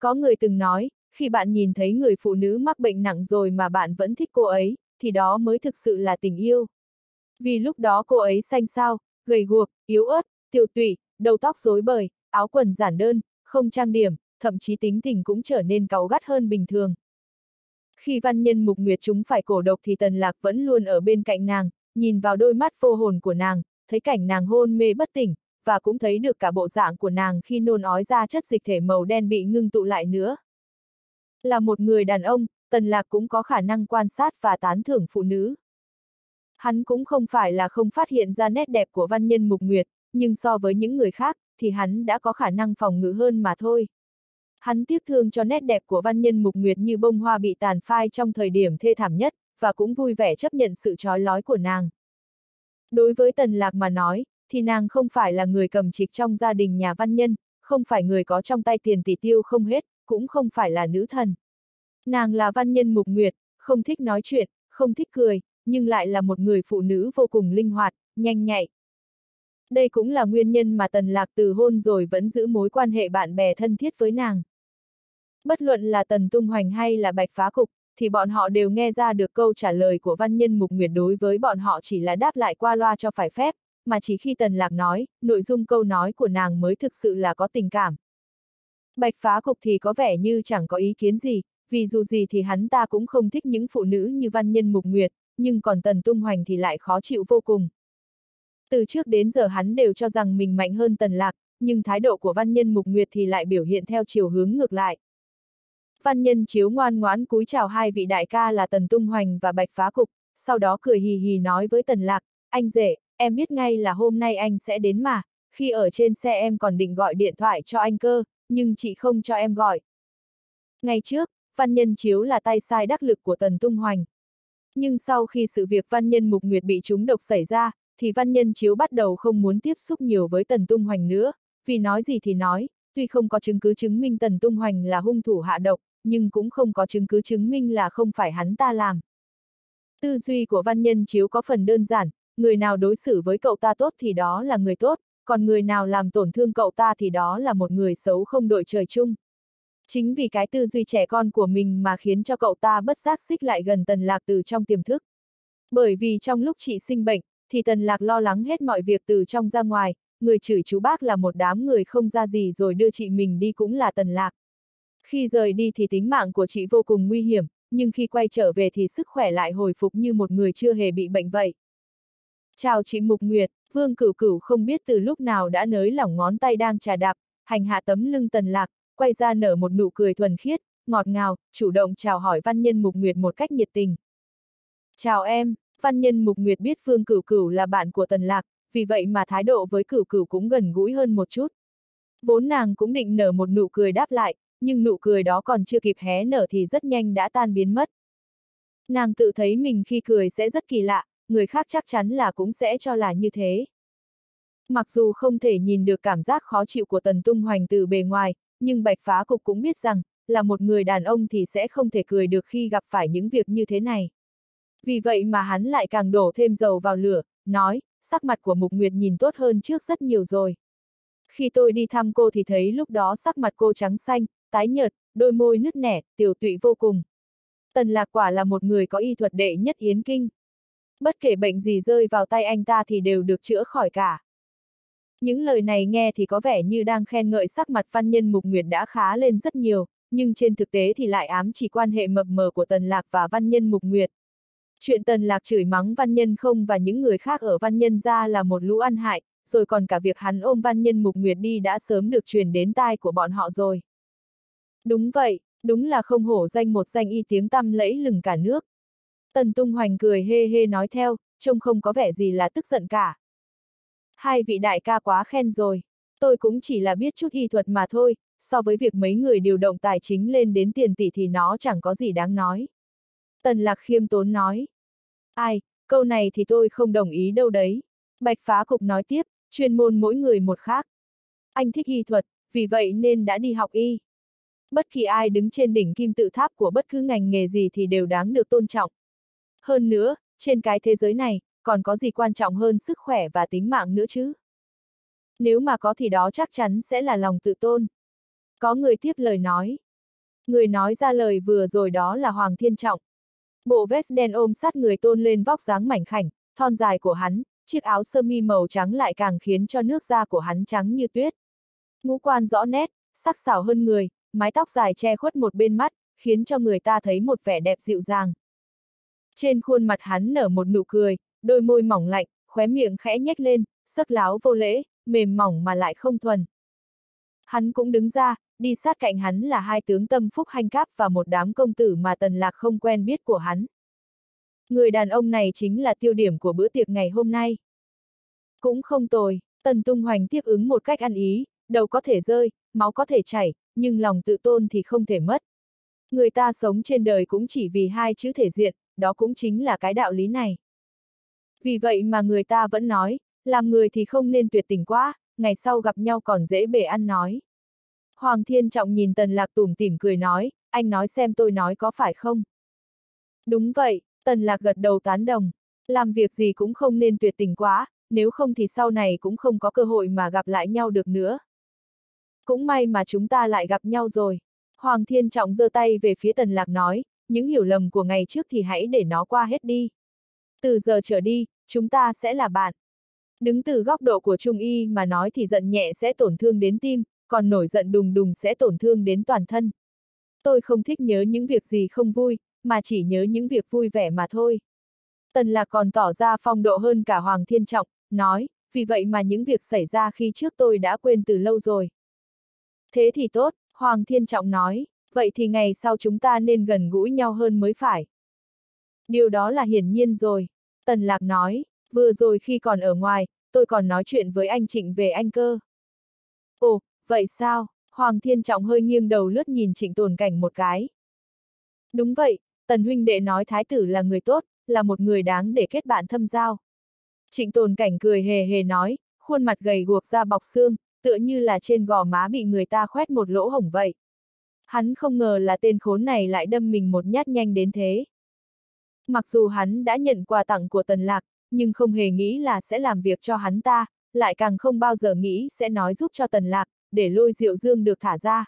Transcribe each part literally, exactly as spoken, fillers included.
Có người từng nói, khi bạn nhìn thấy người phụ nữ mắc bệnh nặng rồi mà bạn vẫn thích cô ấy, thì đó mới thực sự là tình yêu. Vì lúc đó cô ấy xanh xao, gầy guộc, yếu ớt, tiều tụy, đầu tóc rối bời, áo quần giản đơn, không trang điểm, thậm chí tính tình cũng trở nên cáu gắt hơn bình thường. Khi văn nhân Mục Nguyệt trúng phải cổ độc thì Tần Lạc vẫn luôn ở bên cạnh nàng, nhìn vào đôi mắt vô hồn của nàng, thấy cảnh nàng hôn mê bất tỉnh, và cũng thấy được cả bộ dạng của nàng khi nôn ói ra chất dịch thể màu đen bị ngưng tụ lại nữa. Là một người đàn ông, Tần Lạc cũng có khả năng quan sát và tán thưởng phụ nữ. Hắn cũng không phải là không phát hiện ra nét đẹp của văn nhân Mục Nguyệt, nhưng so với những người khác, thì hắn đã có khả năng phòng ngự hơn mà thôi. Hắn tiếc thương cho nét đẹp của văn nhân Mục Nguyệt như bông hoa bị tàn phai trong thời điểm thê thảm nhất, và cũng vui vẻ chấp nhận sự trói lói của nàng. Đối với Tần Lạc mà nói, thì nàng không phải là người cầm trịch trong gia đình nhà văn nhân, không phải người có trong tay tiền tỷ tiêu không hết, cũng không phải là nữ thần. Nàng là văn nhân Mục Nguyệt, không thích nói chuyện, không thích cười, nhưng lại là một người phụ nữ vô cùng linh hoạt, nhanh nhạy. Đây cũng là nguyên nhân mà Tần Lạc từ hôn rồi vẫn giữ mối quan hệ bạn bè thân thiết với nàng. Bất luận là Tần Tung Hoành hay là Bạch Phá Cục, thì bọn họ đều nghe ra được câu trả lời của văn nhân Mục Nguyệt đối với bọn họ chỉ là đáp lại qua loa cho phải phép, mà chỉ khi Tần Lạc nói, nội dung câu nói của nàng mới thực sự là có tình cảm. Bạch Phá Cục thì có vẻ như chẳng có ý kiến gì, vì dù gì thì hắn ta cũng không thích những phụ nữ như văn nhân Mục Nguyệt, nhưng còn Tần Tung Hoành thì lại khó chịu vô cùng. Từ trước đến giờ hắn đều cho rằng mình mạnh hơn Tần Lạc, nhưng thái độ của văn nhân Mục Nguyệt thì lại biểu hiện theo chiều hướng ngược lại. Văn nhân Chiếu ngoan ngoãn cúi chào hai vị đại ca là Tần Tung Hoành và Bạch Phá Cục, sau đó cười hì hì nói với Tần Lạc, anh rể, em biết ngay là hôm nay anh sẽ đến mà, khi ở trên xe em còn định gọi điện thoại cho anh cơ, nhưng chị không cho em gọi. Ngày trước, văn nhân Chiếu là tay sai đắc lực của Tần Tung Hoành. Nhưng sau khi sự việc văn nhân Mục Nguyệt bị trúng độc xảy ra, thì văn nhân Chiếu bắt đầu không muốn tiếp xúc nhiều với Tần Tung Hoành nữa, vì nói gì thì nói, tuy không có chứng cứ chứng minh Tần Tung Hoành là hung thủ hạ độc, nhưng cũng không có chứng cứ chứng minh là không phải hắn ta làm. Tư duy của văn nhân Chiếu có phần đơn giản, người nào đối xử với cậu ta tốt thì đó là người tốt, còn người nào làm tổn thương cậu ta thì đó là một người xấu không đội trời chung. Chính vì cái tư duy trẻ con của mình mà khiến cho cậu ta bất giác xích lại gần Tần Lạc từ trong tiềm thức. Bởi vì trong lúc chị sinh bệnh, thì Tần Lạc lo lắng hết mọi việc từ trong ra ngoài, người chửi chú bác là một đám người không ra gì rồi đưa chị mình đi cũng là Tần Lạc. Khi rời đi thì tính mạng của chị vô cùng nguy hiểm, nhưng khi quay trở về thì sức khỏe lại hồi phục như một người chưa hề bị bệnh vậy. Chào chị Mục Nguyệt, Vương Cửu Cửu không biết từ lúc nào đã nới lỏng ngón tay đang chà đạp, hành hạ tấm lưng Tần Lạc, quay ra nở một nụ cười thuần khiết, ngọt ngào, chủ động chào hỏi văn nhân Mục Nguyệt một cách nhiệt tình. Chào em, văn nhân Mục Nguyệt biết Vương Cửu Cửu là bạn của Tần Lạc, vì vậy mà thái độ với Cửu Cửu cũng gần gũi hơn một chút. Vốn nàng cũng định nở một nụ cười đáp lại, nhưng nụ cười đó còn chưa kịp hé nở thì rất nhanh đã tan biến mất. Nàng tự thấy mình khi cười sẽ rất kỳ lạ, người khác chắc chắn là cũng sẽ cho là như thế. Mặc dù không thể nhìn được cảm giác khó chịu của Tần Tung Hoành từ bề ngoài, nhưng Bạch Phá Cục cũng biết rằng, là một người đàn ông thì sẽ không thể cười được khi gặp phải những việc như thế này. Vì vậy mà hắn lại càng đổ thêm dầu vào lửa, nói, sắc mặt của Mục Nguyệt nhìn tốt hơn trước rất nhiều rồi. Khi tôi đi thăm cô thì thấy lúc đó sắc mặt cô trắng xanh, tái nhợt, đôi môi nứt nẻ, tiểu tụy vô cùng. Tần Lạc quả là một người có y thuật đệ nhất yến kinh. Bất kể bệnh gì rơi vào tay anh ta thì đều được chữa khỏi cả. Những lời này nghe thì có vẻ như đang khen ngợi sắc mặt văn nhân Mục Nguyệt đã khá lên rất nhiều, nhưng trên thực tế thì lại ám chỉ quan hệ mập mờ của Tần Lạc và văn nhân Mục Nguyệt. Chuyện Tần Lạc chửi mắng văn nhân không và những người khác ở văn nhân ra là một lũ ăn hại, rồi còn cả việc hắn ôm văn nhân Mục Nguyệt đi đã sớm được truyền đến tai của bọn họ rồi. Đúng vậy, đúng là không hổ danh một danh y tiếng tăm lẫy lừng cả nước. Tần Tung Hoành cười hê hê nói theo, trông không có vẻ gì là tức giận cả. Hai vị đại ca quá khen rồi, tôi cũng chỉ là biết chút y thuật mà thôi, so với việc mấy người điều động tài chính lên đến tiền tỷ thì nó chẳng có gì đáng nói. Tần Lạc khiêm tốn nói. Ai, câu này thì tôi không đồng ý đâu đấy. Bạch Phá Cục nói tiếp, chuyên môn mỗi người một khác. Anh thích y thuật, vì vậy nên đã đi học y. Bất kỳ ai đứng trên đỉnh kim tự tháp của bất cứ ngành nghề gì thì đều đáng được tôn trọng. Hơn nữa, trên cái thế giới này, còn có gì quan trọng hơn sức khỏe và tính mạng nữa chứ? Nếu mà có thì đó chắc chắn sẽ là lòng tự tôn. Có người tiếp lời nói. Người nói ra lời vừa rồi đó là Hoàng Thiên Trọng. Bộ vest đen ôm sát người tôn lên vóc dáng mảnh khảnh, thon dài của hắn, chiếc áo sơ mi màu trắng lại càng khiến cho nước da của hắn trắng như tuyết. Ngũ quan rõ nét, sắc sảo hơn người, mái tóc dài che khuất một bên mắt, khiến cho người ta thấy một vẻ đẹp dịu dàng. Trên khuôn mặt hắn nở một nụ cười, đôi môi mỏng lạnh, khóe miệng khẽ nhếch lên, sắc láo vô lễ, mềm mỏng mà lại không thuần. Hắn cũng đứng ra, đi sát cạnh hắn là hai tướng Tâm Phúc Hanh Cáp và một đám công tử mà Tần Lạc không quen biết của hắn. Người đàn ông này chính là tiêu điểm của bữa tiệc ngày hôm nay. Cũng không tồi, Tần Tung Hoành tiếp ứng một cách ăn ý, đầu có thể rơi, máu có thể chảy, nhưng lòng tự tôn thì không thể mất. Người ta sống trên đời cũng chỉ vì hai chữ thể diện, đó cũng chính là cái đạo lý này. Vì vậy mà người ta vẫn nói, làm người thì không nên tuyệt tình quá, ngày sau gặp nhau còn dễ bề ăn nói. Hoàng Thiên Trọng nhìn Tần Lạc tủm tỉm cười nói, anh nói xem tôi nói có phải không? Đúng vậy, Tần Lạc gật đầu tán đồng. Làm việc gì cũng không nên tuyệt tình quá, nếu không thì sau này cũng không có cơ hội mà gặp lại nhau được nữa. Cũng may mà chúng ta lại gặp nhau rồi. Hoàng Thiên Trọng giơ tay về phía Tần Lạc nói, những hiểu lầm của ngày trước thì hãy để nó qua hết đi. Từ giờ trở đi, chúng ta sẽ là bạn. Đứng từ góc độ của Trung Y mà nói thì giận nhẹ sẽ tổn thương đến tim, còn nổi giận đùng đùng sẽ tổn thương đến toàn thân. Tôi không thích nhớ những việc gì không vui, mà chỉ nhớ những việc vui vẻ mà thôi. Tần Lạc còn tỏ ra phong độ hơn cả Hoàng Thiên Trọng, nói, vì vậy mà những việc xảy ra khi trước tôi đã quên từ lâu rồi. Thế thì tốt, Hoàng Thiên Trọng nói, vậy thì ngày sau chúng ta nên gần gũi nhau hơn mới phải. Điều đó là hiển nhiên rồi, Tần Lạc nói, vừa rồi khi còn ở ngoài, tôi còn nói chuyện với anh Trịnh về anh cơ. Ồ, vậy sao? Hoàng Thiên Trọng hơi nghiêng đầu lướt nhìn Trịnh Tồn Cảnh một cái. Đúng vậy, Tần huynh đệ nói thái tử là người tốt, là một người đáng để kết bạn thâm giao. Trịnh Tồn Cảnh cười hề hề nói, khuôn mặt gầy guộc da bọc xương, tựa như là trên gò má bị người ta khoét một lỗ hổng vậy. Hắn không ngờ là tên khốn này lại đâm mình một nhát nhanh đến thế. Mặc dù hắn đã nhận quà tặng của Tần Lạc, nhưng không hề nghĩ là sẽ làm việc cho hắn ta, lại càng không bao giờ nghĩ sẽ nói giúp cho Tần Lạc, để Lôi Diệu Dương được thả ra.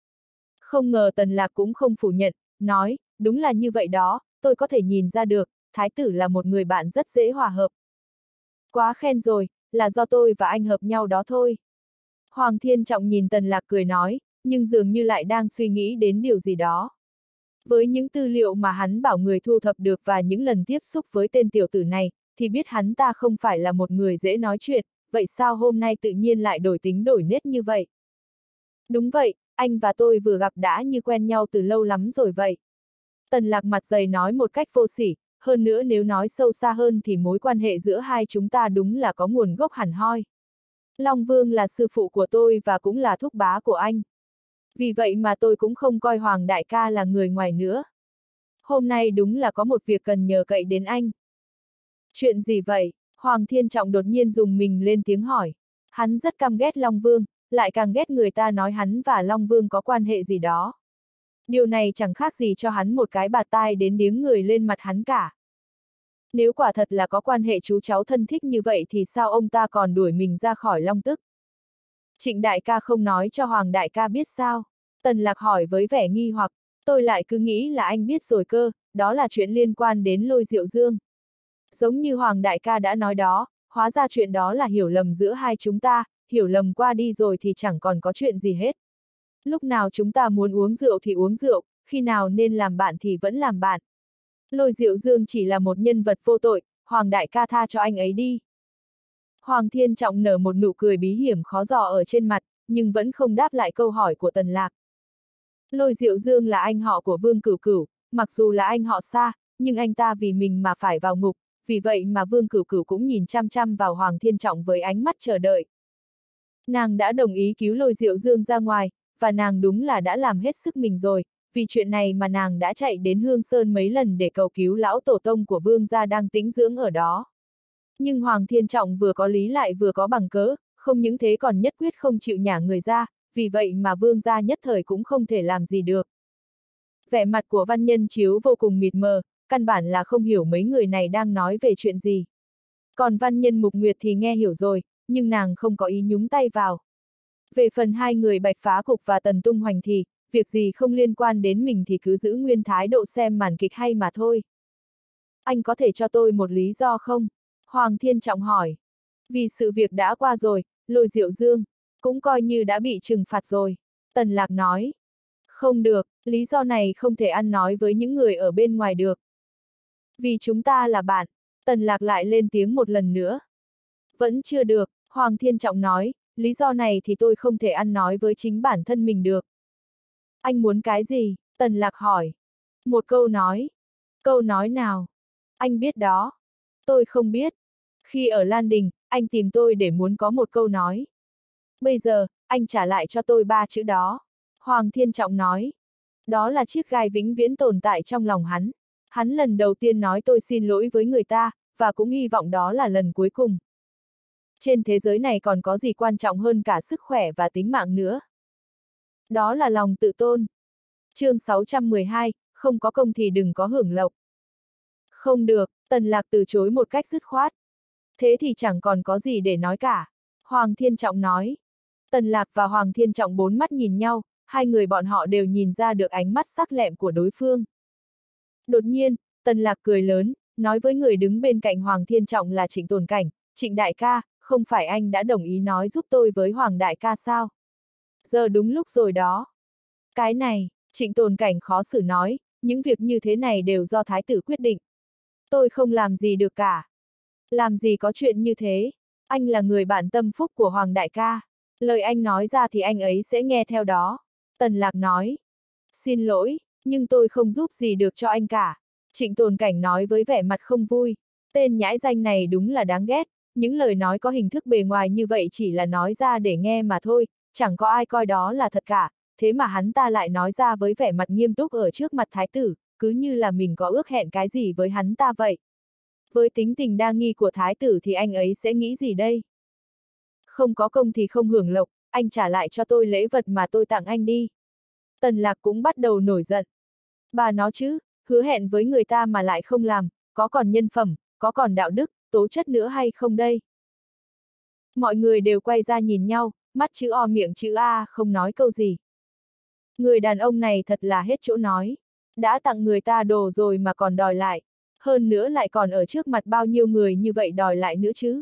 Không ngờ Tần Lạc cũng không phủ nhận, nói, đúng là như vậy đó, tôi có thể nhìn ra được, thái tử là một người bạn rất dễ hòa hợp. Quá khen rồi, là do tôi và anh hợp nhau đó thôi. Hoàng Thiên Trọng nhìn Tần Lạc cười nói, nhưng dường như lại đang suy nghĩ đến điều gì đó. Với những tư liệu mà hắn bảo người thu thập được và những lần tiếp xúc với tên tiểu tử này, thì biết hắn ta không phải là một người dễ nói chuyện, vậy sao hôm nay tự nhiên lại đổi tính đổi nết như vậy? Đúng vậy, anh và tôi vừa gặp đã như quen nhau từ lâu lắm rồi vậy. Tần Lạc mặt dày nói một cách vô sỉ, hơn nữa nếu nói sâu xa hơn thì mối quan hệ giữa hai chúng ta đúng là có nguồn gốc hẳn hoi. Long Vương là sư phụ của tôi và cũng là thúc bá của anh. Vì vậy mà tôi cũng không coi Hoàng đại ca là người ngoài nữa. Hôm nay đúng là có một việc cần nhờ cậy đến anh. Chuyện gì vậy? Hoàng Thiên Trọng đột nhiên dùng mình lên tiếng hỏi. Hắn rất căm ghét Long Vương, lại càng ghét người ta nói hắn và Long Vương có quan hệ gì đó. Điều này chẳng khác gì cho hắn một cái bạt tai đến điếng người lên mặt hắn cả. Nếu quả thật là có quan hệ chú cháu thân thích như vậy thì sao ông ta còn đuổi mình ra khỏi Long Tức? Trịnh đại ca không nói cho Hoàng đại ca biết sao? Tần Lạc hỏi với vẻ nghi hoặc, tôi lại cứ nghĩ là anh biết rồi cơ, đó là chuyện liên quan đến Lôi Diệu Dương. Giống như Hoàng đại ca đã nói đó, hóa ra chuyện đó là hiểu lầm giữa hai chúng ta, hiểu lầm qua đi rồi thì chẳng còn có chuyện gì hết. Lúc nào chúng ta muốn uống rượu thì uống rượu, khi nào nên làm bạn thì vẫn làm bạn. Lôi Diệu Dương chỉ là một nhân vật vô tội, Hoàng đại ca tha cho anh ấy đi. Hoàng Thiên Trọng nở một nụ cười bí hiểm khó dò ở trên mặt, nhưng vẫn không đáp lại câu hỏi của Tần Lạc. Lôi Diệu Dương là anh họ của Vương Cửu Cửu, mặc dù là anh họ xa, nhưng anh ta vì mình mà phải vào ngục, vì vậy mà Vương Cửu Cửu cũng nhìn chăm chăm vào Hoàng Thiên Trọng với ánh mắt chờ đợi. Nàng đã đồng ý cứu Lôi Diệu Dương ra ngoài, và nàng đúng là đã làm hết sức mình rồi, vì chuyện này mà nàng đã chạy đến Hương Sơn mấy lần để cầu cứu lão tổ tông của Vương gia đang tĩnh dưỡng ở đó. Nhưng Hoàng Thiên Trọng vừa có lý lại vừa có bằng cớ, không những thế còn nhất quyết không chịu nhả người ra, vì vậy mà Vương gia nhất thời cũng không thể làm gì được. Vẻ mặt của Văn Nhân Chiếu vô cùng mịt mờ, căn bản là không hiểu mấy người này đang nói về chuyện gì. Còn Văn Nhân Mục Nguyệt thì nghe hiểu rồi, nhưng nàng không có ý nhúng tay vào. Về phần hai người Bạch Phá Cục và Tần Tung Hoành thì, việc gì không liên quan đến mình thì cứ giữ nguyên thái độ xem màn kịch hay mà thôi. Anh có thể cho tôi một lý do không? Hoàng Thiên Trọng hỏi. Vì sự việc đã qua rồi, Lôi Diệu Dương cũng coi như đã bị trừng phạt rồi. Tần Lạc nói. Không được, lý do này không thể ăn nói với những người ở bên ngoài được. Vì chúng ta là bạn. Tần Lạc lại lên tiếng một lần nữa. Vẫn chưa được, Hoàng Thiên Trọng nói, lý do này thì tôi không thể ăn nói với chính bản thân mình được. Anh muốn cái gì? Tần Lạc hỏi. Một câu nói. Câu nói nào? Anh biết đó. Tôi không biết. Khi ở Lan Đình, anh tìm tôi để muốn có một câu nói. Bây giờ, anh trả lại cho tôi ba chữ đó. Hoàng Thiên Trọng nói. Đó là chiếc gai vĩnh viễn tồn tại trong lòng hắn. Hắn lần đầu tiên nói tôi xin lỗi với người ta, và cũng hy vọng đó là lần cuối cùng. Trên thế giới này còn có gì quan trọng hơn cả sức khỏe và tính mạng nữa. Đó là lòng tự tôn. Chương sáu trăm mười hai, không có công thì đừng có hưởng lộc. Không được, Tần Lạc từ chối một cách dứt khoát. Thế thì chẳng còn có gì để nói cả. Hoàng Thiên Trọng nói. Tần Lạc và Hoàng Thiên Trọng bốn mắt nhìn nhau, hai người bọn họ đều nhìn ra được ánh mắt sắc lẹm của đối phương. Đột nhiên, Tần Lạc cười lớn, nói với người đứng bên cạnh Hoàng Thiên Trọng là Trịnh Tồn Cảnh, Trịnh đại ca, không phải anh đã đồng ý nói giúp tôi với Hoàng đại ca sao? Giờ đúng lúc rồi đó. Cái này, Trịnh Tồn Cảnh khó xử nói, những việc như thế này đều do thái tử quyết định. Tôi không làm gì được cả. Làm gì có chuyện như thế, anh là người bạn tâm phúc của Hoàng đại ca. Lời anh nói ra thì anh ấy sẽ nghe theo đó. Tần Lạc nói. Xin lỗi, nhưng tôi không giúp gì được cho anh cả. Trịnh Tồn Cảnh nói với vẻ mặt không vui. Tên nhãi danh này đúng là đáng ghét. Những lời nói có hình thức bề ngoài như vậy chỉ là nói ra để nghe mà thôi, chẳng có ai coi đó là thật cả. Thế mà hắn ta lại nói ra với vẻ mặt nghiêm túc ở trước mặt thái tử, cứ như là mình có ước hẹn cái gì với hắn ta vậy. Với tính tình đa nghi của thái tử thì anh ấy sẽ nghĩ gì đây? Không có công thì không hưởng lộc, anh trả lại cho tôi lễ vật mà tôi tặng anh đi. Tần Lạc cũng bắt đầu nổi giận. Bà nó chứ, hứa hẹn với người ta mà lại không làm, có còn nhân phẩm, có còn đạo đức, tố chất nữa hay không đây? Mọi người đều quay ra nhìn nhau, mắt chữ O miệng chữ A không nói câu gì. Người đàn ông này thật là hết chỗ nói. Đã tặng người ta đồ rồi mà còn đòi lại. Hơn nữa lại còn ở trước mặt bao nhiêu người như vậy đòi lại nữa chứ.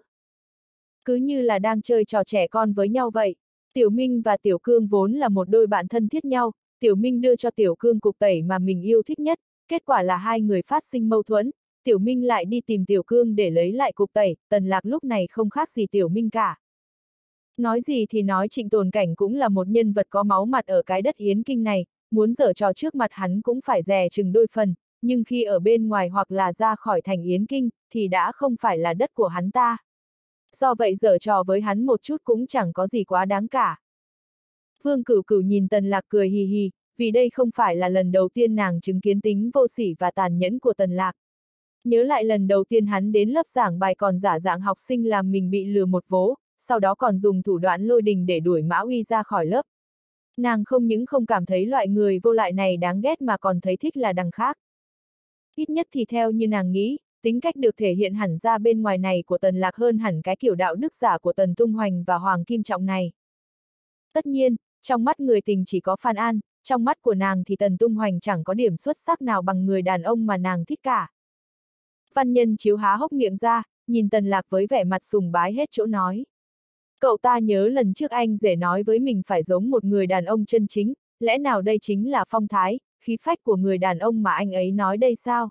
Cứ như là đang chơi trò trẻ con với nhau vậy. Tiểu Minh và Tiểu Cương vốn là một đôi bạn thân thiết nhau, Tiểu Minh đưa cho Tiểu Cương cục tẩy mà mình yêu thích nhất, kết quả là hai người phát sinh mâu thuẫn, Tiểu Minh lại đi tìm Tiểu Cương để lấy lại cục tẩy, Tần Lạc lúc này không khác gì Tiểu Minh cả. Nói gì thì nói Trịnh Tồn Cảnh cũng là một nhân vật có máu mặt ở cái đất Yến Kinh này, muốn giở trò trước mặt hắn cũng phải dè chừng đôi phần, nhưng khi ở bên ngoài hoặc là ra khỏi thành Yến Kinh, thì đã không phải là đất của hắn ta. Do vậy giở trò với hắn một chút cũng chẳng có gì quá đáng cả. Vương Cửu Cửu nhìn Tần Lạc cười hì hì, vì đây không phải là lần đầu tiên nàng chứng kiến tính vô sỉ và tàn nhẫn của Tần Lạc. Nhớ lại lần đầu tiên hắn đến lớp giảng bài còn giả dạng học sinh làm mình bị lừa một vố, sau đó còn dùng thủ đoạn lôi đình để đuổi Mã Uy ra khỏi lớp. Nàng không những không cảm thấy loại người vô lại này đáng ghét mà còn thấy thích là đằng khác. Ít nhất thì theo như nàng nghĩ, tính cách được thể hiện hẳn ra bên ngoài này của Tần Lạc hơn hẳn cái kiểu đạo đức giả của Tần Tung Hoành và Hoàng Kim Trọng này. Tất nhiên, trong mắt người tình chỉ có Phan An, trong mắt của nàng thì Tần Tung Hoành chẳng có điểm xuất sắc nào bằng người đàn ông mà nàng thích cả. Văn Nhân Chiếu há hốc miệng ra, nhìn Tần Lạc với vẻ mặt sùng bái hết chỗ nói. Cậu ta nhớ lần trước anh rể nói với mình phải giống một người đàn ông chân chính, lẽ nào đây chính là phong thái, khí phách của người đàn ông mà anh ấy nói đây sao?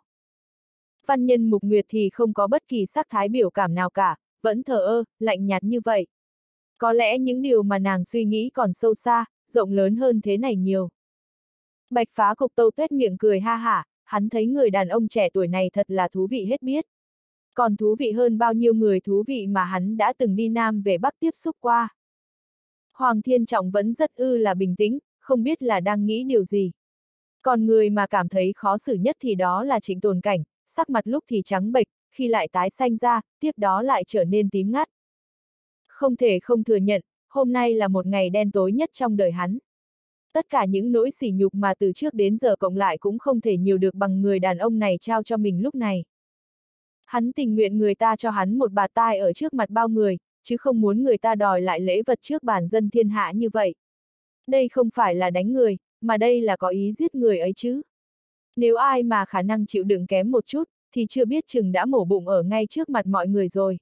Văn Nhân Mục Nguyệt thì không có bất kỳ sắc thái biểu cảm nào cả, vẫn thờ ơ, lạnh nhạt như vậy. Có lẽ những điều mà nàng suy nghĩ còn sâu xa, rộng lớn hơn thế này nhiều. Bạch Phá Cục Tâu tuét miệng cười ha hả, hắn thấy người đàn ông trẻ tuổi này thật là thú vị hết biết. Còn thú vị hơn bao nhiêu người thú vị mà hắn đã từng đi Nam về Bắc tiếp xúc qua. Hoàng Thiên Trọng vẫn rất ư là bình tĩnh, không biết là đang nghĩ điều gì. Còn người mà cảm thấy khó xử nhất thì đó là Trịnh Tồn Cảnh, sắc mặt lúc thì trắng bệch, khi lại tái xanh ra, tiếp đó lại trở nên tím ngắt. Không thể không thừa nhận, hôm nay là một ngày đen tối nhất trong đời hắn. Tất cả những nỗi sỉ nhục mà từ trước đến giờ cộng lại cũng không thể nhiều được bằng người đàn ông này trao cho mình lúc này. Hắn tình nguyện người ta cho hắn một bạt tai ở trước mặt bao người, chứ không muốn người ta đòi lại lễ vật trước bản dân thiên hạ như vậy. Đây không phải là đánh người, mà đây là có ý giết người ấy chứ. Nếu ai mà khả năng chịu đựng kém một chút, thì chưa biết chừng đã mổ bụng ở ngay trước mặt mọi người rồi.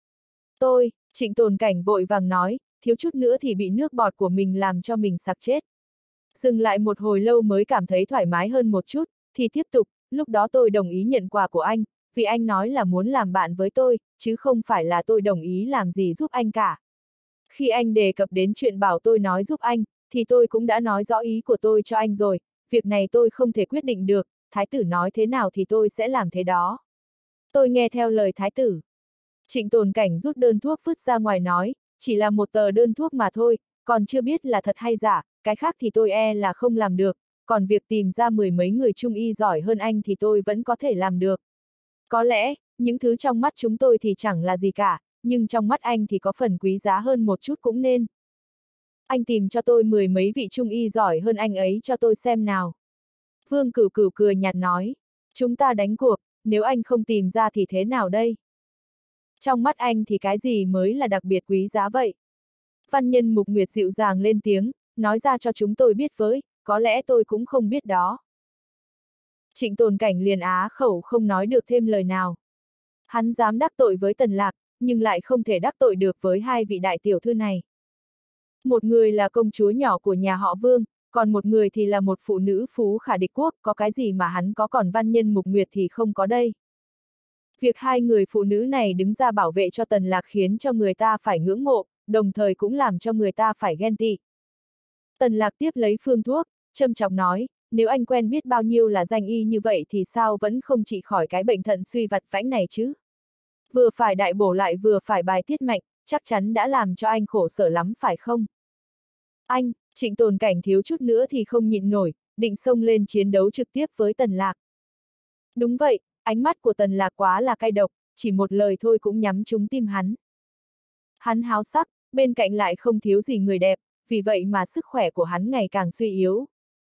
Tôi, Trịnh Tồn Cảnh vội vàng nói, thiếu chút nữa thì bị nước bọt của mình làm cho mình sặc chết. Dừng lại một hồi lâu mới cảm thấy thoải mái hơn một chút, thì tiếp tục, lúc đó tôi đồng ý nhận quà của anh, vì anh nói là muốn làm bạn với tôi, chứ không phải là tôi đồng ý làm gì giúp anh cả. Khi anh đề cập đến chuyện bảo tôi nói giúp anh, thì tôi cũng đã nói rõ ý của tôi cho anh rồi, việc này tôi không thể quyết định được, thái tử nói thế nào thì tôi sẽ làm thế đó. Tôi nghe theo lời thái tử. Trịnh Tồn Cảnh rút đơn thuốc vứt ra ngoài nói, chỉ là một tờ đơn thuốc mà thôi, còn chưa biết là thật hay giả, cái khác thì tôi e là không làm được, còn việc tìm ra mười mấy người trung y giỏi hơn anh thì tôi vẫn có thể làm được. Có lẽ, những thứ trong mắt chúng tôi thì chẳng là gì cả, nhưng trong mắt anh thì có phần quý giá hơn một chút cũng nên. Anh tìm cho tôi mười mấy vị trung y giỏi hơn anh ấy cho tôi xem nào. Vương Cửu Cửu cười nhạt nói, chúng ta đánh cuộc, nếu anh không tìm ra thì thế nào đây? Trong mắt anh thì cái gì mới là đặc biệt quý giá vậy? Văn nhân Mục Nguyệt dịu dàng lên tiếng, nói ra cho chúng tôi biết với, có lẽ tôi cũng không biết đó. Trịnh Tồn Cảnh liền á khẩu không nói được thêm lời nào. Hắn dám đắc tội với Tần Lạc, nhưng lại không thể đắc tội được với hai vị đại tiểu thư này. Một người là công chúa nhỏ của nhà họ Vương, còn một người thì là một phụ nữ phú khả địch quốc, có cái gì mà hắn có còn văn nhân Mục Nguyệt thì không có đây. Việc hai người phụ nữ này đứng ra bảo vệ cho Tần Lạc khiến cho người ta phải ngưỡng mộ, đồng thời cũng làm cho người ta phải ghen tị. Tần Lạc tiếp lấy phương thuốc, châm chọc nói, nếu anh quen biết bao nhiêu là danh y như vậy thì sao vẫn không trị khỏi cái bệnh thận suy vặt vãnh này chứ? Vừa phải đại bổ lại vừa phải bài tiết mạnh, chắc chắn đã làm cho anh khổ sở lắm phải không? Anh, Trịnh Tồn Cảnh thiếu chút nữa thì không nhịn nổi, định xông lên chiến đấu trực tiếp với Tần Lạc. Đúng vậy, ánh mắt của Tần Lạc quá là cay độc, chỉ một lời thôi cũng nhắm trúng tim hắn. Hắn háo sắc, bên cạnh lại không thiếu gì người đẹp, vì vậy mà sức khỏe của hắn ngày càng suy yếu.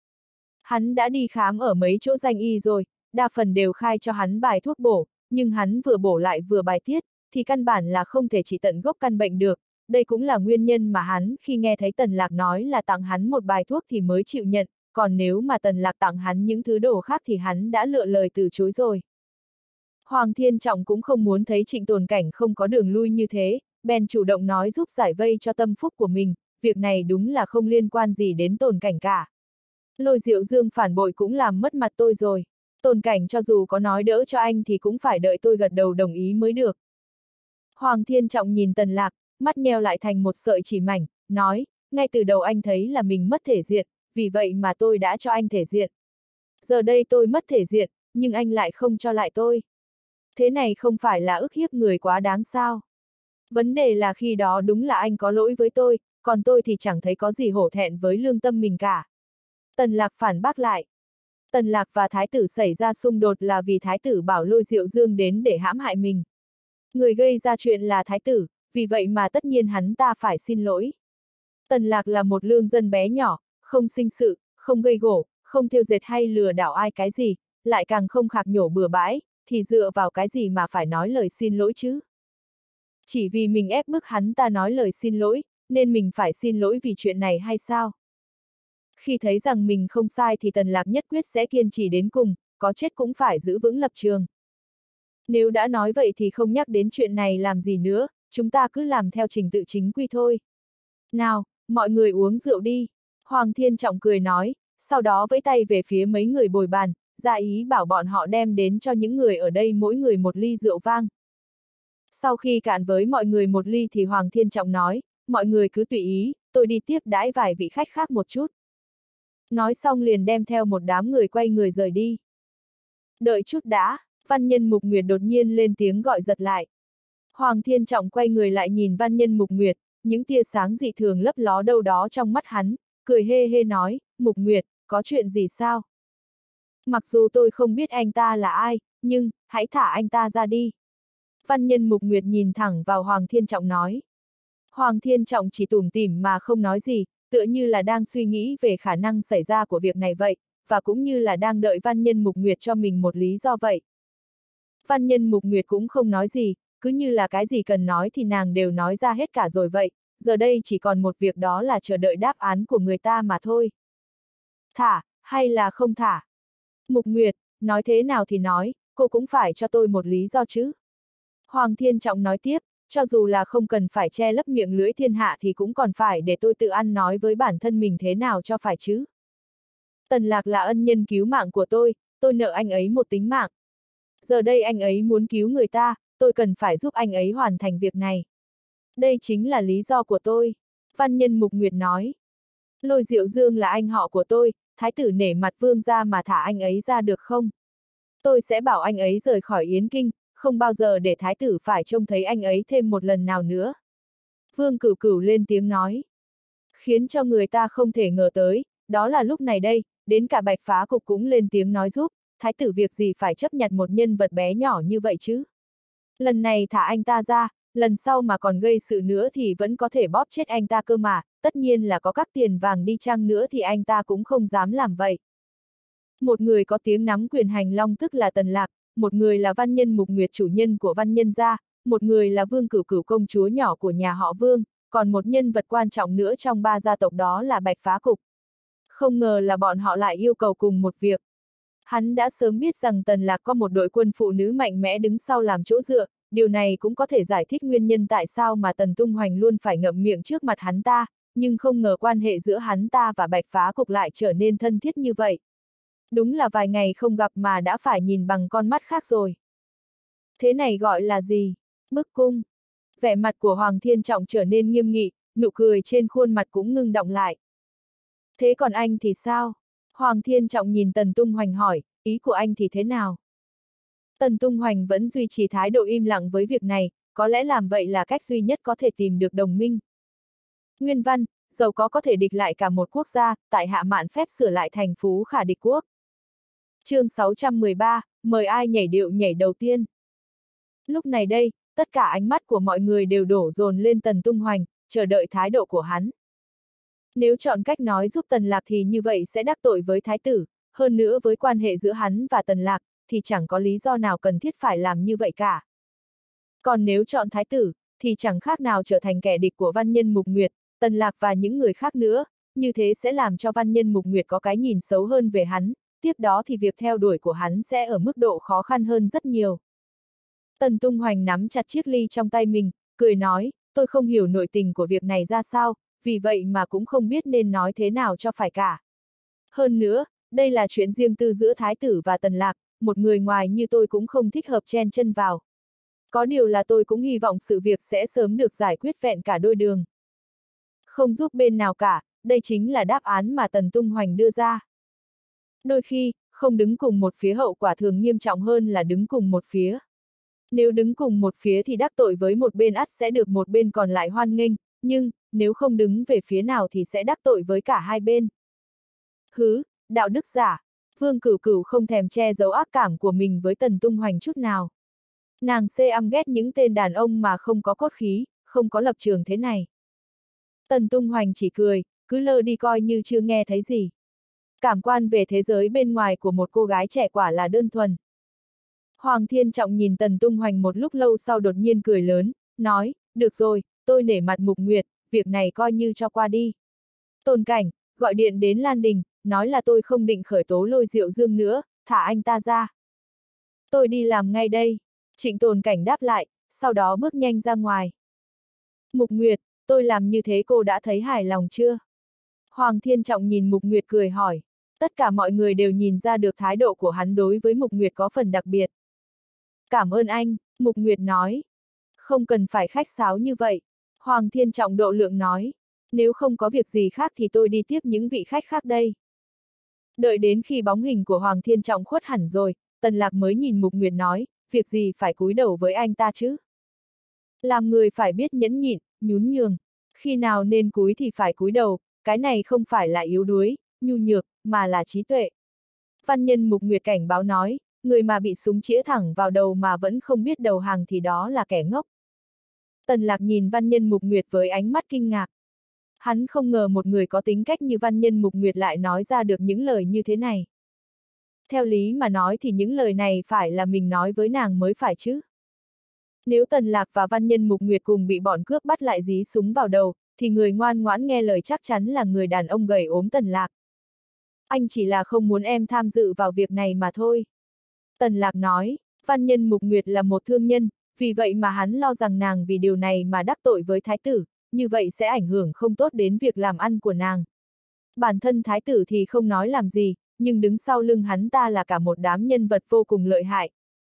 Hắn đã đi khám ở mấy chỗ danh y rồi, đa phần đều khai cho hắn bài thuốc bổ, nhưng hắn vừa bổ lại vừa bài tiết, thì căn bản là không thể trị tận gốc căn bệnh được. Đây cũng là nguyên nhân mà hắn khi nghe thấy Tần Lạc nói là tặng hắn một bài thuốc thì mới chịu nhận, còn nếu mà Tần Lạc tặng hắn những thứ đồ khác thì hắn đã lựa lời từ chối rồi. Hoàng Thiên Trọng cũng không muốn thấy Trịnh Tồn Cảnh không có đường lui như thế, bèn chủ động nói giúp giải vây cho tâm phúc của mình, việc này đúng là không liên quan gì đến Tồn Cảnh cả. Lôi Diệu Dương phản bội cũng làm mất mặt tôi rồi. Tồn Cảnh cho dù có nói đỡ cho anh thì cũng phải đợi tôi gật đầu đồng ý mới được. Hoàng Thiên Trọng nhìn Tần Lạc, mắt nheo lại thành một sợi chỉ mảnh, nói, ngay từ đầu anh thấy là mình mất thể diện, vì vậy mà tôi đã cho anh thể diện. Giờ đây tôi mất thể diện, nhưng anh lại không cho lại tôi. Thế này không phải là ức hiếp người quá đáng sao? Vấn đề là khi đó đúng là anh có lỗi với tôi, còn tôi thì chẳng thấy có gì hổ thẹn với lương tâm mình cả. Tần Lạc phản bác lại. Tần Lạc và Thái tử xảy ra xung đột là vì Thái tử bảo Lôi Diệu Dương đến để hãm hại mình. Người gây ra chuyện là Thái tử, vì vậy mà tất nhiên hắn ta phải xin lỗi. Tần Lạc là một lương dân bé nhỏ, không sinh sự, không gây gổ, không thêu dệt hay lừa đảo ai cái gì, lại càng không khạc nhổ bừa bãi, thì dựa vào cái gì mà phải nói lời xin lỗi chứ? Chỉ vì mình ép bức hắn ta nói lời xin lỗi, nên mình phải xin lỗi vì chuyện này hay sao? Khi thấy rằng mình không sai thì Tần Lạc nhất quyết sẽ kiên trì đến cùng, có chết cũng phải giữ vững lập trường. Nếu đã nói vậy thì không nhắc đến chuyện này làm gì nữa, chúng ta cứ làm theo trình tự chính quy thôi. Nào, mọi người uống rượu đi. Hoàng Thiên Trọng cười nói, sau đó vẫy tay về phía mấy người bồi bàn, ra ý bảo bọn họ đem đến cho những người ở đây mỗi người một ly rượu vang. Sau khi cạn với mọi người một ly thì Hoàng Thiên Trọng nói, mọi người cứ tùy ý, tôi đi tiếp đãi vài vị khách khác một chút. Nói xong liền đem theo một đám người quay người rời đi. Đợi chút đã, văn nhân Mục Nguyệt đột nhiên lên tiếng gọi giật lại. Hoàng Thiên Trọng quay người lại nhìn văn nhân Mục Nguyệt, những tia sáng dị thường lấp ló đâu đó trong mắt hắn, cười hê hê nói, Mục Nguyệt, có chuyện gì sao? Mặc dù tôi không biết anh ta là ai, nhưng, hãy thả anh ta ra đi. Văn nhân Mục Nguyệt nhìn thẳng vào Hoàng Thiên Trọng nói. Hoàng Thiên Trọng chỉ tủm tỉm mà không nói gì, tựa như là đang suy nghĩ về khả năng xảy ra của việc này vậy, và cũng như là đang đợi văn nhân Mục Nguyệt cho mình một lý do vậy. Văn nhân Mục Nguyệt cũng không nói gì, cứ như là cái gì cần nói thì nàng đều nói ra hết cả rồi vậy, giờ đây chỉ còn một việc đó là chờ đợi đáp án của người ta mà thôi. Thả, hay là không thả? Mục Nguyệt, nói thế nào thì nói, cô cũng phải cho tôi một lý do chứ. Hoàng Thiên Trọng nói tiếp, cho dù là không cần phải che lấp miệng lưỡi thiên hạ thì cũng còn phải để tôi tự ăn nói với bản thân mình thế nào cho phải chứ. Tần Lạc là ân nhân cứu mạng của tôi, tôi nợ anh ấy một tính mạng. Giờ đây anh ấy muốn cứu người ta, tôi cần phải giúp anh ấy hoàn thành việc này. Đây chính là lý do của tôi. Văn nhân Mục Nguyệt nói. Lôi Diệu Dương là anh họ của tôi, thái tử nể mặt vương gia mà thả anh ấy ra được không? Tôi sẽ bảo anh ấy rời khỏi Yến Kinh, không bao giờ để thái tử phải trông thấy anh ấy thêm một lần nào nữa. Vương Cửu Cửu lên tiếng nói. Khiến cho người ta không thể ngờ tới, đó là lúc này đây, đến cả Bạch Phá Cục cũng lên tiếng nói giúp, thái tử việc gì phải chấp nhận một nhân vật bé nhỏ như vậy chứ? Lần này thả anh ta ra, lần sau mà còn gây sự nữa thì vẫn có thể bóp chết anh ta cơ mà, tất nhiên là có các tiền vàng đi chăng nữa thì anh ta cũng không dám làm vậy. Một người có tiếng nắm quyền hành long tức là Tần Lạc, một người là văn nhân Mục Nguyệt chủ nhân của văn nhân gia, một người là Vương Cửu Cửu công chúa nhỏ của nhà họ Vương, còn một nhân vật quan trọng nữa trong ba gia tộc đó là Bạch Phá Cục. Không ngờ là bọn họ lại yêu cầu cùng một việc. Hắn đã sớm biết rằng Tần Lạc có một đội quân phụ nữ mạnh mẽ đứng sau làm chỗ dựa, điều này cũng có thể giải thích nguyên nhân tại sao mà Tần Tung Hoành luôn phải ngậm miệng trước mặt hắn ta, nhưng không ngờ quan hệ giữa hắn ta và Bạch Phá Cục lại trở nên thân thiết như vậy. Đúng là vài ngày không gặp mà đã phải nhìn bằng con mắt khác rồi. Thế này gọi là gì? Bức cung. Vẻ mặt của Hoàng Thiên Trọng trở nên nghiêm nghị, nụ cười trên khuôn mặt cũng ngưng đọng lại. Thế còn anh thì sao? Hoàng Thiên Trọng nhìn Tần Tung Hoành hỏi, ý của anh thì thế nào? Tần Tung Hoành vẫn duy trì thái độ im lặng với việc này, có lẽ làm vậy là cách duy nhất có thể tìm được đồng minh. Nguyên văn, giàu có có thể địch lại cả một quốc gia, tại hạ mạn phép sửa lại thành Phú Khả địch quốc. Chương sáu trăm mười ba, mời ai nhảy điệu nhảy đầu tiên. Lúc này đây, tất cả ánh mắt của mọi người đều đổ dồn lên Tần Tung Hoành, chờ đợi thái độ của hắn. Nếu chọn cách nói giúp Tần Lạc thì như vậy sẽ đắc tội với thái tử, hơn nữa với quan hệ giữa hắn và Tần Lạc, thì chẳng có lý do nào cần thiết phải làm như vậy cả. Còn nếu chọn thái tử, thì chẳng khác nào trở thành kẻ địch của văn nhân Mục Nguyệt, Tần Lạc và những người khác nữa, như thế sẽ làm cho văn nhân Mục Nguyệt có cái nhìn xấu hơn về hắn, tiếp đó thì việc theo đuổi của hắn sẽ ở mức độ khó khăn hơn rất nhiều. Tần Tung Hoành nắm chặt chiếc ly trong tay mình, cười nói, tôi không hiểu nội tình của việc này ra sao, vì vậy mà cũng không biết nên nói thế nào cho phải cả. Hơn nữa, đây là chuyện riêng tư giữa thái tử và Tần Lạc, một người ngoài như tôi cũng không thích hợp chen chân vào. Có điều là tôi cũng hy vọng sự việc sẽ sớm được giải quyết vẹn cả đôi đường. Không giúp bên nào cả, đây chính là đáp án mà Tần Tung Hoành đưa ra. Đôi khi, không đứng cùng một phía hậu quả thường nghiêm trọng hơn là đứng cùng một phía. Nếu đứng cùng một phía thì đắc tội với một bên ắt sẽ được một bên còn lại hoan nghênh, nhưng, nếu không đứng về phía nào thì sẽ đắc tội với cả hai bên. Hứ, đạo đức giả. Vương Cửu Cửu không thèm che giấu ác cảm của mình với Tần Tung Hoành chút nào. Nàng xê âm ghét những tên đàn ông mà không có cốt khí, không có lập trường thế này. Tần Tung Hoành chỉ cười, cứ lơ đi coi như chưa nghe thấy gì. Cảm quan về thế giới bên ngoài của một cô gái trẻ quả là đơn thuần. Hoàng Thiên Trọng nhìn Tần Tung Hoành một lúc lâu sau đột nhiên cười lớn, nói, được rồi, tôi nể mặt Mục Nguyệt, việc này coi như cho qua đi. Tôn Cảnh, gọi điện đến Lan Đình, nói là tôi không định khởi tố Lôi Diệu Dương nữa, thả anh ta ra. Tôi đi làm ngay đây. Trịnh Tôn Cảnh đáp lại, sau đó bước nhanh ra ngoài. Mục Nguyệt, tôi làm như thế cô đã thấy hài lòng chưa? Hoàng Thiên Trọng nhìn Mục Nguyệt cười hỏi. Tất cả mọi người đều nhìn ra được thái độ của hắn đối với Mục Nguyệt có phần đặc biệt. Cảm ơn anh, Mục Nguyệt nói. Không cần phải khách sáo như vậy. Hoàng Thiên Trọng độ lượng nói. Nếu không có việc gì khác thì tôi đi tiếp những vị khách khác đây. Đợi đến khi bóng hình của Hoàng Thiên Trọng khuất hẳn rồi, Tần Lạc mới nhìn Mục Nguyệt nói, việc gì phải cúi đầu với anh ta chứ? Làm người phải biết nhẫn nhịn, nhún nhường. Khi nào nên cúi thì phải cúi đầu, cái này không phải là yếu đuối, nhu nhược, mà là trí tuệ. Văn nhân Mục Nguyệt cảnh báo nói, người mà bị súng chĩa thẳng vào đầu mà vẫn không biết đầu hàng thì đó là kẻ ngốc. Tần Lạc nhìn văn nhân Mục Nguyệt với ánh mắt kinh ngạc. Hắn không ngờ một người có tính cách như văn nhân Mục Nguyệt lại nói ra được những lời như thế này. Theo lý mà nói thì những lời này phải là mình nói với nàng mới phải chứ. Nếu Tần Lạc và văn nhân Mục Nguyệt cùng bị bọn cướp bắt lại dí súng vào đầu, thì người ngoan ngoãn nghe lời chắc chắn là người đàn ông gầy ốm Tần Lạc. Anh chỉ là không muốn em tham dự vào việc này mà thôi. Tần Lạc nói, Văn Nhân Mục Nguyệt là một thương nhân, vì vậy mà hắn lo rằng nàng vì điều này mà đắc tội với thái tử, như vậy sẽ ảnh hưởng không tốt đến việc làm ăn của nàng. Bản thân thái tử thì không nói làm gì, nhưng đứng sau lưng hắn ta là cả một đám nhân vật vô cùng lợi hại.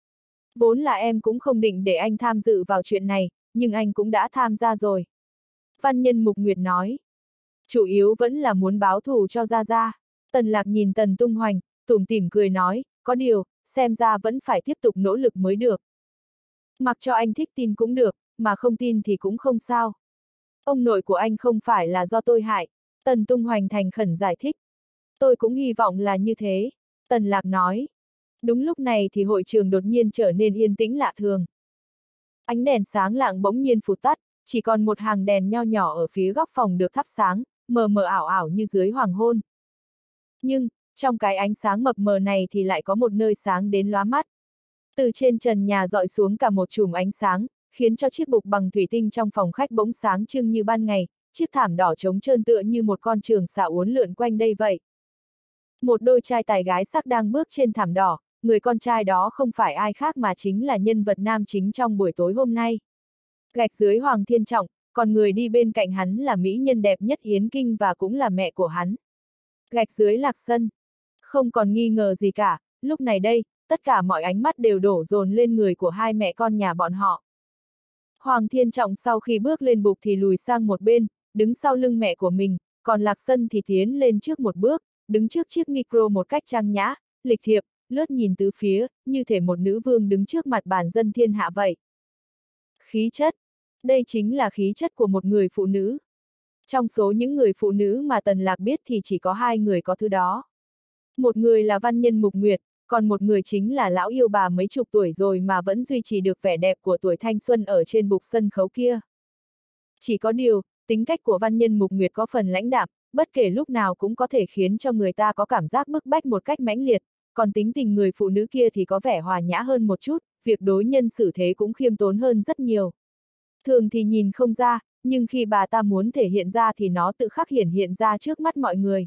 Vốn là em cũng không định để anh tham dự vào chuyện này, nhưng anh cũng đã tham gia rồi. Văn Nhân Mục Nguyệt nói, chủ yếu vẫn là muốn báo thù cho Gia Gia. Tần Lạc nhìn Tần Tung Hoành, tủm tỉm cười nói, có điều, xem ra vẫn phải tiếp tục nỗ lực mới được. Mặc cho anh thích tin cũng được, mà không tin thì cũng không sao. Ông nội của anh không phải là do tôi hại. Tần Tung Hoành thành khẩn giải thích. Tôi cũng hy vọng là như thế. Tần Lạc nói. Đúng lúc này thì hội trường đột nhiên trở nên yên tĩnh lạ thường. Ánh đèn sáng lạng bỗng nhiên phụt tắt, chỉ còn một hàng đèn nho nhỏ ở phía góc phòng được thắp sáng, mờ mờ ảo ảo như dưới hoàng hôn. Nhưng, trong cái ánh sáng mập mờ này thì lại có một nơi sáng đến lóa mắt. Từ trên trần nhà dọi xuống cả một chùm ánh sáng, khiến cho chiếc bục bằng thủy tinh trong phòng khách bỗng sáng trưng như ban ngày, chiếc thảm đỏ trống trơn tựa như một con trường xà uốn lượn quanh đây vậy. Một đôi trai tài gái sắc đang bước trên thảm đỏ, người con trai đó không phải ai khác mà chính là nhân vật nam chính trong buổi tối hôm nay. Gạch dưới Hoàng Thiên Trọng, còn người đi bên cạnh hắn là mỹ nhân đẹp nhất Yến Kinh và cũng là mẹ của hắn. Gạch dưới Lạc Sân. Không còn nghi ngờ gì cả, lúc này đây, tất cả mọi ánh mắt đều đổ dồn lên người của hai mẹ con nhà bọn họ. Hoàng Thiên Trọng sau khi bước lên bục thì lùi sang một bên, đứng sau lưng mẹ của mình, còn Lạc Sân thì tiến lên trước một bước, đứng trước chiếc micro một cách trang nhã, lịch thiệp, lướt nhìn tứ phía, như thể một nữ vương đứng trước mặt bàn dân thiên hạ vậy. Khí chất. Đây chính là khí chất của một người phụ nữ. Trong số những người phụ nữ mà Tần Lạc biết thì chỉ có hai người có thứ đó. Một người là Văn Nhân Mục Nguyệt, còn một người chính là lão yêu bà mấy chục tuổi rồi mà vẫn duy trì được vẻ đẹp của tuổi thanh xuân ở trên bục sân khấu kia. Chỉ có điều, tính cách của Văn Nhân Mục Nguyệt có phần lãnh đạm, bất kể lúc nào cũng có thể khiến cho người ta có cảm giác bức bách một cách mãnh liệt, còn tính tình người phụ nữ kia thì có vẻ hòa nhã hơn một chút, việc đối nhân xử thế cũng khiêm tốn hơn rất nhiều. Thường thì nhìn không ra, nhưng khi bà ta muốn thể hiện ra thì nó tự khắc hiển hiện ra trước mắt mọi người.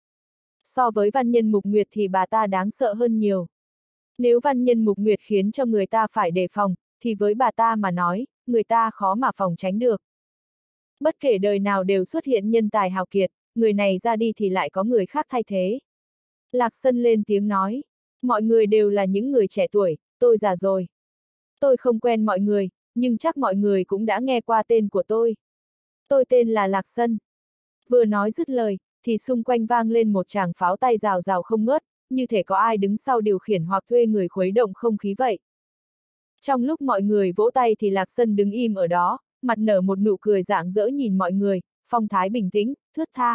So với Văn Nhân Mục Nguyệt thì bà ta đáng sợ hơn nhiều. Nếu Văn Nhân Mục Nguyệt khiến cho người ta phải đề phòng, thì với bà ta mà nói, người ta khó mà phòng tránh được. Bất kể đời nào đều xuất hiện nhân tài hào kiệt, người này ra đi thì lại có người khác thay thế. Lạc Sân lên tiếng nói, mọi người đều là những người trẻ tuổi, tôi già rồi. Tôi không quen mọi người, nhưng chắc mọi người cũng đã nghe qua tên của tôi. Tôi tên là Lạc Sân. Vừa nói dứt lời, thì xung quanh vang lên một tràng pháo tay rào rào không ngớt, như thể có ai đứng sau điều khiển hoặc thuê người khuấy động không khí vậy. Trong lúc mọi người vỗ tay thì Lạc Sân đứng im ở đó, mặt nở một nụ cười rạng rỡ nhìn mọi người, phong thái bình tĩnh, thướt tha.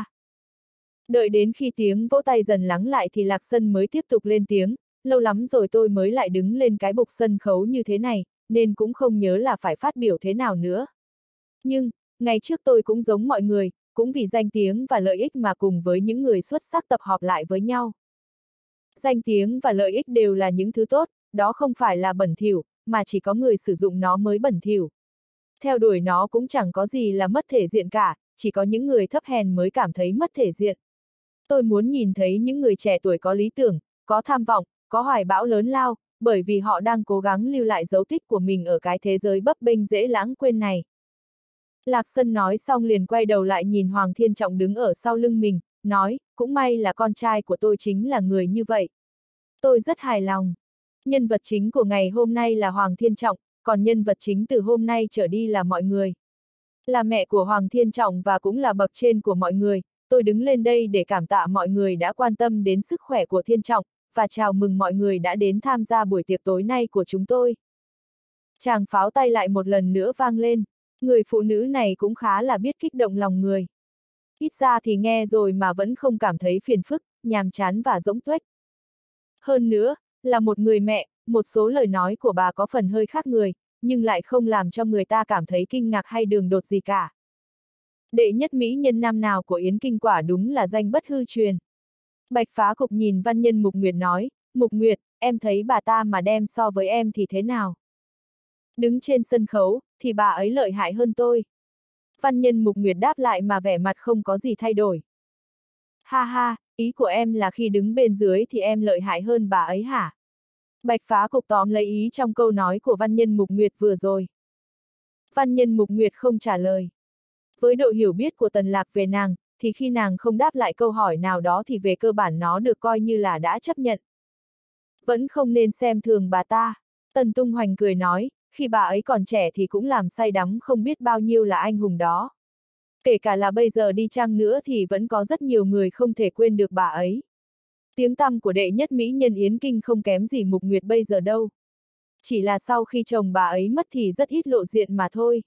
Đợi đến khi tiếng vỗ tay dần lắng lại thì Lạc Sân mới tiếp tục lên tiếng, lâu lắm rồi tôi mới lại đứng lên cái bục sân khấu như thế này, nên cũng không nhớ là phải phát biểu thế nào nữa. Nhưng, ngày trước tôi cũng giống mọi người, cũng vì danh tiếng và lợi ích mà cùng với những người xuất sắc tập họp lại với nhau. Danh tiếng và lợi ích đều là những thứ tốt, đó không phải là bẩn thỉu, mà chỉ có người sử dụng nó mới bẩn thỉu. Theo đuổi nó cũng chẳng có gì là mất thể diện cả, chỉ có những người thấp hèn mới cảm thấy mất thể diện. Tôi muốn nhìn thấy những người trẻ tuổi có lý tưởng, có tham vọng, có hoài bão lớn lao, bởi vì họ đang cố gắng lưu lại dấu tích của mình ở cái thế giới bấp bênh dễ lãng quên này. Lạc Sân nói xong liền quay đầu lại nhìn Hoàng Thiên Trọng đứng ở sau lưng mình, nói, cũng may là con trai của tôi chính là người như vậy. Tôi rất hài lòng. Nhân vật chính của ngày hôm nay là Hoàng Thiên Trọng, còn nhân vật chính từ hôm nay trở đi là mọi người. Là mẹ của Hoàng Thiên Trọng và cũng là bậc trên của mọi người, tôi đứng lên đây để cảm tạ mọi người đã quan tâm đến sức khỏe của Thiên Trọng, và chào mừng mọi người đã đến tham gia buổi tiệc tối nay của chúng tôi. Tràng pháo tay lại một lần nữa vang lên, người phụ nữ này cũng khá là biết kích động lòng người. Ít ra thì nghe rồi mà vẫn không cảm thấy phiền phức, nhàm chán và rỗng tuếch. Hơn nữa, là một người mẹ, một số lời nói của bà có phần hơi khác người, nhưng lại không làm cho người ta cảm thấy kinh ngạc hay đường đột gì cả. Đệ nhất mỹ nhân năm nào của Yến Kinh quả đúng là danh bất hư truyền. Bạch Phá Cục nhìn Văn Nhân Mục Nguyệt nói, Mục Nguyệt, em thấy bà ta mà đem so với em thì thế nào? Đứng trên sân khấu, thì bà ấy lợi hại hơn tôi. Văn Nhân Mục Nguyệt đáp lại mà vẻ mặt không có gì thay đổi. Ha ha, ý của em là khi đứng bên dưới thì em lợi hại hơn bà ấy hả? Bạch Phá Cục tóm lấy ý trong câu nói của Văn Nhân Mục Nguyệt vừa rồi. Văn Nhân Mục Nguyệt không trả lời. Với độ hiểu biết của Tần Lạc về nàng, thì khi nàng không đáp lại câu hỏi nào đó thì về cơ bản nó được coi như là đã chấp nhận. Vẫn không nên xem thường bà ta. Tần Tung Hoành cười nói, khi bà ấy còn trẻ thì cũng làm say đắm không biết bao nhiêu là anh hùng đó. Kể cả là bây giờ đi chăng nữa thì vẫn có rất nhiều người không thể quên được bà ấy. Tiếng tăm của đệ nhất mỹ nhân Yến Kinh không kém gì Mục Nguyệt bây giờ đâu. Chỉ là sau khi chồng bà ấy mất thì rất ít lộ diện mà thôi.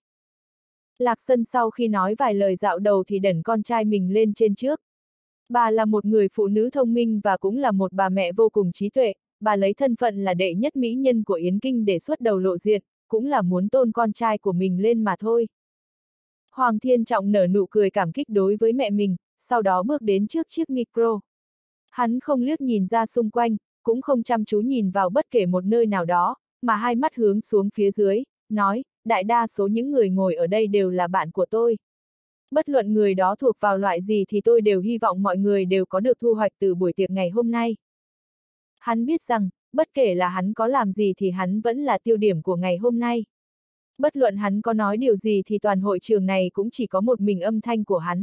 Lạc Sân sau khi nói vài lời dạo đầu thì đẩy con trai mình lên trên trước. Bà là một người phụ nữ thông minh và cũng là một bà mẹ vô cùng trí tuệ, bà lấy thân phận là đệ nhất mỹ nhân của Yến Kinh để xuất đầu lộ diện, cũng là muốn tôn con trai của mình lên mà thôi. Hoàng Thiên Trọng nở nụ cười cảm kích đối với mẹ mình, sau đó bước đến trước chiếc micro. Hắn không liếc nhìn ra xung quanh, cũng không chăm chú nhìn vào bất kể một nơi nào đó, mà hai mắt hướng xuống phía dưới, nói, đại đa số những người ngồi ở đây đều là bạn của tôi. Bất luận người đó thuộc vào loại gì thì tôi đều hy vọng mọi người đều có được thu hoạch từ buổi tiệc ngày hôm nay. Hắn biết rằng, bất kể là hắn có làm gì thì hắn vẫn là tiêu điểm của ngày hôm nay. Bất luận hắn có nói điều gì thì toàn hội trường này cũng chỉ có một mình âm thanh của hắn.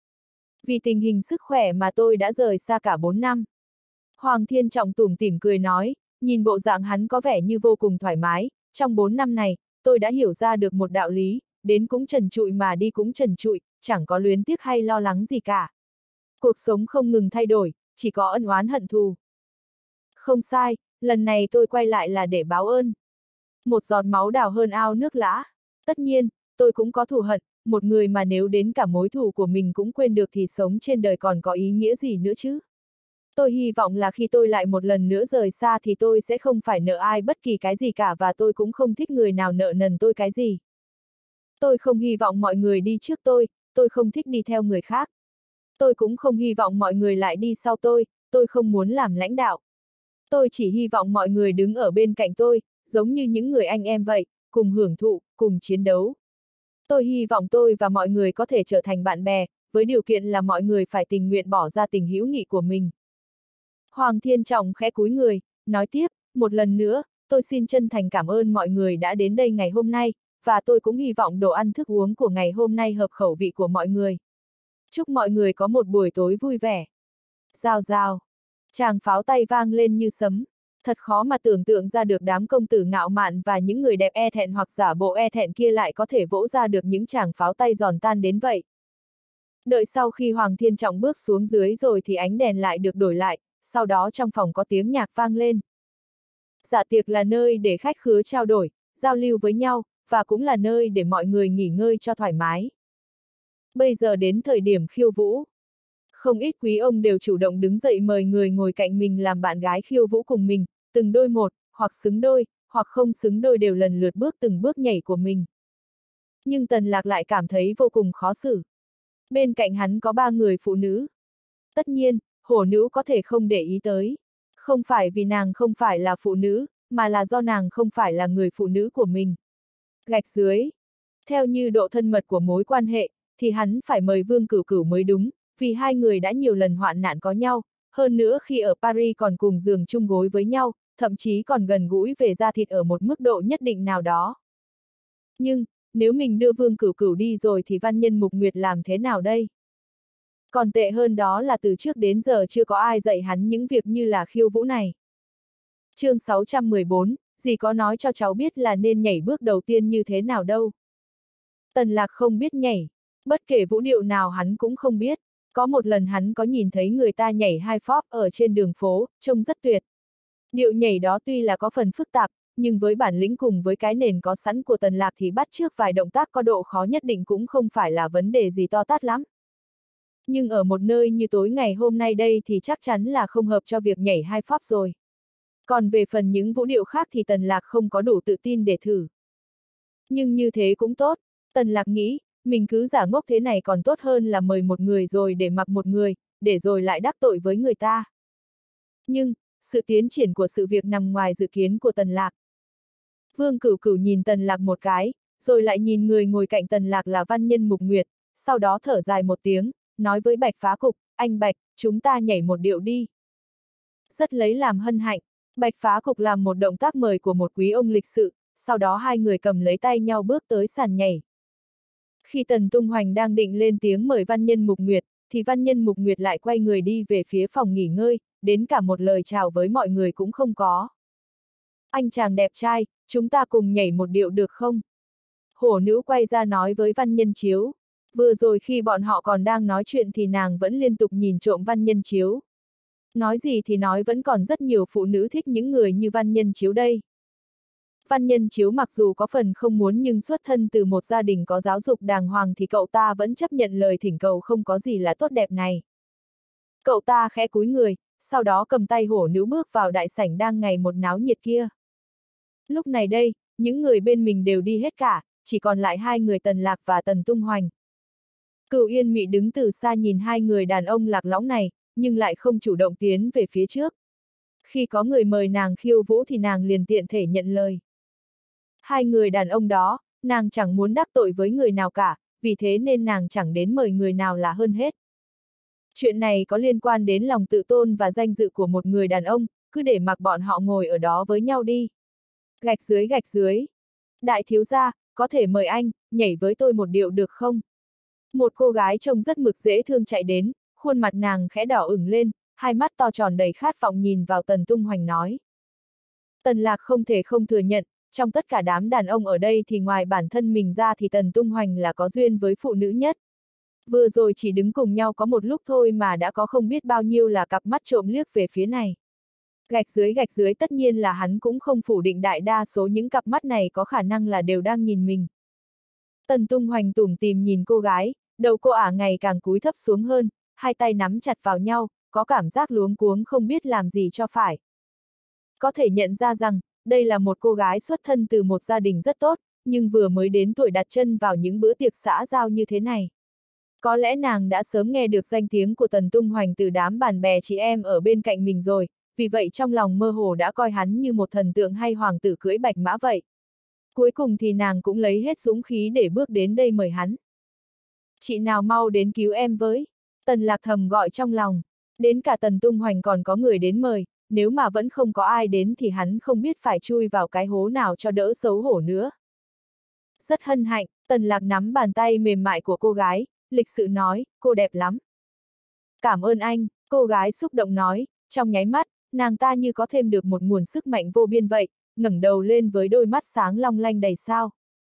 Vì tình hình sức khỏe mà tôi đã rời xa cả bốn năm. Hoàng Thiên Trọng tủm tỉm cười nói, nhìn bộ dạng hắn có vẻ như vô cùng thoải mái, trong bốn năm này, tôi đã hiểu ra được một đạo lý, đến cũng trần trụi mà đi cũng trần trụi, chẳng có luyến tiếc hay lo lắng gì cả. Cuộc sống không ngừng thay đổi, chỉ có ân oán hận thù. Không sai, lần này tôi quay lại là để báo ơn. Một giọt máu đào hơn ao nước lã. Tất nhiên, tôi cũng có thù hận, một người mà nếu đến cả mối thù của mình cũng quên được thì sống trên đời còn có ý nghĩa gì nữa chứ. Tôi hy vọng là khi tôi lại một lần nữa rời xa thì tôi sẽ không phải nợ ai bất kỳ cái gì cả và tôi cũng không thích người nào nợ nần tôi cái gì. Tôi không hy vọng mọi người đi trước tôi, tôi không thích đi theo người khác. Tôi cũng không hy vọng mọi người lại đi sau tôi, tôi không muốn làm lãnh đạo. Tôi chỉ hy vọng mọi người đứng ở bên cạnh tôi, giống như những người anh em vậy, cùng hưởng thụ, cùng chiến đấu. Tôi hy vọng tôi và mọi người có thể trở thành bạn bè, với điều kiện là mọi người phải tình nguyện bỏ ra tình hữu nghị của mình. Hoàng Thiên Trọng khẽ cúi người, nói tiếp, một lần nữa, tôi xin chân thành cảm ơn mọi người đã đến đây ngày hôm nay, và tôi cũng hy vọng đồ ăn thức uống của ngày hôm nay hợp khẩu vị của mọi người. Chúc mọi người có một buổi tối vui vẻ. Rào rào. Tràng pháo tay vang lên như sấm. Thật khó mà tưởng tượng ra được đám công tử ngạo mạn và những người đẹp e thẹn hoặc giả bộ e thẹn kia lại có thể vỗ ra được những tràng pháo tay giòn tan đến vậy. Đợi sau khi Hoàng Thiên Trọng bước xuống dưới rồi thì ánh đèn lại được đổi lại, sau đó trong phòng có tiếng nhạc vang lên. Dạ tiệc là nơi để khách khứa trao đổi, giao lưu với nhau, và cũng là nơi để mọi người nghỉ ngơi cho thoải mái. Bây giờ đến thời điểm khiêu vũ. Không ít quý ông đều chủ động đứng dậy mời người ngồi cạnh mình làm bạn gái khiêu vũ cùng mình, từng đôi một, hoặc xứng đôi, hoặc không xứng đôi đều lần lượt bước từng bước nhảy của mình. Nhưng Tần Lạc lại cảm thấy vô cùng khó xử. Bên cạnh hắn có ba người phụ nữ. Tất nhiên, hổ nữ có thể không để ý tới. Không phải vì nàng không phải là phụ nữ, mà là do nàng không phải là người phụ nữ của mình. Gạch dưới. Theo như độ thân mật của mối quan hệ, thì hắn phải mời Vương Cửu Cửu mới đúng, vì hai người đã nhiều lần hoạn nạn có nhau, hơn nữa khi ở Paris còn cùng giường chung gối với nhau, thậm chí còn gần gũi về da thịt ở một mức độ nhất định nào đó. Nhưng, nếu mình đưa Vương Cửu Cửu đi rồi thì Văn Nhân Mục Nguyệt làm thế nào đây? Còn tệ hơn đó là từ trước đến giờ chưa có ai dạy hắn những việc như là khiêu vũ này. Chương sáu trăm mười bốn, dì có nói cho cháu biết là nên nhảy bước đầu tiên như thế nào đâu. Tần Lạc không biết nhảy, bất kể vũ điệu nào hắn cũng không biết. Có một lần hắn có nhìn thấy người ta nhảy hai phóp ở trên đường phố, trông rất tuyệt. Điệu nhảy đó tuy là có phần phức tạp, nhưng với bản lĩnh cùng với cái nền có sẵn của Tần Lạc thì bắt chước vài động tác có độ khó nhất định cũng không phải là vấn đề gì to tát lắm. Nhưng ở một nơi như tối ngày hôm nay đây thì chắc chắn là không hợp cho việc nhảy hai phóp rồi. Còn về phần những vũ điệu khác thì Tần Lạc không có đủ tự tin để thử. Nhưng như thế cũng tốt, Tần Lạc nghĩ, mình cứ giả ngốc thế này còn tốt hơn là mời một người rồi để mặc một người, để rồi lại đắc tội với người ta. Nhưng, sự tiến triển của sự việc nằm ngoài dự kiến của Tần Lạc. Vương Cửu Cửu nhìn Tần Lạc một cái, rồi lại nhìn người ngồi cạnh Tần Lạc là Văn Nhân Mục Nguyệt, sau đó thở dài một tiếng, nói với Bạch Phá Cục, anh Bạch, chúng ta nhảy một điệu đi. Rất lấy làm hân hạnh, Bạch Phá Cục làm một động tác mời của một quý ông lịch sự, sau đó hai người cầm lấy tay nhau bước tới sàn nhảy. Khi Tần Tung Hoành đang định lên tiếng mời văn nhân Mục Nguyệt, thì văn nhân Mục Nguyệt lại quay người đi về phía phòng nghỉ ngơi, đến cả một lời chào với mọi người cũng không có. Anh chàng đẹp trai, chúng ta cùng nhảy một điệu được không? Hổ nữ quay ra nói với văn nhân Chiếu. Vừa rồi khi bọn họ còn đang nói chuyện thì nàng vẫn liên tục nhìn trộm văn nhân Chiếu. Nói gì thì nói vẫn còn rất nhiều phụ nữ thích những người như văn nhân Chiếu đây. Văn nhân Chiếu mặc dù có phần không muốn nhưng xuất thân từ một gia đình có giáo dục đàng hoàng thì cậu ta vẫn chấp nhận lời thỉnh cầu không có gì là tốt đẹp này. Cậu ta khẽ cúi người, sau đó cầm tay hổ nữ bước vào đại sảnh đang ngày một náo nhiệt kia. Lúc này đây, những người bên mình đều đi hết cả, chỉ còn lại hai người Tần Lạc và Tần Tung Hoành. Cửu Yên Mị đứng từ xa nhìn hai người đàn ông lạc lõng này, nhưng lại không chủ động tiến về phía trước. Khi có người mời nàng khiêu vũ thì nàng liền tiện thể nhận lời. Hai người đàn ông đó, nàng chẳng muốn đắc tội với người nào cả, vì thế nên nàng chẳng đến mời người nào là hơn hết. Chuyện này có liên quan đến lòng tự tôn và danh dự của một người đàn ông, cứ để mặc bọn họ ngồi ở đó với nhau đi. Gạch dưới gạch dưới. Đại thiếu gia, có thể mời anh, nhảy với tôi một điệu được không? Một cô gái trông rất mực dễ thương chạy đến, khuôn mặt nàng khẽ đỏ ửng lên, hai mắt to tròn đầy khát vọng nhìn vào Tần Tung Hoành nói. Tần Lạc không thể không thừa nhận, trong tất cả đám đàn ông ở đây thì ngoài bản thân mình ra thì Tần Tung Hoành là có duyên với phụ nữ nhất. Vừa rồi chỉ đứng cùng nhau có một lúc thôi mà đã có không biết bao nhiêu là cặp mắt trộm liếc về phía này. Gạch dưới gạch dưới tất nhiên là hắn cũng không phủ định đại đa số những cặp mắt này có khả năng là đều đang nhìn mình. Tần Tung Hoành tủm tỉm nhìn cô gái, đầu cô ả ngày càng cúi thấp xuống hơn, hai tay nắm chặt vào nhau, có cảm giác luống cuống không biết làm gì cho phải. Có thể nhận ra rằng, đây là một cô gái xuất thân từ một gia đình rất tốt, nhưng vừa mới đến tuổi đặt chân vào những bữa tiệc xã giao như thế này. Có lẽ nàng đã sớm nghe được danh tiếng của Tần Tung Hoành từ đám bạn bè chị em ở bên cạnh mình rồi, vì vậy trong lòng mơ hồ đã coi hắn như một thần tượng hay hoàng tử cưỡi bạch mã vậy. Cuối cùng thì nàng cũng lấy hết dũng khí để bước đến đây mời hắn. Chị nào mau đến cứu em với. Tần Lạc thầm gọi trong lòng. Đến cả Tần Tung Hoành còn có người đến mời, nếu mà vẫn không có ai đến thì hắn không biết phải chui vào cái hố nào cho đỡ xấu hổ nữa. Rất hân hạnh, Tần Lạc nắm bàn tay mềm mại của cô gái, lịch sự nói, cô đẹp lắm. Cảm ơn anh, cô gái xúc động nói, trong nháy mắt, nàng ta như có thêm được một nguồn sức mạnh vô biên vậy, ngẩng đầu lên với đôi mắt sáng long lanh đầy sao.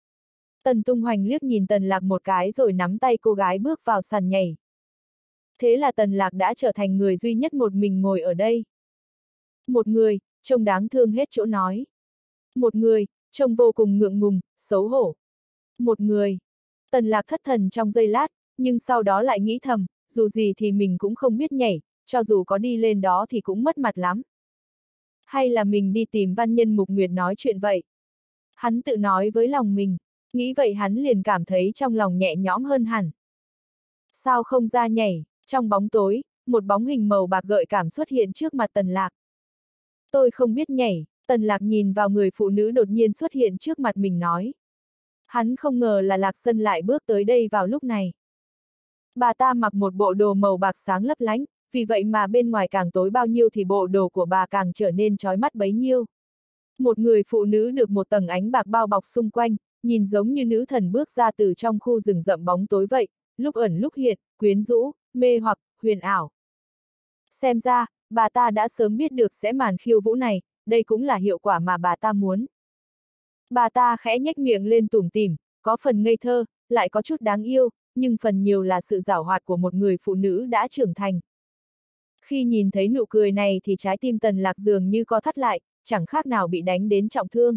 Tần Tung Hoành liếc nhìn Tần Lạc một cái rồi nắm tay cô gái bước vào sàn nhảy. Thế là Tần Lạc đã trở thành người duy nhất một mình ngồi ở đây. Một người, trông đáng thương hết chỗ nói. Một người, trông vô cùng ngượng ngùng, xấu hổ. Một người. Tần Lạc thất thần trong giây lát, nhưng sau đó lại nghĩ thầm, dù gì thì mình cũng không biết nhảy, cho dù có đi lên đó thì cũng mất mặt lắm. Hay là mình đi tìm văn nhân Mục Nguyệt nói chuyện vậy? Hắn tự nói với lòng mình, nghĩ vậy hắn liền cảm thấy trong lòng nhẹ nhõm hơn hẳn. Sao không ra nhảy? Trong bóng tối, một bóng hình màu bạc gợi cảm xuất hiện trước mặt Tần Lạc. Tôi không biết nhảy, Tần Lạc nhìn vào người phụ nữ đột nhiên xuất hiện trước mặt mình nói. Hắn không ngờ là Lạc Sân lại bước tới đây vào lúc này. Bà ta mặc một bộ đồ màu bạc sáng lấp lánh, vì vậy mà bên ngoài càng tối bao nhiêu thì bộ đồ của bà càng trở nên chói mắt bấy nhiêu. Một người phụ nữ được một tầng ánh bạc bao bọc xung quanh, nhìn giống như nữ thần bước ra từ trong khu rừng rậm bóng tối vậy, lúc ẩn lúc hiện, quyến rũ, mê hoặc, huyền ảo. Xem ra, bà ta đã sớm biết được sẽ màn khiêu vũ này, đây cũng là hiệu quả mà bà ta muốn. Bà ta khẽ nhếch miệng lên tủm tỉm, có phần ngây thơ, lại có chút đáng yêu, nhưng phần nhiều là sự giảo hoạt của một người phụ nữ đã trưởng thành. Khi nhìn thấy nụ cười này thì trái tim Tần Lạc dường như co thắt lại, chẳng khác nào bị đánh đến trọng thương.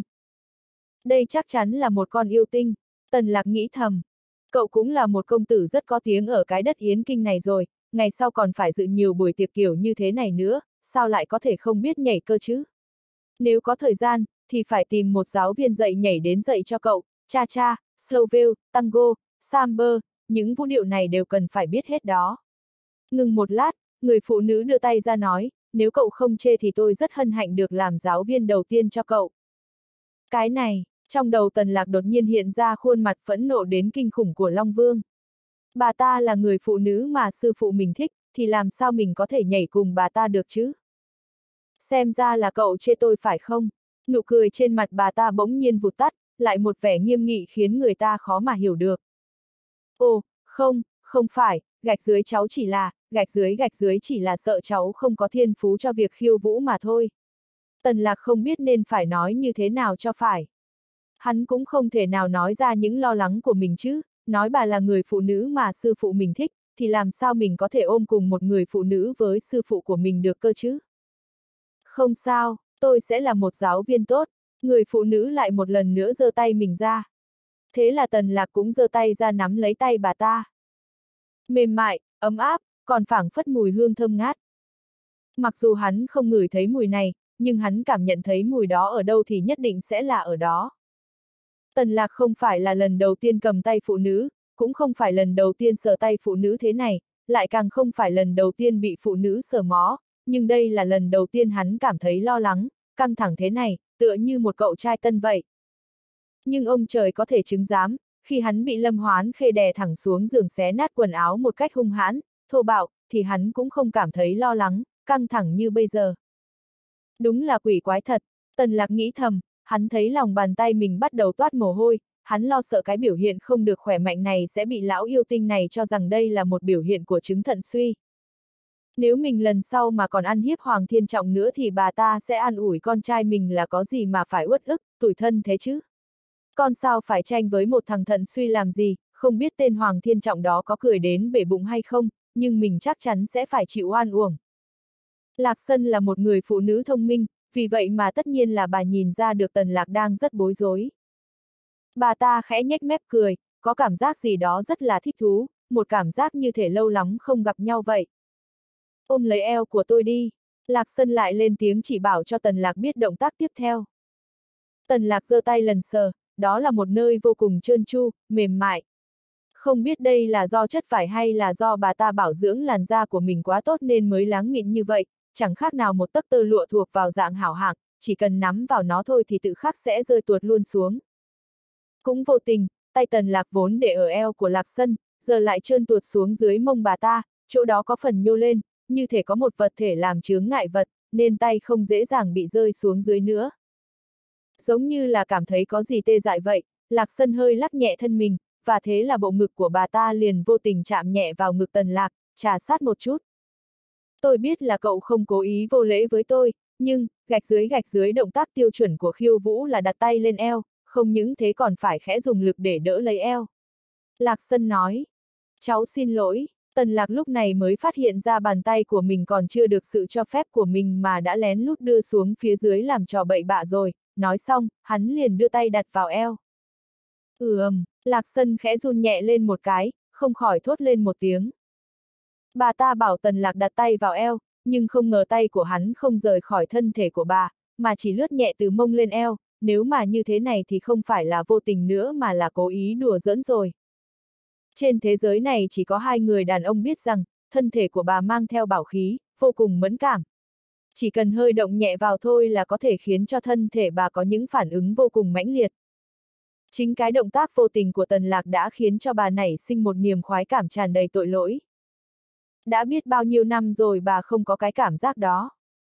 Đây chắc chắn là một con yêu tinh, Tần Lạc nghĩ thầm. Cậu cũng là một công tử rất có tiếng ở cái đất Yến Kinh này rồi, ngày sau còn phải dự nhiều buổi tiệc kiểu như thế này nữa, sao lại có thể không biết nhảy cơ chứ? Nếu có thời gian, thì phải tìm một giáo viên dạy nhảy đến dạy cho cậu, cha cha, slow tango, samba, những vũ điệu này đều cần phải biết hết đó. Ngừng một lát, người phụ nữ đưa tay ra nói, nếu cậu không chê thì tôi rất hân hạnh được làm giáo viên đầu tiên cho cậu. Cái này, trong đầu Tần Lạc đột nhiên hiện ra khuôn mặt phẫn nộ đến kinh khủng của Long Vương. Bà ta là người phụ nữ mà sư phụ mình thích, thì làm sao mình có thể nhảy cùng bà ta được chứ? Xem ra là cậu chê tôi phải không? Nụ cười trên mặt bà ta bỗng nhiên vụt tắt, lại một vẻ nghiêm nghị khiến người ta khó mà hiểu được. Ồ, không, không phải, gạch dưới cháu chỉ là, gạch dưới gạch dưới chỉ là sợ cháu không có thiên phú cho việc khiêu vũ mà thôi. Tần Lạc không biết nên phải nói như thế nào cho phải. Hắn cũng không thể nào nói ra những lo lắng của mình chứ, nói bà là người phụ nữ mà sư phụ mình thích, thì làm sao mình có thể ôm cùng một người phụ nữ với sư phụ của mình được cơ chứ? Không sao, tôi sẽ là một giáo viên tốt. Người phụ nữ lại một lần nữa giơ tay mình ra. Thế là Tần Lạc cũng giơ tay ra nắm lấy tay bà ta. Mềm mại, ấm áp, còn phảng phất mùi hương thơm ngát. Mặc dù hắn không ngửi thấy mùi này, nhưng hắn cảm nhận thấy mùi đó ở đâu thì nhất định sẽ là ở đó. Tần Lạc không phải là lần đầu tiên cầm tay phụ nữ, cũng không phải lần đầu tiên sờ tay phụ nữ thế này, lại càng không phải lần đầu tiên bị phụ nữ sờ mó, nhưng đây là lần đầu tiên hắn cảm thấy lo lắng, căng thẳng thế này, tựa như một cậu trai tân vậy. Nhưng ông trời có thể chứng giám, khi hắn bị Lâm Hoán Khê đè thẳng xuống giường xé nát quần áo một cách hung hãn, thô bạo, thì hắn cũng không cảm thấy lo lắng, căng thẳng như bây giờ. Đúng là quỷ quái thật, Tần Lạc nghĩ thầm, hắn thấy lòng bàn tay mình bắt đầu toát mồ hôi, hắn lo sợ cái biểu hiện không được khỏe mạnh này sẽ bị lão yêu tinh này cho rằng đây là một biểu hiện của chứng thận suy. Nếu mình lần sau mà còn ăn hiếp Hoàng Thiên Trọng nữa thì bà ta sẽ an ủi con trai mình là có gì mà phải uất ức, tủi thân thế chứ. Con sao phải tranh với một thằng thận suy làm gì, không biết tên Hoàng Thiên Trọng đó có cười đến bể bụng hay không, nhưng mình chắc chắn sẽ phải chịu oan uổng. Lạc Sân là một người phụ nữ thông minh, vì vậy mà tất nhiên là bà nhìn ra được Tần Lạc đang rất bối rối. Bà ta khẽ nhếch mép cười, có cảm giác gì đó rất là thích thú, một cảm giác như thể lâu lắm không gặp nhau vậy. Ôm lấy eo của tôi đi. Lạc Sân lại lên tiếng chỉ bảo cho Tần Lạc biết động tác tiếp theo. Tần Lạc giơ tay lần sờ, đó là một nơi vô cùng trơn tru, mềm mại. Không biết đây là do chất vải hay là do bà ta bảo dưỡng làn da của mình quá tốt nên mới láng mịn như vậy, chẳng khác nào một tấc tơ lụa thuộc vào dạng hảo hạng, chỉ cần nắm vào nó thôi thì tự khắc sẽ rơi tuột luôn xuống. Cũng vô tình, tay Tần Lạc vốn để ở eo của Lạc Sân, giờ lại trơn tuột xuống dưới mông bà ta, chỗ đó có phần nhô lên, như thể có một vật thể làm chướng ngại vật, nên tay không dễ dàng bị rơi xuống dưới nữa. Giống như là cảm thấy có gì tê dại vậy, Lạc Sân hơi lắc nhẹ thân mình, và thế là bộ ngực của bà ta liền vô tình chạm nhẹ vào ngực Tần Lạc, trà sát một chút. Tôi biết là cậu không cố ý vô lễ với tôi, nhưng, gạch dưới gạch dưới động tác tiêu chuẩn của khiêu vũ là đặt tay lên eo, không những thế còn phải khẽ dùng lực để đỡ lấy eo. Lạc Sân nói, cháu xin lỗi. Tần Lạc lúc này mới phát hiện ra bàn tay của mình còn chưa được sự cho phép của mình mà đã lén lút đưa xuống phía dưới làm trò bậy bạ rồi, nói xong, hắn liền đưa tay đặt vào eo. Ừm, Lạc Sân khẽ run nhẹ lên một cái, không khỏi thốt lên một tiếng. Bà ta bảo Tần Lạc đặt tay vào eo, nhưng không ngờ tay của hắn không rời khỏi thân thể của bà, mà chỉ lướt nhẹ từ mông lên eo, nếu mà như thế này thì không phải là vô tình nữa mà là cố ý đùa giỡn rồi. Trên thế giới này chỉ có hai người đàn ông biết rằng, thân thể của bà mang theo bảo khí, vô cùng mẫn cảm. Chỉ cần hơi động nhẹ vào thôi là có thể khiến cho thân thể bà có những phản ứng vô cùng mãnh liệt. Chính cái động tác vô tình của Tần Lạc đã khiến cho bà nảy sinh một niềm khoái cảm tràn đầy tội lỗi. Đã biết bao nhiêu năm rồi bà không có cái cảm giác đó.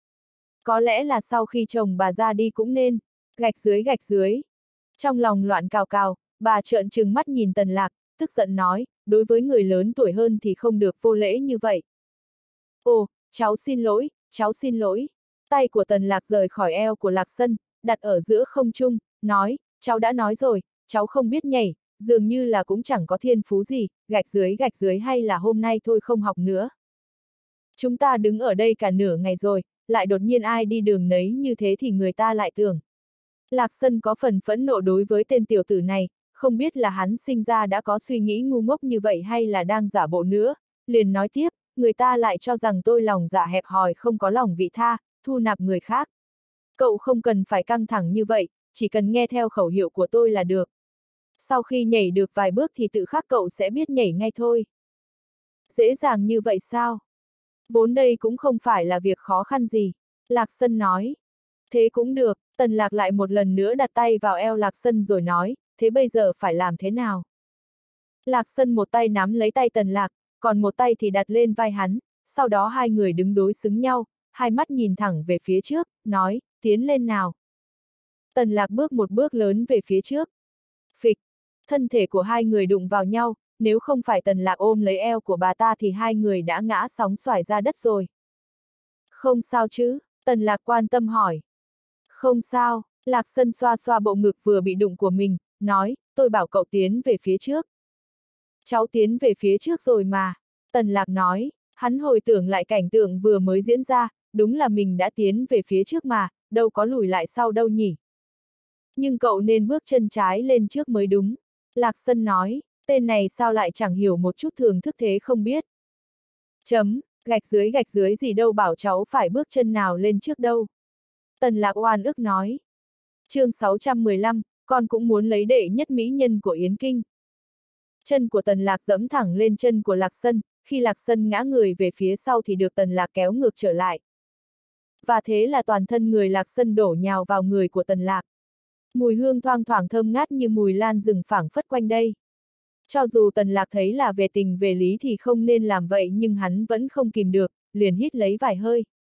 Có lẽ là sau khi chồng bà ra đi cũng nên, gạch dưới gạch dưới. Trong lòng loạn cào cào, bà trợn trừng mắt nhìn Tần Lạc, tức giận nói, đối với người lớn tuổi hơn thì không được vô lễ như vậy. Ồ, cháu xin lỗi, cháu xin lỗi. Tay của Tần Lạc rời khỏi eo của Lạc Sân, đặt ở giữa không trung, nói, cháu đã nói rồi, cháu không biết nhảy, dường như là cũng chẳng có thiên phú gì, gạch dưới gạch dưới hay là hôm nay thôi không học nữa. Chúng ta đứng ở đây cả nửa ngày rồi, lại đột nhiên ai đi đường nấy như thế thì người ta lại tưởng. Lạc Sân có phần phẫn nộ đối với tên tiểu tử này, không biết là hắn sinh ra đã có suy nghĩ ngu ngốc như vậy hay là đang giả bộ nữa, liền nói tiếp, người ta lại cho rằng tôi lòng dạ hẹp hòi không có lòng vị tha, thu nạp người khác. Cậu không cần phải căng thẳng như vậy, chỉ cần nghe theo khẩu hiệu của tôi là được. Sau khi nhảy được vài bước thì tự khắc cậu sẽ biết nhảy ngay thôi. Dễ dàng như vậy sao? Vốn đây cũng không phải là việc khó khăn gì, Lạc Sân nói. Thế cũng được, Tần Lạc lại một lần nữa đặt tay vào eo Lạc Sân rồi nói, thế bây giờ phải làm thế nào? Lạc Sân một tay nắm lấy tay Tần Lạc, còn một tay thì đặt lên vai hắn, sau đó hai người đứng đối xứng nhau, hai mắt nhìn thẳng về phía trước, nói, tiến lên nào. Tần Lạc bước một bước lớn về phía trước. Phịch, thân thể của hai người đụng vào nhau, nếu không phải Tần Lạc ôm lấy eo của bà ta thì hai người đã ngã sóng xoài ra đất rồi. Không sao chứ? Tần Lạc quan tâm hỏi. Không sao, Lạc Sân xoa xoa bộ ngực vừa bị đụng của mình, nói, tôi bảo cậu tiến về phía trước. Cháu tiến về phía trước rồi mà. Tần Lạc nói, hắn hồi tưởng lại cảnh tượng vừa mới diễn ra, đúng là mình đã tiến về phía trước mà, đâu có lùi lại sau đâu nhỉ. Nhưng cậu nên bước chân trái lên trước mới đúng. Lạc Sân nói, tên này sao lại chẳng hiểu một chút thường thức thế không biết. Chấm, gạch dưới gạch dưới gì đâu bảo cháu phải bước chân nào lên trước đâu. Tần Lạc oan ức nói. Chương sáu trăm mười lăm, con cũng muốn lấy đệ nhất mỹ nhân của Yến Kinh. Chân của Tần Lạc dẫm thẳng lên chân của Lạc Sân, khi Lạc Sân ngã người về phía sau thì được Tần Lạc kéo ngược trở lại. Và thế là toàn thân người Lạc Sân đổ nhào vào người của Tần Lạc. Mùi hương thoang thoảng thơm ngát như mùi lan rừng phảng phất quanh đây. Cho dù Tần Lạc thấy là về tình về lý thì không nên làm vậy nhưng hắn vẫn không kìm được, liền hít lấy vài hơi.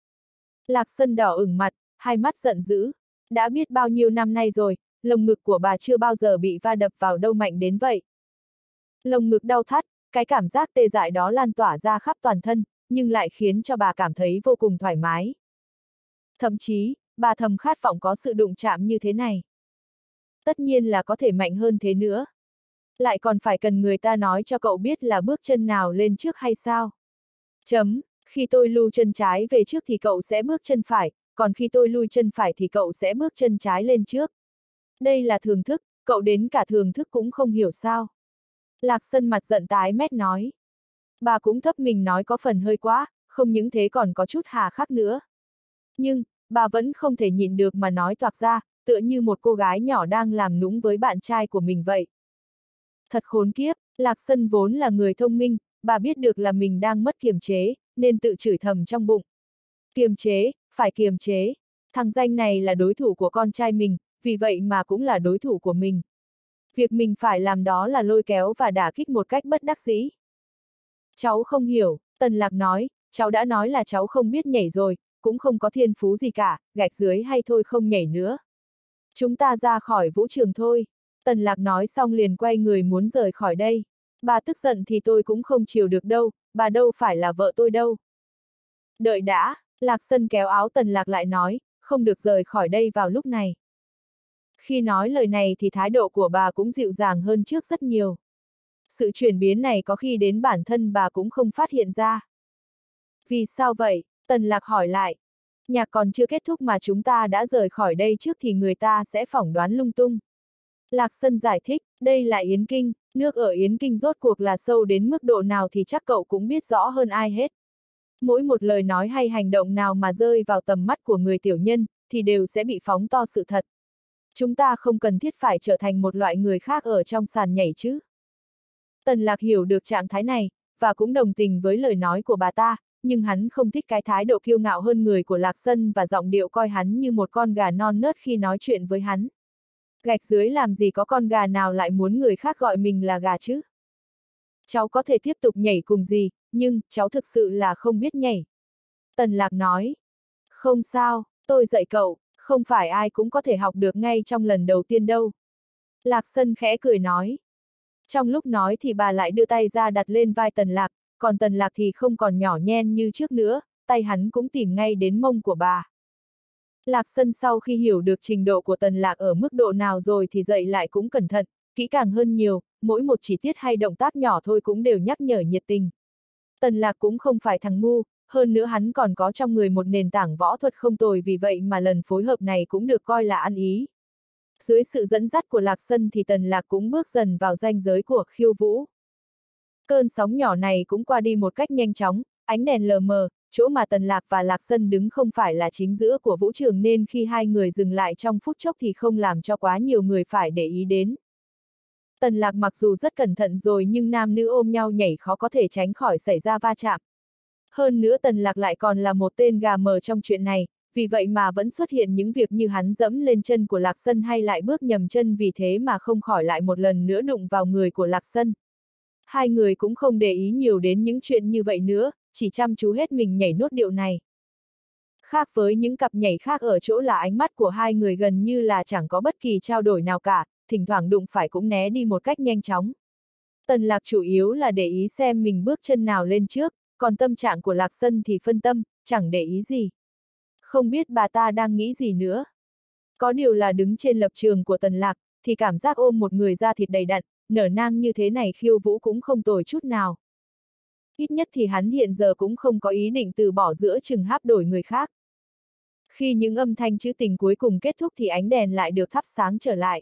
Lạc Sân đỏ ửng mặt, hai mắt giận dữ. Đã biết bao nhiêu năm nay rồi, lồng ngực của bà chưa bao giờ bị va đập vào đâu mạnh đến vậy. Lồng ngực đau thắt, cái cảm giác tê dại đó lan tỏa ra khắp toàn thân, nhưng lại khiến cho bà cảm thấy vô cùng thoải mái. Thậm chí, bà thầm khát vọng có sự đụng chạm như thế này. Tất nhiên là có thể mạnh hơn thế nữa. Lại còn phải cần người ta nói cho cậu biết là bước chân nào lên trước hay sao? Chấm, khi tôi lui chân trái về trước thì cậu sẽ bước chân phải, còn khi tôi lui chân phải thì cậu sẽ bước chân trái lên trước. Đây là thường thức, cậu đến cả thường thức cũng không hiểu sao. Lạc Sân mặt giận tái mét nói. Bà cũng thấp mình nói có phần hơi quá, không những thế còn có chút hà khắc nữa. Nhưng, bà vẫn không thể nhịn được mà nói toạc ra, tựa như một cô gái nhỏ đang làm nũng với bạn trai của mình vậy. Thật khốn kiếp, Lạc Sân vốn là người thông minh, bà biết được là mình đang mất kiềm chế, nên tự chửi thầm trong bụng. Kiềm chế, phải kiềm chế. Thằng danh này là đối thủ của con trai mình, vì vậy mà cũng là đối thủ của mình. Việc mình phải làm đó là lôi kéo và đả kích một cách bất đắc dĩ. Cháu không hiểu, Tần Lạc nói, cháu đã nói là cháu không biết nhảy rồi, cũng không có thiên phú gì cả, gạch dưới hay thôi không nhảy nữa. Chúng ta ra khỏi vũ trường thôi. Tần Lạc nói xong liền quay người muốn rời khỏi đây. Bà tức giận thì tôi cũng không chiều được đâu, bà đâu phải là vợ tôi đâu. Đợi đã, Lạc Sân kéo áo Tần Lạc lại nói, không được rời khỏi đây vào lúc này. Khi nói lời này thì thái độ của bà cũng dịu dàng hơn trước rất nhiều. Sự chuyển biến này có khi đến bản thân bà cũng không phát hiện ra. Vì sao vậy? Tần Lạc hỏi lại. Nhạc còn chưa kết thúc mà chúng ta đã rời khỏi đây trước thì người ta sẽ phỏng đoán lung tung. Lạc Sân giải thích, đây là Yến Kinh, nước ở Yến Kinh rốt cuộc là sâu đến mức độ nào thì chắc cậu cũng biết rõ hơn ai hết. Mỗi một lời nói hay hành động nào mà rơi vào tầm mắt của người tiểu nhân, thì đều sẽ bị phóng to sự thật. Chúng ta không cần thiết phải trở thành một loại người khác ở trong sàn nhảy chứ. Tần Lạc hiểu được trạng thái này, và cũng đồng tình với lời nói của bà ta, nhưng hắn không thích cái thái độ kiêu ngạo hơn người của Lạc Sân và giọng điệu coi hắn như một con gà non nớt khi nói chuyện với hắn. Gạch dưới làm gì có con gà nào lại muốn người khác gọi mình là gà chứ? Cháu có thể tiếp tục nhảy cùng gì, nhưng, cháu thực sự là không biết nhảy. Tần Lạc nói. Không sao, tôi dạy cậu, không phải ai cũng có thể học được ngay trong lần đầu tiên đâu. Lạc Sân khẽ cười nói. Trong lúc nói thì bà lại đưa tay ra đặt lên vai Tần Lạc, còn Tần Lạc thì không còn nhỏ nhen như trước nữa, tay hắn cũng tìm ngay đến mông của bà. Lạc Sân sau khi hiểu được trình độ của Tần Lạc ở mức độ nào rồi thì dậy lại cũng cẩn thận, kỹ càng hơn nhiều, mỗi một chi tiết hay động tác nhỏ thôi cũng đều nhắc nhở nhiệt tình. Tần Lạc cũng không phải thằng ngu, hơn nữa hắn còn có trong người một nền tảng võ thuật không tồi vì vậy mà lần phối hợp này cũng được coi là ăn ý. Dưới sự dẫn dắt của Lạc Sân thì Tần Lạc cũng bước dần vào ranh giới của khiêu vũ. Cơn sóng nhỏ này cũng qua đi một cách nhanh chóng, ánh đèn lờ mờ, chỗ mà Tần Lạc và Lạc Sân đứng không phải là chính giữa của vũ trường nên khi hai người dừng lại trong phút chốc thì không làm cho quá nhiều người phải để ý đến. Tần Lạc mặc dù rất cẩn thận rồi nhưng nam nữ ôm nhau nhảy khó có thể tránh khỏi xảy ra va chạm. Hơn nữa Tần Lạc lại còn là một tên gà mờ trong chuyện này, vì vậy mà vẫn xuất hiện những việc như hắn dẫm lên chân của Lạc Sân hay lại bước nhầm chân vì thế mà không khỏi lại một lần nữa đụng vào người của Lạc Sân. Hai người cũng không để ý nhiều đến những chuyện như vậy nữa, chỉ chăm chú hết mình nhảy nốt điệu này. Khác với những cặp nhảy khác ở chỗ là ánh mắt của hai người gần như là chẳng có bất kỳ trao đổi nào cả, thỉnh thoảng đụng phải cũng né đi một cách nhanh chóng. Tần Lạc chủ yếu là để ý xem mình bước chân nào lên trước, còn tâm trạng của Lạc Sân thì phân tâm, chẳng để ý gì. Không biết bà ta đang nghĩ gì nữa. Có điều là đứng trên lập trường của Tần Lạc, thì cảm giác ôm một người da thịt đầy đặn, nở nang như thế này khiêu vũ cũng không tồi chút nào. Ít nhất thì hắn hiện giờ cũng không có ý định từ bỏ giữa chừng háp đổi người khác. Khi những âm thanh trữ tình cuối cùng kết thúc thì ánh đèn lại được thắp sáng trở lại.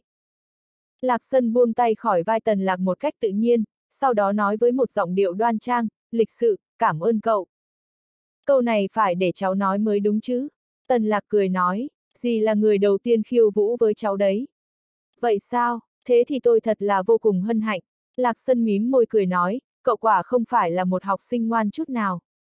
Lạc Sân buông tay khỏi vai Tần Lạc một cách tự nhiên, sau đó nói với một giọng điệu đoan trang, lịch sự, cảm ơn cậu. Câu này phải để cháu nói mới đúng chứ. Tần Lạc cười nói, dì là người đầu tiên khiêu vũ với cháu đấy. Vậy sao, thế thì tôi thật là vô cùng hân hạnh. Lạc Sân mím môi cười nói, cậu quả không phải là một học sinh ngoan chút nào.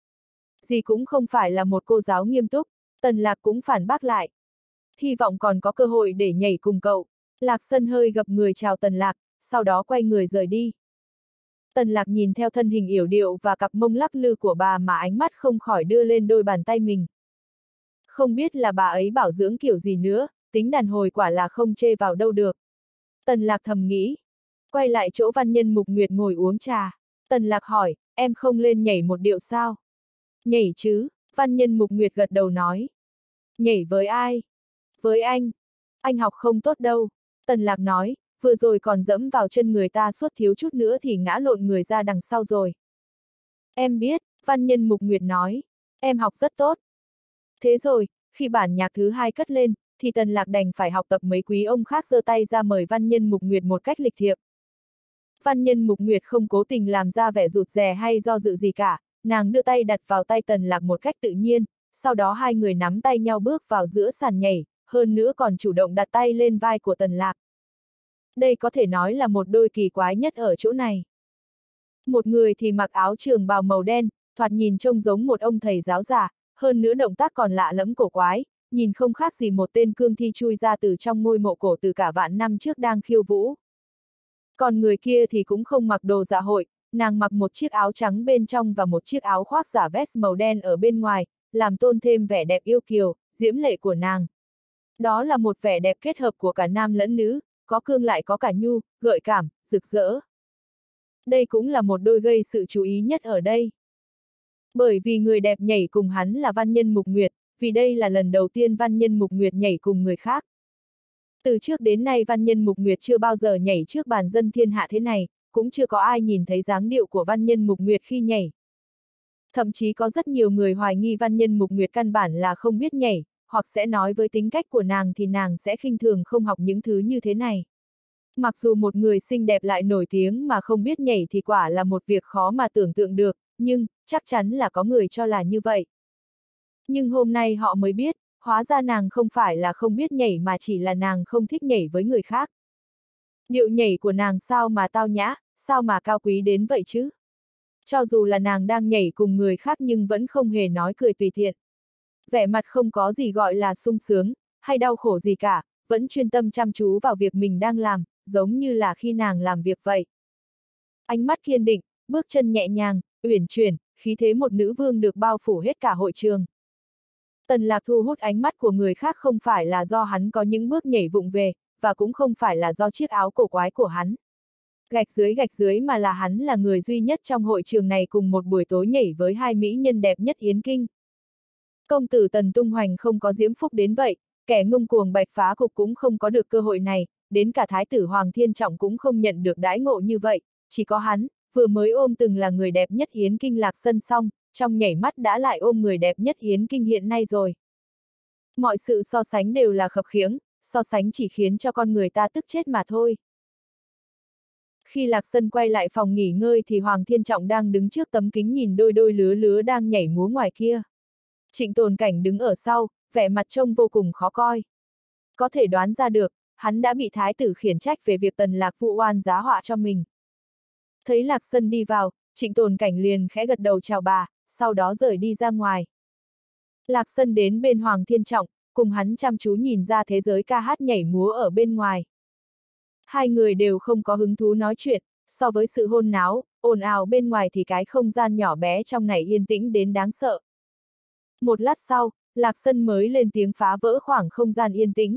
Dì cũng không phải là một cô giáo nghiêm túc. Tần Lạc cũng phản bác lại. Hy vọng còn có cơ hội để nhảy cùng cậu. Lạc Sân hơi gập người chào Tần Lạc, sau đó quay người rời đi. Tần Lạc nhìn theo thân hình yểu điệu và cặp mông lắc lư của bà mà ánh mắt không khỏi đưa lên đôi bàn tay mình. Không biết là bà ấy bảo dưỡng kiểu gì nữa, tính đàn hồi quả là không chê vào đâu được. Tần Lạc thầm nghĩ. Quay lại chỗ Văn Nhân Mục Nguyệt ngồi uống trà. Tần Lạc hỏi, em không lên nhảy một điệu sao? Nhảy chứ, Văn Nhân Mục Nguyệt gật đầu nói. Nhảy với ai? Với anh. Anh học không tốt đâu. Tần Lạc nói, vừa rồi còn dẫm vào chân người ta suốt thiếu chút nữa thì ngã lộn người ra đằng sau rồi. Em biết, Văn Nhân Mục Nguyệt nói. Em học rất tốt. Thế rồi, khi bản nhạc thứ hai cất lên, thì Tần Lạc đành phải học tập mấy quý ông khác giơ tay ra mời Văn Nhân Mục Nguyệt một cách lịch thiệp. Văn Nhân Mục Nguyệt không cố tình làm ra vẻ rụt rè hay do dự gì cả, nàng đưa tay đặt vào tay Tần Lạc một cách tự nhiên, sau đó hai người nắm tay nhau bước vào giữa sàn nhảy, hơn nữa còn chủ động đặt tay lên vai của Tần Lạc. Đây có thể nói là một đôi kỳ quái nhất ở chỗ này. Một người thì mặc áo trường bào màu đen, thoạt nhìn trông giống một ông thầy giáo già, hơn nữa động tác còn lạ lẫm cổ quái, nhìn không khác gì một tên cương thi chui ra từ trong ngôi mộ cổ từ cả vạn năm trước đang khiêu vũ. Còn người kia thì cũng không mặc đồ dạ hội, nàng mặc một chiếc áo trắng bên trong và một chiếc áo khoác giả vest màu đen ở bên ngoài, làm tôn thêm vẻ đẹp yêu kiều, diễm lệ của nàng. Đó là một vẻ đẹp kết hợp của cả nam lẫn nữ, có cương lại có cả nhu, gợi cảm, rực rỡ. Đây cũng là một đôi gây sự chú ý nhất ở đây. Bởi vì người đẹp nhảy cùng hắn là Văn Nhân Mục Nguyệt, vì đây là lần đầu tiên Văn Nhân Mục Nguyệt nhảy cùng người khác. Từ trước đến nay Văn Nhân Mục Nguyệt chưa bao giờ nhảy trước bàn dân thiên hạ thế này, cũng chưa có ai nhìn thấy dáng điệu của Văn Nhân Mục Nguyệt khi nhảy. Thậm chí có rất nhiều người hoài nghi Văn Nhân Mục Nguyệt căn bản là không biết nhảy, hoặc sẽ nói với tính cách của nàng thì nàng sẽ khinh thường không học những thứ như thế này. Mặc dù một người xinh đẹp lại nổi tiếng mà không biết nhảy thì quả là một việc khó mà tưởng tượng được, nhưng, chắc chắn là có người cho là như vậy. Nhưng hôm nay họ mới biết, hóa ra nàng không phải là không biết nhảy mà chỉ là nàng không thích nhảy với người khác. Điệu nhảy của nàng sao mà tao nhã, sao mà cao quý đến vậy chứ? Cho dù là nàng đang nhảy cùng người khác nhưng vẫn không hề nói cười tùy tiện. Vẻ mặt không có gì gọi là sung sướng, hay đau khổ gì cả, vẫn chuyên tâm chăm chú vào việc mình đang làm, giống như là khi nàng làm việc vậy. Ánh mắt kiên định, bước chân nhẹ nhàng, uyển chuyển, khí thế một nữ vương được bao phủ hết cả hội trường. Tần Lạc thu hút ánh mắt của người khác không phải là do hắn có những bước nhảy vụng về, và cũng không phải là do chiếc áo cổ quái của hắn. Gạch dưới gạch dưới mà là hắn là người duy nhất trong hội trường này cùng một buổi tối nhảy với hai mỹ nhân đẹp nhất Yến Kinh. Công tử Tần Tung Hoành không có diễm phúc đến vậy, kẻ ngông cuồng Bạch Phá Cục cũng không có được cơ hội này, đến cả Thái tử Hoàng Thiên Trọng cũng không nhận được đãi ngộ như vậy, chỉ có hắn, vừa mới ôm từng là người đẹp nhất Yến Kinh Lạc Sân xong, trong nhảy mắt đã lại ôm người đẹp nhất Yến Kinh hiện nay rồi. Mọi sự so sánh đều là khập khiễng, so sánh chỉ khiến cho con người ta tức chết mà thôi. Khi Lạc Sân quay lại phòng nghỉ ngơi thì Hoàng Thiên Trọng đang đứng trước tấm kính nhìn đôi đôi lứa lứa đang nhảy múa ngoài kia. Trịnh Tồn Cảnh đứng ở sau, vẻ mặt trông vô cùng khó coi. Có thể đoán ra được, hắn đã bị thái tử khiển trách về việc Tần Lạc vụ oan giá họa cho mình. Thấy Lạc Sân đi vào, Trịnh Tồn Cảnh liền khẽ gật đầu chào bà, sau đó rời đi ra ngoài. Lạc Sân đến bên Hoàng Thiên Trọng, cùng hắn chăm chú nhìn ra thế giới ca hát nhảy múa ở bên ngoài. Hai người đều không có hứng thú nói chuyện, So với sự hôn náo, ồn ào bên ngoài thì cái không gian nhỏ bé trong này yên tĩnh đến đáng sợ. Một lát sau, Lạc Sân mới lên tiếng phá vỡ khoảng không gian yên tĩnh.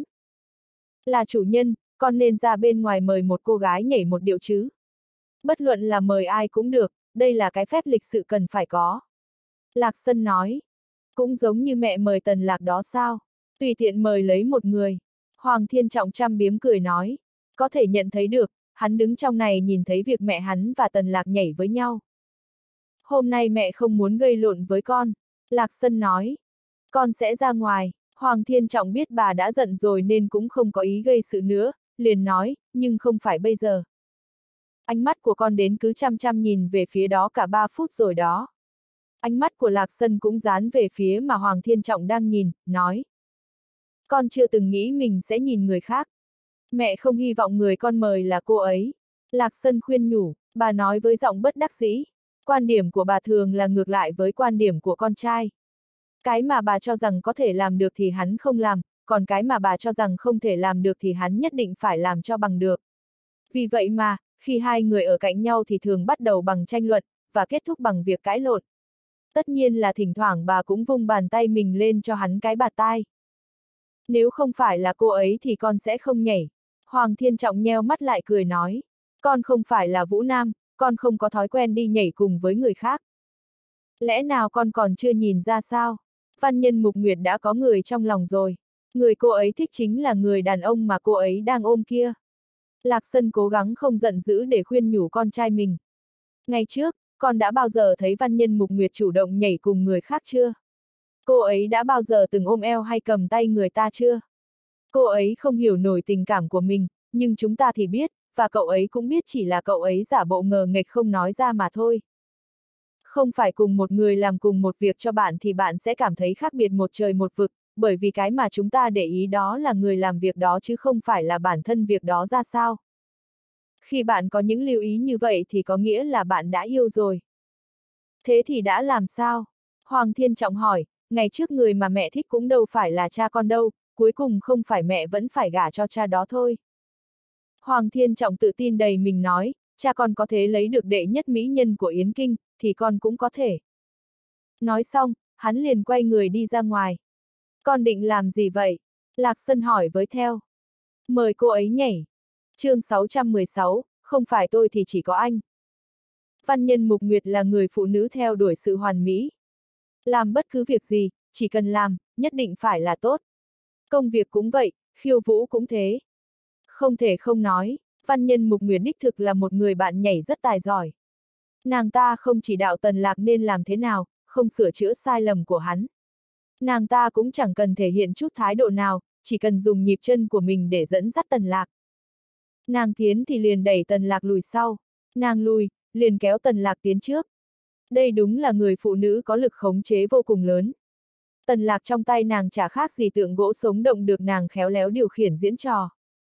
Là chủ nhân, con nên ra bên ngoài mời một cô gái nhảy một điệu chứ. Bất luận là mời ai cũng được, đây là cái phép lịch sự cần phải có. Lạc Sân nói. Cũng giống như mẹ mời Tần Lạc đó sao? Tùy tiện mời lấy một người. Hoàng Thiên Trọng chăm biếm cười nói. Có thể nhận thấy được, hắn đứng trong này nhìn thấy việc mẹ hắn và Tần Lạc nhảy với nhau. Hôm nay mẹ không muốn gây lộn với con. Lạc Sân nói. Con sẽ ra ngoài. Hoàng Thiên Trọng biết bà đã giận rồi nên cũng không có ý gây sự nữa, liền nói, nhưng không phải bây giờ. Ánh mắt của con đến cứ chăm chăm nhìn về phía đó cả ba phút rồi đó. Ánh mắt của Lạc Sân cũng dán về phía mà Hoàng Thiên Trọng đang nhìn, nói. Con chưa từng nghĩ mình sẽ nhìn người khác. Mẹ không hy vọng người con mời là cô ấy. Lạc Sân khuyên nhủ, bà nói với giọng bất đắc dĩ. Quan điểm của bà thường là ngược lại với quan điểm của con trai. Cái mà bà cho rằng có thể làm được thì hắn không làm, còn cái mà bà cho rằng không thể làm được thì hắn nhất định phải làm cho bằng được. Vì vậy mà, khi hai người ở cạnh nhau thì thường bắt đầu bằng tranh luận, và kết thúc bằng việc cãi lộn. Tất nhiên là thỉnh thoảng bà cũng vung bàn tay mình lên cho hắn cái bạt tai. Nếu không phải là cô ấy thì con sẽ không nhảy. Hoàng Thiên Trọng nheo mắt lại cười nói. Con không phải là Vũ Nam, con không có thói quen đi nhảy cùng với người khác. Lẽ nào con còn chưa nhìn ra sao? Văn Nhân Mục Nguyệt đã có người trong lòng rồi. Người cô ấy thích chính là người đàn ông mà cô ấy đang ôm kia. Lạc Sân cố gắng không giận dữ để khuyên nhủ con trai mình. Ngày trước, con đã bao giờ thấy Văn Nhân Mục Nguyệt chủ động nhảy cùng người khác chưa? Cô ấy đã bao giờ từng ôm eo hay cầm tay người ta chưa? Cô ấy không hiểu nổi tình cảm của mình, nhưng chúng ta thì biết, và cậu ấy cũng biết chỉ là cậu ấy giả bộ ngờ nghệch không nói ra mà thôi. Không phải cùng một người làm cùng một việc cho bạn thì bạn sẽ cảm thấy khác biệt một trời một vực, bởi vì cái mà chúng ta để ý đó là người làm việc đó chứ không phải là bản thân việc đó ra sao. Khi bạn có những lưu ý như vậy thì có nghĩa là bạn đã yêu rồi. Thế thì đã làm sao? Hoàng Thiên Trọng hỏi, ngày trước người mà mẹ thích cũng đâu phải là cha con đâu, cuối cùng không phải mẹ vẫn phải gả cho cha đó thôi. Hoàng Thiên Trọng tự tin đầy mình nói, cha con có thể lấy được đệ nhất mỹ nhân của Yến Kinh, thì con cũng có thể. Nói xong, hắn liền quay người đi ra ngoài. Con định làm gì vậy? Lạc Sân hỏi với theo. Mời cô ấy nhảy. Chương sáu trăm mười sáu, không phải tôi thì chỉ có anh. Văn Nhân Mục Nguyệt là người phụ nữ theo đuổi sự hoàn mỹ. Làm bất cứ việc gì, chỉ cần làm, nhất định phải là tốt. Công việc cũng vậy, khiêu vũ cũng thế. Không thể không nói, Văn Nhân Mục Nguyệt đích thực là một người bạn nhảy rất tài giỏi. Nàng ta không chỉ đạo Tần Lạc nên làm thế nào, không sửa chữa sai lầm của hắn. Nàng ta cũng chẳng cần thể hiện chút thái độ nào, chỉ cần dùng nhịp chân của mình để dẫn dắt Tần Lạc. Nàng tiến thì liền đẩy Tần Lạc lùi sau, nàng lùi, liền kéo Tần Lạc tiến trước. Đây đúng là người phụ nữ có lực khống chế vô cùng lớn. Tần Lạc trong tay nàng chả khác gì tượng gỗ sống động được nàng khéo léo điều khiển diễn trò.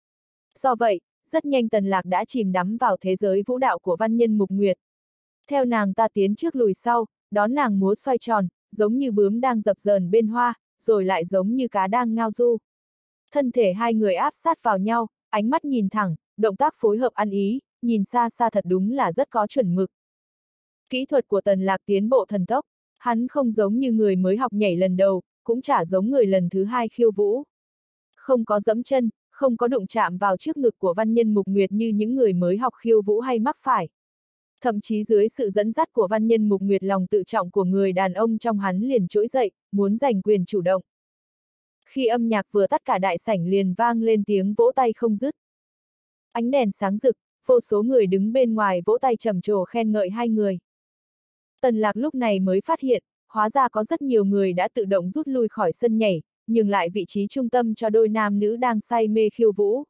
Do vậy, rất nhanh Tần Lạc đã chìm đắm vào thế giới vũ đạo của Văn Nhân Mục Nguyệt. Theo nàng ta tiến trước lùi sau, đón nàng múa xoay tròn, giống như bướm đang dập dờn bên hoa, rồi lại giống như cá đang ngao du. Thân thể hai người áp sát vào nhau, ánh mắt nhìn thẳng, động tác phối hợp ăn ý, nhìn xa xa thật đúng là rất có chuẩn mực. Kỹ thuật của Tần Lạc tiến bộ thần tốc, hắn không giống như người mới học nhảy lần đầu, cũng chả giống người lần thứ hai khiêu vũ. Không có dẫm chân, không có đụng chạm vào trước ngực của Văn Nhân Mục Nguyệt như những người mới học khiêu vũ hay mắc phải. Thậm chí dưới sự dẫn dắt của Văn Nhân Mục Nguyệt, lòng tự trọng của người đàn ông trong hắn liền trỗi dậy, muốn giành quyền chủ động. Khi âm nhạc vừa tắt cả đại sảnh liền vang lên tiếng vỗ tay không dứt. Ánh đèn sáng rực, vô số người đứng bên ngoài vỗ tay trầm trồ khen ngợi hai người. Tần Lạc lúc này mới phát hiện, hóa ra có rất nhiều người đã tự động rút lui khỏi sân nhảy, nhường lại vị trí trung tâm cho đôi nam nữ đang say mê khiêu vũ.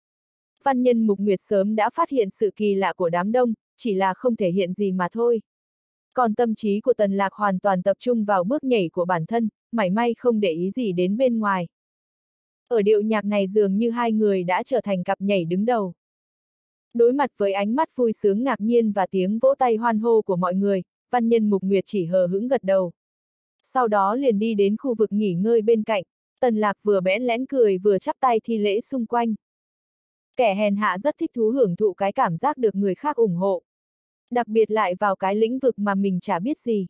Văn Nhân Mục Nguyệt sớm đã phát hiện sự kỳ lạ của đám đông, chỉ là không thể hiện gì mà thôi. Còn tâm trí của Tần Lạc hoàn toàn tập trung vào bước nhảy của bản thân, mảy may không để ý gì đến bên ngoài. Ở điệu nhạc này dường như hai người đã trở thành cặp nhảy đứng đầu. Đối mặt với ánh mắt vui sướng ngạc nhiên và tiếng vỗ tay hoan hô của mọi người, Văn Nhân Mục Nguyệt chỉ hờ hững gật đầu. Sau đó liền đi đến khu vực nghỉ ngơi bên cạnh, Tần Lạc vừa bẽn lẽn cười vừa chắp tay thi lễ xung quanh. Kẻ hèn hạ rất thích thú hưởng thụ cái cảm giác được người khác ủng hộ. Đặc biệt lại vào cái lĩnh vực mà mình chả biết gì.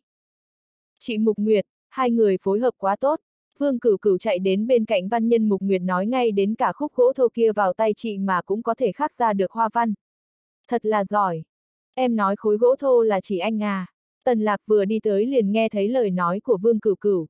Chị Mục Nguyệt, hai người phối hợp quá tốt. Vương Cửu Cửu chạy đến bên cạnh văn nhân Mục Nguyệt nói ngay đến cả khúc gỗ thô kia vào tay chị mà cũng có thể khắc ra được hoa văn. Thật là giỏi. Em nói khối gỗ thô là chỉ anh à. Tần Lạc vừa đi tới liền nghe thấy lời nói của Vương Cửu Cửu.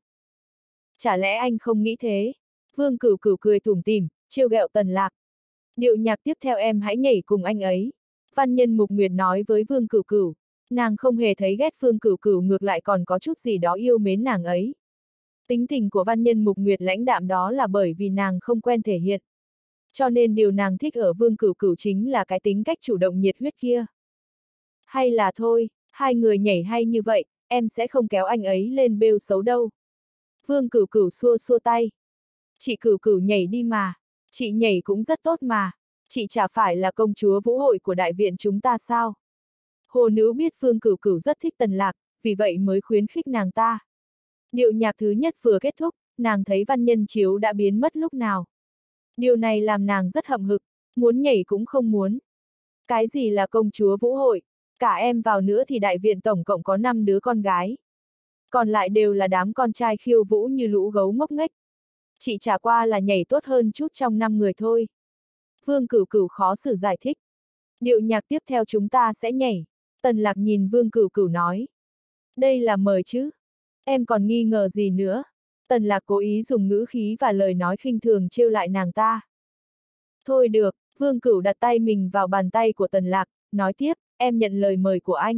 Chả lẽ anh không nghĩ thế? Vương Cửu Cửu cười tủm tỉm, trêu ghẹo Tần Lạc. Điệu nhạc tiếp theo em hãy nhảy cùng anh ấy. Văn nhân Mục Nguyệt nói với Vương Cửu Cửu. Nàng không hề thấy ghét Vương Cửu Cửu, ngược lại còn có chút gì đó yêu mến nàng ấy. Tính tình của văn nhân Mục Nguyệt lãnh đạm đó là bởi vì nàng không quen thể hiện. Cho nên điều nàng thích ở Vương Cửu Cửu chính là cái tính cách chủ động nhiệt huyết kia. Hay là thôi, hai người nhảy hay như vậy, em sẽ không kéo anh ấy lên bêu xấu đâu. Vương Cửu Cửu xua xua tay. Chị Cửu Cửu nhảy đi mà, chị nhảy cũng rất tốt mà, chị chả phải là công chúa vũ hội của đại viện chúng ta sao? Hồ nữ biết Vương Cửu Cửu rất thích Tần Lạc, vì vậy mới khuyến khích nàng ta. Điệu nhạc thứ nhất vừa kết thúc, nàng thấy văn nhân chiếu đã biến mất lúc nào. Điều này làm nàng rất hậm hực, muốn nhảy cũng không muốn. Cái gì là công chúa vũ hội? Cả em vào nữa thì đại viện tổng cộng có năm đứa con gái. Còn lại đều là đám con trai khiêu vũ như lũ gấu ngốc nghếch. Chị chả qua là nhảy tốt hơn chút trong năm người thôi. Vương Cửu Cửu khó xử giải thích. Điệu nhạc tiếp theo chúng ta sẽ nhảy. Tần Lạc nhìn Vương Cửu Cửu nói. Đây là mời chứ. Em còn nghi ngờ gì nữa? Tần Lạc cố ý dùng ngữ khí và lời nói khinh thường trêu lại nàng ta. Thôi được, Vương Cửu đặt tay mình vào bàn tay của Tần Lạc, nói tiếp, em nhận lời mời của anh.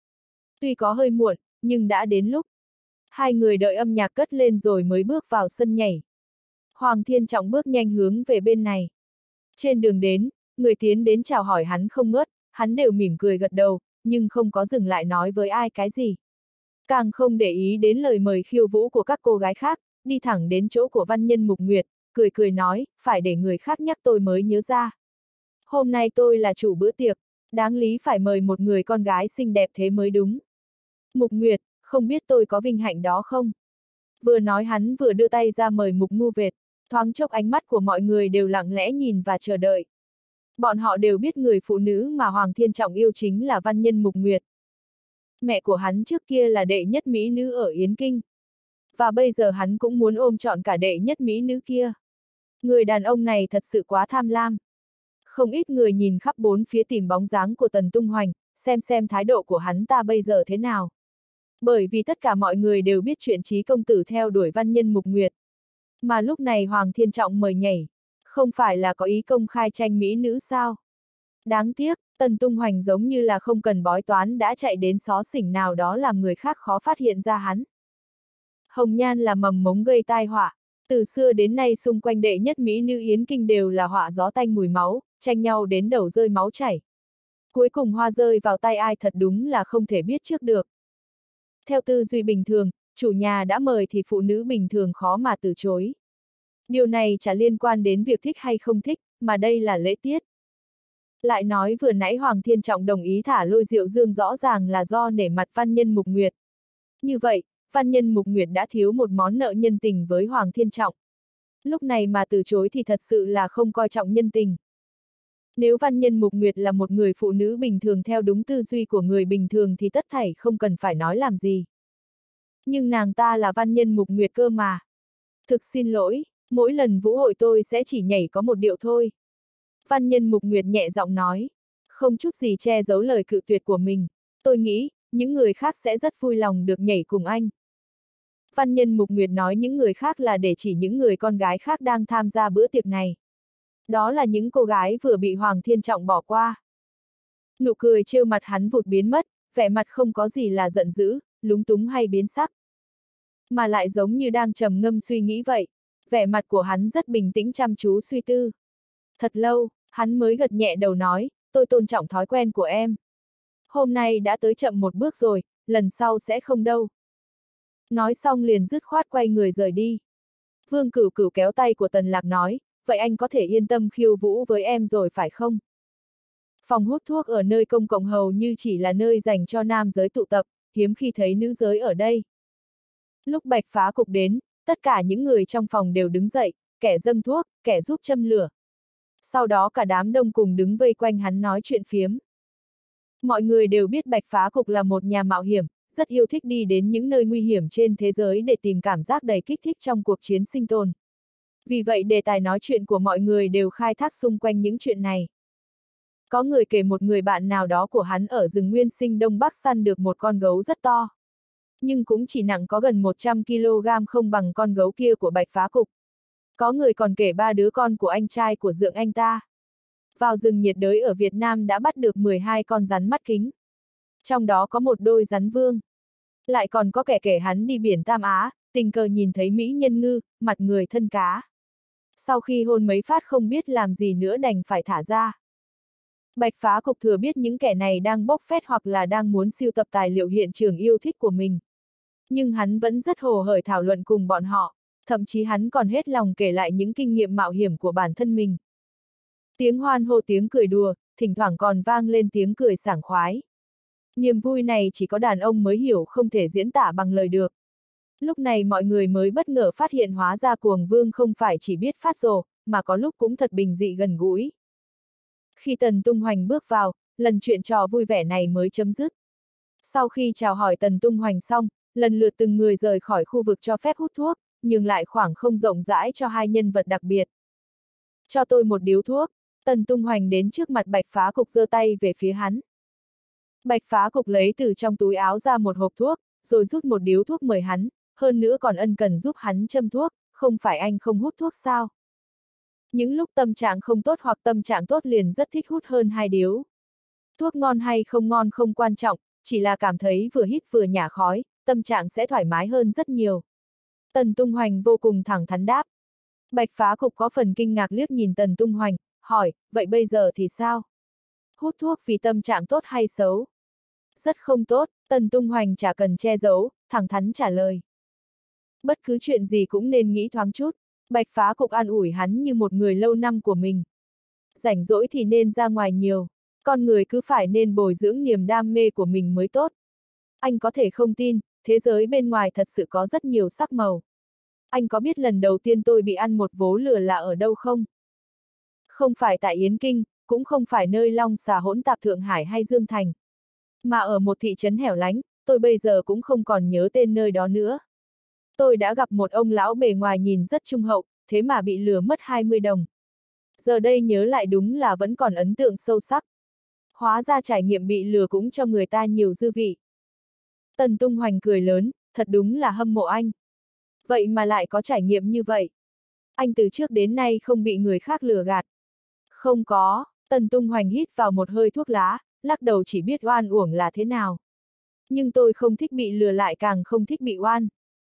Tuy có hơi muộn, nhưng đã đến lúc. Hai người đợi âm nhạc cất lên rồi mới bước vào sân nhảy. Hoàng Thiên Trọng bước nhanh hướng về bên này. Trên đường đến, người tiến đến chào hỏi hắn không ngớt, hắn đều mỉm cười gật đầu, nhưng không có dừng lại nói với ai cái gì. Càng không để ý đến lời mời khiêu vũ của các cô gái khác, đi thẳng đến chỗ của văn nhân Mục Nguyệt, cười cười nói, phải để người khác nhắc tôi mới nhớ ra. Hôm nay tôi là chủ bữa tiệc, đáng lý phải mời một người con gái xinh đẹp thế mới đúng. Mục Nguyệt, không biết tôi có vinh hạnh đó không? Vừa nói hắn vừa đưa tay ra mời Mục Ngu Vệt, thoáng chốc ánh mắt của mọi người đều lặng lẽ nhìn và chờ đợi. Bọn họ đều biết người phụ nữ mà Hoàng Thiên Trọng yêu chính là văn nhân Mục Nguyệt. Mẹ của hắn trước kia là đệ nhất mỹ nữ ở Yến Kinh. Và bây giờ hắn cũng muốn ôm trọn cả đệ nhất mỹ nữ kia. Người đàn ông này thật sự quá tham lam. Không ít người nhìn khắp bốn phía tìm bóng dáng của Tần Tung Hoành, xem xem thái độ của hắn ta bây giờ thế nào. Bởi vì tất cả mọi người đều biết chuyện Trí công tử theo đuổi văn nhân Mục Nguyệt. Mà lúc này Hoàng Thiên Trọng mời nhảy, không phải là có ý công khai tranh mỹ nữ sao? Đáng tiếc, Tần Tung Hoành giống như là không cần bói toán đã chạy đến xó xỉnh nào đó làm người khác khó phát hiện ra hắn. Hồng nhan là mầm mống gây tai họa, từ xưa đến nay xung quanh đệ nhất mỹ nữ Yến Kinh đều là họa gió tanh mùi máu, tranh nhau đến đầu rơi máu chảy. Cuối cùng hoa rơi vào tay ai thật đúng là không thể biết trước được. Theo tư duy bình thường, chủ nhà đã mời thì phụ nữ bình thường khó mà từ chối. Điều này chả liên quan đến việc thích hay không thích, mà đây là lễ tiết. Lại nói vừa nãy Hoàng Thiên Trọng đồng ý thả Lôi Diệu Dương rõ ràng là do nể mặt văn nhân Mục Nguyệt. Như vậy, văn nhân Mục Nguyệt đã thiếu một món nợ nhân tình với Hoàng Thiên Trọng. Lúc này mà từ chối thì thật sự là không coi trọng nhân tình. Nếu văn nhân Mục Nguyệt là một người phụ nữ bình thường theo đúng tư duy của người bình thường thì tất thảy không cần phải nói làm gì. Nhưng nàng ta là văn nhân Mục Nguyệt cơ mà. Thực xin lỗi, mỗi lần vũ hội tôi sẽ chỉ nhảy có một điệu thôi. Văn nhân Mục Nguyệt nhẹ giọng nói, không chút gì che giấu lời cự tuyệt của mình. Tôi nghĩ, những người khác sẽ rất vui lòng được nhảy cùng anh. Văn nhân Mục Nguyệt nói những người khác là để chỉ những người con gái khác đang tham gia bữa tiệc này. Đó là những cô gái vừa bị Hoàng Thiên Trọng bỏ qua. Nụ cười trêu mặt hắn vụt biến mất, vẻ mặt không có gì là giận dữ, lúng túng hay biến sắc. Mà lại giống như đang trầm ngâm suy nghĩ vậy, vẻ mặt của hắn rất bình tĩnh chăm chú suy tư. Thật lâu, hắn mới gật nhẹ đầu nói, tôi tôn trọng thói quen của em. Hôm nay đã tới chậm một bước rồi, lần sau sẽ không đâu. Nói xong liền dứt khoát quay người rời đi. Vương Cửu Cửu kéo tay của Tần Lạc nói, vậy anh có thể yên tâm khiêu vũ với em rồi phải không? Phòng hút thuốc ở nơi công cộng hầu như chỉ là nơi dành cho nam giới tụ tập, hiếm khi thấy nữ giới ở đây. Lúc Bạch Phá Cục đến, tất cả những người trong phòng đều đứng dậy, kẻ dâng thuốc, kẻ giúp châm lửa. Sau đó cả đám đông cùng đứng vây quanh hắn nói chuyện phiếm. Mọi người đều biết Bạch Phá Cục là một nhà mạo hiểm, rất yêu thích đi đến những nơi nguy hiểm trên thế giới để tìm cảm giác đầy kích thích trong cuộc chiến sinh tồn. Vì vậy đề tài nói chuyện của mọi người đều khai thác xung quanh những chuyện này. Có người kể một người bạn nào đó của hắn ở rừng nguyên sinh Đông Bắc săn được một con gấu rất to. Nhưng cũng chỉ nặng có gần một trăm ki lô gam, không bằng con gấu kia của Bạch Phá Cục. Có người còn kể ba đứa con của anh trai của dượng anh ta. Vào rừng nhiệt đới ở Việt Nam đã bắt được mười hai con rắn mắt kính. Trong đó có một đôi rắn vương. Lại còn có kẻ kể hắn đi biển Tam Á, tình cờ nhìn thấy mỹ nhân ngư, mặt người thân cá. Sau khi hôn mấy phát không biết làm gì nữa đành phải thả ra. Bạch Phá Cục thừa biết những kẻ này đang bốc phét hoặc là đang muốn sưu tập tài liệu hiện trường yêu thích của mình. Nhưng hắn vẫn rất hồ hởi thảo luận cùng bọn họ, thậm chí hắn còn hết lòng kể lại những kinh nghiệm mạo hiểm của bản thân mình. Tiếng hoan hô, tiếng cười đùa, thỉnh thoảng còn vang lên tiếng cười sảng khoái. Niềm vui này chỉ có đàn ông mới hiểu, không thể diễn tả bằng lời được. Lúc này mọi người mới bất ngờ phát hiện hóa ra Cuồng Vương không phải chỉ biết phát rồ, mà có lúc cũng thật bình dị gần gũi. Khi Tần Tung Hoành bước vào, lần chuyện trò vui vẻ này mới chấm dứt. Sau khi chào hỏi Tần Tung Hoành xong, lần lượt từng người rời khỏi khu vực cho phép hút thuốc, nhường lại khoảng không rộng rãi cho hai nhân vật đặc biệt. Cho tôi một điếu thuốc. Tần Tung Hoành đến trước mặt Bạch Phá Cục giơ tay về phía hắn. Bạch Phá Cục lấy từ trong túi áo ra một hộp thuốc, rồi rút một điếu thuốc mời hắn, hơn nữa còn ân cần giúp hắn châm thuốc, không phải anh không hút thuốc sao? Những lúc tâm trạng không tốt hoặc tâm trạng tốt liền rất thích hút hơn hai điếu. Thuốc ngon hay không ngon không quan trọng, chỉ là cảm thấy vừa hít vừa nhả khói, tâm trạng sẽ thoải mái hơn rất nhiều. Tần Tung Hoành vô cùng thẳng thắn đáp. Bạch Phá Cục có phần kinh ngạc liếc nhìn Tần Tung Hoành, hỏi, vậy bây giờ thì sao? Hút thuốc vì tâm trạng tốt hay xấu? Rất không tốt, Tần Tung Hoành chả cần che giấu, thẳng thắn trả lời. Bất cứ chuyện gì cũng nên nghĩ thoáng chút. Bạch Phá Cục an ủi hắn như một người lâu năm của mình. Rảnh rỗi thì nên ra ngoài nhiều, con người cứ phải nên bồi dưỡng niềm đam mê của mình mới tốt. Anh có thể không tin, thế giới bên ngoài thật sự có rất nhiều sắc màu. Anh có biết lần đầu tiên tôi bị ăn một vố lừa là ở đâu không? Không phải tại Yến Kinh, cũng không phải nơi long xà hỗn tạp Thượng Hải hay Dương Thành. Mà ở một thị trấn hẻo lánh, tôi bây giờ cũng không còn nhớ tên nơi đó nữa. Tôi đã gặp một ông lão bề ngoài nhìn rất trung hậu, thế mà bị lừa mất hai mươi đồng. Giờ đây nhớ lại đúng là vẫn còn ấn tượng sâu sắc. Hóa ra trải nghiệm bị lừa cũng cho người ta nhiều dư vị. Tần Tung Hoành cười lớn, thật đúng là hâm mộ anh. Vậy mà lại có trải nghiệm như vậy. Anh từ trước đến nay không bị người khác lừa gạt. Không có, Tần Tung Hoành hít vào một hơi thuốc lá, lắc đầu chỉ biết oan uổng là thế nào. Nhưng tôi không thích bị lừa, lại càng không thích bị oan.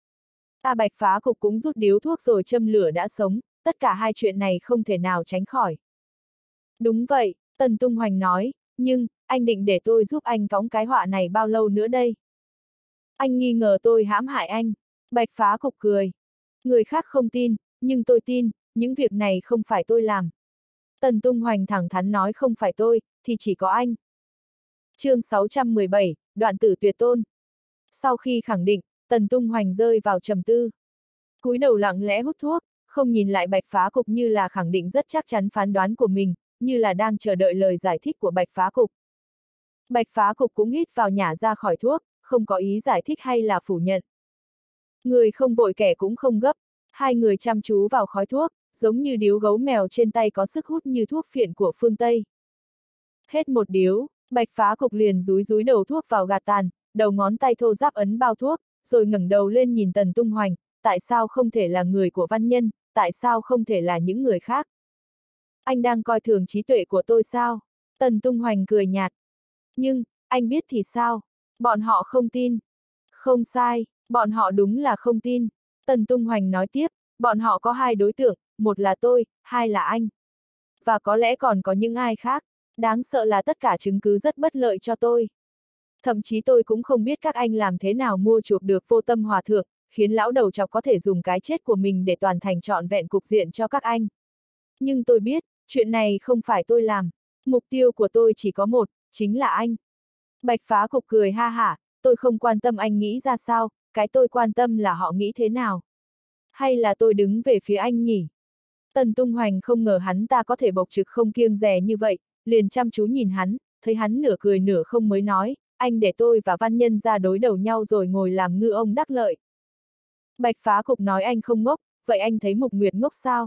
Ta Bạch Phá Cục cũng rút điếu thuốc rồi châm lửa đã sống, tất cả hai chuyện này không thể nào tránh khỏi. Đúng vậy, Tần Tung Hoành nói, nhưng, anh định để tôi giúp anh cõng cái họa này bao lâu nữa đây? Anh nghi ngờ tôi hãm hại anh. Bạch Phá Cục cười. Người khác không tin, nhưng tôi tin, những việc này không phải tôi làm. Tần Tung Hoành thẳng thắn nói không phải tôi, thì chỉ có anh. Chương sáu trăm mười bảy, đoạn tử tuyệt tôn. Sau khi khẳng định, Tần Tung Hoành rơi vào trầm tư. Cúi đầu lặng lẽ hút thuốc, không nhìn lại Bạch Phá Cục, như là khẳng định rất chắc chắn phán đoán của mình, như là đang chờ đợi lời giải thích của Bạch Phá Cục. Bạch Phá Cục cũng hít vào nhả ra khỏi thuốc, không có ý giải thích hay là phủ nhận. Người không vội kẻ cũng không gấp, hai người chăm chú vào khói thuốc, giống như điếu gấu mèo trên tay có sức hút như thuốc phiện của phương Tây. Hết một điếu, Bạch Phá Cục liền dúi dúi đầu thuốc vào gạt tàn, đầu ngón tay thô ráp ấn bao thuốc, rồi ngẩng đầu lên nhìn Tần Tung Hoành, tại sao không thể là người của văn nhân, tại sao không thể là những người khác? Anh đang coi thường trí tuệ của tôi sao? Tần Tung Hoành cười nhạt. Nhưng, anh biết thì sao? Bọn họ không tin. Không sai, bọn họ đúng là không tin. Tần Tung Hoành nói tiếp, bọn họ có hai đối tượng, một là tôi, hai là anh. Và có lẽ còn có những ai khác. Đáng sợ là tất cả chứng cứ rất bất lợi cho tôi. Thậm chí tôi cũng không biết các anh làm thế nào mua chuộc được Vô Tâm Hòa Thượng, khiến lão đầu chọc có thể dùng cái chết của mình để toàn thành trọn vẹn cục diện cho các anh. Nhưng tôi biết, chuyện này không phải tôi làm. Mục tiêu của tôi chỉ có một, chính là anh. Bạch Phá Cục cười ha hả, tôi không quan tâm anh nghĩ ra sao, cái tôi quan tâm là họ nghĩ thế nào. Hay là tôi đứng về phía anh nhỉ? Tần Tung Hoành không ngờ hắn ta có thể bộc trực không kiêng dè như vậy, liền chăm chú nhìn hắn, thấy hắn nửa cười nửa không mới nói, anh để tôi và Văn Nhân ra đối đầu nhau rồi ngồi làm ngư ông đắc lợi. Bạch Phá Cục nói anh không ngốc, vậy anh thấy Mục Nguyệt ngốc sao?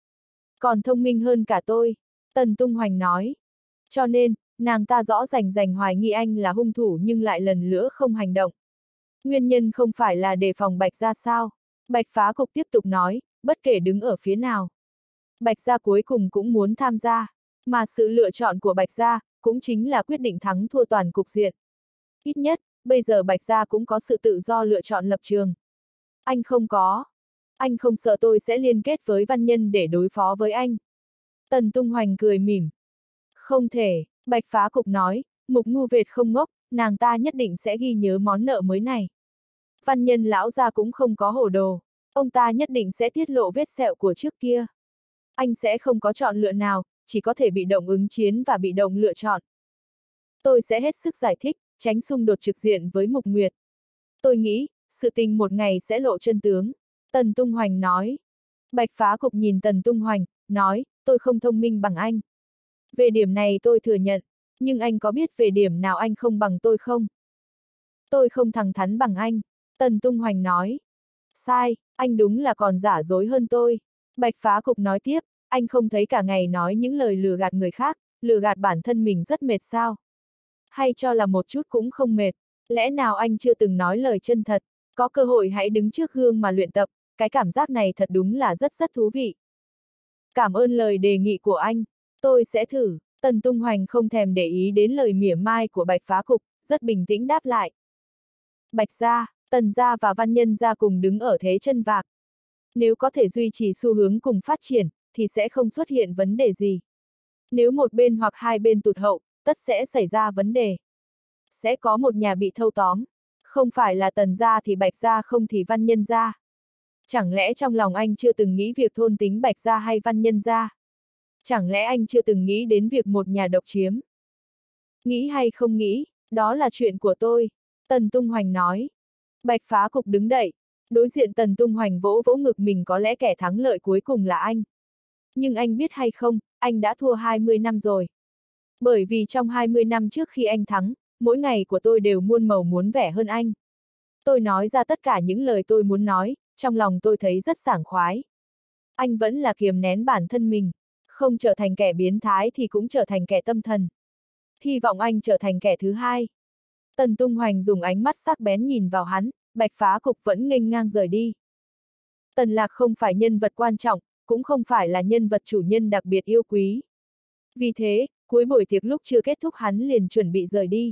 Còn thông minh hơn cả tôi, Tần Tung Hoành nói. Cho nên, nàng ta rõ rành rành hoài nghi anh là hung thủ nhưng lại lần nữa không hành động. Nguyên nhân không phải là đề phòng Bạch Gia sao? Bạch Phá Cục tiếp tục nói, bất kể đứng ở phía nào. Bạch Gia cuối cùng cũng muốn tham gia, mà sự lựa chọn của Bạch Gia cũng chính là quyết định thắng thua toàn cục diện. Ít nhất, bây giờ Bạch Gia cũng có sự tự do lựa chọn lập trường. Anh không có. Anh không sợ tôi sẽ liên kết với Văn Nhân để đối phó với anh. Tần Tung Hoành cười mỉm. Không thể, Bạch Phá Cục nói, Mục Ngu Vệt không ngốc, nàng ta nhất định sẽ ghi nhớ món nợ mới này. Văn Nhân lão gia cũng không có hồ đồ, ông ta nhất định sẽ tiết lộ vết sẹo của trước kia. Anh sẽ không có chọn lựa nào, chỉ có thể bị động ứng chiến và bị động lựa chọn. Tôi sẽ hết sức giải thích, tránh xung đột trực diện với Mục Nguyệt. Tôi nghĩ, sự tình một ngày sẽ lộ chân tướng. Tần Tung Hoành nói. Bạch Phá Cục nhìn Tần Tung Hoành, nói, tôi không thông minh bằng anh. Về điểm này tôi thừa nhận, nhưng anh có biết về điểm nào anh không bằng tôi không? Tôi không thẳng thắn bằng anh, Tần Tung Hoành nói. Sai, anh đúng là còn giả dối hơn tôi. Bạch Phá Cục nói tiếp, anh không thấy cả ngày nói những lời lừa gạt người khác, lừa gạt bản thân mình rất mệt sao? Hay cho là một chút cũng không mệt, lẽ nào anh chưa từng nói lời chân thật, có cơ hội hãy đứng trước gương mà luyện tập, cái cảm giác này thật đúng là rất rất thú vị. Cảm ơn lời đề nghị của anh, tôi sẽ thử. Tần Tung Hoành không thèm để ý đến lời mỉa mai của Bạch Phá Cục, rất bình tĩnh đáp lại. Bạch Gia, Tần Gia và Văn Nhân Gia cùng đứng ở thế chân vạc. Nếu có thể duy trì xu hướng cùng phát triển, thì sẽ không xuất hiện vấn đề gì. Nếu một bên hoặc hai bên tụt hậu, tất sẽ xảy ra vấn đề. Sẽ có một nhà bị thâu tóm. Không phải là Tần Gia thì Bạch Gia không thì Văn Nhân Gia. Chẳng lẽ trong lòng anh chưa từng nghĩ việc thôn tính Bạch Gia hay Văn Nhân Gia? Chẳng lẽ anh chưa từng nghĩ đến việc một nhà độc chiếm? Nghĩ hay không nghĩ, đó là chuyện của tôi, Tần Tung Hoành nói. Bạch Phá Cục đứng dậy, đối diện Tần Tung Hoành vỗ vỗ ngực mình, có lẽ kẻ thắng lợi cuối cùng là anh. Nhưng anh biết hay không, anh đã thua hai mươi năm rồi. Bởi vì trong hai mươi năm trước khi anh thắng, mỗi ngày của tôi đều muôn màu muốn vẻ hơn anh. Tôi nói ra tất cả những lời tôi muốn nói, trong lòng tôi thấy rất sảng khoái. Anh vẫn là kiềm nén bản thân mình, không trở thành kẻ biến thái thì cũng trở thành kẻ tâm thần. Hy vọng anh trở thành kẻ thứ hai. Tần Tung Hoành dùng ánh mắt sắc bén nhìn vào hắn, Bạch Phá Cục vẫn nghênh ngang rời đi. Tần Lạc không phải nhân vật quan trọng, cũng không phải là nhân vật chủ nhân đặc biệt yêu quý. Vì thế, cuối buổi tiệc lúc chưa kết thúc hắn liền chuẩn bị rời đi.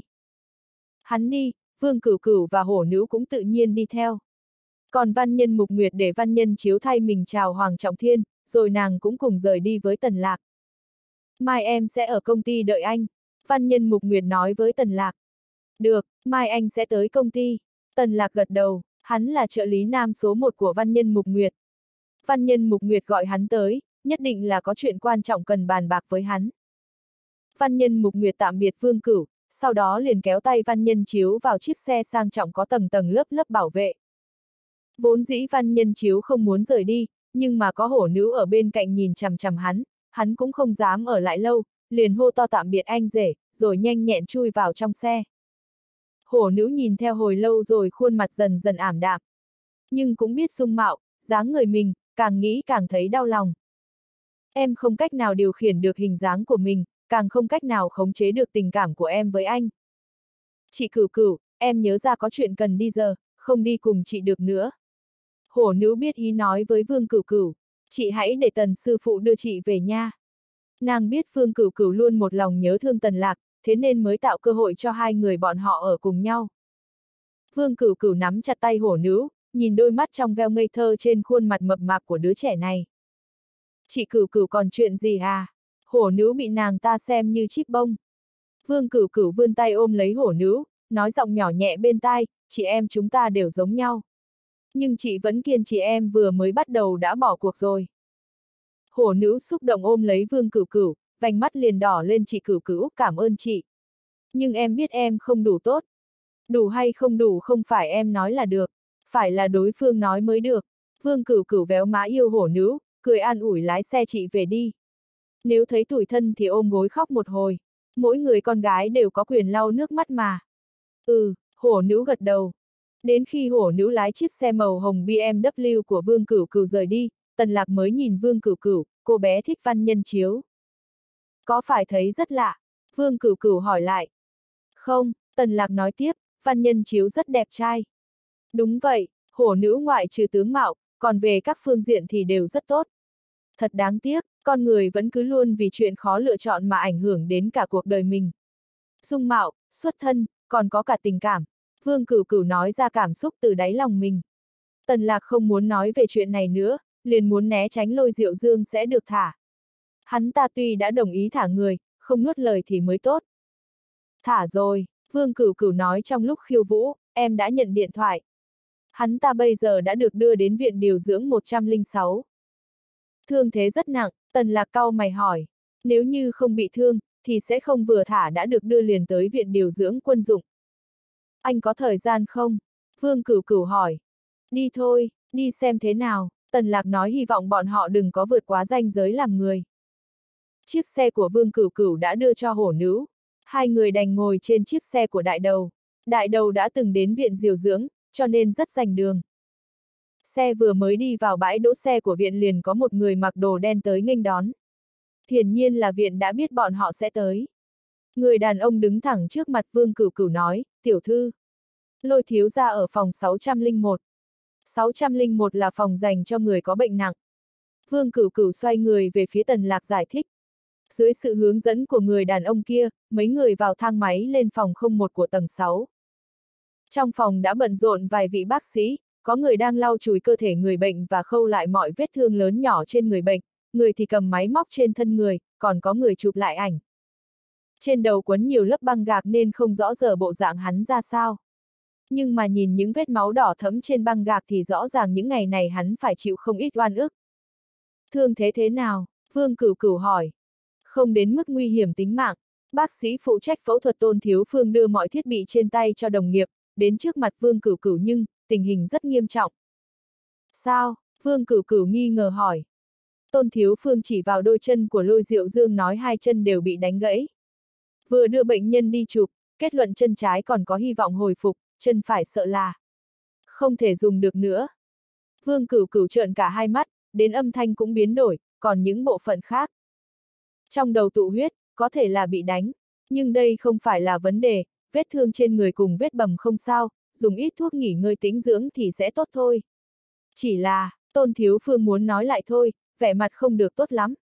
Hắn đi, Vương Cửu Cửu và Hổ Nữ cũng tự nhiên đi theo. Còn Văn Nhân Mục Nguyệt để Văn Nhân Chiếu thay mình chào Hoàng Trọng Thiên, rồi nàng cũng cùng rời đi với Tần Lạc. Mai em sẽ ở công ty đợi anh, Văn Nhân Mục Nguyệt nói với Tần Lạc. Được, mai anh sẽ tới công ty. Tần Lạc gật đầu, hắn là trợ lý nam số một của Văn Nhân Mục Nguyệt. Văn Nhân Mục Nguyệt gọi hắn tới, nhất định là có chuyện quan trọng cần bàn bạc với hắn. Văn Nhân Mục Nguyệt tạm biệt Vương Cửu, sau đó liền kéo tay Văn Nhân Chiếu vào chiếc xe sang trọng có tầng tầng lớp lớp bảo vệ. Vốn dĩ Văn Nhân Chiếu không muốn rời đi, nhưng mà có Hổ Nữ ở bên cạnh nhìn chằm chằm hắn, hắn cũng không dám ở lại lâu, liền hô to tạm biệt anh rể, rồi nhanh nhẹn chui vào trong xe. Hổ Nữ nhìn theo hồi lâu rồi khuôn mặt dần dần ảm đạm. Nhưng cũng biết dung mạo, dáng người mình, càng nghĩ càng thấy đau lòng. Em không cách nào điều khiển được hình dáng của mình, càng không cách nào khống chế được tình cảm của em với anh. Chị Cửu Cửu, em nhớ ra có chuyện cần đi giờ, không đi cùng chị được nữa. Hổ Nữ biết ý nói với Vương Cửu Cửu, chị hãy để Tần sư phụ đưa chị về nha. Nàng biết Vương Cửu Cửu luôn một lòng nhớ thương Tần Lạc, thế nên mới tạo cơ hội cho hai người bọn họ ở cùng nhau. Vương Cửu Cửu nắm chặt tay Hổ Nữ, nhìn đôi mắt trong veo ngây thơ trên khuôn mặt mập mạp của đứa trẻ này. Chị Cửu Cửu còn chuyện gì à? Hổ Nữ bị nàng ta xem như chíp bông. Vương Cửu Cửu vươn tay ôm lấy Hổ Nữ, nói giọng nhỏ nhẹ bên tai, chị em chúng ta đều giống nhau. Nhưng chị vẫn kiên trì, em vừa mới bắt đầu đã bỏ cuộc rồi. Hổ Nữ xúc động ôm lấy Vương Cửu Cửu, vành mắt liền đỏ lên. Chị Cửu Cửu, cảm ơn chị. Nhưng em biết em không đủ tốt. Đủ hay không đủ không phải em nói là được, phải là đối phương nói mới được. Vương Cửu Cửu véo má yêu Hổ Nữ, cười an ủi lái xe chị về đi. Nếu thấy tủi thân thì ôm gối khóc một hồi. Mỗi người con gái đều có quyền lau nước mắt mà. Ừ, hổ nữ gật đầu. Đến khi hổ nữ lái chiếc xe màu hồng bê em vê của Vương Cửu Cửu rời đi, Tần Lạc mới nhìn Vương Cửu Cửu, cô bé thích Văn Nhân Chiếu. Có phải thấy rất lạ? Vương Cửu Cửu hỏi lại. Không, Tần Lạc nói tiếp, Văn Nhân Chiếu rất đẹp trai. Đúng vậy, hổ nữ ngoại trừ tướng mạo, còn về các phương diện thì đều rất tốt. Thật đáng tiếc, con người vẫn cứ luôn vì chuyện khó lựa chọn mà ảnh hưởng đến cả cuộc đời mình. Dung mạo, xuất thân, còn có cả tình cảm. Vương Cửu Cửu nói ra cảm xúc từ đáy lòng mình. Tần Lạc không muốn nói về chuyện này nữa, liền muốn né tránh Lôi Diệu Dương sẽ được thả. Hắn ta tuy đã đồng ý thả người, không nuốt lời thì mới tốt. Thả rồi, Vương Cửu Cửu nói trong lúc khiêu vũ, em đã nhận điện thoại. Hắn ta bây giờ đã được đưa đến viện điều dưỡng một trăm lẻ sáu. Thương thế rất nặng, Tần Lạc cau mày hỏi. Nếu như không bị thương, thì sẽ không vừa thả đã được đưa liền tới viện điều dưỡng quân dụng. Anh có thời gian không? Vương Cửu Cửu hỏi. Đi thôi, đi xem thế nào. Tần Lạc nói hy vọng bọn họ đừng có vượt quá ranh giới làm người. Chiếc xe của Vương Cửu Cửu đã đưa cho hổ nữ. Hai người đành ngồi trên chiếc xe của đại đầu. Đại đầu đã từng đến viện điều dưỡng, cho nên rất rành đường. Xe vừa mới đi vào bãi đỗ xe của viện liền có một người mặc đồ đen tới nghênh đón. Hiển nhiên là viện đã biết bọn họ sẽ tới. Người đàn ông đứng thẳng trước mặt Vương Cửu Cửu nói, tiểu thư. Lôi thiếu gia ở phòng sáu trăm lẻ một. sáu trăm lẻ một là phòng dành cho người có bệnh nặng. Vương Cửu Cửu xoay người về phía Tần Lạc giải thích. Dưới sự hướng dẫn của người đàn ông kia, mấy người vào thang máy lên phòng không một của tầng sáu. Trong phòng đã bận rộn vài vị bác sĩ, có người đang lau chùi cơ thể người bệnh và khâu lại mọi vết thương lớn nhỏ trên người bệnh, người thì cầm máy móc trên thân người, còn có người chụp lại ảnh. Trên đầu quấn nhiều lớp băng gạc nên không rõ giờ bộ dạng hắn ra sao. Nhưng mà nhìn những vết máu đỏ thẫm trên băng gạc thì rõ ràng những ngày này hắn phải chịu không ít oan ức. Thương thế thế nào? Vương Cửu Cửu hỏi. Không đến mức nguy hiểm tính mạng. Bác sĩ phụ trách phẫu thuật Tôn Thiếu Phương đưa mọi thiết bị trên tay cho đồng nghiệp, đến trước mặt Vương Cửu Cửu nhưng, tình hình rất nghiêm trọng. Sao? Vương Cửu Cửu nghi ngờ hỏi. Tôn Thiếu Phương chỉ vào đôi chân của Lôi Diệu Dương nói hai chân đều bị đánh gãy. Vừa đưa bệnh nhân đi chụp, kết luận chân trái còn có hy vọng hồi phục, chân phải sợ là không thể dùng được nữa. Vương Cửu Cửu trợn cả hai mắt, đến âm thanh cũng biến đổi, còn những bộ phận khác. Trong đầu tụ huyết, có thể là bị đánh, nhưng đây không phải là vấn đề, vết thương trên người cùng vết bầm không sao, dùng ít thuốc nghỉ ngơi tĩnh dưỡng thì sẽ tốt thôi. Chỉ là, Tôn Thiếu Phương muốn nói lại thôi, vẻ mặt không được tốt lắm.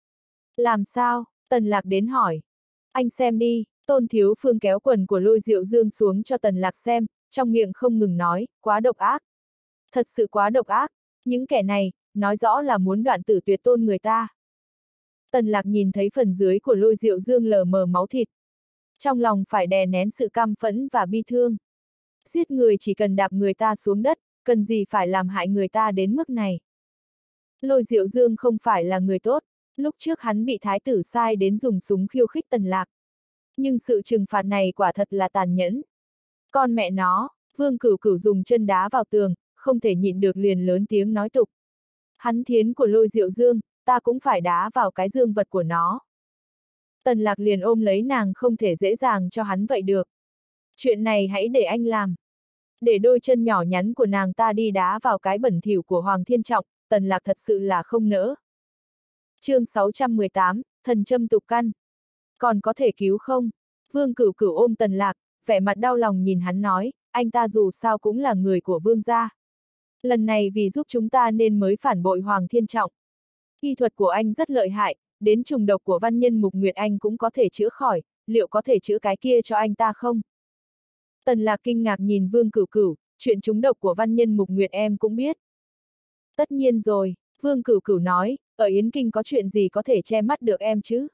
Làm sao? Tần Lạc đến hỏi. Anh xem đi, Tôn Thiếu Phương kéo quần của Lôi Diệu Dương xuống cho Tần Lạc xem, trong miệng không ngừng nói, quá độc ác. Thật sự quá độc ác, những kẻ này, nói rõ là muốn đoạn tử tuyệt tôn người ta. Tần Lạc nhìn thấy phần dưới của Lôi Diệu Dương lờ mờ máu thịt. Trong lòng phải đè nén sự căm phẫn và bi thương. Giết người chỉ cần đạp người ta xuống đất, cần gì phải làm hại người ta đến mức này. Lôi Diệu Dương không phải là người tốt, lúc trước hắn bị thái tử sai đến dùng súng khiêu khích Tần Lạc. Nhưng sự trừng phạt này quả thật là tàn nhẫn. Con mẹ nó, Vương Cửu Cửu dùng chân đá vào tường, không thể nhịn được liền lớn tiếng nói tục. Hắn thiến của Lôi Diệu Dương, ta cũng phải đá vào cái dương vật của nó. Tần Lạc liền ôm lấy nàng không thể dễ dàng cho hắn vậy được. Chuyện này hãy để anh làm. Để đôi chân nhỏ nhắn của nàng ta đi đá vào cái bẩn thỉu của Hoàng Thiên Trọng, Tần Lạc thật sự là không nỡ. Chương sáu trăm mười tám, thần châm tục căn. Còn có thể cứu không? Vương Cửu Cửu ôm Tần Lạc, vẻ mặt đau lòng nhìn hắn nói, anh ta dù sao cũng là người của Vương gia. Lần này vì giúp chúng ta nên mới phản bội Hoàng Thiên Trọng. Y thuật của anh rất lợi hại, đến trùng độc của Văn Nhân Mục Nguyệt anh cũng có thể chữa khỏi, liệu có thể chữa cái kia cho anh ta không? Tần Lạc kinh ngạc nhìn Vương Cửu Cửu, chuyện trúng độc của Văn Nhân Mục Nguyệt em cũng biết. Tất nhiên rồi, Vương Cửu Cửu nói, ở Yến Kinh có chuyện gì có thể che mắt được em chứ?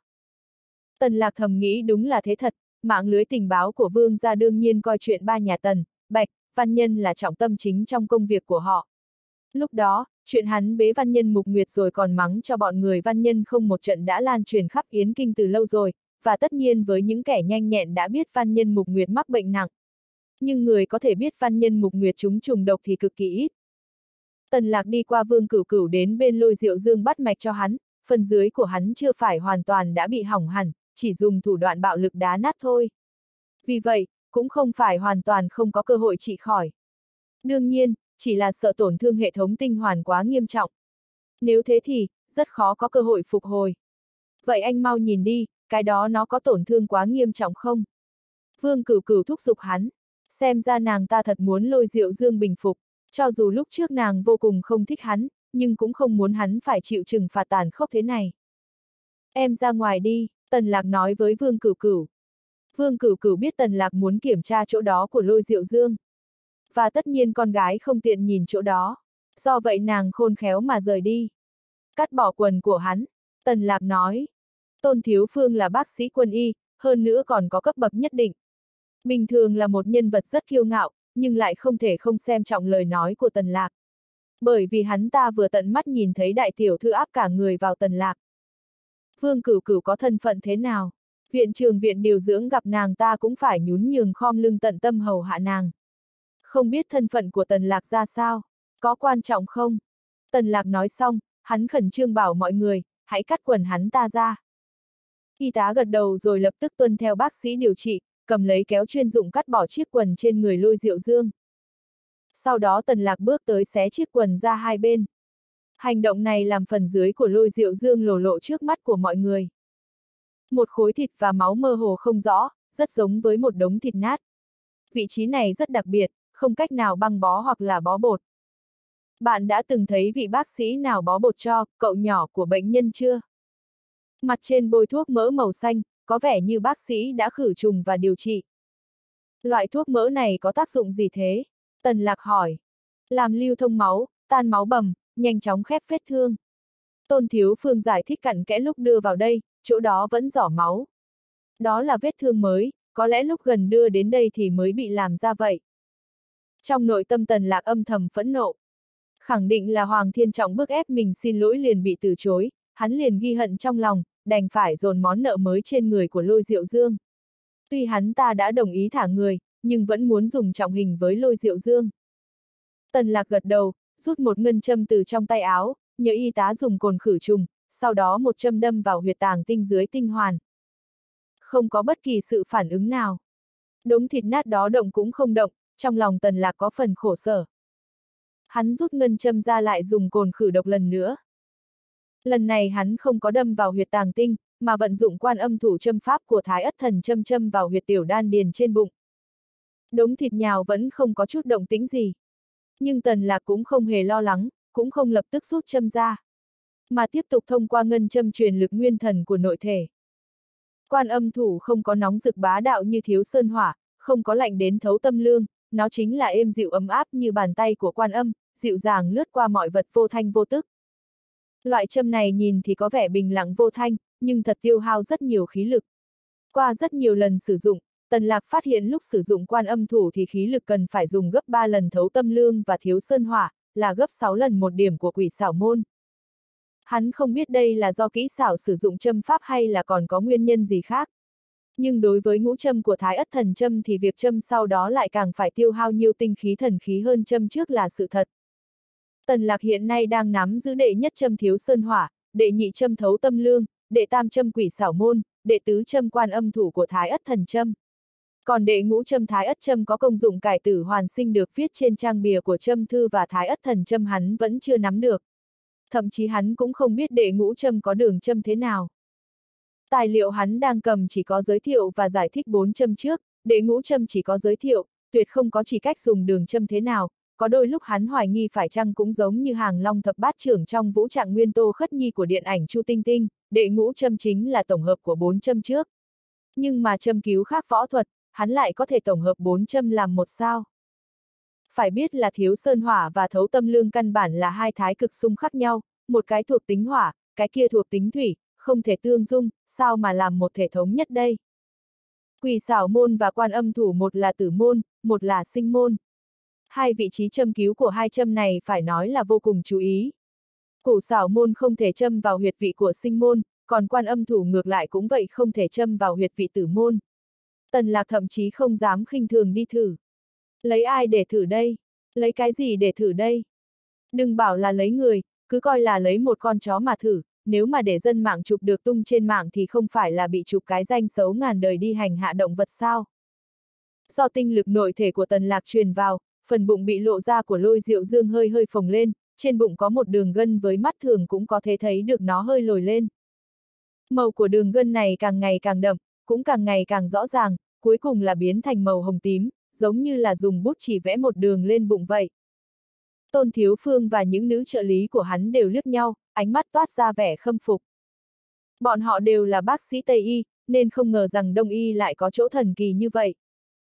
Tần Lạc thầm nghĩ đúng là thế thật, mạng lưới tình báo của Vương gia đương nhiên coi chuyện ba nhà Tần, Bạch, Văn Nhân là trọng tâm chính trong công việc của họ. Lúc đó, chuyện hắn bế Văn Nhân Mục Nguyệt rồi còn mắng cho bọn người Văn Nhân không một trận đã lan truyền khắp Yến Kinh từ lâu rồi, và tất nhiên với những kẻ nhanh nhẹn đã biết Văn Nhân Mục Nguyệt mắc bệnh nặng. Nhưng người có thể biết Văn Nhân Mục Nguyệt trúng trùng độc thì cực kỳ ít. Tần Lạc đi qua Vương Cửu Cửu đến bên Lôi Diệu Dương bắt mạch cho hắn, phần dưới của hắn chưa phải hoàn toàn đã bị hỏng hẳn, chỉ dùng thủ đoạn bạo lực đá nát thôi. Vì vậy, cũng không phải hoàn toàn không có cơ hội trị khỏi. Đương nhiên, chỉ là sợ tổn thương hệ thống tinh hoàn quá nghiêm trọng. Nếu thế thì, rất khó có cơ hội phục hồi. Vậy anh mau nhìn đi, cái đó nó có tổn thương quá nghiêm trọng không? Vương Cửu Cửu thúc giục hắn. Xem ra nàng ta thật muốn Lôi Diệu Dương bình phục. Cho dù lúc trước nàng vô cùng không thích hắn, nhưng cũng không muốn hắn phải chịu trừng phạt tàn khốc thế này. Em ra ngoài đi, Tần Lạc nói với Vương Cửu Cửu. Vương Cửu Cửu biết Tần Lạc muốn kiểm tra chỗ đó của Lôi Diệu Dương. Và tất nhiên con gái không tiện nhìn chỗ đó. Do vậy nàng khôn khéo mà rời đi. Cắt bỏ quần của hắn, Tần Lạc nói. Tôn Thiếu Phương là bác sĩ quân y, hơn nữa còn có cấp bậc nhất định. Bình thường là một nhân vật rất kiêu ngạo, nhưng lại không thể không xem trọng lời nói của Tần Lạc. Bởi vì hắn ta vừa tận mắt nhìn thấy đại tiểu thư áp cả người vào Tần Lạc. Vương Cửu Cửu có thân phận thế nào? Viện trường viện điều dưỡng gặp nàng ta cũng phải nhún nhường khom lưng tận tâm hầu hạ nàng. Không biết thân phận của Tần Lạc ra sao? Có quan trọng không? Tần Lạc nói xong, hắn khẩn trương bảo mọi người, hãy cắt quần hắn ta ra. Y tá gật đầu rồi lập tức tuân theo bác sĩ điều trị, cầm lấy kéo chuyên dụng cắt bỏ chiếc quần trên người Lôi Diệu Dương. Sau đó Tần Lạc bước tới xé chiếc quần ra hai bên. Hành động này làm phần dưới của Lôi Diệu Dương lổ lộ trước mắt của mọi người. Một khối thịt và máu mơ hồ không rõ, rất giống với một đống thịt nát. Vị trí này rất đặc biệt, không cách nào băng bó hoặc là bó bột. Bạn đã từng thấy vị bác sĩ nào bó bột cho cậu nhỏ của bệnh nhân chưa? Mặt trên bôi thuốc mỡ màu xanh, có vẻ như bác sĩ đã khử trùng và điều trị. Loại thuốc mỡ này có tác dụng gì thế? Tần Lạc hỏi. Làm lưu thông máu, tan máu bầm, nhanh chóng khép vết thương. Tôn Thiếu Phương giải thích cặn kẽ lúc đưa vào đây, chỗ đó vẫn rỏ máu. Đó là vết thương mới, có lẽ lúc gần đưa đến đây thì mới bị làm ra vậy. Trong nội tâm Tần Lạc âm thầm phẫn nộ. Khẳng định là Hoàng Thiên Trọng bức ép mình xin lỗi liền bị từ chối, hắn liền ghi hận trong lòng, đành phải dồn món nợ mới trên người của Lôi Diệu Dương. Tuy hắn ta đã đồng ý thả người, nhưng vẫn muốn dùng trọng hình với Lôi Diệu Dương. Tần Lạc gật đầu, rút một ngân châm từ trong tay áo, nhờ y tá dùng cồn khử trùng, sau đó một châm đâm vào huyệt tàng tinh dưới tinh hoàn. Không có bất kỳ sự phản ứng nào. Đống thịt nát đó động cũng không động, trong lòng Tần Lạc có phần khổ sở. Hắn rút ngân châm ra lại dùng cồn khử độc lần nữa. Lần này hắn không có đâm vào huyệt tàng tinh, mà vận dụng Quan Âm thủ châm pháp của Thái Ất Thần châm châm vào huyệt tiểu đan điền trên bụng. Đống thịt nhào vẫn không có chút động tĩnh gì. Nhưng Tần Lạc cũng không hề lo lắng, cũng không lập tức rút châm ra. Mà tiếp tục thông qua ngân châm truyền lực nguyên thần của nội thể. Quan Âm thủ không có nóng rực bá đạo như Thiếu Sơn hỏa, không có lạnh đến thấu tâm lương, nó chính là êm dịu ấm áp như bàn tay của Quan Âm, dịu dàng lướt qua mọi vật vô thanh vô tức. Loại châm này nhìn thì có vẻ bình lặng vô thanh, nhưng thật tiêu hao rất nhiều khí lực. Qua rất nhiều lần sử dụng, Tần Lạc phát hiện lúc sử dụng Quan Âm thủ thì khí lực cần phải dùng gấp ba lần thấu tâm lương và Thiếu Sơn hỏa, là gấp sáu lần một điểm của Quỷ Xảo môn. Hắn không biết đây là do kỹ xảo sử dụng châm pháp hay là còn có nguyên nhân gì khác. Nhưng đối với ngũ châm của Thái Ất Thần châm thì việc châm sau đó lại càng phải tiêu hao nhiều tinh khí thần khí hơn châm trước là sự thật. Tần Lạc hiện nay đang nắm giữ đệ nhất châm Thiếu Sơn hỏa, đệ nhị châm thấu tâm lương, đệ tam châm Quỷ Xảo môn, đệ tứ châm Quan Âm thủ của Thái Ất Thần châm. Còn đệ ngũ châm Thái Ất châm có công dụng cải tử hoàn sinh được viết trên trang bìa của châm thư và Thái Ất Thần châm hắn vẫn chưa nắm được. Thậm chí hắn cũng không biết đệ ngũ châm có đường châm thế nào. Tài liệu hắn đang cầm chỉ có giới thiệu và giải thích bốn châm trước, đệ ngũ châm chỉ có giới thiệu, tuyệt không có chỉ cách dùng đường châm thế nào, có đôi lúc hắn hoài nghi phải chăng cũng giống như Hàng Long thập bát trưởng trong vũ trạng nguyên tô khất nhi của điện ảnh Chu Tinh Tinh, đệ ngũ châm chính là tổng hợp của bốn châm trước. Nhưng mà châm cứu khác võ thuật, hắn lại có thể tổng hợp bốn châm làm một sao. Phải biết là Thiếu Sơn hỏa và thấu tâm lương căn bản là hai thái cực xung khác nhau, một cái thuộc tính hỏa, cái kia thuộc tính thủy, không thể tương dung, sao mà làm một thể thống nhất đây. Quỷ Xảo môn và Quan Âm thủ một là tử môn, một là sinh môn. Hai vị trí châm cứu của hai châm này phải nói là vô cùng chú ý. Quỷ Xảo môn không thể châm vào huyệt vị của sinh môn, còn Quan Âm thủ ngược lại cũng vậy không thể châm vào huyệt vị tử môn. Tần Lạc thậm chí không dám khinh thường đi thử. Lấy ai để thử đây? Lấy cái gì để thử đây? Đừng bảo là lấy người, cứ coi là lấy một con chó mà thử, nếu mà để dân mạng chụp được tung trên mạng thì không phải là bị chụp cái danh xấu ngàn đời đi hành hạ động vật sao. Do tinh lực nội thể của Tần Lạc truyền vào, phần bụng bị lộ ra của Lôi Diệu Dương hơi hơi phồng lên, trên bụng có một đường gân với mắt thường cũng có thể thấy được nó hơi lồi lên. Màu của đường gân này càng ngày càng đậm, cũng càng ngày càng rõ ràng, cuối cùng là biến thành màu hồng tím, giống như là dùng bút chỉ vẽ một đường lên bụng vậy. Tôn Thiếu Phương và những nữ trợ lý của hắn đều liếc nhau, ánh mắt toát ra vẻ khâm phục. Bọn họ đều là bác sĩ Tây Y, nên không ngờ rằng Đông Y lại có chỗ thần kỳ như vậy.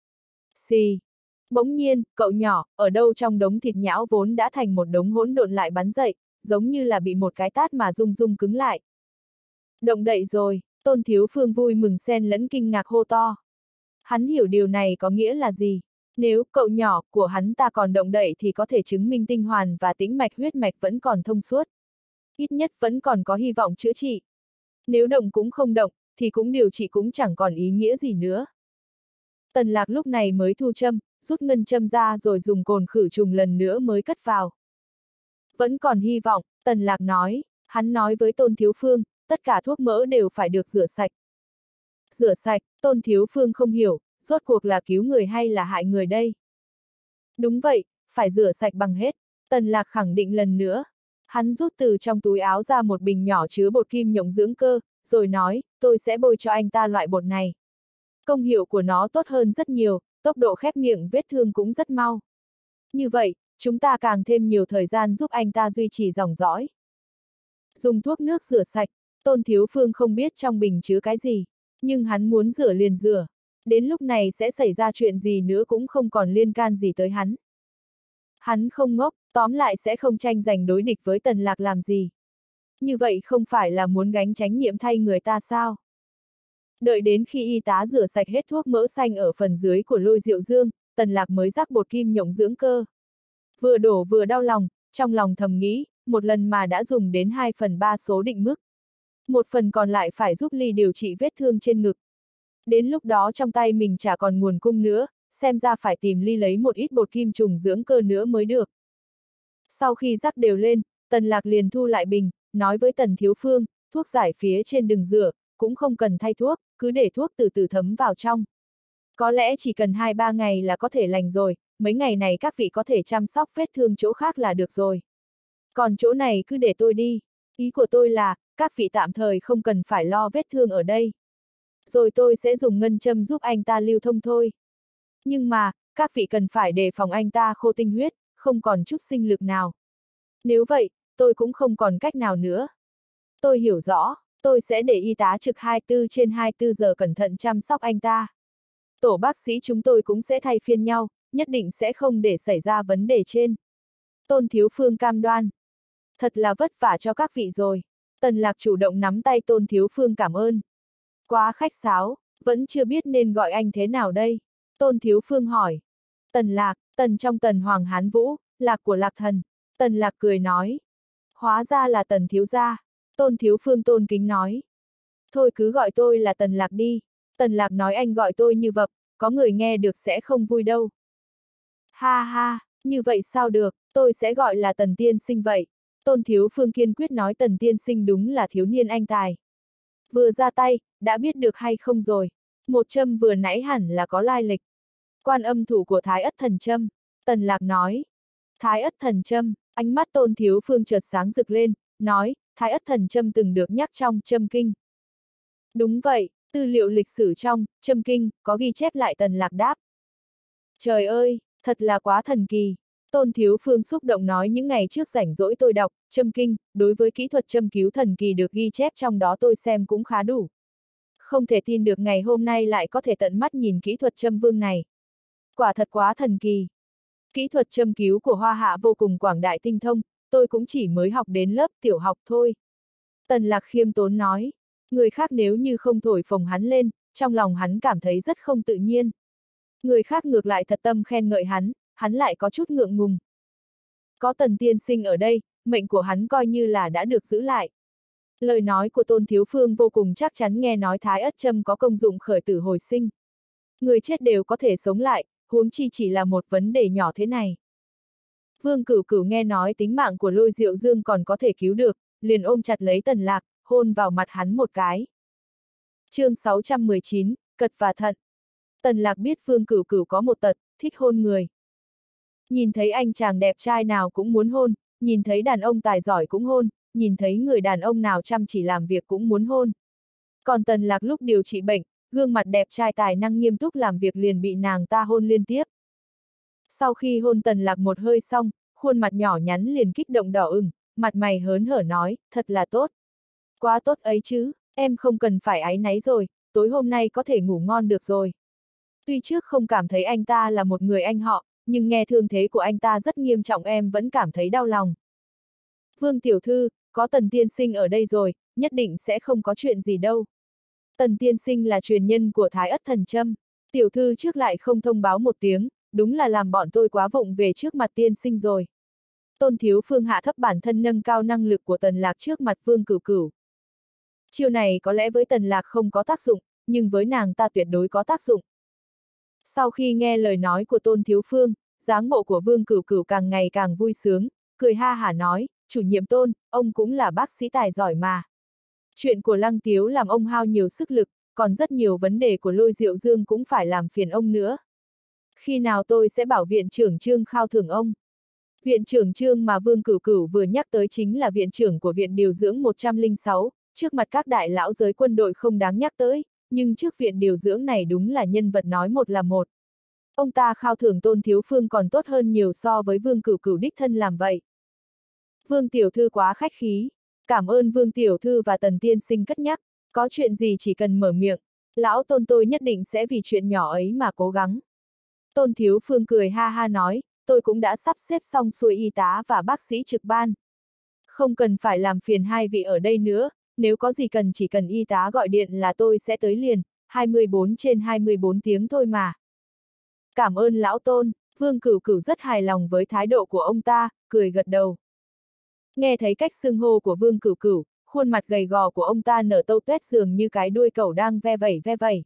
Xì. Bỗng nhiên, cậu nhỏ, ở đâu trong đống thịt nhão vốn đã thành một đống hỗn độn lại bắn dậy, giống như là bị một cái tát mà rung rung cứng lại. Động đậy rồi, Tôn Thiếu Phương vui mừng xen lẫn kinh ngạc hô to. Hắn hiểu điều này có nghĩa là gì. Nếu cậu nhỏ của hắn ta còn động đậy thì có thể chứng minh tinh hoàn và tĩnh mạch huyết mạch vẫn còn thông suốt. Ít nhất vẫn còn có hy vọng chữa trị. Nếu động cũng không động, thì cũng điều trị cũng chẳng còn ý nghĩa gì nữa. Tần Lạc lúc này mới thu châm, rút ngân châm ra rồi dùng cồn khử trùng lần nữa mới cất vào. Vẫn còn hy vọng, Tần Lạc nói, hắn nói với Tôn Thiếu Phương, tất cả thuốc mỡ đều phải được rửa sạch. Rửa sạch, Tôn Thiếu Phương không hiểu, rốt cuộc là cứu người hay là hại người đây? Đúng vậy, phải rửa sạch bằng hết, Tần Lạc khẳng định lần nữa. Hắn rút từ trong túi áo ra một bình nhỏ chứa bột kim nhộng dưỡng cơ, rồi nói, tôi sẽ bôi cho anh ta loại bột này. Công hiệu của nó tốt hơn rất nhiều, tốc độ khép miệng vết thương cũng rất mau. Như vậy, chúng ta càng thêm nhiều thời gian giúp anh ta duy trì dòng dõi. Dùng thuốc nước rửa sạch, Tôn Thiếu Phương không biết trong bình chứa cái gì, nhưng hắn muốn rửa liền rửa. Đến lúc này sẽ xảy ra chuyện gì nữa cũng không còn liên can gì tới hắn. Hắn không ngốc, tóm lại sẽ không tranh giành đối địch với Tần Lạc làm gì. Như vậy không phải là muốn gánh trách nhiệm thay người ta sao? Đợi đến khi y tá rửa sạch hết thuốc mỡ xanh ở phần dưới của Lôi Diệu Dương, Tần Lạc mới rắc bột kim nhộng dưỡng cơ. Vừa đổ vừa đau lòng, trong lòng thầm nghĩ, một lần mà đã dùng đến hai phần ba số định mức. Một phần còn lại phải giúp Ly điều trị vết thương trên ngực. Đến lúc đó trong tay mình chả còn nguồn cung nữa, xem ra phải tìm Ly lấy một ít bột kim trùng dưỡng cơ nữa mới được. Sau khi rắc đều lên, Tần Lạc liền thu lại bình, nói với Tần Thiếu Phương, thuốc giải phía trên đừng rửa, cũng không cần thay thuốc, cứ để thuốc từ từ thấm vào trong. Có lẽ chỉ cần hai ba ngày là có thể lành rồi, mấy ngày này các vị có thể chăm sóc vết thương chỗ khác là được rồi. Còn chỗ này cứ để tôi đi. Ý của tôi là, các vị tạm thời không cần phải lo vết thương ở đây. Rồi tôi sẽ dùng ngân châm giúp anh ta lưu thông thôi. Nhưng mà, các vị cần phải đề phòng anh ta khô tinh huyết, không còn chút sinh lực nào. Nếu vậy, tôi cũng không còn cách nào nữa. Tôi hiểu rõ, tôi sẽ để y tá trực hai mươi tư trên hai mươi tư giờ cẩn thận chăm sóc anh ta. Tổ bác sĩ chúng tôi cũng sẽ thay phiên nhau, nhất định sẽ không để xảy ra vấn đề trên. Tôn Thiếu Phương cam đoan. Thật là vất vả cho các vị rồi. Tần Lạc chủ động nắm tay Tôn Thiếu Phương cảm ơn. Quá khách sáo, vẫn chưa biết nên gọi anh thế nào đây? Tôn Thiếu Phương hỏi. Tần Lạc, Tần trong Tần Hoàng Hán Vũ, Lạc của Lạc Thần. Tần Lạc cười nói. Hóa ra là Tần Thiếu gia. Tôn Thiếu Phương tôn kính nói. Thôi cứ gọi tôi là Tần Lạc đi. Tần Lạc nói anh gọi tôi như vậy, có người nghe được sẽ không vui đâu. Ha ha, như vậy sao được, tôi sẽ gọi là Tần Tiên Sinh vậy. Tôn Thiếu Phương kiên quyết nói Tần Tiên Sinh đúng là thiếu niên anh tài. Vừa ra tay, đã biết được hay không rồi. Một châm vừa nãy hẳn là có lai lịch. Quan âm thủ của Thái Ất Thần Châm. Tần Lạc nói. Thái Ất Thần Châm, ánh mắt Tôn Thiếu Phương chợt sáng rực lên, nói, Thái Ất Thần Châm từng được nhắc trong Châm Kinh. Đúng vậy, tư liệu lịch sử trong Châm Kinh có ghi chép lại. Tần Lạc đáp. Trời ơi, thật là quá thần kỳ. Tôn Thiếu Phương xúc động nói những ngày trước rảnh rỗi tôi đọc Châm Kinh, đối với kỹ thuật châm cứu thần kỳ được ghi chép trong đó tôi xem cũng khá đủ. Không thể tin được ngày hôm nay lại có thể tận mắt nhìn kỹ thuật châm vương này. Quả thật quá thần kỳ. Kỹ thuật châm cứu của Hoa Hạ vô cùng quảng đại tinh thông, tôi cũng chỉ mới học đến lớp tiểu học thôi. Tần Lạc khiêm tốn nói, người khác nếu như không thổi phồng hắn lên, trong lòng hắn cảm thấy rất không tự nhiên. Người khác ngược lại thật tâm khen ngợi hắn, hắn lại có chút ngượng ngùng. Có Tần Tiên Sinh ở đây, mệnh của hắn coi như là đã được giữ lại. Lời nói của Tôn Thiếu Phương vô cùng chắc chắn, nghe nói Thái Ất Châm có công dụng khởi tử hồi sinh. Người chết đều có thể sống lại, huống chi chỉ là một vấn đề nhỏ thế này. Vương Cửu Cửu nghe nói tính mạng của Lôi Diệu Dương còn có thể cứu được, liền ôm chặt lấy Tần Lạc, hôn vào mặt hắn một cái. Chương sáu trăm mười chín, Cật và Thận. Tần Lạc biết Vương Cửu Cửu có một tật, thích hôn người. Nhìn thấy anh chàng đẹp trai nào cũng muốn hôn, nhìn thấy đàn ông tài giỏi cũng hôn, nhìn thấy người đàn ông nào chăm chỉ làm việc cũng muốn hôn. Còn Tần Lạc lúc điều trị bệnh, gương mặt đẹp trai tài năng nghiêm túc làm việc liền bị nàng ta hôn liên tiếp. Sau khi hôn Tần Lạc một hơi xong, khuôn mặt nhỏ nhắn liền kích động đỏ ửng, mặt mày hớn hở nói, thật là tốt. Quá tốt ấy chứ, em không cần phải áy náy rồi, tối hôm nay có thể ngủ ngon được rồi. Tuy trước không cảm thấy anh ta là một người anh họ, nhưng nghe thương thế của anh ta rất nghiêm trọng em vẫn cảm thấy đau lòng. Vương tiểu thư, có Tần tiên sinh ở đây rồi, nhất định sẽ không có chuyện gì đâu. Tần tiên sinh là truyền nhân của Thái Ất Thần Châm, tiểu thư trước lại không thông báo một tiếng, đúng là làm bọn tôi quá vụng về trước mặt tiên sinh rồi. Tôn Thiếu Phương hạ thấp bản thân nâng cao năng lực của Tần Lạc trước mặt Vương Cửu Cửu. Chiêu này có lẽ với Tần Lạc không có tác dụng, nhưng với nàng ta tuyệt đối có tác dụng. Sau khi nghe lời nói của Tôn Thiếu Phương, dáng bộ của Vương Cửu Cửu càng ngày càng vui sướng, cười ha hả nói, chủ nhiệm Tôn, ông cũng là bác sĩ tài giỏi mà. Chuyện của Lăng Tiếu làm ông hao nhiều sức lực, còn rất nhiều vấn đề của Lôi Diệu Dương cũng phải làm phiền ông nữa. Khi nào tôi sẽ bảo viện trưởng Trương khao thưởng ông? Viện trưởng Trương mà Vương Cửu Cửu vừa nhắc tới chính là viện trưởng của viện điều dưỡng một trăm lẻ sáu, trước mặt các đại lão giới quân đội không đáng nhắc tới, nhưng trước viện điều dưỡng này đúng là nhân vật nói một là một. Ông ta khao thưởng Tôn Thiếu Phương còn tốt hơn nhiều so với Vương Cửu Cửu đích thân làm vậy. Vương Tiểu Thư quá khách khí, cảm ơn Vương Tiểu Thư và Tần Tiên Sinh cất nhắc, có chuyện gì chỉ cần mở miệng, lão Tôn tôi nhất định sẽ vì chuyện nhỏ ấy mà cố gắng. Tôn Thiếu Phương cười ha ha nói, tôi cũng đã sắp xếp xong xuôi y tá và bác sĩ trực ban. Không cần phải làm phiền hai vị ở đây nữa, nếu có gì cần chỉ cần y tá gọi điện là tôi sẽ tới liền, hai mươi bốn trên hai mươi bốn tiếng thôi mà. Cảm ơn lão Tôn, Vương Cửu Cửu rất hài lòng với thái độ của ông ta, cười gật đầu. Nghe thấy cách xưng hô của Vương Cửu Cửu, khuôn mặt gầy gò của ông ta nở tâu tuét dường như cái đuôi cẩu đang ve vẩy ve vẩy.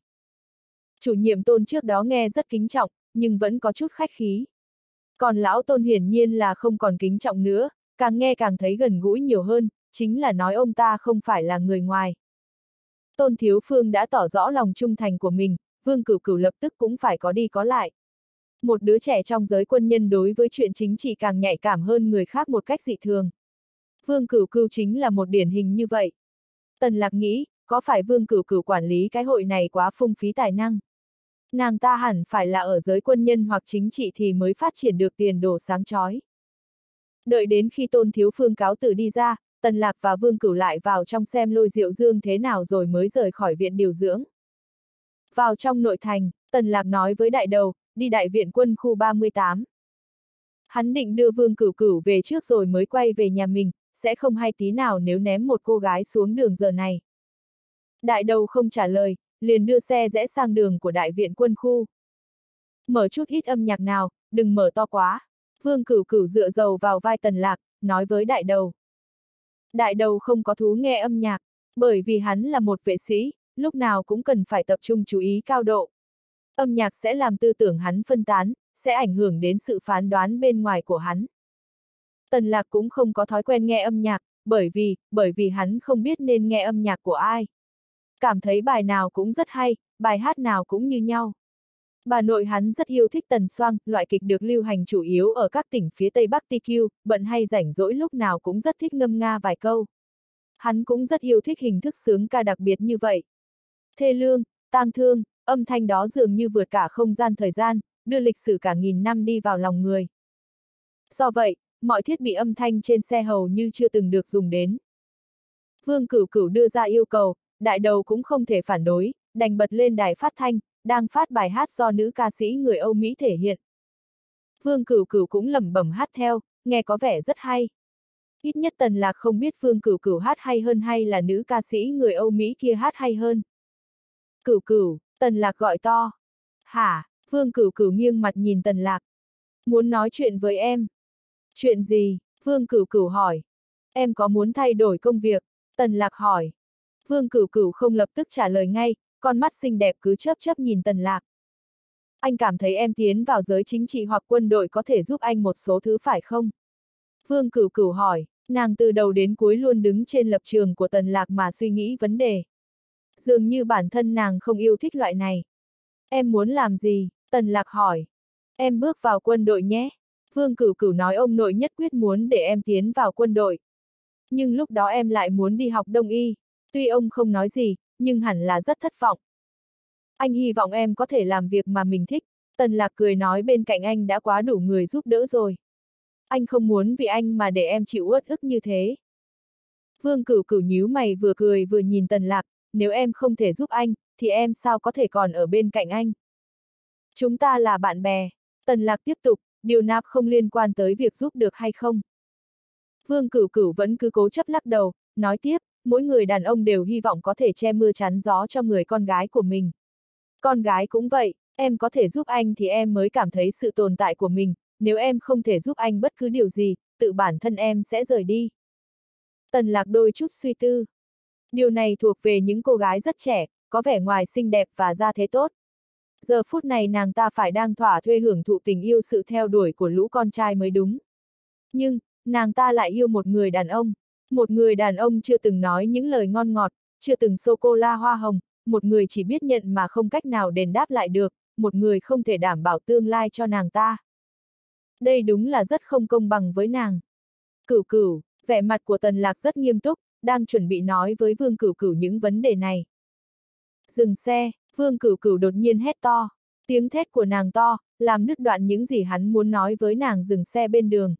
Chủ nhiệm Tôn trước đó nghe rất kính trọng, nhưng vẫn có chút khách khí. Còn lão Tôn hiển nhiên là không còn kính trọng nữa, càng nghe càng thấy gần gũi nhiều hơn, chính là nói ông ta không phải là người ngoài. Tôn Thiếu Phương đã tỏ rõ lòng trung thành của mình, Vương Cửu Cửu lập tức cũng phải có đi có lại. Một đứa trẻ trong giới quân nhân đối với chuyện chính trị càng nhạy cảm hơn người khác một cách dị thường. Vương Cửu Cửu chính là một điển hình như vậy. Tần Lạc nghĩ, có phải Vương Cửu Cửu quản lý cái hội này quá phung phí tài năng? Nàng ta hẳn phải là ở giới quân nhân hoặc chính trị thì mới phát triển được tiền đồ sáng chói. Đợi đến khi Tôn Thiếu Phương cáo từ đi ra, Tần Lạc và Vương Cửu lại vào trong xem Lôi Diệu Dương thế nào rồi mới rời khỏi viện điều dưỡng. Vào trong nội thành, Tần Lạc nói với đại đầu, đi đại viện quân khu ba mươi tám. Hắn định đưa Vương Cửu Cửu về trước rồi mới quay về nhà mình, sẽ không hay tí nào nếu ném một cô gái xuống đường giờ này. Đại đầu không trả lời, liền đưa xe rẽ sang đường của đại viện quân khu. Mở chút ít âm nhạc nào, đừng mở to quá. Vương Cửu Cửu dựa dầu vào vai Tần Lạc, nói với đại đầu. Đại đầu không có thú nghe âm nhạc, bởi vì hắn là một vệ sĩ, lúc nào cũng cần phải tập trung chú ý cao độ. Âm nhạc sẽ làm tư tưởng hắn phân tán, sẽ ảnh hưởng đến sự phán đoán bên ngoài của hắn. Tần Lạc cũng không có thói quen nghe âm nhạc, bởi vì, bởi vì hắn không biết nên nghe âm nhạc của ai. Cảm thấy bài nào cũng rất hay, bài hát nào cũng như nhau. Bà nội hắn rất yêu thích tần xoang, loại kịch được lưu hành chủ yếu ở các tỉnh phía Tây Bắc Ti Kiu, bận hay rảnh rỗi lúc nào cũng rất thích ngâm nga vài câu. Hắn cũng rất yêu thích hình thức sướng ca đặc biệt như vậy. Thê lương, tang thương, âm thanh đó dường như vượt cả không gian thời gian, đưa lịch sử cả nghìn năm đi vào lòng người. Do vậy, mọi thiết bị âm thanh trên xe hầu như chưa từng được dùng đến. Vương Cửu Cửu đưa ra yêu cầu, đại đầu cũng không thể phản đối, đành bật lên đài phát thanh, đang phát bài hát do nữ ca sĩ người Âu Mỹ thể hiện. Vương Cửu Cửu cũng lẩm bẩm hát theo, nghe có vẻ rất hay. Ít nhất Tần Lạc không biết Vương Cửu Cửu hát hay hơn hay là nữ ca sĩ người Âu Mỹ kia hát hay hơn. Cửu Cửu, Tần Lạc gọi to. Hả? Vương Cửu Cửu nghiêng mặt nhìn Tần Lạc. Muốn nói chuyện với em. Chuyện gì? Vương Cửu Cửu hỏi. Em có muốn thay đổi công việc? Tần Lạc hỏi. Vương Cửu Cửu không lập tức trả lời ngay, con mắt xinh đẹp cứ chớp chớp nhìn Tần Lạc. Anh cảm thấy em tiến vào giới chính trị hoặc quân đội có thể giúp anh một số thứ phải không? Vương Cửu Cửu hỏi, nàng từ đầu đến cuối luôn đứng trên lập trường của Tần Lạc mà suy nghĩ vấn đề. Dường như bản thân nàng không yêu thích loại này. Em muốn làm gì? Tần Lạc hỏi. Em bước vào quân đội nhé. Vương Cửu Cửu nói ông nội nhất quyết muốn để em tiến vào quân đội. Nhưng lúc đó em lại muốn đi học đông y. Tuy ông không nói gì, nhưng hẳn là rất thất vọng. Anh hy vọng em có thể làm việc mà mình thích. Tần Lạc cười nói bên cạnh anh đã quá đủ người giúp đỡ rồi. Anh không muốn vì anh mà để em chịu uất ức như thế. Vương Cửu Cửu nhíu mày vừa cười vừa nhìn Tần Lạc, nếu em không thể giúp anh, thì em sao có thể còn ở bên cạnh anh? Chúng ta là bạn bè. Tần Lạc tiếp tục, điều nạp không liên quan tới việc giúp được hay không. Vương Cửu Cửu vẫn cứ cố chấp lắc đầu, nói tiếp, mỗi người đàn ông đều hy vọng có thể che mưa chắn gió cho người con gái của mình. Con gái cũng vậy, em có thể giúp anh thì em mới cảm thấy sự tồn tại của mình, nếu em không thể giúp anh bất cứ điều gì, tự bản thân em sẽ rời đi. Tần Lạc đôi chút suy tư. Điều này thuộc về những cô gái rất trẻ, có vẻ ngoài xinh đẹp và gia thế tốt. Giờ phút này nàng ta phải đang thỏa thuê hưởng thụ tình yêu sự theo đuổi của lũ con trai mới đúng. Nhưng, nàng ta lại yêu một người đàn ông. Một người đàn ông chưa từng nói những lời ngon ngọt, chưa từng sô-cô-la hoa hồng, một người chỉ biết nhận mà không cách nào đền đáp lại được, một người không thể đảm bảo tương lai cho nàng ta. Đây đúng là rất không công bằng với nàng. Cửu Cửu, vẻ mặt của Tần Lạc rất nghiêm túc, đang chuẩn bị nói với Vương Cửu Cửu những vấn đề này. Dừng xe, Vương Cửu Cửu đột nhiên hét to. Tiếng thét của nàng to, làm đứt đoạn những gì hắn muốn nói với nàng dừng xe bên đường.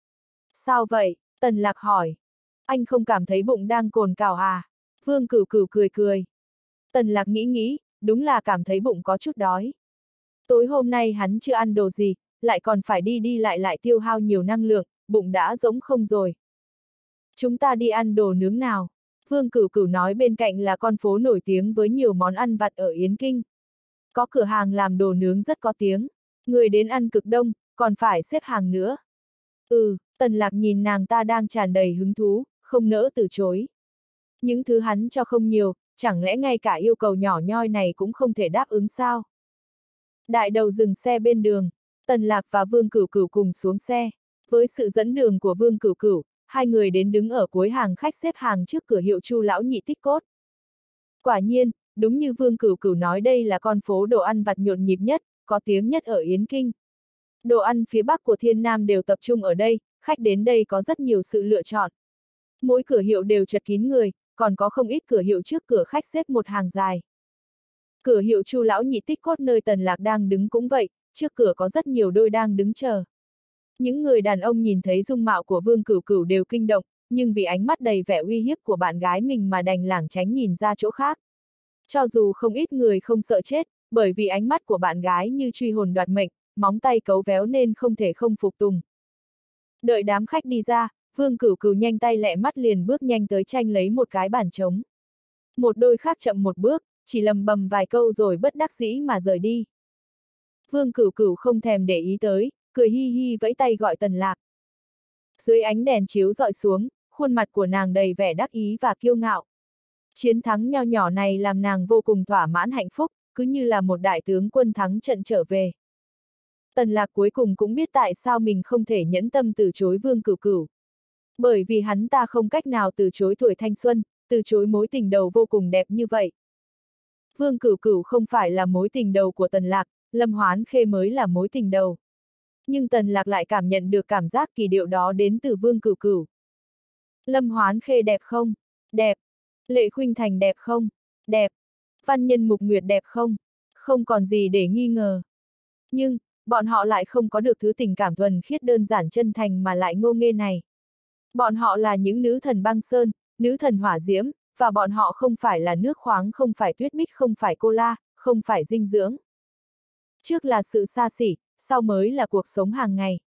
Sao vậy? Tần Lạc hỏi. Anh không cảm thấy bụng đang cồn cào à? Vương Cửu Cửu cười cười. Tần Lạc nghĩ nghĩ, đúng là cảm thấy bụng có chút đói. Tối hôm nay hắn chưa ăn đồ gì, lại còn phải đi đi lại lại tiêu hao nhiều năng lượng, bụng đã rỗng không rồi. Chúng ta đi ăn đồ nướng nào? Vương Cửu Cửu nói bên cạnh là con phố nổi tiếng với nhiều món ăn vặt ở Yến Kinh. Có cửa hàng làm đồ nướng rất có tiếng. Người đến ăn cực đông, còn phải xếp hàng nữa. Ừ, Tần Lạc nhìn nàng ta đang tràn đầy hứng thú, không nỡ từ chối. Những thứ hắn cho không nhiều, chẳng lẽ ngay cả yêu cầu nhỏ nhoi này cũng không thể đáp ứng sao? Đại đầu dừng xe bên đường, Tần Lạc và Vương Cửu Cửu cùng xuống xe. Với sự dẫn đường của Vương Cửu Cửu, hai người đến đứng ở cuối hàng khách xếp hàng trước cửa hiệu Chu lão nhị tích cốt. Quả nhiên, đúng như Vương Cửu Cửu nói đây là con phố đồ ăn vặt nhộn nhịp nhất, có tiếng nhất ở Yến Kinh. Đồ ăn phía Bắc của Thiên Nam đều tập trung ở đây, khách đến đây có rất nhiều sự lựa chọn. Mỗi cửa hiệu đều chật kín người, còn có không ít cửa hiệu trước cửa khách xếp một hàng dài. Cửa hiệu Chu lão nhị tích cốt nơi Tần Lạc đang đứng cũng vậy, trước cửa có rất nhiều đôi đang đứng chờ. Những người đàn ông nhìn thấy dung mạo của Vương Cửu Cửu đều kinh động, nhưng vì ánh mắt đầy vẻ uy hiếp của bạn gái mình mà đành lảng tránh nhìn ra chỗ khác. Cho dù không ít người không sợ chết, bởi vì ánh mắt của bạn gái như truy hồn đoạt mệnh, móng tay cấu véo nên không thể không phục tùng. Đợi đám khách đi ra, Vương Cửu Cửu nhanh tay lẹ mắt liền bước nhanh tới tranh lấy một cái bàn trống. Một đôi khác chậm một bước, chỉ lầm bầm vài câu rồi bất đắc dĩ mà rời đi. Vương Cửu Cửu không thèm để ý tới, cười hi hi vẫy tay gọi Tần Lạc. Dưới ánh đèn chiếu rọi xuống, khuôn mặt của nàng đầy vẻ đắc ý và kiêu ngạo. Chiến thắng nho nhỏ này làm nàng vô cùng thỏa mãn hạnh phúc, cứ như là một đại tướng quân thắng trận trở về. Tần Lạc cuối cùng cũng biết tại sao mình không thể nhẫn tâm từ chối Vương Cửu Cửu. Bởi vì hắn ta không cách nào từ chối tuổi thanh xuân, từ chối mối tình đầu vô cùng đẹp như vậy. Vương Cửu Cửu không phải là mối tình đầu của Tần Lạc, Lâm Hoán Khê mới là mối tình đầu. Nhưng Tần Lạc lại cảm nhận được cảm giác kỳ diệu đó đến từ Vương Cửu Cửu. Lâm Hoán Khê đẹp không? Đẹp. Lệ Khuynh Thành đẹp không? Đẹp. Văn Nhân Mục Nguyệt đẹp không? Không còn gì để nghi ngờ. Nhưng, bọn họ lại không có được thứ tình cảm thuần khiết đơn giản chân thành mà lại ngô nghê này. Bọn họ là những nữ thần băng sơn, nữ thần hỏa diễm, và bọn họ không phải là nước khoáng, không phải tuyết bích, không phải cola, không phải dinh dưỡng. Trước là sự xa xỉ, sau mới là cuộc sống hàng ngày.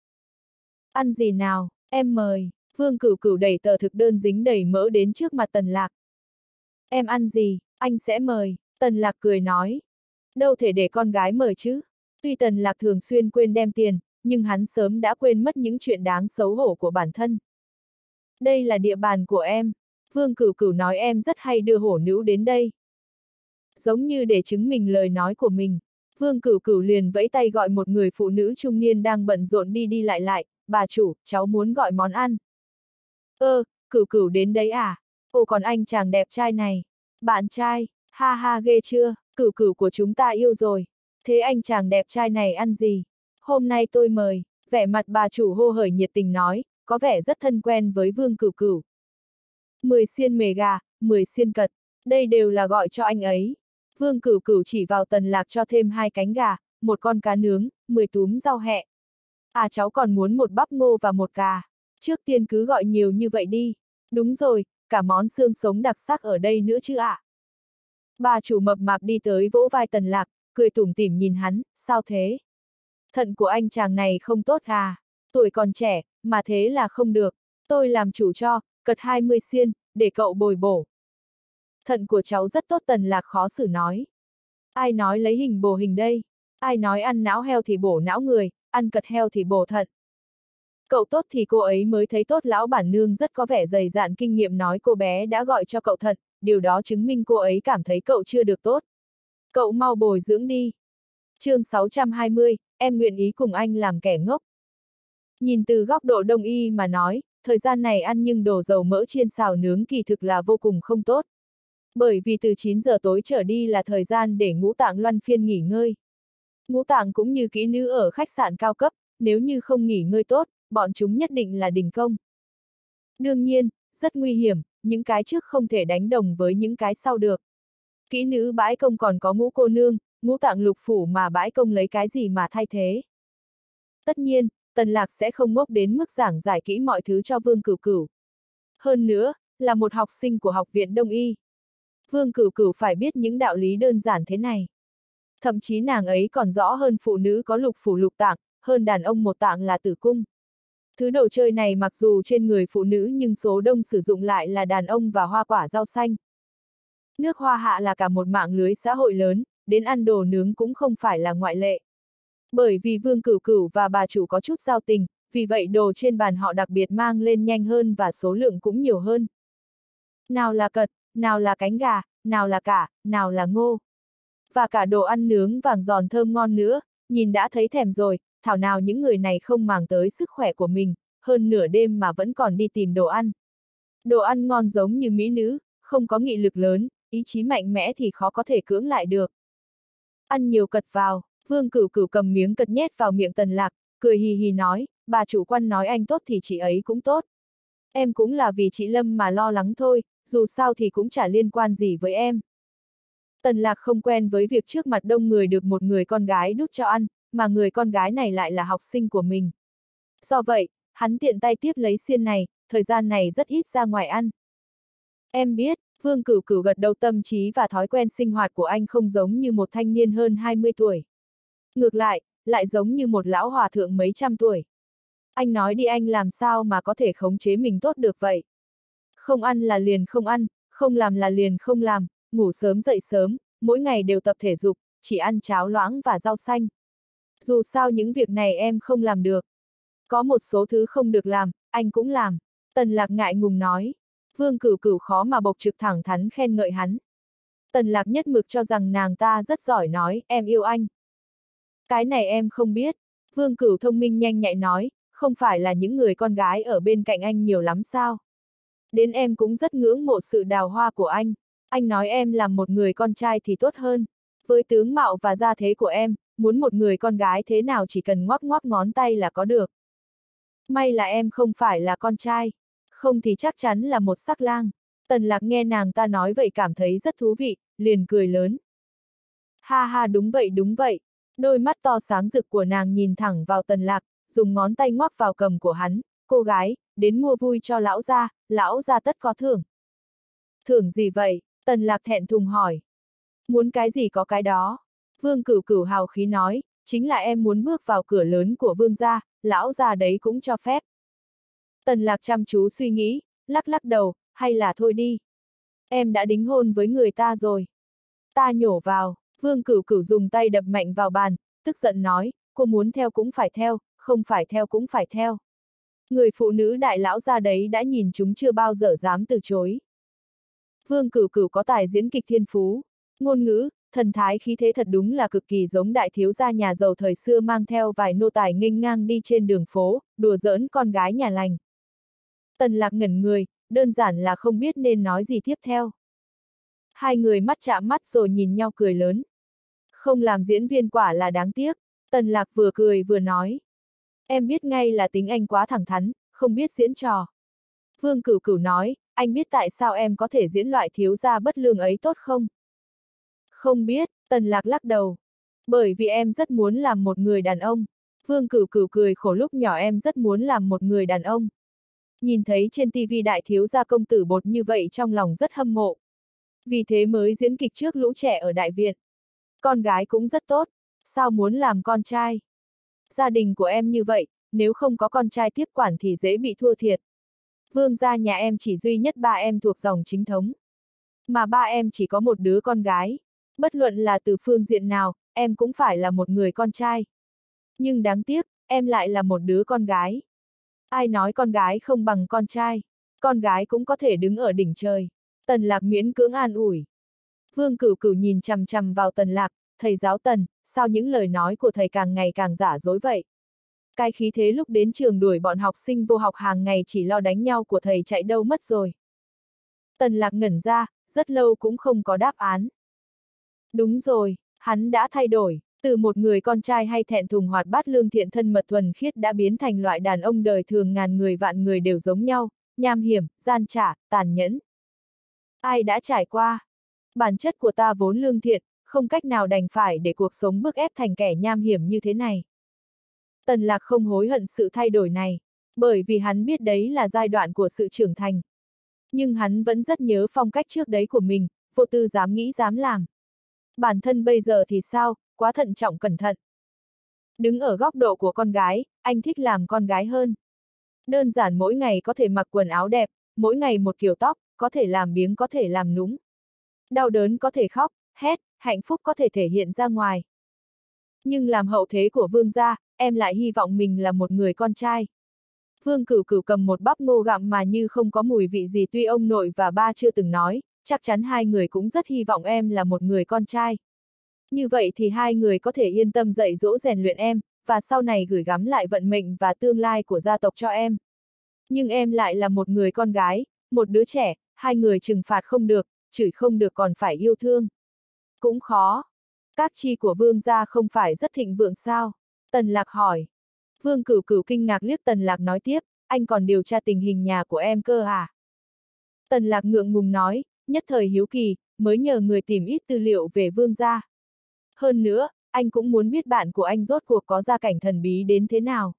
Ăn gì nào, em mời. Vương Cửu Cửu đẩy tờ thực đơn dính đầy mỡ đến trước mặt Tần Lạc. Em ăn gì, anh sẽ mời. Tần Lạc cười nói. Đâu thể để con gái mời chứ. Tuy Tần Lạc thường xuyên quên đem tiền, nhưng hắn sớm đã quên mất những chuyện đáng xấu hổ của bản thân. Đây là địa bàn của em. Vương Cửu Cửu nói em rất hay đưa hổ nữ đến đây. Giống như để chứng minh lời nói của mình. Vương Cửu Cửu liền vẫy tay gọi một người phụ nữ trung niên đang bận rộn đi đi lại lại, bà chủ, cháu muốn gọi món ăn. Ơ, Cửu Cửu đến đấy à? Ồ còn anh chàng đẹp trai này. Bạn trai, ha ha ghê chưa, Cửu Cửu của chúng ta yêu rồi. Thế anh chàng đẹp trai này ăn gì? Hôm nay tôi mời, vẻ mặt bà chủ hô hởi nhiệt tình nói, có vẻ rất thân quen với Vương Cửu Cửu. Mười xiên mề gà, mười xiên cật, đây đều là gọi cho anh ấy. Vương Cửu Cửu chỉ vào Tần Lạc cho thêm hai cánh gà, một con cá nướng, mười túm rau hẹ. À cháu còn muốn một bắp ngô và một cà. Trước tiên cứ gọi nhiều như vậy đi. Đúng rồi, cả món xương sống đặc sắc ở đây nữa chứ ạ. À? Bà chủ mập mạp đi tới vỗ vai Tần Lạc, cười tủm tỉm nhìn hắn, sao thế? Thận của anh chàng này không tốt à? Tuổi còn trẻ, mà thế là không được. Tôi làm chủ cho, cật hai mươi xiên, để cậu bồi bổ. Thận của cháu rất tốt, Tần Lạc khó xử nói. Ai nói lấy hình bổ hình đây? Ai nói ăn não heo thì bổ não người, ăn cật heo thì bổ thận. Cậu tốt thì cô ấy mới thấy tốt, lão bản nương rất có vẻ dày dạn kinh nghiệm nói cô bé đã gọi cho cậu thận, điều đó chứng minh cô ấy cảm thấy cậu chưa được tốt. Cậu mau bồi dưỡng đi. Chương sáu trăm hai mươi, em nguyện ý cùng anh làm kẻ ngốc. Nhìn từ góc độ đông y mà nói, thời gian này ăn nhưng đồ dầu mỡ chiên xào nướng kỳ thực là vô cùng không tốt. Bởi vì từ chín giờ tối trở đi là thời gian để ngũ tạng luân phiên nghỉ ngơi. Ngũ tạng cũng như kỹ nữ ở khách sạn cao cấp, nếu như không nghỉ ngơi tốt, bọn chúng nhất định là đình công. Đương nhiên, rất nguy hiểm, những cái trước không thể đánh đồng với những cái sau được. Kỹ nữ bãi công còn có ngũ cô nương, ngũ tạng lục phủ mà bãi công lấy cái gì mà thay thế. Tất nhiên, Tần Lạc sẽ không ngốc đến mức giảng giải kỹ mọi thứ cho Vương Cửu Cửu. Hơn nữa, là một học sinh của học viện Đông Y. Vương Cửu Cửu phải biết những đạo lý đơn giản thế này. Thậm chí nàng ấy còn rõ hơn phụ nữ có lục phủ lục tạng, hơn đàn ông một tạng là tử cung. Thứ đồ chơi này mặc dù trên người phụ nữ nhưng số đông sử dụng lại là đàn ông và hoa quả rau xanh. Nước Hoa Hạ là cả một mạng lưới xã hội lớn, đến ăn đồ nướng cũng không phải là ngoại lệ. Bởi vì Vương Cửu Cửu và bà chủ có chút giao tình, vì vậy đồ trên bàn họ đặc biệt mang lên nhanh hơn và số lượng cũng nhiều hơn. Nào là cật, nào là cánh gà, nào là cả, nào là ngô. Và cả đồ ăn nướng vàng giòn thơm ngon nữa, nhìn đã thấy thèm rồi, thảo nào những người này không màng tới sức khỏe của mình, hơn nửa đêm mà vẫn còn đi tìm đồ ăn. Đồ ăn ngon giống như mỹ nữ, không có nghị lực lớn, ý chí mạnh mẽ thì khó có thể cưỡng lại được. Ăn nhiều cật vào, Vương Cửu Cửu cầm miếng cật nhét vào miệng Tần Lạc, cười hì hì nói, bà chủ quan nói anh tốt thì chị ấy cũng tốt. Em cũng là vì chị Lâm mà lo lắng thôi, dù sao thì cũng chả liên quan gì với em. Tần Lạc không quen với việc trước mặt đông người được một người con gái đút cho ăn, mà người con gái này lại là học sinh của mình. Do vậy, hắn tiện tay tiếp lấy xiên này, thời gian này rất ít ra ngoài ăn. Em biết, Vương Cửu Cửu gật đầu, tâm trí và thói quen sinh hoạt của anh không giống như một thanh niên hơn hai mươi tuổi. Ngược lại, lại giống như một lão hòa thượng mấy trăm tuổi. Anh nói đi, anh làm sao mà có thể khống chế mình tốt được vậy? Không ăn là liền không ăn, không làm là liền không làm, ngủ sớm dậy sớm, mỗi ngày đều tập thể dục, chỉ ăn cháo loãng và rau xanh. Dù sao những việc này em không làm được. Có một số thứ không được làm, anh cũng làm. Tần Lạc ngại ngùng nói. Vương Cửu Cửu khó mà bộc trực thẳng thắn khen ngợi hắn. Tần Lạc nhất mực cho rằng nàng ta rất giỏi nói, em yêu anh. Cái này em không biết. Vương Cửu thông minh nhanh nhạy nói, không phải là những người con gái ở bên cạnh anh nhiều lắm sao? Đến em cũng rất ngưỡng mộ sự đào hoa của anh. Anh nói em làm một người con trai thì tốt hơn. Với tướng mạo và gia thế của em, muốn một người con gái thế nào chỉ cần ngoắc ngoắc ngón tay là có được. May là em không phải là con trai. Không thì chắc chắn là một sắc lang. Tần Lạc nghe nàng ta nói vậy cảm thấy rất thú vị, liền cười lớn. Ha ha, đúng vậy đúng vậy. Đôi mắt to sáng rực của nàng nhìn thẳng vào Tần Lạc, dùng ngón tay ngoắc vào cầm của hắn. Cô gái, đến mua vui cho lão gia, lão gia tất có thưởng. Thưởng gì vậy? Tần Lạc thẹn thùng hỏi. Muốn cái gì có cái đó. Vương Cửu Cửu hào khí nói, chính là em muốn bước vào cửa lớn của vương gia, lão gia đấy cũng cho phép. Tần Lạc chăm chú suy nghĩ, lắc lắc đầu, hay là thôi đi. Em đã đính hôn với người ta rồi. Ta nhổ vào, Vương Cửu Cửu dùng tay đập mạnh vào bàn, tức giận nói, cô muốn theo cũng phải theo, không phải theo cũng phải theo. Người phụ nữ đại lão gia đấy đã nhìn chúng chưa bao giờ dám từ chối. Vương Cửu Cửu có tài diễn kịch thiên phú, ngôn ngữ, thần thái khí thế thật đúng là cực kỳ giống đại thiếu gia nhà giàu thời xưa mang theo vài nô tài nghênh ngang đi trên đường phố, đùa giỡn con gái nhà lành. Tần Lạc ngẩn người, đơn giản là không biết nên nói gì tiếp theo. Hai người mắt chạm mắt rồi nhìn nhau cười lớn. Không làm diễn viên quả là đáng tiếc, Tần Lạc vừa cười vừa nói. Em biết ngay là tính anh quá thẳng thắn, không biết diễn trò. Vương Cửu Cửu nói, anh biết tại sao em có thể diễn loại thiếu gia bất lương ấy tốt không? Không biết, Tần Lạc lắc đầu. Bởi vì em rất muốn làm một người đàn ông. Vương Cửu Cửu cười khổ, lúc nhỏ em rất muốn làm một người đàn ông. Nhìn thấy trên tivi đại thiếu gia công tử bột như vậy trong lòng rất hâm mộ. Vì thế mới diễn kịch trước lũ trẻ ở đại viện. Con gái cũng rất tốt, sao muốn làm con trai? Gia đình của em như vậy, nếu không có con trai tiếp quản thì dễ bị thua thiệt. Vương gia nhà em chỉ duy nhất ba em thuộc dòng chính thống. Mà ba em chỉ có một đứa con gái. Bất luận là từ phương diện nào, em cũng phải là một người con trai. Nhưng đáng tiếc, em lại là một đứa con gái. Ai nói con gái không bằng con trai? Con gái cũng có thể đứng ở đỉnh trời. Tần Lạc miễn cưỡng an ủi. Vương Cửu Cửu nhìn chằm chằm vào Tần Lạc, thầy giáo Tần, sao những lời nói của thầy càng ngày càng giả dối vậy? Cái khí thế lúc đến trường đuổi bọn học sinh vô học hàng ngày chỉ lo đánh nhau của thầy chạy đâu mất rồi? Tần Lạc ngẩn ra, rất lâu cũng không có đáp án. Đúng rồi, hắn đã thay đổi, từ một người con trai hay thẹn thùng hoạt bát lương thiện thân mật thuần khiết đã biến thành loại đàn ông đời thường ngàn người vạn người đều giống nhau, nham hiểm, gian trả, tàn nhẫn. Ai đã trải qua? Bản chất của ta vốn lương thiện, không cách nào đành phải để cuộc sống bức ép thành kẻ nham hiểm như thế này. Tần Lạc không hối hận sự thay đổi này, bởi vì hắn biết đấy là giai đoạn của sự trưởng thành. Nhưng hắn vẫn rất nhớ phong cách trước đấy của mình, vô tư dám nghĩ dám làm. Bản thân bây giờ thì sao, quá thận trọng cẩn thận. Đứng ở góc độ của con gái, anh thích làm con gái hơn. Đơn giản mỗi ngày có thể mặc quần áo đẹp, mỗi ngày một kiểu tóc, có thể làm biếng có thể làm núng. Đau đớn có thể khóc, hét, hạnh phúc có thể thể hiện ra ngoài. Nhưng làm hậu thế của Vương gia, em lại hy vọng mình là một người con trai. Vương Cửu Cửu cầm một bắp ngô gặm mà như không có mùi vị gì, tuy ông nội và ba chưa từng nói, chắc chắn hai người cũng rất hy vọng em là một người con trai. Như vậy thì hai người có thể yên tâm dạy dỗ rèn luyện em, và sau này gửi gắm lại vận mệnh và tương lai của gia tộc cho em. Nhưng em lại là một người con gái, một đứa trẻ, hai người trừng phạt không được, chửi không được còn phải yêu thương. Cũng khó. Các chi của Vương gia không phải rất thịnh vượng sao? Tần Lạc hỏi. Vương Cửu Cửu kinh ngạc liếc Tần Lạc nói tiếp, anh còn điều tra tình hình nhà của em cơ à? Tần Lạc ngượng ngùng nói, nhất thời hiếu kỳ, mới nhờ người tìm ít tư liệu về Vương gia. Hơn nữa, anh cũng muốn biết bạn của anh rốt cuộc có gia cảnh thần bí đến thế nào.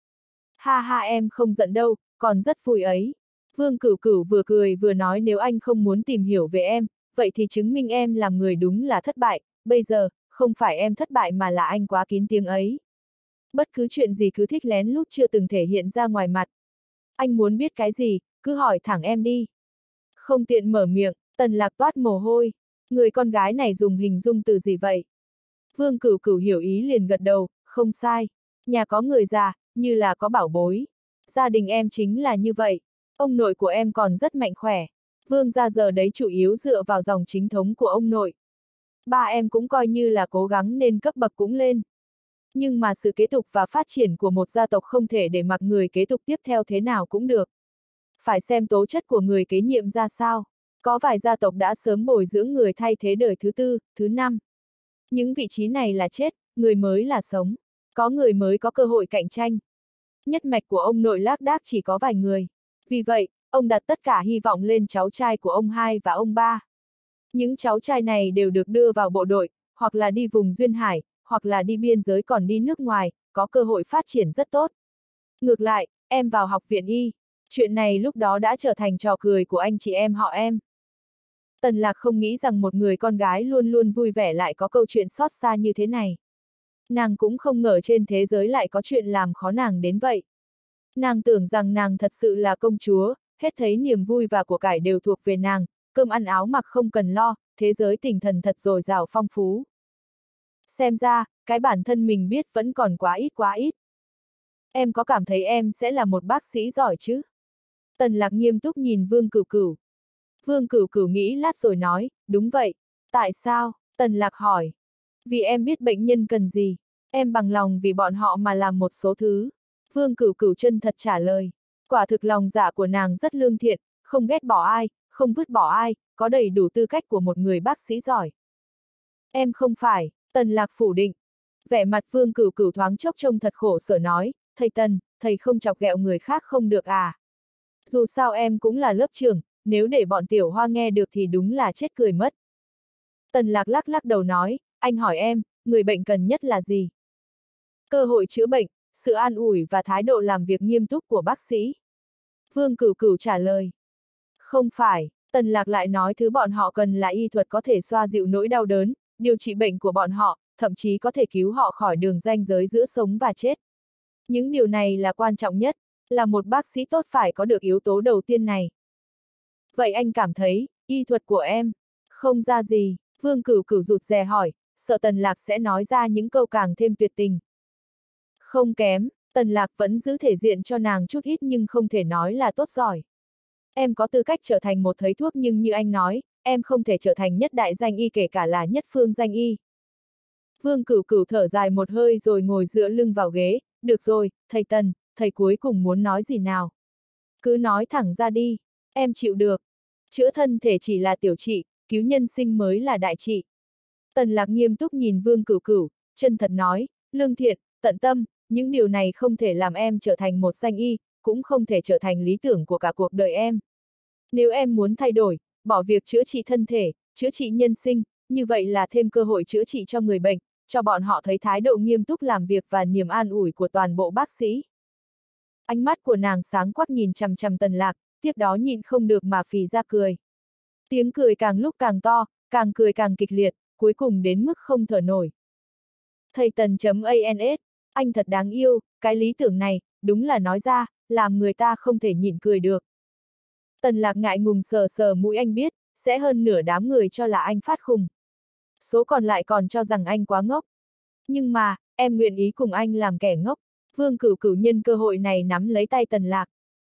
Ha ha, em không giận đâu, còn rất vui ấy. Vương Cửu Cửu vừa cười vừa nói, nếu anh không muốn tìm hiểu về em, vậy thì chứng minh em làm người đúng là thất bại, bây giờ, không phải em thất bại mà là anh quá kín tiếng ấy. Bất cứ chuyện gì cứ thích lén lút chưa từng thể hiện ra ngoài mặt. Anh muốn biết cái gì, cứ hỏi thẳng em đi. Không tiện mở miệng, Tần Lạc toát mồ hôi. Người con gái này dùng hình dung từ gì vậy? Vương Cửu Cửu hiểu ý liền gật đầu, không sai. Nhà có người già, như là có bảo bối. Gia đình em chính là như vậy. Ông nội của em còn rất mạnh khỏe. Vương gia giờ đấy chủ yếu dựa vào dòng chính thống của ông nội. Ba em cũng coi như là cố gắng nên cấp bậc cũng lên. Nhưng mà sự kế tục và phát triển của một gia tộc không thể để mặc người kế tục tiếp theo thế nào cũng được. Phải xem tố chất của người kế nhiệm ra sao. Có vài gia tộc đã sớm bồi dưỡng người thay thế đời thứ tư, thứ năm. Những vị trí này là chết, người mới là sống. Có người mới có cơ hội cạnh tranh. Nhất mạch của ông nội lác đác chỉ có vài người. Vì vậy, ông đặt tất cả hy vọng lên cháu trai của ông hai và ông ba. Những cháu trai này đều được đưa vào bộ đội, hoặc là đi vùng duyên hải, hoặc là đi biên giới, còn đi nước ngoài, có cơ hội phát triển rất tốt. Ngược lại, em vào học viện y. Chuyện này lúc đó đã trở thành trò cười của anh chị em họ em. Tần Lạc không nghĩ rằng một người con gái luôn luôn vui vẻ lại có câu chuyện xót xa như thế này. Nàng cũng không ngờ trên thế giới lại có chuyện làm khó nàng đến vậy. Nàng tưởng rằng nàng thật sự là công chúa, hết thấy niềm vui và của cải đều thuộc về nàng, cơm ăn áo mặc không cần lo, thế giới tinh thần thật dồi dào phong phú. Xem ra, cái bản thân mình biết vẫn còn quá ít quá ít. Em có cảm thấy em sẽ là một bác sĩ giỏi chứ? Tần Lạc nghiêm túc nhìn Vương Cửu Cửu. Vương Cửu Cửu nghĩ lát rồi nói, đúng vậy. Tại sao? Tần Lạc hỏi. Vì em biết bệnh nhân cần gì, em bằng lòng vì bọn họ mà làm một số thứ. Vương Cửu Cửu chân thật trả lời. Quả thực lòng dạ của nàng rất lương thiện, không ghét bỏ ai, không vứt bỏ ai, có đầy đủ tư cách của một người bác sĩ giỏi. Em không phải, Tần Lạc phủ định. Vẻ mặt Vương Cửu Cửu thoáng chốc trông thật khổ sở nói, thầy Tần, thầy không chọc ghẹo người khác không được à. Dù sao em cũng là lớp trưởng, nếu để bọn tiểu hoa nghe được thì đúng là chết cười mất. Tần Lạc lắc lắc đầu nói, anh hỏi em, người bệnh cần nhất là gì? Cơ hội chữa bệnh, sự an ủi và thái độ làm việc nghiêm túc của bác sĩ. Vương Cửu Cửu trả lời. Không phải, Tần Lạc lại nói thứ bọn họ cần là y thuật có thể xoa dịu nỗi đau đớn, điều trị bệnh của bọn họ, thậm chí có thể cứu họ khỏi đường ranh giới giữa sống và chết. Những điều này là quan trọng nhất, là một bác sĩ tốt phải có được yếu tố đầu tiên này. Vậy anh cảm thấy, y thuật của em, không ra gì, Vương Cửu Cửu rụt rè hỏi, sợ Tần Lạc sẽ nói ra những câu càng thêm tuyệt tình. Không kém, Tần Lạc vẫn giữ thể diện cho nàng chút ít nhưng không thể nói là tốt giỏi. Em có tư cách trở thành một thầy thuốc nhưng như anh nói, em không thể trở thành nhất đại danh y kể cả là nhất phương danh y. Vương Cửu Cửu thở dài một hơi rồi ngồi dựa lưng vào ghế, được rồi, thầy Tần, thầy cuối cùng muốn nói gì nào? Cứ nói thẳng ra đi, em chịu được. Chữa thân thể chỉ là tiểu trị, cứu nhân sinh mới là đại trị. Tần Lạc nghiêm túc nhìn Vương Cửu Cửu, chân thật nói, lương thiện, tận tâm, những điều này không thể làm em trở thành một danh y, cũng không thể trở thành lý tưởng của cả cuộc đời em. Nếu em muốn thay đổi, bỏ việc chữa trị thân thể, chữa trị nhân sinh, như vậy là thêm cơ hội chữa trị cho người bệnh, cho bọn họ thấy thái độ nghiêm túc làm việc và niềm an ủi của toàn bộ bác sĩ. Ánh mắt của nàng sáng quắc nhìn chằm chằm Tần Lạc, tiếp đó nhịn không được mà phì ra cười. Tiếng cười càng lúc càng to, càng cười càng kịch liệt, cuối cùng đến mức không thở nổi. Thầy Tần.ans, anh thật đáng yêu, cái lý tưởng này, đúng là nói ra, làm người ta không thể nhịn cười được. Tần Lạc ngại ngùng sờ sờ mũi anh biết, sẽ hơn nửa đám người cho là anh phát khùng. Số còn lại còn cho rằng anh quá ngốc. Nhưng mà, em nguyện ý cùng anh làm kẻ ngốc. Vương Cửu Cửu nhân cơ hội này nắm lấy tay Tần Lạc.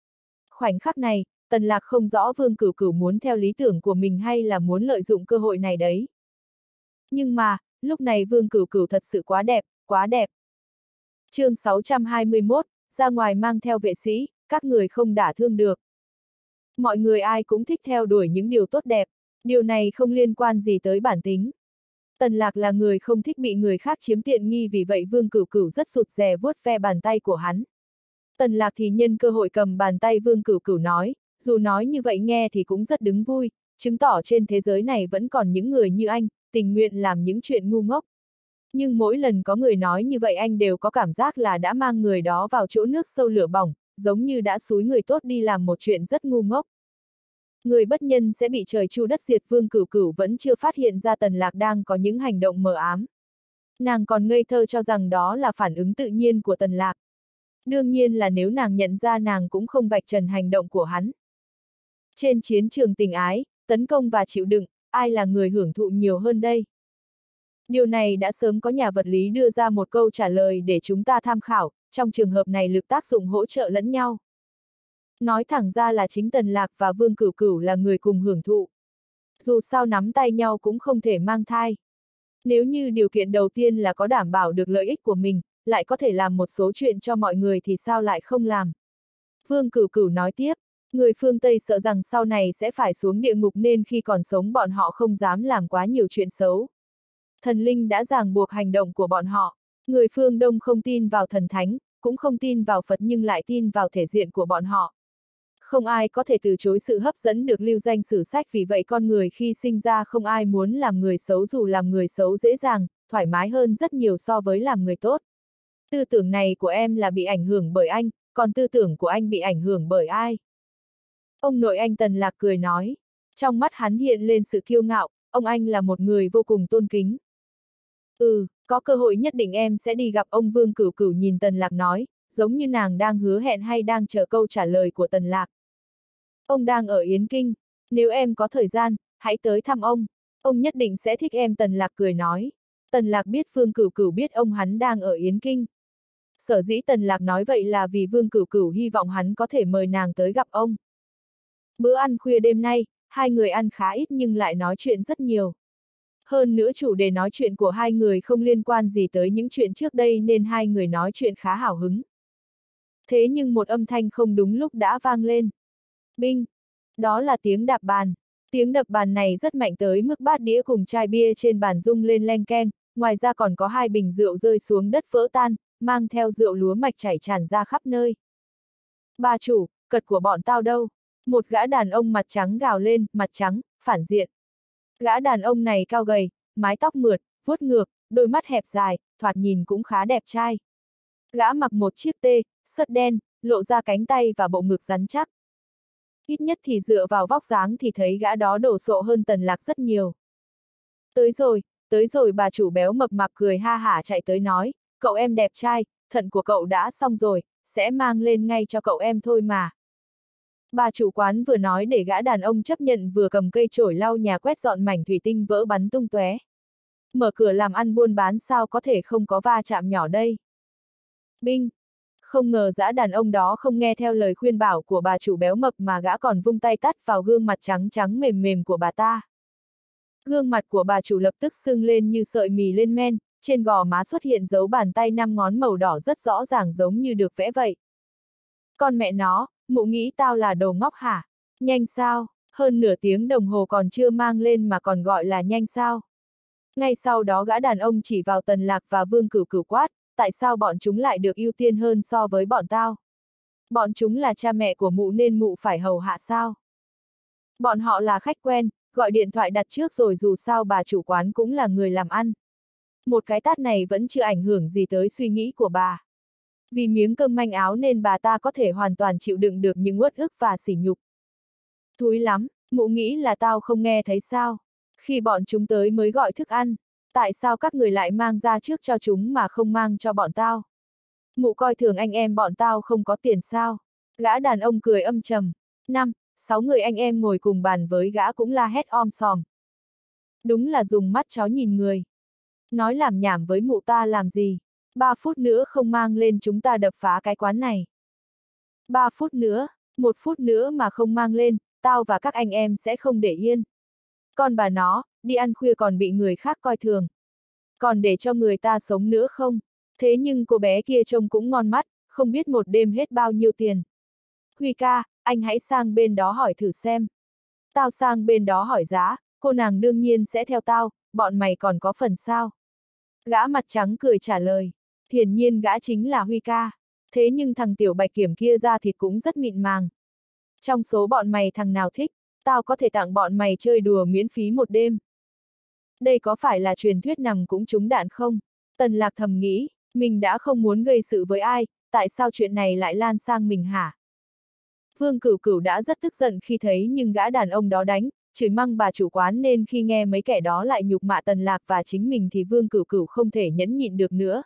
Khoảnh khắc này, Tần Lạc không rõ Vương Cửu Cửu muốn theo lý tưởng của mình hay là muốn lợi dụng cơ hội này đấy. Nhưng mà, lúc này Vương Cửu Cửu thật sự quá đẹp, quá đẹp. Chương sáu trăm hai mươi mốt, ra ngoài mang theo vệ sĩ, các người không đả thương được. Mọi người ai cũng thích theo đuổi những điều tốt đẹp, điều này không liên quan gì tới bản tính. Tần Lạc là người không thích bị người khác chiếm tiện nghi vì vậy Vương Cửu Cửu rất rụt rè vuốt ve bàn tay của hắn. Tần Lạc thì nhân cơ hội cầm bàn tay Vương Cửu Cửu nói, dù nói như vậy nghe thì cũng rất đứng vui, chứng tỏ trên thế giới này vẫn còn những người như anh, tình nguyện làm những chuyện ngu ngốc. Nhưng mỗi lần có người nói như vậy anh đều có cảm giác là đã mang người đó vào chỗ nước sâu lửa bỏng, giống như đã xúi người tốt đi làm một chuyện rất ngu ngốc. Người bất nhân sẽ bị trời chu đất diệt. Vương Cửu Cửu vẫn chưa phát hiện ra Tần Lạc đang có những hành động mờ ám. Nàng còn ngây thơ cho rằng đó là phản ứng tự nhiên của Tần Lạc. Đương nhiên là nếu nàng nhận ra nàng cũng không vạch trần hành động của hắn. Trên chiến trường tình ái, tấn công và chịu đựng, ai là người hưởng thụ nhiều hơn đây? Điều này đã sớm có nhà vật lý đưa ra một câu trả lời để chúng ta tham khảo, trong trường hợp này lực tác dụng hỗ trợ lẫn nhau. Nói thẳng ra là chính Tần Lạc và Vương Cửu Cửu là người cùng hưởng thụ. Dù sao nắm tay nhau cũng không thể mang thai. Nếu như điều kiện đầu tiên là có đảm bảo được lợi ích của mình, lại có thể làm một số chuyện cho mọi người thì sao lại không làm? Vương Cửu Cửu nói tiếp, người phương Tây sợ rằng sau này sẽ phải xuống địa ngục nên khi còn sống bọn họ không dám làm quá nhiều chuyện xấu. Thần linh đã ràng buộc hành động của bọn họ. Người phương Đông không tin vào thần thánh, cũng không tin vào Phật nhưng lại tin vào thể diện của bọn họ. Không ai có thể từ chối sự hấp dẫn được lưu danh sử sách vì vậy con người khi sinh ra không ai muốn làm người xấu dù làm người xấu dễ dàng, thoải mái hơn rất nhiều so với làm người tốt. Tư tưởng này của em là bị ảnh hưởng bởi anh, còn tư tưởng của anh bị ảnh hưởng bởi ai? Ông nội anh Tần Lạc cười nói. Trong mắt hắn hiện lên sự kiêu ngạo, ông anh là một người vô cùng tôn kính. Ừ, có cơ hội nhất định em sẽ đi gặp ông. Vương Cửu Cửu nhìn Tần Lạc nói, giống như nàng đang hứa hẹn hay đang chờ câu trả lời của Tần Lạc. Ông đang ở Yến Kinh, nếu em có thời gian, hãy tới thăm ông, ông nhất định sẽ thích em. Tần Lạc cười nói. Tần Lạc biết Vương Cửu Cửu biết ông hắn đang ở Yến Kinh. Sở dĩ Tần Lạc nói vậy là vì Vương Cửu Cửu hy vọng hắn có thể mời nàng tới gặp ông. Bữa ăn khuya đêm nay, hai người ăn khá ít nhưng lại nói chuyện rất nhiều. Hơn nữa chủ đề nói chuyện của hai người không liên quan gì tới những chuyện trước đây nên hai người nói chuyện khá hào hứng. Thế nhưng một âm thanh không đúng lúc đã vang lên. Binh! Đó là tiếng đạp bàn. Tiếng đập bàn này rất mạnh tới mức bát đĩa cùng chai bia trên bàn rung lên leng keng, ngoài ra còn có hai bình rượu rơi xuống đất vỡ tan, mang theo rượu lúa mạch chảy tràn ra khắp nơi. Bà chủ, cật của bọn tao đâu? Một gã đàn ông mặt trắng gào lên, mặt trắng, phản diện. Gã đàn ông này cao gầy, mái tóc mượt, vuốt ngược, đôi mắt hẹp dài, thoạt nhìn cũng khá đẹp trai. Gã mặc một chiếc tê, sớt đen, lộ ra cánh tay và bộ ngực rắn chắc. Ít nhất thì dựa vào vóc dáng thì thấy gã đó đồ sộ hơn Tần Lạc rất nhiều. Tới rồi, tới rồi bà chủ béo mập mạp cười ha hả chạy tới nói, cậu em đẹp trai, thận của cậu đã xong rồi, sẽ mang lên ngay cho cậu em thôi mà. Bà chủ quán vừa nói để gã đàn ông chấp nhận vừa cầm cây chổi lau nhà quét dọn mảnh thủy tinh vỡ bắn tung tóe. Mở cửa làm ăn buôn bán sao có thể không có va chạm nhỏ đây. Binh! Không ngờ gã đàn ông đó không nghe theo lời khuyên bảo của bà chủ béo mập mà gã còn vung tay tát vào gương mặt trắng trắng mềm mềm của bà ta. Gương mặt của bà chủ lập tức sưng lên như sợi mì lên men, trên gò má xuất hiện dấu bàn tay năm ngón màu đỏ rất rõ ràng giống như được vẽ vậy. Con mẹ nó, mụ nghĩ tao là đồ ngốc hả? Nhanh sao? Hơn nửa tiếng đồng hồ còn chưa mang lên mà còn gọi là nhanh sao? Ngay sau đó gã đàn ông chỉ vào Tần Lạc và Vương Cửu Cửu quát, tại sao bọn chúng lại được ưu tiên hơn so với bọn tao? Bọn chúng là cha mẹ của mụ nên mụ phải hầu hạ sao? Bọn họ là khách quen, gọi điện thoại đặt trước rồi dù sao bà chủ quán cũng là người làm ăn. Một cái tát này vẫn chưa ảnh hưởng gì tới suy nghĩ của bà. Vì miếng cơm manh áo nên bà ta có thể hoàn toàn chịu đựng được những uất ức và sỉ nhục. Thúi lắm, mụ nghĩ là tao không nghe thấy sao? Khi bọn chúng tới mới gọi thức ăn, tại sao các người lại mang ra trước cho chúng mà không mang cho bọn tao? Mụ coi thường anh em bọn tao không có tiền sao? Gã đàn ông cười âm trầm. Năm, sáu người anh em ngồi cùng bàn với gã cũng la hét om sòm. Đúng là dùng mắt chó nhìn người. Nói làm nhảm với mụ ta làm gì? Ba phút nữa không mang lên chúng ta đập phá cái quán này. Ba phút nữa, một phút nữa mà không mang lên, tao và các anh em sẽ không để yên. Còn bà nó, đi ăn khuya còn bị người khác coi thường. Còn để cho người ta sống nữa không? Thế nhưng cô bé kia trông cũng ngon mắt, không biết một đêm hết bao nhiêu tiền. Huy ca, anh hãy sang bên đó hỏi thử xem. Tao sang bên đó hỏi giá, cô nàng đương nhiên sẽ theo tao, bọn mày còn có phần sao? Gã mặt trắng cười trả lời. Hiển nhiên gã chính là Huy ca. Thế nhưng thằng tiểu bạch kiểm kia ra thịt cũng rất mịn màng. Trong số bọn mày thằng nào thích, tao có thể tặng bọn mày chơi đùa miễn phí một đêm. Đây có phải là truyền thuyết nằm cũng trúng đạn không? Tần Lạc thầm nghĩ, mình đã không muốn gây sự với ai, tại sao chuyện này lại lan sang mình hả? Vương Cửu Cửu đã rất tức giận khi thấy nhưng gã đàn ông đó đánh, chửi măng bà chủ quán nên khi nghe mấy kẻ đó lại nhục mạ Tần Lạc và chính mình thì Vương Cửu Cửu không thể nhẫn nhịn được nữa.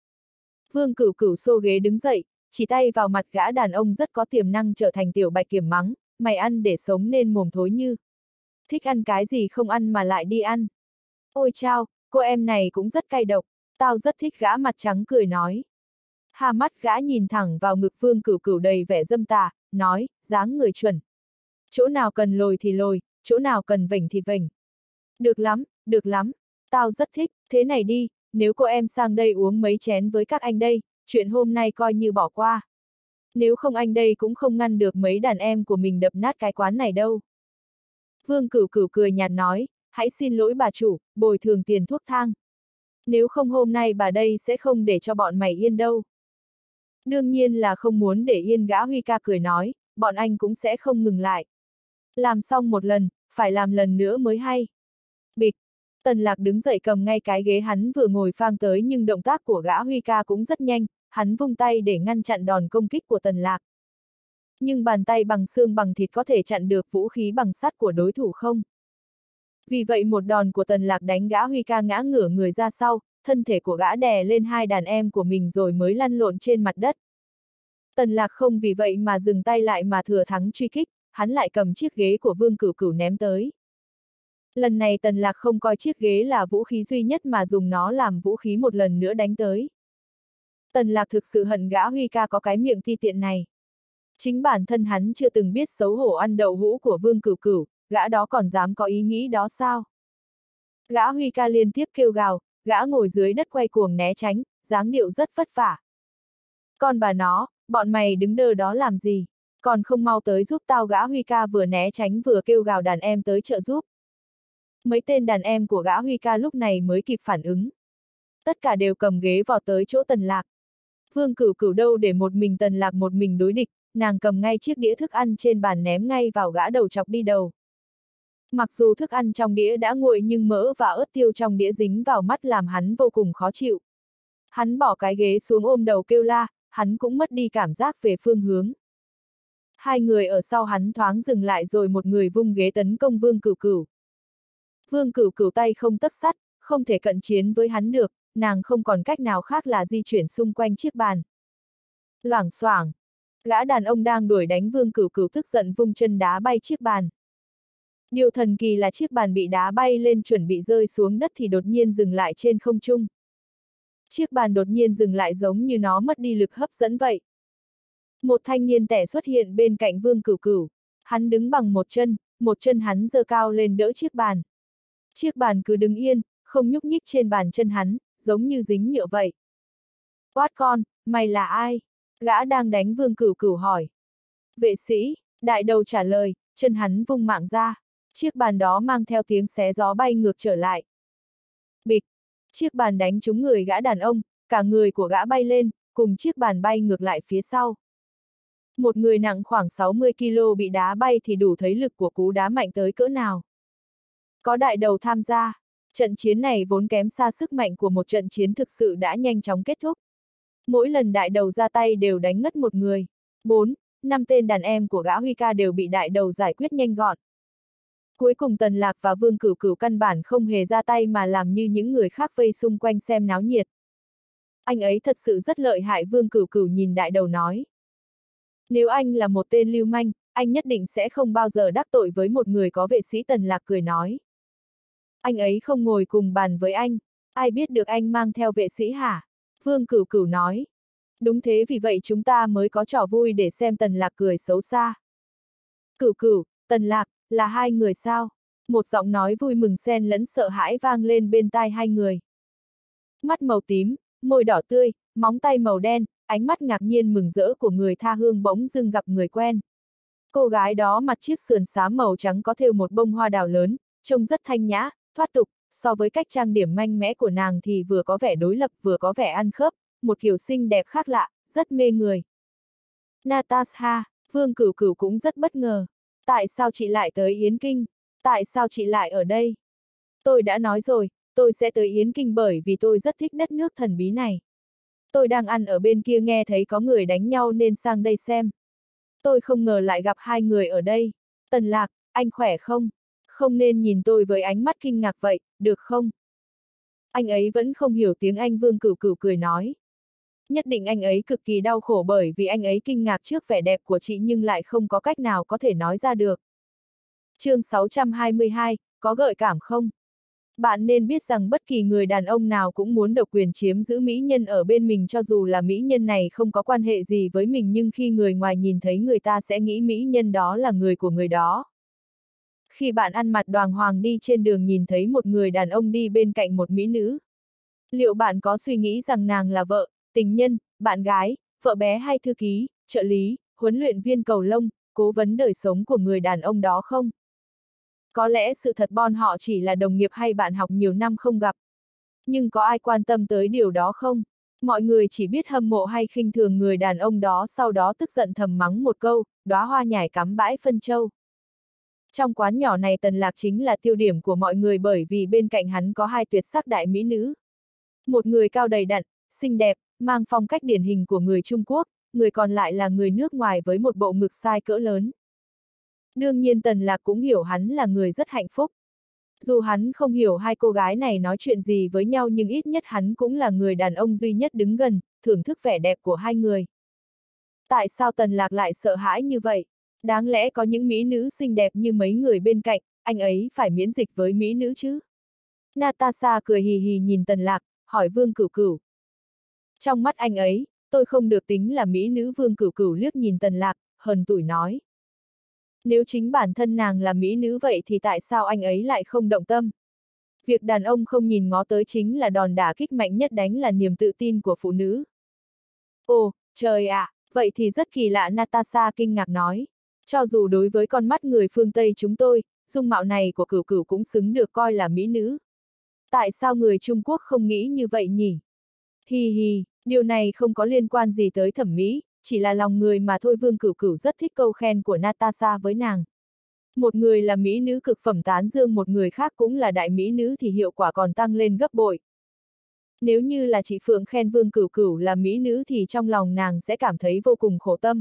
Vương Cửu Cửu xô ghế đứng dậy, chỉ tay vào mặt gã đàn ông rất có tiềm năng trở thành tiểu bạch kiểm mắng, mày ăn để sống nên mồm thối như. Thích ăn cái gì không ăn mà lại đi ăn. Ôi chao, cô em này cũng rất cay độc, tao rất thích gã mặt trắng cười nói. Hà mắt gã nhìn thẳng vào ngực Vương Cửu Cửu đầy vẻ dâm tà, nói, dáng người chuẩn. Chỗ nào cần lồi thì lồi, chỗ nào cần vểnh thì vểnh. Được lắm, được lắm, tao rất thích, thế này đi, nếu cô em sang đây uống mấy chén với các anh đây, chuyện hôm nay coi như bỏ qua. Nếu không anh đây cũng không ngăn được mấy đàn em của mình đập nát cái quán này đâu. Vương Cửu Cửu cười nhạt nói, hãy xin lỗi bà chủ, bồi thường tiền thuốc thang. Nếu không hôm nay bà đây sẽ không để cho bọn mày yên đâu. Đương nhiên là không muốn để yên gã Huy ca cười nói, bọn anh cũng sẽ không ngừng lại. Làm xong một lần, phải làm lần nữa mới hay. Bịch! Tần Lạc đứng dậy cầm ngay cái ghế hắn vừa ngồi phang tới nhưng động tác của gã Huy ca cũng rất nhanh, hắn vung tay để ngăn chặn đòn công kích của Tần Lạc. Nhưng bàn tay bằng xương bằng thịt có thể chặn được vũ khí bằng sắt của đối thủ không? Vì vậy một đòn của Tần Lạc đánh gã Huy ca ngã ngửa người ra sau, thân thể của gã đè lên hai đàn em của mình rồi mới lăn lộn trên mặt đất. Tần Lạc không vì vậy mà dừng tay lại mà thừa thắng truy kích, hắn lại cầm chiếc ghế của Vương Cửu Cửu ném tới. Lần này Tần Lạc không coi chiếc ghế là vũ khí duy nhất mà dùng nó làm vũ khí một lần nữa đánh tới. Tần Lạc thực sự hận gã Huy ca có cái miệng ti tiện này. Chính bản thân hắn chưa từng biết xấu hổ ăn đậu hũ của Vương Cửu Cửu, gã đó còn dám có ý nghĩ đó sao? Gã Huy ca liên tiếp kêu gào, gã ngồi dưới đất quay cuồng né tránh, dáng điệu rất vất vả. Con bà nó, bọn mày đứng đơ đó làm gì? Còn không mau tới giúp tao. Gã Huy ca vừa né tránh vừa kêu gào đàn em tới trợ giúp. Mấy tên đàn em của gã Huy ca lúc này mới kịp phản ứng. Tất cả đều cầm ghế vào tới chỗ Tần Lạc. Vương Cửu Cửu đâu để một mình Tần Lạc một mình đối địch, nàng cầm ngay chiếc đĩa thức ăn trên bàn ném ngay vào gã đầu chọc đi đầu. Mặc dù thức ăn trong đĩa đã nguội nhưng mỡ và ớt tiêu trong đĩa dính vào mắt làm hắn vô cùng khó chịu. Hắn bỏ cái ghế xuống ôm đầu kêu la, hắn cũng mất đi cảm giác về phương hướng. Hai người ở sau hắn thoáng dừng lại rồi một người vung ghế tấn công Vương Cửu Cửu. Vương Cửu Cửu tay không tấc sắt, không thể cận chiến với hắn được, nàng không còn cách nào khác là di chuyển xung quanh chiếc bàn. Loảng xoảng, gã đàn ông đang đuổi đánh Vương Cửu Cửu tức giận vung chân đá bay chiếc bàn. Điều thần kỳ là chiếc bàn bị đá bay lên chuẩn bị rơi xuống đất thì đột nhiên dừng lại trên không trung. Chiếc bàn đột nhiên dừng lại giống như nó mất đi lực hấp dẫn vậy. Một thanh niên trẻ xuất hiện bên cạnh Vương Cửu Cửu. Hắn đứng bằng một chân, một chân hắn giơ cao lên đỡ chiếc bàn. Chiếc bàn cứ đứng yên, không nhúc nhích trên bàn chân hắn, giống như dính nhựa vậy. Quát con, mày là ai? Gã đang đánh Vương Cửu Cửu hỏi. Vệ sĩ, đại đầu trả lời, chân hắn vung mạng ra. Chiếc bàn đó mang theo tiếng xé gió bay ngược trở lại. Bịch, chiếc bàn đánh trúng người gã đàn ông, cả người của gã bay lên, cùng chiếc bàn bay ngược lại phía sau. Một người nặng khoảng sáu mươi ki lô bị đá bay thì đủ thấy lực của cú đá mạnh tới cỡ nào. Có đại đầu tham gia, trận chiến này vốn kém xa sức mạnh của một trận chiến thực sự đã nhanh chóng kết thúc. Mỗi lần đại đầu ra tay đều đánh ngất một người. Bốn, năm tên đàn em của gã Huy ca đều bị đại đầu giải quyết nhanh gọn. Cuối cùng Tần Lạc và Vương Cửu Cửu căn bản không hề ra tay mà làm như những người khác vây xung quanh xem náo nhiệt. Anh ấy thật sự rất lợi hại. Vương Cửu Cửu nhìn đại đầu nói. Nếu anh là một tên lưu manh, anh nhất định sẽ không bao giờ đắc tội với một người có vệ sĩ. Tần Lạc cười nói. Anh ấy không ngồi cùng bàn với anh, ai biết được anh mang theo vệ sĩ hả? Vương Cửu Cửu nói. Đúng thế, vì vậy chúng ta mới có trò vui để xem. Tần Lạc cười xấu xa. Cửu Cửu, Tần Lạc, là hai người sao? Một giọng nói vui mừng xen lẫn sợ hãi vang lên bên tai hai người. Mắt màu tím, môi đỏ tươi, móng tay màu đen, ánh mắt ngạc nhiên mừng rỡ của người tha hương bỗng dưng gặp người quen. Cô gái đó mặc chiếc sườn xám màu trắng có thêu một bông hoa đào lớn, trông rất thanh nhã, thoát tục, so với cách trang điểm mạnh mẽ của nàng thì vừa có vẻ đối lập vừa có vẻ ăn khớp, một kiểu xinh đẹp khác lạ, rất mê người. Natasha, Vương Cửu Cửu cũng rất bất ngờ. Tại sao chị lại tới Yến Kinh? Tại sao chị lại ở đây? Tôi đã nói rồi, tôi sẽ tới Yến Kinh bởi vì tôi rất thích đất nước thần bí này. Tôi đang ăn ở bên kia nghe thấy có người đánh nhau nên sang đây xem. Tôi không ngờ lại gặp hai người ở đây. Tần Lạc, anh khỏe không? Không nên nhìn tôi với ánh mắt kinh ngạc vậy, được không? Anh ấy vẫn không hiểu tiếng Anh. Vương Cửu Cửu cười nói. Nhất định anh ấy cực kỳ đau khổ bởi vì anh ấy kinh ngạc trước vẻ đẹp của chị nhưng lại không có cách nào có thể nói ra được. Chương sáu trăm hai mươi hai, có gợi cảm không? Bạn nên biết rằng bất kỳ người đàn ông nào cũng muốn độc quyền chiếm giữ mỹ nhân ở bên mình cho dù là mỹ nhân này không có quan hệ gì với mình nhưng khi người ngoài nhìn thấy người ta sẽ nghĩ mỹ nhân đó là người của người đó. Khi bạn ăn mặc đoàng hoàng đi trên đường nhìn thấy một người đàn ông đi bên cạnh một mỹ nữ, liệu bạn có suy nghĩ rằng nàng là vợ, tình nhân, bạn gái, vợ bé hay thư ký, trợ lý, huấn luyện viên cầu lông, cố vấn đời sống của người đàn ông đó không? Có lẽ sự thật bọn họ chỉ là đồng nghiệp hay bạn học nhiều năm không gặp. Nhưng có ai quan tâm tới điều đó không? Mọi người chỉ biết hâm mộ hay khinh thường người đàn ông đó, sau đó tức giận thầm mắng một câu, đóa hoa nhài cắm bãi phân châu. Trong quán nhỏ này Tần Lạc chính là tiêu điểm của mọi người bởi vì bên cạnh hắn có hai tuyệt sắc đại mỹ nữ. Một người cao đầy đặn, xinh đẹp, mang phong cách điển hình của người Trung Quốc, người còn lại là người nước ngoài với một bộ ngực size cỡ lớn. Đương nhiên Tần Lạc cũng hiểu hắn là người rất hạnh phúc. Dù hắn không hiểu hai cô gái này nói chuyện gì với nhau nhưng ít nhất hắn cũng là người đàn ông duy nhất đứng gần, thưởng thức vẻ đẹp của hai người. Tại sao Tần Lạc lại sợ hãi như vậy? Đáng lẽ có những mỹ nữ xinh đẹp như mấy người bên cạnh, anh ấy phải miễn dịch với mỹ nữ chứ? Natasha cười hì hì nhìn Tần Lạc, hỏi Vương Cửu Cửu. Trong mắt anh ấy, tôi không được tính là mỹ nữ. Vương Cửu Cửu liếc nhìn Tần Lạc, hờn tủi nói. Nếu chính bản thân nàng là mỹ nữ vậy thì tại sao anh ấy lại không động tâm? Việc đàn ông không nhìn ngó tới chính là đòn đả kích mạnh nhất, đánh là niềm tự tin của phụ nữ. Ồ, trời ạ, à, vậy thì rất kỳ lạ, Natasha kinh ngạc nói. Cho dù đối với con mắt người phương Tây chúng tôi, dung mạo này của Cửu Cửu cũng xứng được coi là mỹ nữ. Tại sao người Trung Quốc không nghĩ như vậy nhỉ? Hi hi, điều này không có liên quan gì tới thẩm mỹ, chỉ là lòng người mà thôi. Vương Cửu Cửu rất thích câu khen của Natasha với nàng. Một người là mỹ nữ cực phẩm tán dương một người khác cũng là đại mỹ nữ thì hiệu quả còn tăng lên gấp bội. Nếu như là chị Phượng khen Vương Cửu Cửu là mỹ nữ thì trong lòng nàng sẽ cảm thấy vô cùng khổ tâm.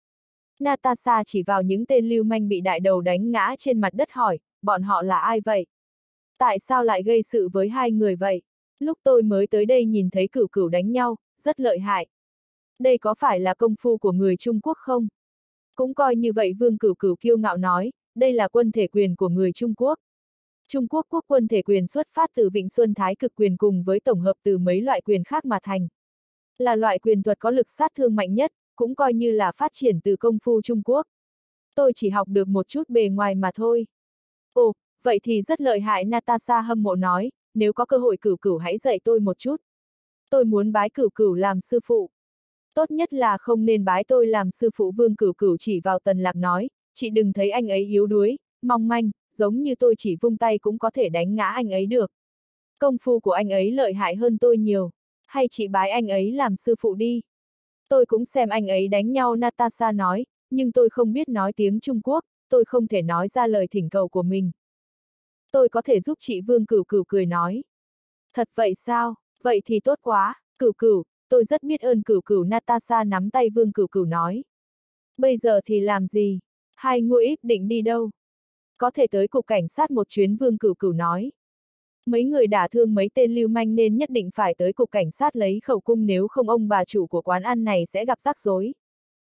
Natasha chỉ vào những tên lưu manh bị đại đầu đánh ngã trên mặt đất hỏi, bọn họ là ai vậy? Tại sao lại gây sự với hai người vậy? Lúc tôi mới tới đây nhìn thấy Cửu Cửu đánh nhau, rất lợi hại. Đây có phải là công phu của người Trung Quốc không? Cũng coi như vậy, Vương Cửu Cửu kiêu ngạo nói, đây là quân thể quyền của người Trung Quốc. Trung Quốc quốc quân thể quyền xuất phát từ Vịnh Xuân Thái cực quyền cùng với tổng hợp từ mấy loại quyền khác mà thành. Là loại quyền thuật có lực sát thương mạnh nhất, cũng coi như là phát triển từ công phu Trung Quốc. Tôi chỉ học được một chút bề ngoài mà thôi. Ồ, vậy thì rất lợi hại, Natasha hâm mộ nói, nếu có cơ hội Cửu Cửu hãy dạy tôi một chút. Tôi muốn bái Cửu Cửu làm sư phụ. Tốt nhất là không nên bái tôi làm sư phụ. Vương Cửu Cửu chỉ vào Tần Lạc nói, chị đừng thấy anh ấy yếu đuối, mong manh, giống như tôi chỉ vung tay cũng có thể đánh ngã anh ấy được. Công phu của anh ấy lợi hại hơn tôi nhiều, hay chị bái anh ấy làm sư phụ đi. Tôi cũng xem anh ấy đánh nhau, Natasha nói, nhưng tôi không biết nói tiếng Trung Quốc, tôi không thể nói ra lời thỉnh cầu của mình. Tôi có thể giúp chị. Vương Cửu Cửu cười nói. Thật vậy sao, vậy thì tốt quá, Cửu Cửu, tôi rất biết ơn Cửu Cửu. Natasha nắm tay Vương Cửu Cửu nói. Bây giờ thì làm gì? Hai người ít định đi đâu? Có thể tới cục cảnh sát một chuyến, Vương Cửu Cửu nói. Mấy người đả thương mấy tên lưu manh nên nhất định phải tới cục cảnh sát lấy khẩu cung, nếu không ông bà chủ của quán ăn này sẽ gặp rắc rối.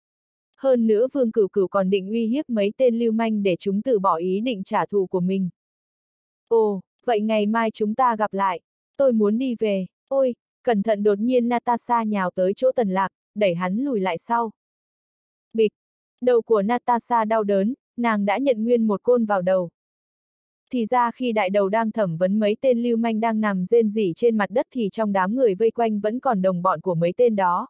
Hơn nữa Vương Cửu Cửu còn định uy hiếp mấy tên lưu manh để chúng từ bỏ ý định trả thù của mình. Ồ, vậy ngày mai chúng ta gặp lại. Tôi muốn đi về. Ôi, cẩn thận! Đột nhiên Natasha nhào tới chỗ Tần Lạc, đẩy hắn lùi lại sau. Bịch! Đầu của Natasha đau đớn, nàng đã nhận nguyên một côn vào đầu. Thì ra khi đại đầu đang thẩm vấn mấy tên lưu manh đang nằm rên rỉ trên mặt đất thì trong đám người vây quanh vẫn còn đồng bọn của mấy tên đó.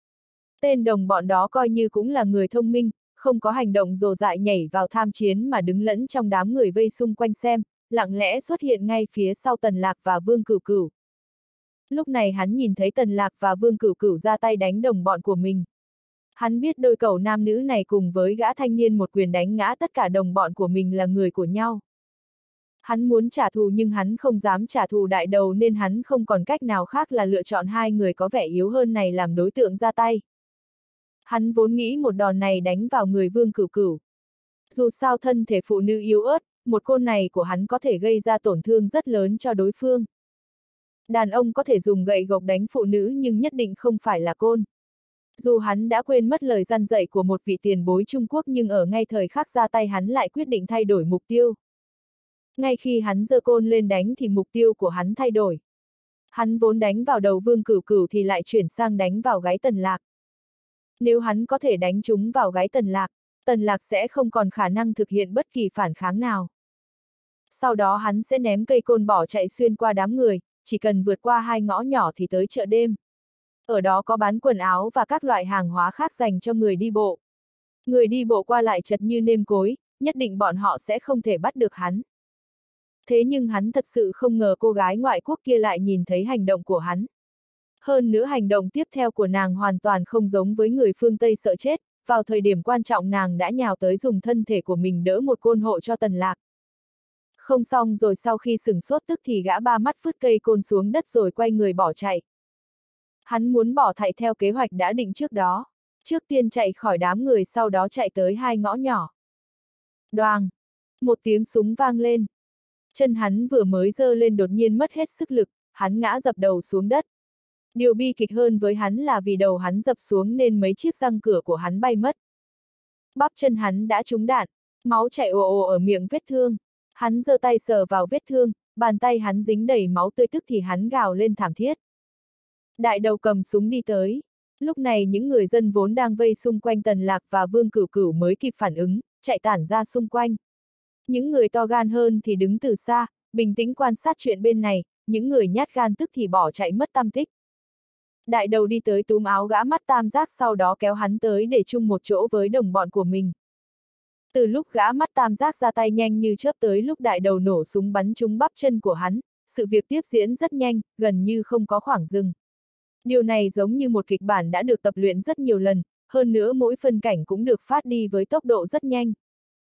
Tên đồng bọn đó coi như cũng là người thông minh, không có hành động rồ dại nhảy vào tham chiến mà đứng lẫn trong đám người vây xung quanh xem, lặng lẽ xuất hiện ngay phía sau Tần Lạc và Vương Cửu Cửu. Lúc này hắn nhìn thấy Tần Lạc và Vương Cửu Cửu ra tay đánh đồng bọn của mình. Hắn biết đôi cẩu nam nữ này cùng với gã thanh niên một quyền đánh ngã tất cả đồng bọn của mình là người của nhau. Hắn muốn trả thù nhưng hắn không dám trả thù đại đầu nên hắn không còn cách nào khác là lựa chọn hai người có vẻ yếu hơn này làm đối tượng ra tay. Hắn vốn nghĩ một đòn này đánh vào người Vương Cửu Cửu. Dù sao thân thể phụ nữ yếu ớt, một côn này của hắn có thể gây ra tổn thương rất lớn cho đối phương. Đàn ông có thể dùng gậy gộc đánh phụ nữ nhưng nhất định không phải là côn. Dù hắn đã quên mất lời răn dạy của một vị tiền bối Trung Quốc nhưng ở ngay thời khắc ra tay hắn lại quyết định thay đổi mục tiêu. Ngay khi hắn giơ côn lên đánh thì mục tiêu của hắn thay đổi. Hắn vốn đánh vào đầu Vương Cửu Cửu thì lại chuyển sang đánh vào gáy Tần Lạc. Nếu hắn có thể đánh trúng vào gáy Tần Lạc, Tần Lạc sẽ không còn khả năng thực hiện bất kỳ phản kháng nào. Sau đó hắn sẽ ném cây côn bỏ chạy xuyên qua đám người, chỉ cần vượt qua hai ngõ nhỏ thì tới chợ đêm. Ở đó có bán quần áo và các loại hàng hóa khác dành cho người đi bộ. Người đi bộ qua lại chật như nêm cối, nhất định bọn họ sẽ không thể bắt được hắn. Thế nhưng hắn thật sự không ngờ cô gái ngoại quốc kia lại nhìn thấy hành động của hắn. Hơn nữa hành động tiếp theo của nàng hoàn toàn không giống với người phương Tây sợ chết, vào thời điểm quan trọng nàng đã nhào tới dùng thân thể của mình đỡ một côn hộ cho Tần Lạc. Không xong rồi, sau khi sửng sốt tức thì gã ba mắt vứt cây côn xuống đất rồi quay người bỏ chạy. Hắn muốn bỏ chạy theo kế hoạch đã định trước đó. Trước tiên chạy khỏi đám người, sau đó chạy tới hai ngõ nhỏ. Đoàng! Một tiếng súng vang lên. Chân hắn vừa mới giơ lên đột nhiên mất hết sức lực, hắn ngã dập đầu xuống đất. Điều bi kịch hơn với hắn là vì đầu hắn dập xuống nên mấy chiếc răng cửa của hắn bay mất. Bắp chân hắn đã trúng đạn, máu chảy ồ ồ ở miệng vết thương. Hắn giơ tay sờ vào vết thương, bàn tay hắn dính đầy máu tươi, tức thì hắn gào lên thảm thiết. Đại đầu cầm súng đi tới. Lúc này những người dân vốn đang vây xung quanh Tần Lạc và Vương Cửu Cửu mới kịp phản ứng, chạy tản ra xung quanh. Những người to gan hơn thì đứng từ xa, bình tĩnh quan sát chuyện bên này, những người nhát gan tức thì bỏ chạy mất tăm tích. Đại đầu đi tới túm áo gã mắt tam giác sau đó kéo hắn tới để chung một chỗ với đồng bọn của mình. Từ lúc gã mắt tam giác ra tay nhanh như chớp tới lúc đại đầu nổ súng bắn trúng bắp chân của hắn, sự việc tiếp diễn rất nhanh, gần như không có khoảng dừng. Điều này giống như một kịch bản đã được tập luyện rất nhiều lần, hơn nữa mỗi phân cảnh cũng được phát đi với tốc độ rất nhanh.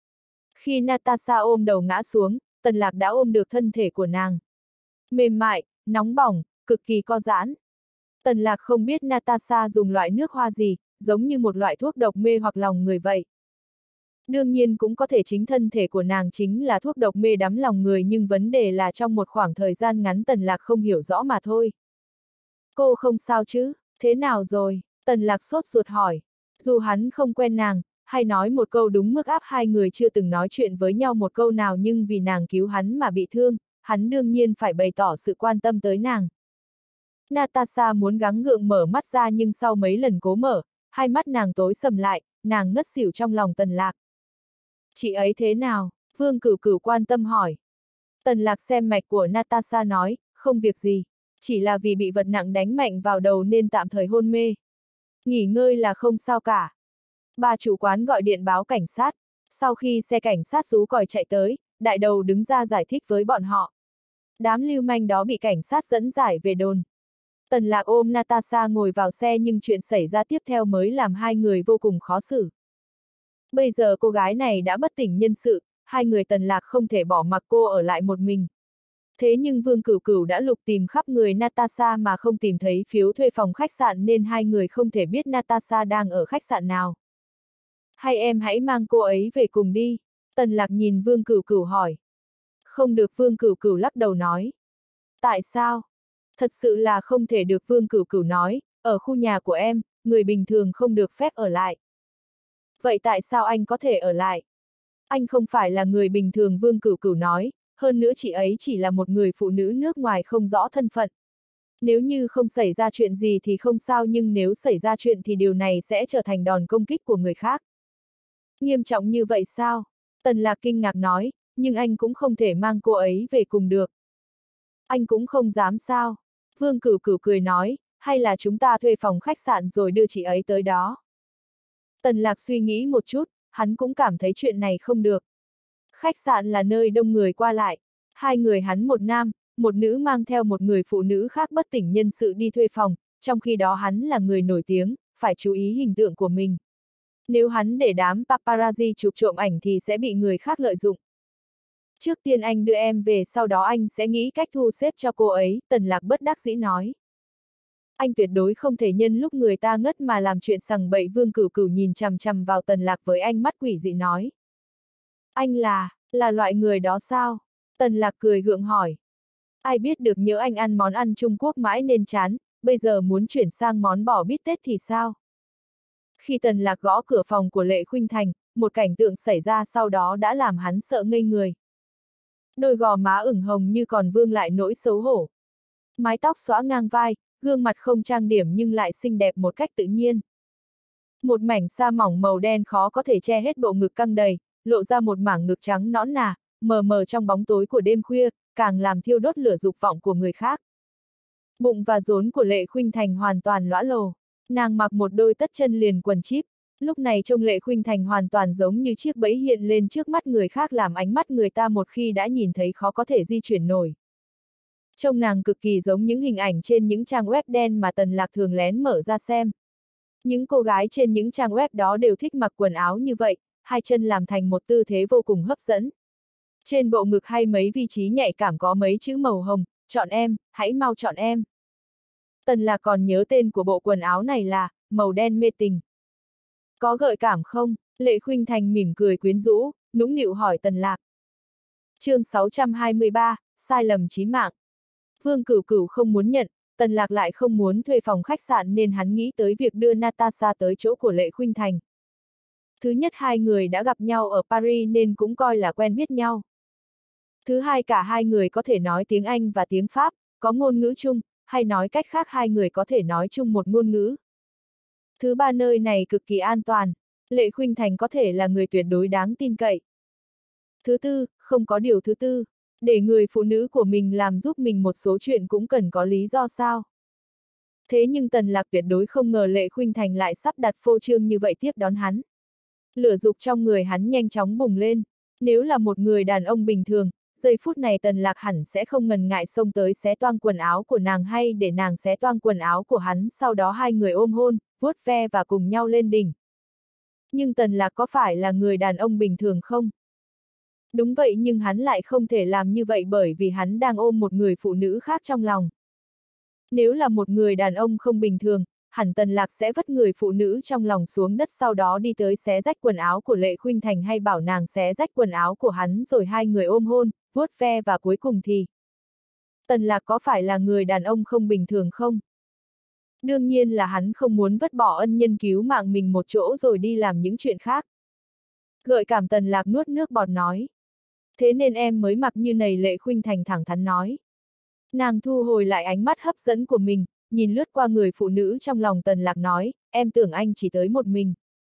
Khi Natasha ôm đầu ngã xuống, Tần Lạc đã ôm được thân thể của nàng. Mềm mại, nóng bỏng, cực kỳ co giãn. Tần Lạc không biết Natasha dùng loại nước hoa gì, giống như một loại thuốc độc mê hoặc lòng người vậy. Đương nhiên cũng có thể chính thân thể của nàng chính là thuốc độc mê đắm lòng người, nhưng vấn đề là trong một khoảng thời gian ngắn Tần Lạc không hiểu rõ mà thôi. Cô không sao chứ, thế nào rồi? Tần Lạc sốt ruột hỏi. Dù hắn không quen nàng, hay nói một câu đúng mức áp hai người chưa từng nói chuyện với nhau một câu nào, nhưng vì nàng cứu hắn mà bị thương, hắn đương nhiên phải bày tỏ sự quan tâm tới nàng. Natasha muốn gắng gượng mở mắt ra nhưng sau mấy lần cố mở, hai mắt nàng tối sầm lại, nàng ngất xỉu trong lòng Tần Lạc. Chị ấy thế nào? Vương Cửu Cửu quan tâm hỏi. Tần Lạc xem mạch của Natasha nói, không việc gì, chỉ là vì bị vật nặng đánh mạnh vào đầu nên tạm thời hôn mê. Nghỉ ngơi là không sao cả. Bà chủ quán gọi điện báo cảnh sát. Sau khi xe cảnh sát rú còi chạy tới, đại đầu đứng ra giải thích với bọn họ. Đám lưu manh đó bị cảnh sát dẫn giải về đồn. Tần Lạc ôm Natasha ngồi vào xe, nhưng chuyện xảy ra tiếp theo mới làm hai người vô cùng khó xử. Bây giờ cô gái này đã bất tỉnh nhân sự, hai người Tần Lạc không thể bỏ mặc cô ở lại một mình. Thế nhưng Vương Cửu Cửu đã lục tìm khắp người Natasha mà không tìm thấy phiếu thuê phòng khách sạn, nên hai người không thể biết Natasha đang ở khách sạn nào. Hay em hãy mang cô ấy về cùng đi. Tần Lạc nhìn Vương Cửu Cửu hỏi. Không được, Vương Cửu Cửu lắc đầu nói. Tại sao? Thật sự là không thể được, Vương Cửu Cửu nói, ở khu nhà của em, người bình thường không được phép ở lại. Vậy tại sao anh có thể ở lại? Anh không phải là người bình thường, Vương Cửu Cửu nói, hơn nữa chị ấy chỉ là một người phụ nữ nước ngoài không rõ thân phận. Nếu như không xảy ra chuyện gì thì không sao, nhưng nếu xảy ra chuyện thì điều này sẽ trở thành đòn công kích của người khác. Nghiêm trọng như vậy sao? Tần Lạc kinh ngạc nói, nhưng anh cũng không thể mang cô ấy về cùng được. Anh cũng không dám sao? Vương Cửu Cửu cười nói, hay là chúng ta thuê phòng khách sạn rồi đưa chị ấy tới đó. Tần Lạc suy nghĩ một chút, hắn cũng cảm thấy chuyện này không được. Khách sạn là nơi đông người qua lại, hai người hắn một nam, một nữ mang theo một người phụ nữ khác bất tỉnh nhân sự đi thuê phòng, trong khi đó hắn là người nổi tiếng, phải chú ý hình tượng của mình. Nếu hắn để đám paparazzi chụp trộm ảnh thì sẽ bị người khác lợi dụng. Trước tiên anh đưa em về, sau đó anh sẽ nghĩ cách thu xếp cho cô ấy, Tần Lạc bất đắc dĩ nói. Anh tuyệt đối không thể nhân lúc người ta ngất mà làm chuyện sằng bậy. Vương Cửu Cửu nhìn chằm chằm vào Tần Lạc với ánh mắt quỷ dị nói. Anh là, là loại người đó sao? Tần Lạc cười gượng hỏi. Ai biết được, nhớ anh ăn món ăn Trung Quốc mãi nên chán, bây giờ muốn chuyển sang món bò bít tết thì sao? Khi Tần Lạc gõ cửa phòng của Lệ Khuynh Thành, một cảnh tượng xảy ra sau đó đã làm hắn sợ ngây người. Đôi gò má ửng hồng như còn vương lại nỗi xấu hổ. Mái tóc xõa ngang vai, gương mặt không trang điểm nhưng lại xinh đẹp một cách tự nhiên. Một mảnh sa mỏng màu đen khó có thể che hết bộ ngực căng đầy, lộ ra một mảng ngực trắng nõn nà, mờ mờ trong bóng tối của đêm khuya, càng làm thiêu đốt lửa dục vọng của người khác. Bụng và rốn của Lệ Khuynh Thành hoàn toàn lõa lồ. Nàng mặc một đôi tất chân liền quần chíp, lúc này trông Lệ Khuynh Thành hoàn toàn giống như chiếc bẫy hiện lên trước mắt người khác, làm ánh mắt người ta một khi đã nhìn thấy khó có thể di chuyển nổi. Trông nàng cực kỳ giống những hình ảnh trên những trang web đen mà Tần Lạc thường lén mở ra xem. Những cô gái trên những trang web đó đều thích mặc quần áo như vậy, hai chân làm thành một tư thế vô cùng hấp dẫn. Trên bộ ngực hay mấy vị trí nhạy cảm có mấy chữ màu hồng, chọn em, hãy mau chọn em. Tần Lạc còn nhớ tên của bộ quần áo này là, màu đen mê tình. Có gợi cảm không? Lệ Khuynh Thành mỉm cười quyến rũ, nũng nịu hỏi Tần Lạc. Chương sáu trăm hai mươi ba, sai lầm chí mạng. Vương Cửu Cửu không muốn nhận, Tần Lạc lại không muốn thuê phòng khách sạn nên hắn nghĩ tới việc đưa Natasha tới chỗ của Lệ Khuynh Thành. Thứ nhất, hai người đã gặp nhau ở Paris nên cũng coi là quen biết nhau. Thứ hai, cả hai người có thể nói tiếng Anh và tiếng Pháp, có ngôn ngữ chung, hay nói cách khác hai người có thể nói chung một ngôn ngữ. Thứ ba, nơi này cực kỳ an toàn, Lệ Khuynh Thành có thể là người tuyệt đối đáng tin cậy. Thứ tư, không có điều thứ tư, Để người phụ nữ của mình làm giúp mình một số chuyện cũng cần có lý do sao? Thế nhưng Tần Lạc tuyệt đối không ngờ Lệ Khuynh Thành lại sắp đặt phô trương như vậy tiếp đón hắn. Lửa dục trong người hắn nhanh chóng bùng lên. Nếu là một người đàn ông bình thường, giây phút này Tần Lạc hẳn sẽ không ngần ngại xông tới xé toang quần áo của nàng hay để nàng xé toang quần áo của hắn, sau đó hai người ôm hôn, vuốt ve và cùng nhau lên đỉnh. Nhưng Tần Lạc có phải là người đàn ông bình thường không? Đúng vậy, nhưng hắn lại không thể làm như vậy bởi vì hắn đang ôm một người phụ nữ khác trong lòng. Nếu là một người đàn ông không bình thường, hẳn Tần Lạc sẽ vứt người phụ nữ trong lòng xuống đất, sau đó đi tới xé rách quần áo của Lệ Khuynh Thành hay bảo nàng xé rách quần áo của hắn, rồi hai người ôm hôn, vuốt ve và cuối cùng thì... Tần Lạc có phải là người đàn ông không bình thường không? Đương nhiên là hắn không muốn vứt bỏ ân nhân cứu mạng mình một chỗ rồi đi làm những chuyện khác. Gợi cảm Tần Lạc nuốt nước bọt nói. Thế nên em mới mặc như này, Lệ Khuynh Thành thẳng thắn nói. Nàng thu hồi lại ánh mắt hấp dẫn của mình, nhìn lướt qua người phụ nữ trong lòng Tần Lạc nói, em tưởng anh chỉ tới một mình.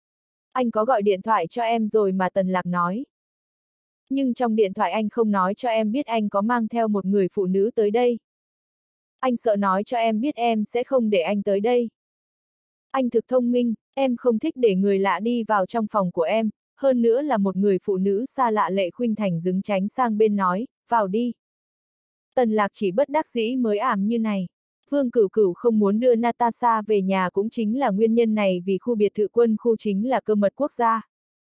Anh có gọi điện thoại cho em rồi mà, Tần Lạc nói. Nhưng trong điện thoại anh không nói cho em biết anh có mang theo một người phụ nữ tới đây. Anh sợ nói cho em biết em sẽ không để anh tới đây. Anh thực thông minh, em không thích để người lạ đi vào trong phòng của em, hơn nữa là một người phụ nữ xa lạ. Lệ Khuynh Thành đứng tránh sang bên nói, vào đi. Tần Lạc chỉ bất đắc dĩ mới ảm như này. Vương Cửu Cửu không muốn đưa Natasha về nhà cũng chính là nguyên nhân này, vì khu biệt thự quân khu chính là cơ mật quốc gia.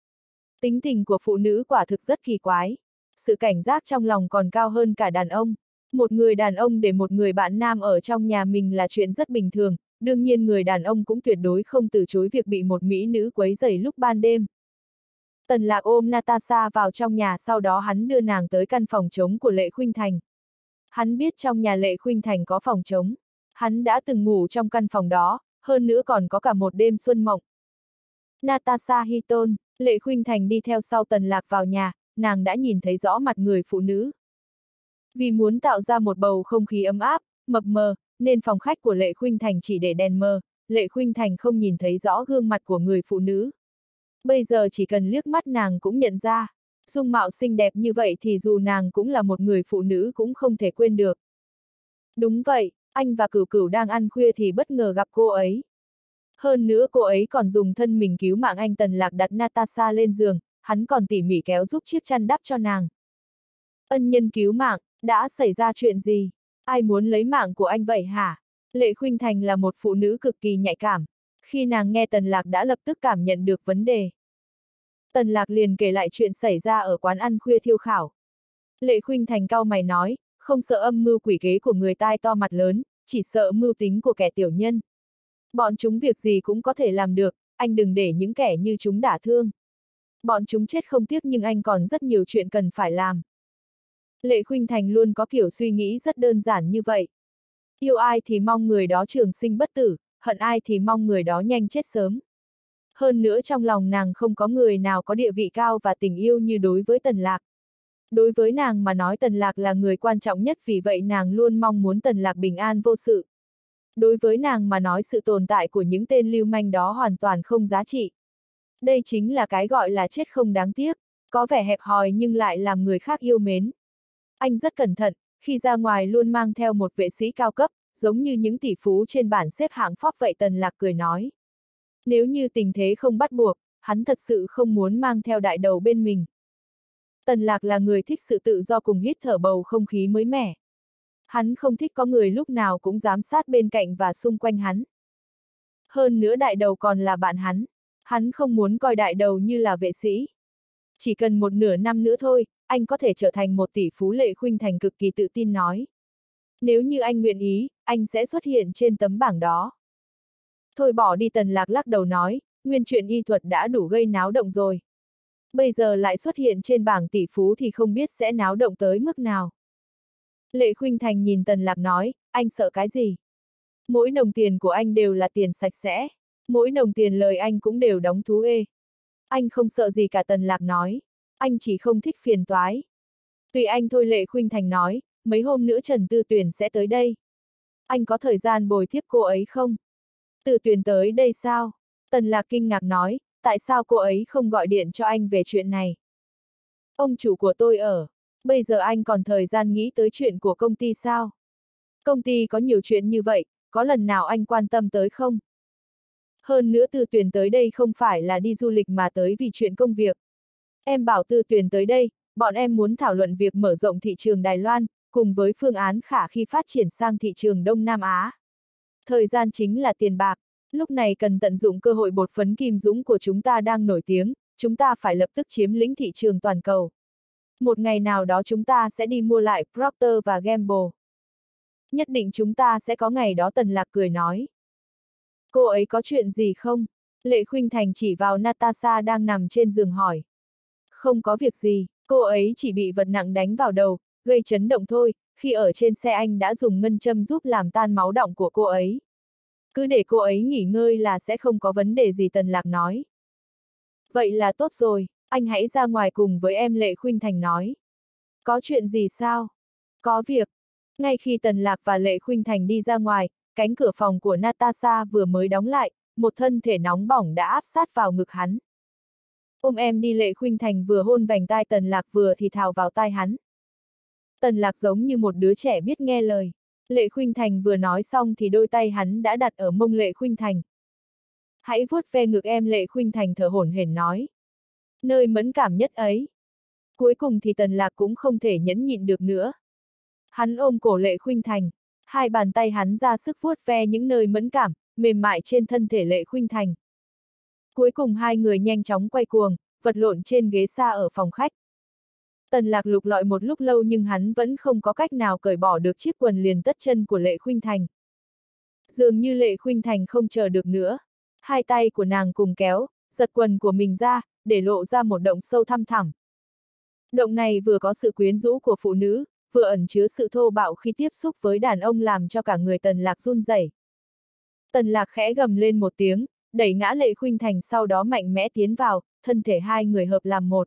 Tính tình của phụ nữ quả thực rất kỳ quái. Sự cảnh giác trong lòng còn cao hơn cả đàn ông. Một người đàn ông để một người bạn nam ở trong nhà mình là chuyện rất bình thường, đương nhiên người đàn ông cũng tuyệt đối không từ chối việc bị một mỹ nữ quấy rầy lúc ban đêm. Tần Lạc ôm Natasha vào trong nhà, sau đó hắn đưa nàng tới căn phòng trống của Lệ Khuynh Thành. Hắn biết trong nhà Lệ Khuynh Thành có phòng trống. Hắn đã từng ngủ trong căn phòng đó, hơn nữa còn có cả một đêm xuân mộng. Natasha Hinton, Lệ Khuynh Thành đi theo sau Tần Lạc vào nhà, nàng đã nhìn thấy rõ mặt người phụ nữ. Vì muốn tạo ra một bầu không khí ấm áp, mập mờ, nên phòng khách của Lệ Khuynh Thành chỉ để đèn mờ, Lệ Khuynh Thành không nhìn thấy rõ gương mặt của người phụ nữ. Bây giờ chỉ cần liếc mắt nàng cũng nhận ra, dung mạo xinh đẹp như vậy thì dù nàng cũng là một người phụ nữ cũng không thể quên được. Đúng vậy, anh và Cửu Cửu đang ăn khuya thì bất ngờ gặp cô ấy. Hơn nữa cô ấy còn dùng thân mình cứu mạng anh. Tần Lạc đặt Natasha lên giường, hắn còn tỉ mỉ kéo giúp chiếc chăn đắp cho nàng. Ân nhân cứu mạng, đã xảy ra chuyện gì? Ai muốn lấy mạng của anh vậy hả? Lệ Khuynh Thành là một phụ nữ cực kỳ nhạy cảm. Khi nàng nghe Tần Lạc đã lập tức cảm nhận được vấn đề. Tần Lạc liền kể lại chuyện xảy ra ở quán ăn khuya thiêu khảo. Lệ Khuynh Thành cau mày nói, không sợ âm mưu quỷ kế của người tai to mặt lớn, chỉ sợ mưu tính của kẻ tiểu nhân. Bọn chúng việc gì cũng có thể làm được, anh đừng để những kẻ như chúng đả thương. Bọn chúng chết không tiếc nhưng anh còn rất nhiều chuyện cần phải làm. Lệ Khuynh Thành luôn có kiểu suy nghĩ rất đơn giản như vậy. Yêu ai thì mong người đó trường sinh bất tử, hận ai thì mong người đó nhanh chết sớm. Hơn nữa trong lòng nàng không có người nào có địa vị cao và tình yêu như đối với Tần Lạc. Đối với nàng mà nói Tần Lạc là người quan trọng nhất, vì vậy nàng luôn mong muốn Tần Lạc bình an vô sự. Đối với nàng mà nói sự tồn tại của những tên lưu manh đó hoàn toàn không giá trị. Đây chính là cái gọi là chết không đáng tiếc, có vẻ hẹp hòi nhưng lại làm người khác yêu mến. Anh rất cẩn thận, khi ra ngoài luôn mang theo một vệ sĩ cao cấp, giống như những tỷ phú trên bảng xếp hạng Forbes vậy. Tần Lạc cười nói. Nếu như tình thế không bắt buộc, hắn thật sự không muốn mang theo đại đầu bên mình. Tần Lạc là người thích sự tự do cùng hít thở bầu không khí mới mẻ. Hắn không thích có người lúc nào cũng giám sát bên cạnh và xung quanh hắn. Hơn nữa đại đầu còn là bạn hắn. Hắn không muốn coi đại đầu như là vệ sĩ. Chỉ cần một nửa năm nữa thôi, anh có thể trở thành một tỷ phú. Lệ Khuynh Thành cực kỳ tự tin nói. Nếu như anh nguyện ý, anh sẽ xuất hiện trên tấm bảng đó. Thôi bỏ đi, Tần Lạc lắc đầu nói, nguyên chuyện y thuật đã đủ gây náo động rồi. Bây giờ lại xuất hiện trên bảng tỷ phú thì không biết sẽ náo động tới mức nào. Lệ Khuynh Thành nhìn Tần Lạc nói, anh sợ cái gì? Mỗi đồng tiền của anh đều là tiền sạch sẽ. Mỗi đồng tiền lời anh cũng đều đóng thú ê. Anh không sợ gì cả, Tần Lạc nói. Anh chỉ không thích phiền toái. Tùy anh thôi, Lệ Khuynh Thành nói, mấy hôm nữa Trần Tư Tuyền sẽ tới đây. Anh có thời gian bồi tiếp cô ấy không? Tư Tuyền tới đây sao? Tần Lạc kinh ngạc nói, tại sao cô ấy không gọi điện cho anh về chuyện này? Ông chủ của tôi ở. Bây giờ anh còn thời gian nghĩ tới chuyện của công ty sao? Công ty có nhiều chuyện như vậy, có lần nào anh quan tâm tới không? Hơn nữa Tư Tuyền tới đây không phải là đi du lịch mà tới vì chuyện công việc. Em bảo Tư Tuyền tới đây, bọn em muốn thảo luận việc mở rộng thị trường Đài Loan, cùng với phương án khả khi phát triển sang thị trường Đông Nam Á. Thời gian chính là tiền bạc, lúc này cần tận dụng cơ hội bột phấn Kim Dũng của chúng ta đang nổi tiếng, chúng ta phải lập tức chiếm lĩnh thị trường toàn cầu. Một ngày nào đó chúng ta sẽ đi mua lại Procter và Gamble. Nhất định chúng ta sẽ có ngày đó, Tần Lạc cười nói. Cô ấy có chuyện gì không? Lệ Khuynh Thành chỉ vào Natasha đang nằm trên giường hỏi. Không có việc gì, cô ấy chỉ bị vật nặng đánh vào đầu, gây chấn động thôi, khi ở trên xe anh đã dùng ngân châm giúp làm tan máu đọng của cô ấy. Cứ để cô ấy nghỉ ngơi là sẽ không có vấn đề gì, Tần Lạc nói. Vậy là tốt rồi, anh hãy ra ngoài cùng với em, Lệ Khuynh Thành nói. Có chuyện gì sao? Có việc. Ngay khi Tần Lạc và Lệ Khuynh Thành đi ra ngoài, cánh cửa phòng của Natasha vừa mới đóng lại, một thân thể nóng bỏng đã áp sát vào ngực hắn. Ôm em đi, Lệ Khuynh Thành vừa hôn vành tai Tần Lạc vừa thì thào vào tai hắn. Tần Lạc giống như một đứa trẻ biết nghe lời. Lệ Khuynh Thành vừa nói xong thì đôi tay hắn đã đặt ở mông Lệ Khuynh Thành. Hãy vuốt ve ngực em, Lệ Khuynh Thành thở hổn hển nói. Nơi mẫn cảm nhất ấy. Cuối cùng thì Tần Lạc cũng không thể nhẫn nhịn được nữa. Hắn ôm cổ Lệ Khuynh Thành, hai bàn tay hắn ra sức vuốt ve những nơi mẫn cảm, mềm mại trên thân thể Lệ Khuynh Thành. Cuối cùng hai người nhanh chóng quay cuồng, vật lộn trên ghế xa ở phòng khách. Tần Lạc lục lọi một lúc lâu nhưng hắn vẫn không có cách nào cởi bỏ được chiếc quần liền tất chân của Lệ Khuynh Thành. Dường như Lệ Khuynh Thành không chờ được nữa. Hai tay của nàng cùng kéo, giật quần của mình ra, để lộ ra một động sâu thăm thẳm. Động này vừa có sự quyến rũ của phụ nữ, vừa ẩn chứa sự thô bạo khi tiếp xúc với đàn ông, làm cho cả người Tần Lạc run rẩy. Tần Lạc khẽ gầm lên một tiếng, đẩy ngã Lệ Khuynh Thành, sau đó mạnh mẽ tiến vào, thân thể hai người hợp làm một.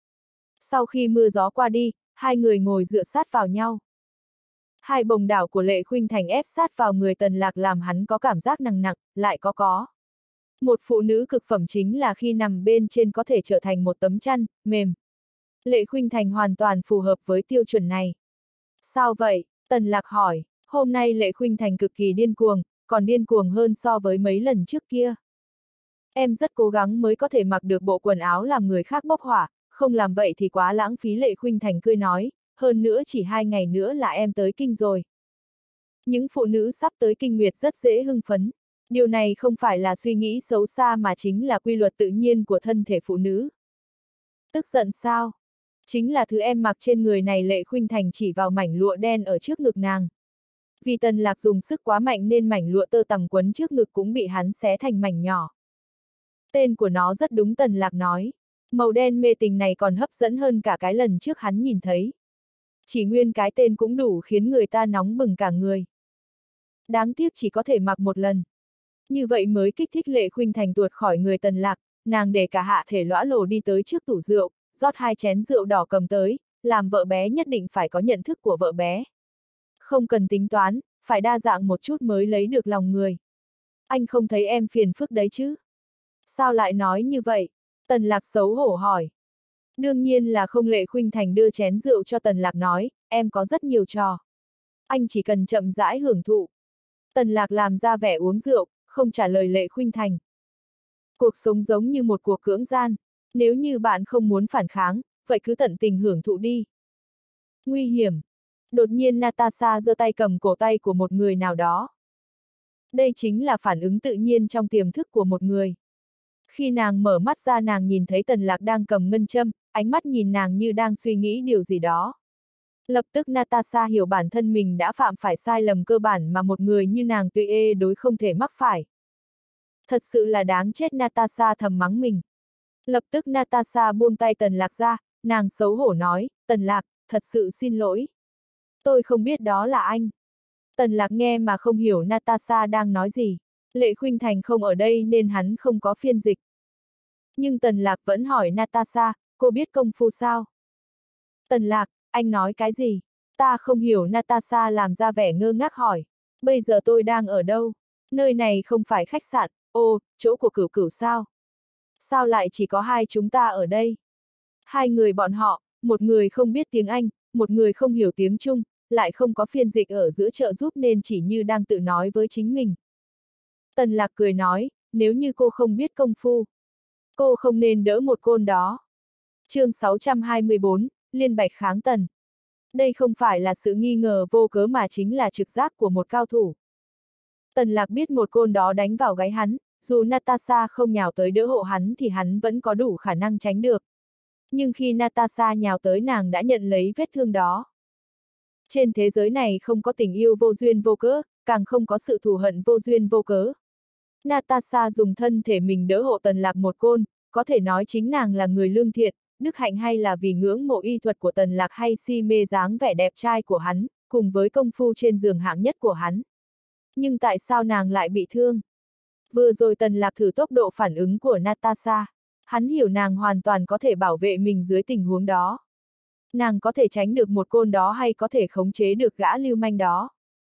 Sau khi mưa gió qua đi, hai người ngồi dựa sát vào nhau. Hai bồng đảo của Lệ Khuynh Thành ép sát vào người Tần Lạc làm hắn có cảm giác nặng nặng, lại có có. Một phụ nữ cực phẩm chính là khi nằm bên trên có thể trở thành một tấm chăn, mềm. Lệ Khuynh Thành hoàn toàn phù hợp với tiêu chuẩn này. Sao vậy? Tần Lạc hỏi. Hôm nay Lệ Khuynh Thành cực kỳ điên cuồng, còn điên cuồng hơn so với mấy lần trước kia. Em rất cố gắng mới có thể mặc được bộ quần áo làm người khác bốc hỏa, không làm vậy thì quá lãng phí, Lệ Khuynh Thành cười nói, hơn nữa chỉ hai ngày nữa là em tới kinh rồi. Những phụ nữ sắp tới kinh nguyệt rất dễ hưng phấn. Điều này không phải là suy nghĩ xấu xa mà chính là quy luật tự nhiên của thân thể phụ nữ. Tức giận sao? Chính là thứ em mặc trên người này, Lệ Khuynh Thành chỉ vào mảnh lụa đen ở trước ngực nàng. Vì Tần Lạc dùng sức quá mạnh nên mảnh lụa tơ tằm quấn trước ngực cũng bị hắn xé thành mảnh nhỏ. Tên của nó rất đúng, Tần Lạc nói. Màu đen mê tình này còn hấp dẫn hơn cả cái lần trước hắn nhìn thấy. Chỉ nguyên cái tên cũng đủ khiến người ta nóng bừng cả người. Đáng tiếc chỉ có thể mặc một lần. Như vậy mới kích thích Lệ Khuynh Thành tuột khỏi người Tần Lạc, nàng để cả hạ thể lõa lồ đi tới trước tủ rượu, rót hai chén rượu đỏ cầm tới, làm vợ bé nhất định phải có nhận thức của vợ bé. Không cần tính toán, phải đa dạng một chút mới lấy được lòng người. Anh không thấy em phiền phức đấy chứ? Sao lại nói như vậy? Tần Lạc xấu hổ hỏi. Đương nhiên là không, Lệ Khuynh Thành đưa chén rượu cho Tần Lạc nói, em có rất nhiều trò. Anh chỉ cần chậm rãi hưởng thụ. Tần Lạc làm ra vẻ uống rượu, không trả lời Lệ Khuynh Thành. Cuộc sống giống như một cuộc cưỡng gian, nếu như bạn không muốn phản kháng, vậy cứ tận tình hưởng thụ đi. Nguy hiểm. Đột nhiên Natasha giơ tay cầm cổ tay của một người nào đó. Đây chính là phản ứng tự nhiên trong tiềm thức của một người. Khi nàng mở mắt ra, nàng nhìn thấy Tần Lạc đang cầm ngân châm, ánh mắt nhìn nàng như đang suy nghĩ điều gì đó. Lập tức Natasha hiểu bản thân mình đã phạm phải sai lầm cơ bản mà một người như nàng tuyệt đối không thể mắc phải. Thật sự là đáng chết, Natasha thầm mắng mình. Lập tức Natasha buông tay Tần Lạc ra, nàng xấu hổ nói, Tần Lạc, thật sự xin lỗi. Tôi không biết đó là anh. Tần Lạc nghe mà không hiểu Natasha đang nói gì. Lệ Khuynh Thành không ở đây nên hắn không có phiên dịch. Nhưng Tần Lạc vẫn hỏi Natasha, cô biết công phu sao? Tần Lạc, anh nói cái gì? Ta không hiểu, Natasha làm ra vẻ ngơ ngác hỏi. Bây giờ tôi đang ở đâu? Nơi này không phải khách sạn, ô, chỗ của Cửu Cửu sao? Sao lại chỉ có hai chúng ta ở đây? Hai người bọn họ, một người không biết tiếng Anh, một người không hiểu tiếng Trung, lại không có phiên dịch ở giữa trợ giúp nên chỉ như đang tự nói với chính mình. Tần Lạc cười nói, nếu như cô không biết công phu, cô không nên đỡ một côn đó. Chương sáu trăm hai mươi bốn, Liên Bạch kháng Tần. Đây không phải là sự nghi ngờ vô cớ mà chính là trực giác của một cao thủ. Tần Lạc biết một côn đó đánh vào gáy hắn, dù Natasha không nhào tới đỡ hộ hắn thì hắn vẫn có đủ khả năng tránh được. Nhưng khi Natasha nhào tới nàng đã nhận lấy vết thương đó. Trên thế giới này không có tình yêu vô duyên vô cớ, càng không có sự thù hận vô duyên vô cớ. Natasha dùng thân thể mình đỡ hộ Tần Lạc một côn, có thể nói chính nàng là người lương thiện, đức hạnh hay là vì ngưỡng mộ y thuật của Tần Lạc hay si mê dáng vẻ đẹp trai của hắn, cùng với công phu trên giường hạng nhất của hắn. Nhưng tại sao nàng lại bị thương? Vừa rồi Tần Lạc thử tốc độ phản ứng của Natasha. Hắn hiểu nàng hoàn toàn có thể bảo vệ mình dưới tình huống đó. Nàng có thể tránh được một côn đó hay có thể khống chế được gã lưu manh đó.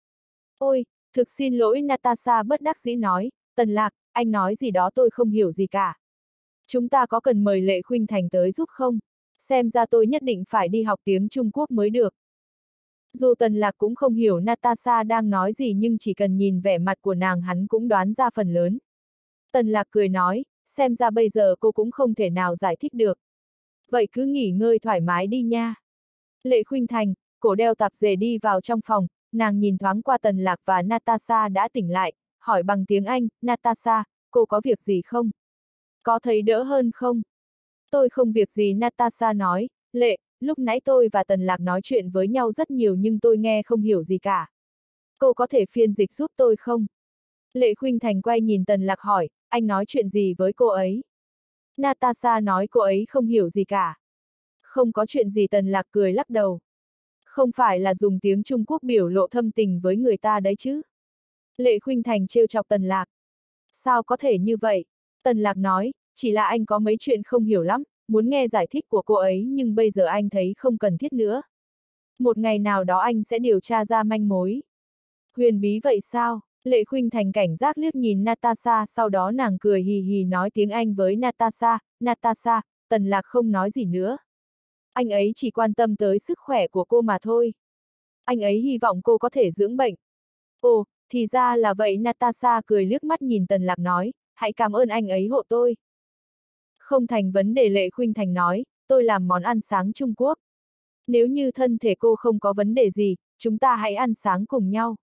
Ôi, thực xin lỗi Natasha bất đắc dĩ nói, Tần Lạc, anh nói gì đó tôi không hiểu gì cả. Chúng ta có cần mời Lệ Khuynh Thành tới giúp không? Xem ra tôi nhất định phải đi học tiếng Trung Quốc mới được. Dù Tần Lạc cũng không hiểu Natasha đang nói gì nhưng chỉ cần nhìn vẻ mặt của nàng hắn cũng đoán ra phần lớn. Tần Lạc cười nói, xem ra bây giờ cô cũng không thể nào giải thích được. Vậy cứ nghỉ ngơi thoải mái đi nha. Lệ Khuynh Thành, cổ đeo tạp dề đi vào trong phòng, nàng nhìn thoáng qua Tần Lạc và Natasha đã tỉnh lại, hỏi bằng tiếng Anh, Natasha, cô có việc gì không? Có thấy đỡ hơn không? Tôi không việc gì Natasha nói, Lệ, lúc nãy tôi và Tần Lạc nói chuyện với nhau rất nhiều nhưng tôi nghe không hiểu gì cả. Cô có thể phiên dịch giúp tôi không? Lệ Khuynh Thành quay nhìn Tần Lạc hỏi, anh nói chuyện gì với cô ấy? Natasha nói cô ấy không hiểu gì cả. Không có chuyện gì Tần Lạc cười lắc đầu. Không phải là dùng tiếng Trung Quốc biểu lộ thâm tình với người ta đấy chứ? Lệ Khuynh Thành trêu chọc Tần Lạc. Sao có thể như vậy? Tần Lạc nói, chỉ là anh có mấy chuyện không hiểu lắm, muốn nghe giải thích của cô ấy nhưng bây giờ anh thấy không cần thiết nữa. Một ngày nào đó anh sẽ điều tra ra manh mối. Huyền bí vậy sao? Lệ Khuynh Thành cảnh giác liếc nhìn Natasha, sau đó nàng cười hì hì nói tiếng Anh với Natasha, Natasha, Tần Lạc không nói gì nữa. Anh ấy chỉ quan tâm tới sức khỏe của cô mà thôi. Anh ấy hy vọng cô có thể dưỡng bệnh. Ồ, thì ra là vậy Natasha cười liếc mắt nhìn Tần Lạc nói, hãy cảm ơn anh ấy hộ tôi. Không thành vấn đề Lệ Khuynh Thành nói, tôi làm món ăn sáng Trung Quốc. Nếu như thân thể cô không có vấn đề gì, chúng ta hãy ăn sáng cùng nhau.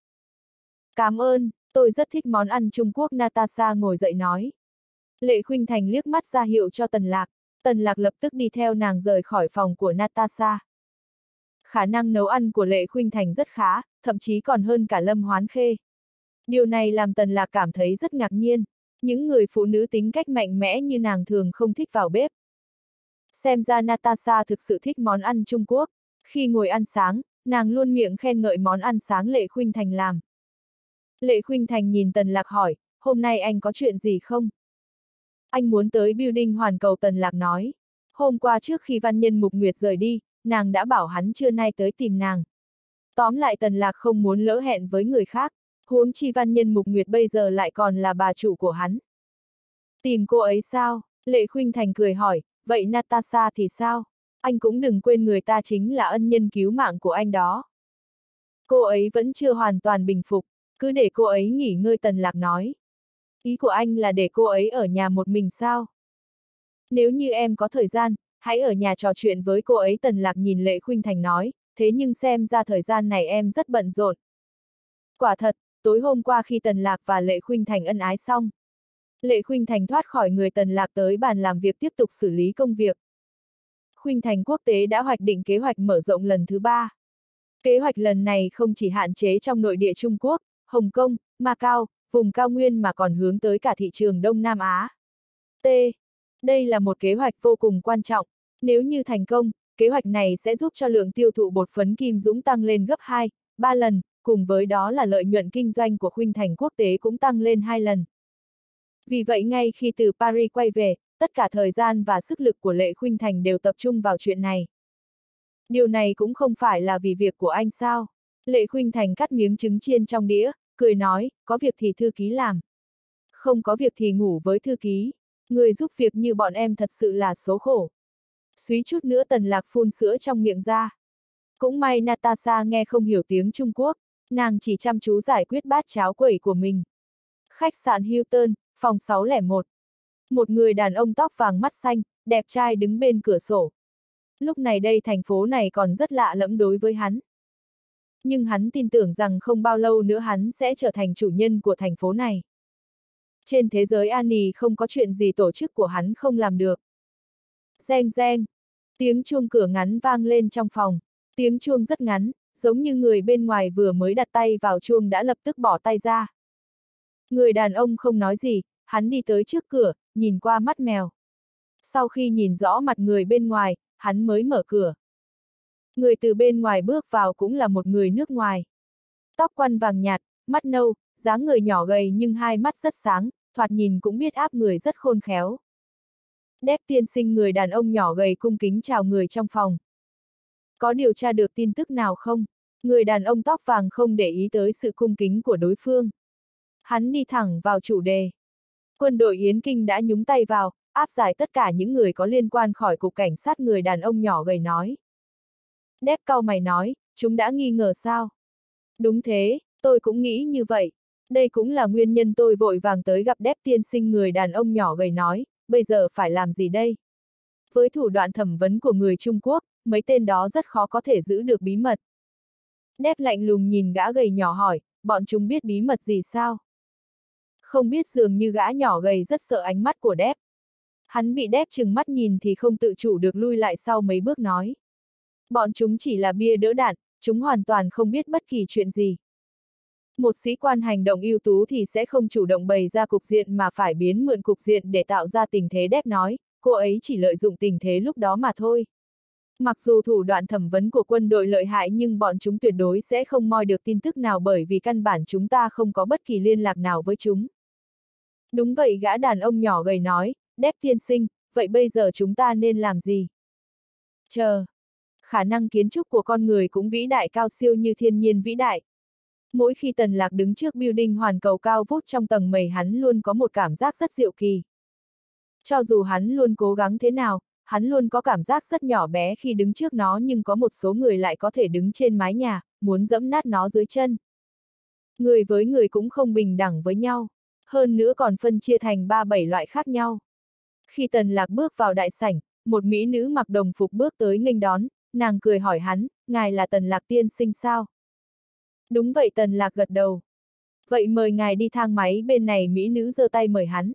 Cảm ơn, tôi rất thích món ăn Trung Quốc Natasha ngồi dậy nói. Lệ Khuynh Thành liếc mắt ra hiệu cho Tần Lạc, Tần Lạc lập tức đi theo nàng rời khỏi phòng của Natasha. Khả năng nấu ăn của Lệ Khuynh Thành rất khá, thậm chí còn hơn cả Lâm Hoán Khê. Điều này làm Tần Lạc cảm thấy rất ngạc nhiên, những người phụ nữ tính cách mạnh mẽ như nàng thường không thích vào bếp. Xem ra Natasha thực sự thích món ăn Trung Quốc, khi ngồi ăn sáng, nàng luôn miệng khen ngợi món ăn sáng Lệ Khuynh Thành làm. Lệ Khuynh Thành nhìn Tần Lạc hỏi, hôm nay anh có chuyện gì không? Anh muốn tới building Hoàn Cầu Tần Lạc nói. Hôm qua trước khi Văn Nhân Mục Nguyệt rời đi, nàng đã bảo hắn trưa nay tới tìm nàng. Tóm lại Tần Lạc không muốn lỡ hẹn với người khác, huống chi Văn Nhân Mục Nguyệt bây giờ lại còn là bà chủ của hắn. Tìm cô ấy sao? Lệ Khuynh Thành cười hỏi, vậy Natasha thì sao? Anh cũng đừng quên người ta chính là ân nhân cứu mạng của anh đó. Cô ấy vẫn chưa hoàn toàn bình phục, cứ để cô ấy nghỉ ngơi Tần Lạc nói. Ý của anh là để cô ấy ở nhà một mình sao? Nếu như em có thời gian, hãy ở nhà trò chuyện với cô ấy Tần Lạc nhìn Lệ Khuynh Thành nói, thế nhưng xem ra thời gian này em rất bận rộn. Quả thật, tối hôm qua khi Tần Lạc và Lệ Khuynh Thành ân ái xong, Lệ Khuynh Thành thoát khỏi người Tần Lạc tới bàn làm việc tiếp tục xử lý công việc. Khuynh Thành Quốc tế đã hoạch định kế hoạch mở rộng lần thứ ba. Kế hoạch lần này không chỉ hạn chế trong nội địa Trung Quốc, Hồng Kông, Macau, vùng cao nguyên mà còn hướng tới cả thị trường Đông Nam Á. T. Đây là một kế hoạch vô cùng quan trọng. Nếu như thành công, kế hoạch này sẽ giúp cho lượng tiêu thụ bột phấn Kim Dũng tăng lên gấp hai, ba lần, cùng với đó là lợi nhuận kinh doanh của Khuynh Thành Quốc tế cũng tăng lên hai lần. Vì vậy ngay khi từ Paris quay về, tất cả thời gian và sức lực của Lệ Khuynh Thành đều tập trung vào chuyện này. Điều này cũng không phải là vì việc của anh sao? Lệ Khuynh Thành cắt miếng trứng chiên trong đĩa, cười nói, có việc thì thư ký làm. Không có việc thì ngủ với thư ký. Người giúp việc như bọn em thật sự là số khổ. Suýt chút nữa Tần Lạc phun sữa trong miệng ra. Cũng may Natasha nghe không hiểu tiếng Trung Quốc, nàng chỉ chăm chú giải quyết bát cháo quẩy của mình. Khách sạn Hilton, phòng sáu không một. Một người đàn ông tóc vàng mắt xanh, đẹp trai đứng bên cửa sổ. Lúc này đây thành phố này còn rất lạ lẫm đối với hắn. Nhưng hắn tin tưởng rằng không bao lâu nữa hắn sẽ trở thành chủ nhân của thành phố này. Trên thế giới Annie không có chuyện gì tổ chức của hắn không làm được. Reng reng. Tiếng chuông cửa ngắn vang lên trong phòng. Tiếng chuông rất ngắn, giống như người bên ngoài vừa mới đặt tay vào chuông đã lập tức bỏ tay ra. Người đàn ông không nói gì, hắn đi tới trước cửa, nhìn qua mắt mèo. Sau khi nhìn rõ mặt người bên ngoài, hắn mới mở cửa. Người từ bên ngoài bước vào cũng là một người nước ngoài. Tóc quăn vàng nhạt, mắt nâu, dáng người nhỏ gầy nhưng hai mắt rất sáng, thoạt nhìn cũng biết áp người rất khôn khéo. Đép tiên sinh, người đàn ông nhỏ gầy cung kính chào người trong phòng. Có điều tra được tin tức nào không? Người đàn ông tóc vàng không để ý tới sự cung kính của đối phương. Hắn đi thẳng vào chủ đề. Quân đội Yến Kinh đã nhúng tay vào, áp giải tất cả những người có liên quan khỏi cục cảnh sát, người đàn ông nhỏ gầy nói. Đép cau mày nói, chúng đã nghi ngờ sao? Đúng thế, tôi cũng nghĩ như vậy. Đây cũng là nguyên nhân tôi vội vàng tới gặp Đép tiên sinh, người đàn ông nhỏ gầy nói, bây giờ phải làm gì đây? Với thủ đoạn thẩm vấn của người Trung Quốc, mấy tên đó rất khó có thể giữ được bí mật. Đép lạnh lùng nhìn gã gầy nhỏ hỏi, bọn chúng biết bí mật gì sao? Không biết, dường như gã nhỏ gầy rất sợ ánh mắt của Đép. Hắn bị Đép trừng mắt nhìn thì không tự chủ được lui lại sau mấy bước nói. Bọn chúng chỉ là bia đỡ đạn, chúng hoàn toàn không biết bất kỳ chuyện gì. Một sĩ quan hành động ưu tú thì sẽ không chủ động bày ra cục diện mà phải biến mượn cục diện để tạo ra tình thế. Đép nói, cô ấy chỉ lợi dụng tình thế lúc đó mà thôi. Mặc dù thủ đoạn thẩm vấn của quân đội lợi hại nhưng bọn chúng tuyệt đối sẽ không moi được tin tức nào, bởi vì căn bản chúng ta không có bất kỳ liên lạc nào với chúng. Đúng vậy, gã đàn ông nhỏ gầy nói, Đép tiên sinh, vậy bây giờ chúng ta nên làm gì? Chờ. Khả năng kiến trúc của con người cũng vĩ đại cao siêu như thiên nhiên vĩ đại. Mỗi khi Tần Lạc đứng trước building hoàn cầu cao vút trong tầng mây, hắn luôn có một cảm giác rất diệu kỳ. Cho dù hắn luôn cố gắng thế nào, hắn luôn có cảm giác rất nhỏ bé khi đứng trước nó, nhưng có một số người lại có thể đứng trên mái nhà, muốn dẫm nát nó dưới chân. Người với người cũng không bình đẳng với nhau, hơn nữa còn phân chia thành ba bảy loại khác nhau. Khi Tần Lạc bước vào đại sảnh, một mỹ nữ mặc đồng phục bước tới nghênh đón, nàng cười hỏi hắn, ngài là Tần Lạc tiên sinh sao? Đúng vậy, Tần Lạc gật đầu. Vậy mời ngài đi thang máy bên này, mỹ nữ giơ tay mời hắn.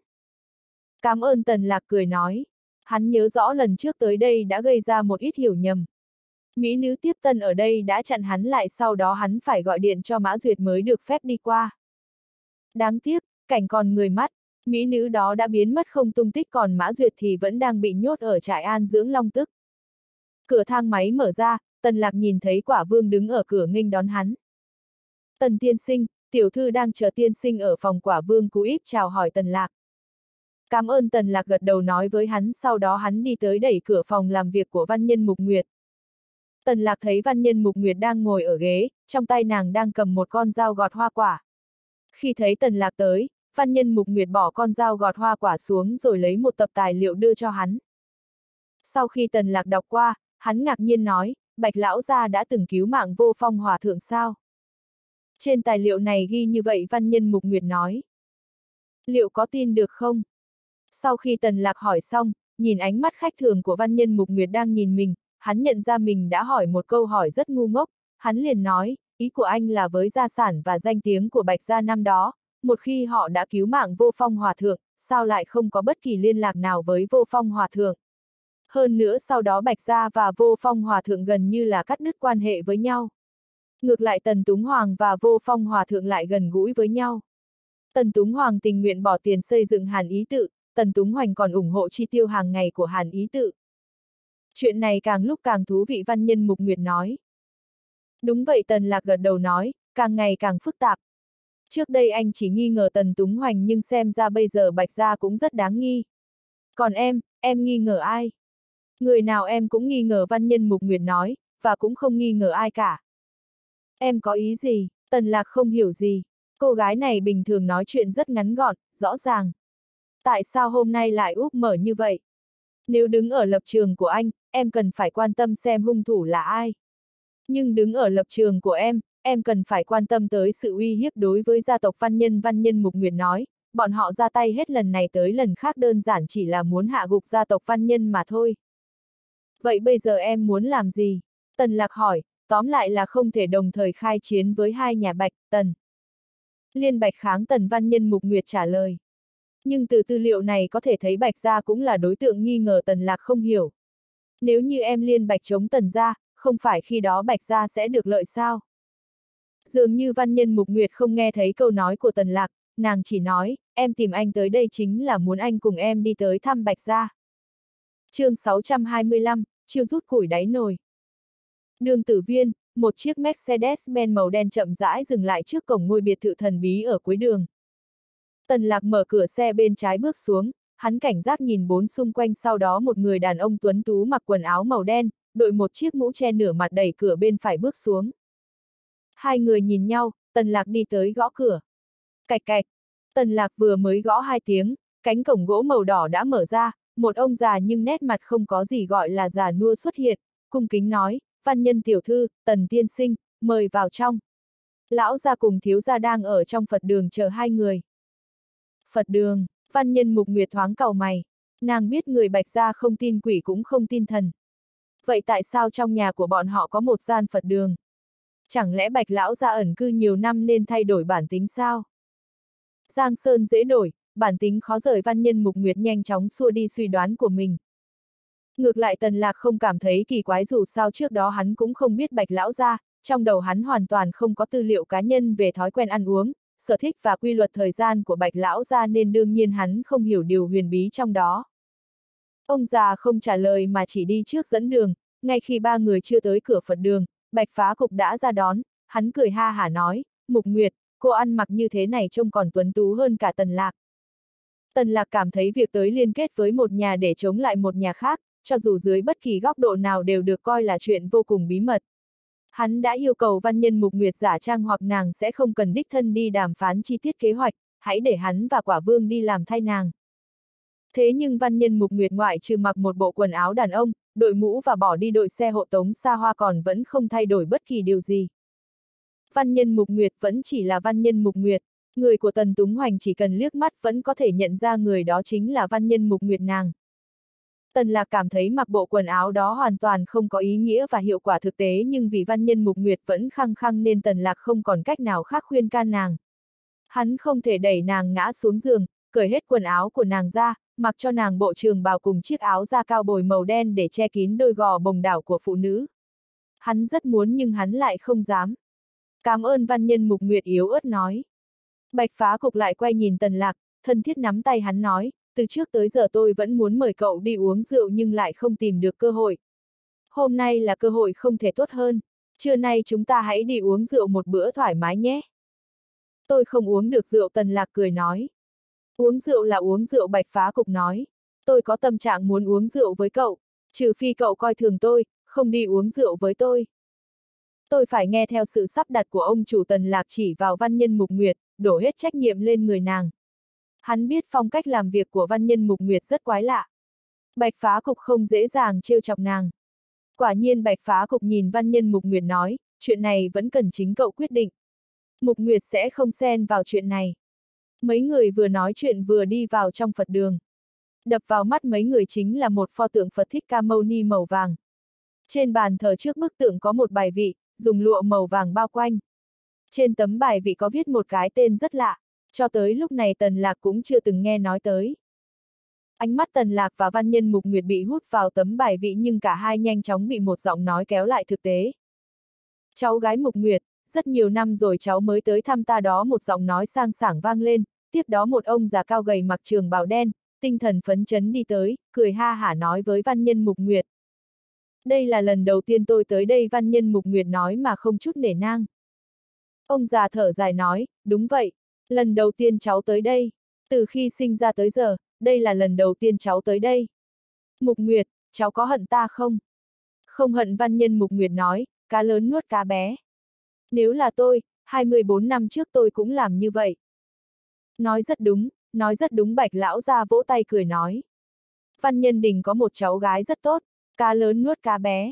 Cảm ơn, Tần Lạc cười nói. Hắn nhớ rõ lần trước tới đây đã gây ra một ít hiểu nhầm. Mỹ nữ tiếp tân ở đây đã chặn hắn lại, sau đó hắn phải gọi điện cho Mã Duyệt mới được phép đi qua. Đáng tiếc, cảnh còn người mất, mỹ nữ đó đã biến mất không tung tích, còn Mã Duyệt thì vẫn đang bị nhốt ở trại an dưỡng Long Tức. Cửa thang máy mở ra, Tần Lạc nhìn thấy Quả Vương đứng ở cửa nghênh đón hắn. Tần tiên sinh, tiểu thư đang chờ tiên sinh ở phòng. Quả Vương cúi úp chào hỏi Tần Lạc. Cảm ơn, Tần Lạc gật đầu nói với hắn, sau đó hắn đi tới đẩy cửa phòng làm việc của Văn Nhân Mục Nguyệt. Tần Lạc thấy Văn Nhân Mục Nguyệt đang ngồi ở ghế, trong tay nàng đang cầm một con dao gọt hoa quả. Khi thấy Tần Lạc tới, Văn Nhân Mục Nguyệt bỏ con dao gọt hoa quả xuống rồi lấy một tập tài liệu đưa cho hắn. Sau khi Tần Lạc đọc qua, hắn ngạc nhiên nói, Bạch lão gia đã từng cứu mạng Vô Phong hòa thượng sao? Trên tài liệu này ghi như vậy, Văn Nhân Mục Nguyệt nói. Liệu có tin được không? Sau khi Tần Lạc hỏi xong, nhìn ánh mắt khách thường của Văn Nhân Mục Nguyệt đang nhìn mình, hắn nhận ra mình đã hỏi một câu hỏi rất ngu ngốc, hắn liền nói, ý của anh là với gia sản và danh tiếng của Bạch gia năm đó, một khi họ đã cứu mạng Vô Phong hòa thượng, sao lại không có bất kỳ liên lạc nào với Vô Phong hòa thượng? Hơn nữa sau đó Bạch gia và Vô Phong hòa thượng gần như là cắt đứt quan hệ với nhau. Ngược lại Tần Túng Hoàng và Vô Phong hòa thượng lại gần gũi với nhau. Tần Túng Hoàng tình nguyện bỏ tiền xây dựng Hàn Ý Tự, Tần Túng Hoành còn ủng hộ chi tiêu hàng ngày của Hàn Ý Tự. Chuyện này càng lúc càng thú vị, Văn Nhân Mục Nguyệt nói. Đúng vậy, Tần Lạc gật đầu nói, càng ngày càng phức tạp. Trước đây anh chỉ nghi ngờ Tần Túng Hoành, nhưng xem ra bây giờ Bạch gia cũng rất đáng nghi. Còn em, em nghi ngờ ai? Người nào em cũng nghi ngờ, Văn Nhân Mục Nguyệt nói, và cũng không nghi ngờ ai cả. Em có ý gì? Tần Lạc không hiểu gì. Cô gái này bình thường nói chuyện rất ngắn gọn, rõ ràng. Tại sao hôm nay lại úp mở như vậy? Nếu đứng ở lập trường của anh, em cần phải quan tâm xem hung thủ là ai. Nhưng đứng ở lập trường của em, em cần phải quan tâm tới sự uy hiếp đối với gia tộc Văn Nhân. Văn Nhân Mục Nguyệt nói, bọn họ ra tay hết lần này tới lần khác đơn giản chỉ là muốn hạ gục gia tộc Văn Nhân mà thôi. Vậy bây giờ em muốn làm gì? Tần Lạc hỏi, tóm lại là không thể đồng thời khai chiến với hai nhà Bạch, Tần. Liên Bạch kháng Tần. Văn Nhân Mục Nguyệt trả lời. Nhưng từ tư liệu này có thể thấy Bạch gia cũng là đối tượng nghi ngờ. Tần Lạc không hiểu. Nếu như em liên Bạch chống Tần gia, không phải khi đó Bạch gia sẽ được lợi sao? Dường như Văn Nhân Mục Nguyệt không nghe thấy câu nói của Tần Lạc, nàng chỉ nói, em tìm anh tới đây chính là muốn anh cùng em đi tới thăm Bạch gia. chương sáu trăm hai mươi lăm, chiêu rút củi đáy nồi. Đường Tử Viên, một chiếc Mercedes-Benz màu đen chậm rãi dừng lại trước cổng ngôi biệt thự thần bí ở cuối đường. Tần Lạc mở cửa xe bên trái bước xuống, hắn cảnh giác nhìn bốn xung quanh, sau đó một người đàn ông tuấn tú mặc quần áo màu đen, đội một chiếc mũ che nửa mặt đẩy cửa bên phải bước xuống. Hai người nhìn nhau, Tần Lạc đi tới gõ cửa. Cạch cạch, Tần Lạc vừa mới gõ hai tiếng, cánh cổng gỗ màu đỏ đã mở ra, một ông già nhưng nét mặt không có gì gọi là già nua xuất hiện, cung kính nói, Văn Nhân tiểu thư, Tần tiên sinh, mời vào trong. Lão gia cùng thiếu gia đang ở trong Phật đường chờ hai người. Phật đường, Văn Nhân Mục Nguyệt thoáng cau mày, nàng biết người Bạch gia không tin quỷ cũng không tin thần. Vậy tại sao trong nhà của bọn họ có một gian Phật đường? Chẳng lẽ Bạch lão gia ẩn cư nhiều năm nên thay đổi bản tính sao? Giang sơn dễ đổi, bản tính khó rời. Văn Nhân Mục Nguyệt nhanh chóng xua đi suy đoán của mình. Ngược lại Tần Lạc không cảm thấy kỳ quái, dù sao trước đó hắn cũng không biết Bạch lão gia, trong đầu hắn hoàn toàn không có tư liệu cá nhân về thói quen ăn uống, sở thích và quy luật thời gian của Bạch lão gia, nên đương nhiên hắn không hiểu điều huyền bí trong đó. Ông già không trả lời mà chỉ đi trước dẫn đường, ngay khi ba người chưa tới cửa Phật đường, Bạch Phá Cục đã ra đón, hắn cười ha hả nói, Mục Nguyệt, cô ăn mặc như thế này trông còn tuấn tú hơn cả Tần Lạc. Tần Lạc cảm thấy việc tới liên kết với một nhà để chống lại một nhà khác, cho dù dưới bất kỳ góc độ nào đều được coi là chuyện vô cùng bí mật. Hắn đã yêu cầu Văn Nhân Mục Nguyệt giả trang, hoặc nàng sẽ không cần đích thân đi đàm phán chi tiết kế hoạch, hãy để hắn và Quả Vương đi làm thay nàng. Thế nhưng Văn Nhân Mục Nguyệt ngoại trừ mặc một bộ quần áo đàn ông, đội mũ và bỏ đi đội xe hộ tống xa hoa còn vẫn không thay đổi bất kỳ điều gì. Văn Nhân Mục Nguyệt vẫn chỉ là Văn Nhân Mục Nguyệt, người của Tần Túng Hoành chỉ cần liếc mắt vẫn có thể nhận ra người đó chính là Văn Nhân Mục Nguyệt nàng. Tần Lạc cảm thấy mặc bộ quần áo đó hoàn toàn không có ý nghĩa và hiệu quả thực tế, nhưng vì Văn Nhân Mục Nguyệt vẫn khăng khăng nên Tần Lạc không còn cách nào khác khuyên can nàng. Hắn không thể đẩy nàng ngã xuống giường, cởi hết quần áo của nàng ra, mặc cho nàng bộ trường bào cùng chiếc áo da cao bồi màu đen để che kín đôi gò bồng đảo của phụ nữ. Hắn rất muốn nhưng hắn lại không dám. Cảm ơn. Văn Nhân Mục Nguyệt yếu ớt nói. Bạch Phá Cục lại quay nhìn Tần Lạc, thân thiết nắm tay hắn nói, từ trước tới giờ tôi vẫn muốn mời cậu đi uống rượu nhưng lại không tìm được cơ hội. Hôm nay là cơ hội không thể tốt hơn, trưa nay chúng ta hãy đi uống rượu một bữa thoải mái nhé. Tôi không uống được rượu. Tần Lạc cười nói. Uống rượu là uống rượu. Bạch Phá Cục nói. Tôi có tâm trạng muốn uống rượu với cậu, trừ phi cậu coi thường tôi, không đi uống rượu với tôi. Tôi phải nghe theo sự sắp đặt của ông chủ. Tần Lạc chỉ vào Văn Nhân Mục Nguyệt, đổ hết trách nhiệm lên người nàng. Hắn biết phong cách làm việc của Văn Nhân Mục Nguyệt rất quái lạ. Bạch Phá Cục không dễ dàng trêu chọc nàng. Quả nhiên Bạch Phá Cục nhìn Văn Nhân Mục Nguyệt nói, chuyện này vẫn cần chính cậu quyết định. Mục Nguyệt sẽ không xen vào chuyện này. Mấy người vừa nói chuyện vừa đi vào trong Phật đường. Đập vào mắt mấy người chính là một pho tượng Phật Thích Ca Mâu Ni màu vàng. Trên bàn thờ trước bức tượng có một bài vị, dùng lụa màu vàng bao quanh. Trên tấm bài vị có viết một cái tên rất lạ, cho tới lúc này Tần Lạc cũng chưa từng nghe nói tới. Ánh mắt Tần Lạc và Văn Nhân Mục Nguyệt bị hút vào tấm bài vị, nhưng cả hai nhanh chóng bị một giọng nói kéo lại thực tế. Cháu gái Mục Nguyệt, rất nhiều năm rồi cháu mới tới thăm ta đó. Một giọng nói sang sảng vang lên, tiếp đó một ông già cao gầy mặc trường bào đen, tinh thần phấn chấn đi tới, cười ha hả nói với Văn Nhân Mục Nguyệt. Đây là lần đầu tiên tôi tới đây. Văn Nhân Mục Nguyệt nói mà không chút nể nang. Ông già thở dài nói, đúng vậy, lần đầu tiên cháu tới đây. Từ khi sinh ra tới giờ, đây là lần đầu tiên cháu tới đây. Mục Nguyệt, cháu có hận ta không? Không hận. Văn Nhân Mục Nguyệt nói, cá lớn nuốt cá bé. Nếu là tôi, hai mươi bốn năm trước tôi cũng làm như vậy. Nói rất đúng, nói rất đúng. Bạch lão gia vỗ tay cười nói. Văn Nhân Đình có một cháu gái rất tốt, cá lớn nuốt cá bé.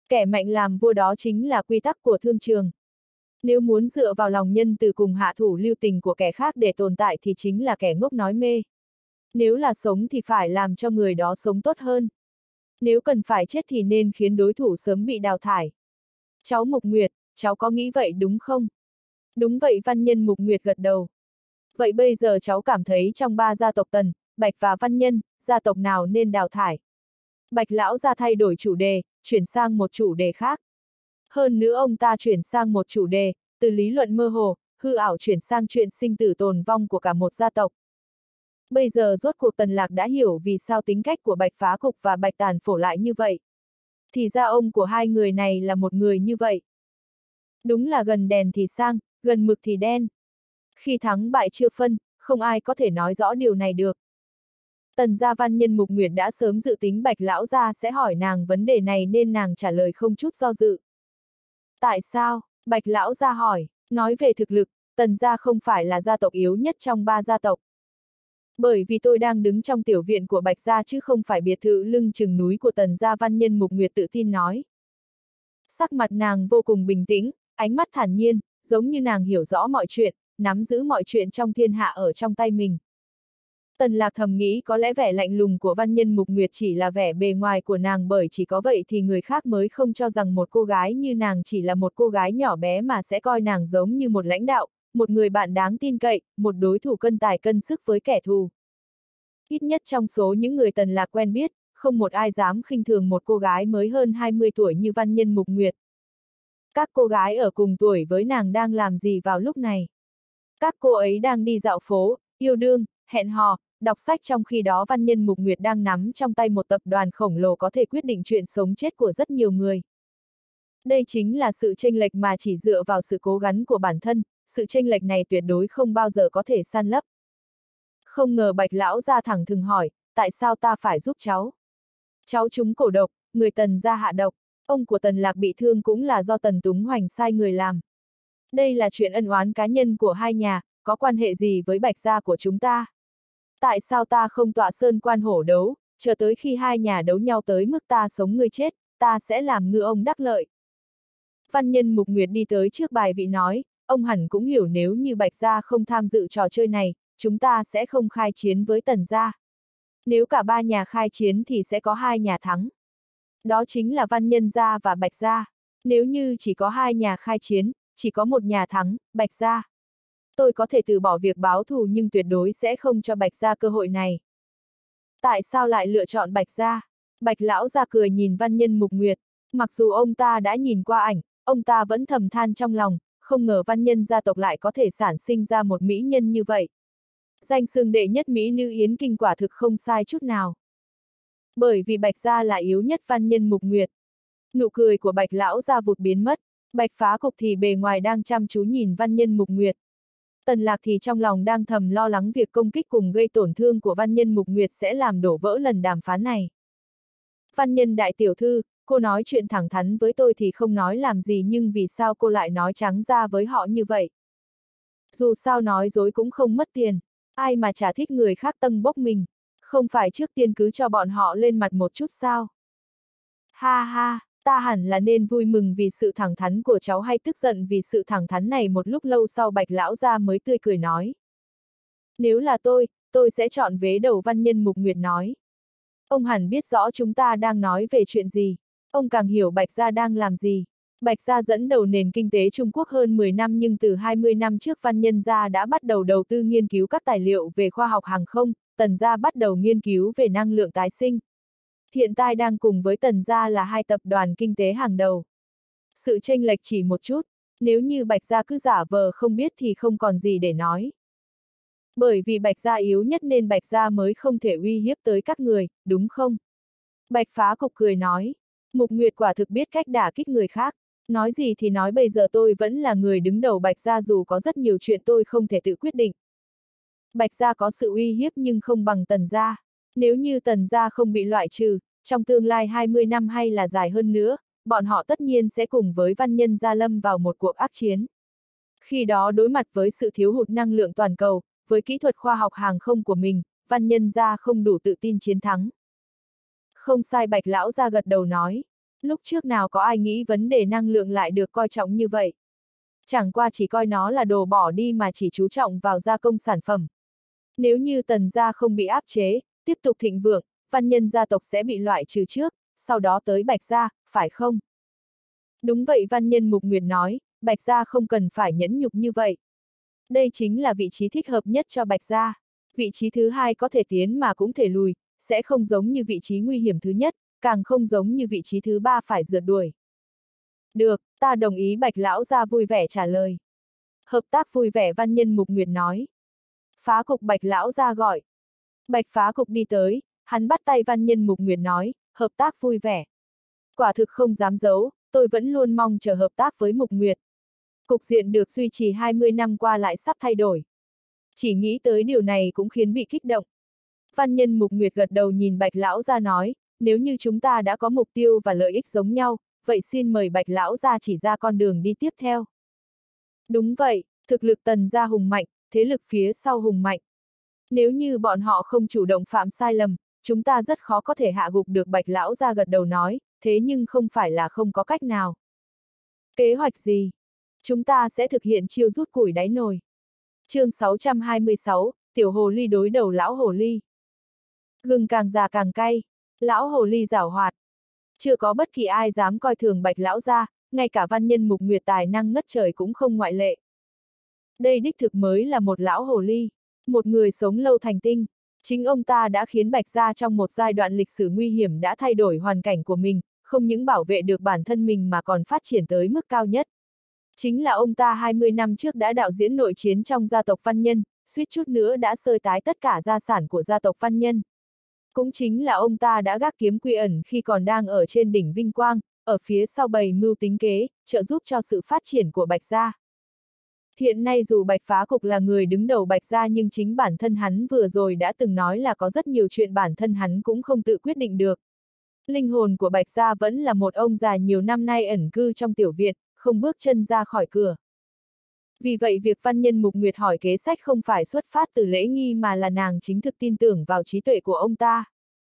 Kẻ mạnh làm vua đó chính là quy tắc của thương trường. Nếu muốn dựa vào lòng nhân từ cùng hạ thủ lưu tình của kẻ khác để tồn tại thì chính là kẻ ngốc nói mê. Nếu là sống thì phải làm cho người đó sống tốt hơn. Nếu cần phải chết thì nên khiến đối thủ sớm bị đào thải. Cháu Mục Nguyệt, cháu có nghĩ vậy đúng không? Đúng vậy, Văn Nhân Mục Nguyệt gật đầu. Vậy bây giờ cháu cảm thấy trong ba gia tộc Tần, Bạch và Văn Nhân, gia tộc nào nên đào thải? Bạch lão gia thay đổi chủ đề, chuyển sang một chủ đề khác. Hơn nữa ông ta chuyển sang một chủ đề, từ lý luận mơ hồ, hư ảo chuyển sang chuyện sinh tử tồn vong của cả một gia tộc. Bây giờ rốt cuộc Tần Lạc đã hiểu vì sao tính cách của Bạch Phá Cục và Bạch Tàn Phổ lại như vậy. Thì ra ông của hai người này là một người như vậy. Đúng là gần đèn thì sang, gần mực thì đen. Khi thắng bại chưa phân, không ai có thể nói rõ điều này được. Tần gia Văn Nhân Mục Nguyệt đã sớm dự tính Bạch lão gia sẽ hỏi nàng vấn đề này nên nàng trả lời không chút do dự. Tại sao? Bạch lão gia hỏi. Nói về thực lực, Tần gia không phải là gia tộc yếu nhất trong ba gia tộc. Bởi vì tôi đang đứng trong tiểu viện của Bạch gia chứ không phải biệt thự lưng chừng núi của Tần gia, Văn Nhân Mục Nguyệt tự tin nói. Sắc mặt nàng vô cùng bình tĩnh, ánh mắt thản nhiên, giống như nàng hiểu rõ mọi chuyện, nắm giữ mọi chuyện trong thiên hạ ở trong tay mình. Tần Lạc thầm nghĩ có lẽ vẻ lạnh lùng của Văn Nhân Mục Nguyệt chỉ là vẻ bề ngoài của nàng, bởi chỉ có vậy thì người khác mới không cho rằng một cô gái như nàng chỉ là một cô gái nhỏ bé mà sẽ coi nàng giống như một lãnh đạo, một người bạn đáng tin cậy, một đối thủ cân tài cân sức với kẻ thù. Ít nhất trong số những người Tần Lạc quen biết, không một ai dám khinh thường một cô gái mới hơn hai mươi tuổi như Văn Nhân Mục Nguyệt. Các cô gái ở cùng tuổi với nàng đang làm gì vào lúc này? Các cô ấy đang đi dạo phố, yêu đương, hẹn hò, đọc sách, trong khi đó Văn Nhân Mục Nguyệt đang nắm trong tay một tập đoàn khổng lồ có thể quyết định chuyện sống chết của rất nhiều người. Đây chính là sự chênh lệch mà chỉ dựa vào sự cố gắng của bản thân, sự chênh lệch này tuyệt đối không bao giờ có thể san lấp. Không ngờ Bạch lão gia thẳng thừng hỏi, tại sao ta phải giúp cháu? Cháu trúng cổ độc, người Tần gia hạ độc, ông của Tần Lạc bị thương cũng là do Tần Túng Hoành sai người làm. Đây là chuyện ân oán cá nhân của hai nhà, có quan hệ gì với Bạch gia của chúng ta? Tại sao ta không tọa sơn quan hổ đấu, chờ tới khi hai nhà đấu nhau tới mức ta sống ngươi chết, ta sẽ làm ngư ông đắc lợi. Văn Nhân Mục Nguyệt đi tới trước bài vị nói, ông hẳn cũng hiểu nếu như Bạch gia không tham dự trò chơi này, chúng ta sẽ không khai chiến với Tần gia. Nếu cả ba nhà khai chiến thì sẽ có hai nhà thắng. Đó chính là Văn Nhân gia và Bạch gia. Nếu như chỉ có hai nhà khai chiến, chỉ có một nhà thắng, Bạch gia. Tôi có thể từ bỏ việc báo thù nhưng tuyệt đối sẽ không cho Bạch gia cơ hội này. Tại sao lại lựa chọn Bạch gia? Bạch lão gia cười nhìn Văn Nhân Mục Nguyệt. Mặc dù ông ta đã nhìn qua ảnh, ông ta vẫn thầm than trong lòng, không ngờ Văn Nhân gia tộc lại có thể sản sinh ra một mỹ nhân như vậy. Danh xưng đệ nhất mỹ nữ Yến Kinh quả thực không sai chút nào. Bởi vì Bạch gia là yếu nhất, Văn Nhân Mục Nguyệt. Nụ cười của Bạch lão gia vụt biến mất, Bạch Phá Cục thì bề ngoài đang chăm chú nhìn Văn Nhân Mục Nguyệt. Tần Lạc thì trong lòng đang thầm lo lắng việc công kích cùng gây tổn thương của Văn Nhân Mục Nguyệt sẽ làm đổ vỡ lần đàm phán này. Văn Nhân đại tiểu thư, cô nói chuyện thẳng thắn với tôi thì không nói làm gì, nhưng vì sao cô lại nói trắng ra với họ như vậy? Dù sao nói dối cũng không mất tiền, ai mà chả thích người khác tâng bốc mình, không phải trước tiên cứ cho bọn họ lên mặt một chút sao? Ha ha, ta hẳn là nên vui mừng vì sự thẳng thắn của cháu hay tức giận vì sự thẳng thắn này? Một lúc lâu sau Bạch lão gia mới tươi cười nói. Nếu là tôi, tôi sẽ chọn vế đầu, Văn Nhân Mục Nguyệt nói. Ông hẳn biết rõ chúng ta đang nói về chuyện gì, ông càng hiểu Bạch gia đang làm gì. Bạch gia dẫn đầu nền kinh tế Trung Quốc hơn mười năm, nhưng từ hai mươi năm trước Văn Nhân gia đã bắt đầu đầu tư nghiên cứu các tài liệu về khoa học hàng không, Tần gia bắt đầu nghiên cứu về năng lượng tái sinh. Hiện tại đang cùng với Tần gia là hai tập đoàn kinh tế hàng đầu. Sự chênh lệch chỉ một chút, nếu như Bạch gia cứ giả vờ không biết thì không còn gì để nói. Bởi vì Bạch gia yếu nhất nên Bạch gia mới không thể uy hiếp tới các người, đúng không? Bạch Phá Cục cười nói, Mục Nguyệt quả thực biết cách đả kích người khác. Nói gì thì nói, bây giờ tôi vẫn là người đứng đầu Bạch gia, dù có rất nhiều chuyện tôi không thể tự quyết định. Bạch gia có sự uy hiếp nhưng không bằng Tần gia. Nếu như Tần gia không bị loại trừ, trong tương lai hai mươi năm hay là dài hơn nữa, bọn họ tất nhiên sẽ cùng với Văn Nhân gia lâm vào một cuộc ác chiến. Khi đó đối mặt với sự thiếu hụt năng lượng toàn cầu, với kỹ thuật khoa học hàng không của mình, Văn Nhân gia không đủ tự tin chiến thắng. Không sai, Bạch lão gia gật đầu nói. Lúc trước nào có ai nghĩ vấn đề năng lượng lại được coi trọng như vậy. Chẳng qua chỉ coi nó là đồ bỏ đi mà chỉ chú trọng vào gia công sản phẩm. Nếu như Tần gia không bị áp chế, tiếp tục thịnh vượng, văn nhân gia tộc sẽ bị loại trừ trước, sau đó tới Bạch gia, phải không? Đúng vậy, văn nhân Mục Nguyệt nói, Bạch gia không cần phải nhẫn nhục như vậy. Đây chính là vị trí thích hợp nhất cho Bạch gia. Vị trí thứ hai có thể tiến mà cũng thể lùi, sẽ không giống như vị trí nguy hiểm thứ nhất, càng không giống như vị trí thứ ba phải rượt đuổi. Được, ta đồng ý, Bạch lão gia vui vẻ trả lời. Hợp tác vui vẻ, văn nhân Mục Nguyệt nói. Phá cục, Bạch lão gia gọi. Bạch phá cục đi tới, hắn bắt tay văn nhân Mục Nguyệt nói, hợp tác vui vẻ. Quả thực không dám giấu, tôi vẫn luôn mong chờ hợp tác với Mục Nguyệt. Cục diện được duy trì hai mươi năm qua lại sắp thay đổi. Chỉ nghĩ tới điều này cũng khiến bị kích động. Văn nhân Mục Nguyệt gật đầu nhìn Bạch lão gia nói, nếu như chúng ta đã có mục tiêu và lợi ích giống nhau, vậy xin mời Bạch lão gia chỉ ra con đường đi tiếp theo. Đúng vậy, thực lực Tần gia hùng mạnh, thế lực phía sau hùng mạnh. Nếu như bọn họ không chủ động phạm sai lầm, chúng ta rất khó có thể hạ gục được. Bạch lão gia gật đầu nói, thế nhưng không phải là không có cách nào. Kế hoạch gì? Chúng ta sẽ thực hiện chiêu rút củi đáy nồi. Chương sáu trăm hai mươi sáu, tiểu hồ ly đối đầu lão hồ ly. Gừng càng già càng cay, lão hồ ly giảo hoạt. Chưa có bất kỳ ai dám coi thường Bạch lão gia, ngay cả văn nhân Mục Nguyệt tài năng ngất trời cũng không ngoại lệ. Đây đích thực mới là một lão hồ ly, một người sống lâu thành tinh. Chính ông ta đã khiến Bạch gia trong một giai đoạn lịch sử nguy hiểm đã thay đổi hoàn cảnh của mình, không những bảo vệ được bản thân mình mà còn phát triển tới mức cao nhất. Chính là ông ta hai mươi năm trước đã đạo diễn nội chiến trong gia tộc Văn Nhân, suýt chút nữa đã sơi tái tất cả gia sản của gia tộc Văn Nhân. Cũng chính là ông ta đã gác kiếm quy ẩn khi còn đang ở trên đỉnh vinh quang, ở phía sau bày mưu tính kế, trợ giúp cho sự phát triển của Bạch gia. Hiện nay dù Bạch phá cục là người đứng đầu Bạch gia nhưng chính bản thân hắn vừa rồi đã từng nói là có rất nhiều chuyện bản thân hắn cũng không tự quyết định được. Linh hồn của Bạch gia vẫn là một ông già nhiều năm nay ẩn cư trong tiểu viện, không bước chân ra khỏi cửa. Vì vậy việc văn nhân Mục Nguyệt hỏi kế sách không phải xuất phát từ lễ nghi mà là nàng chính thực tin tưởng vào trí tuệ của ông ta.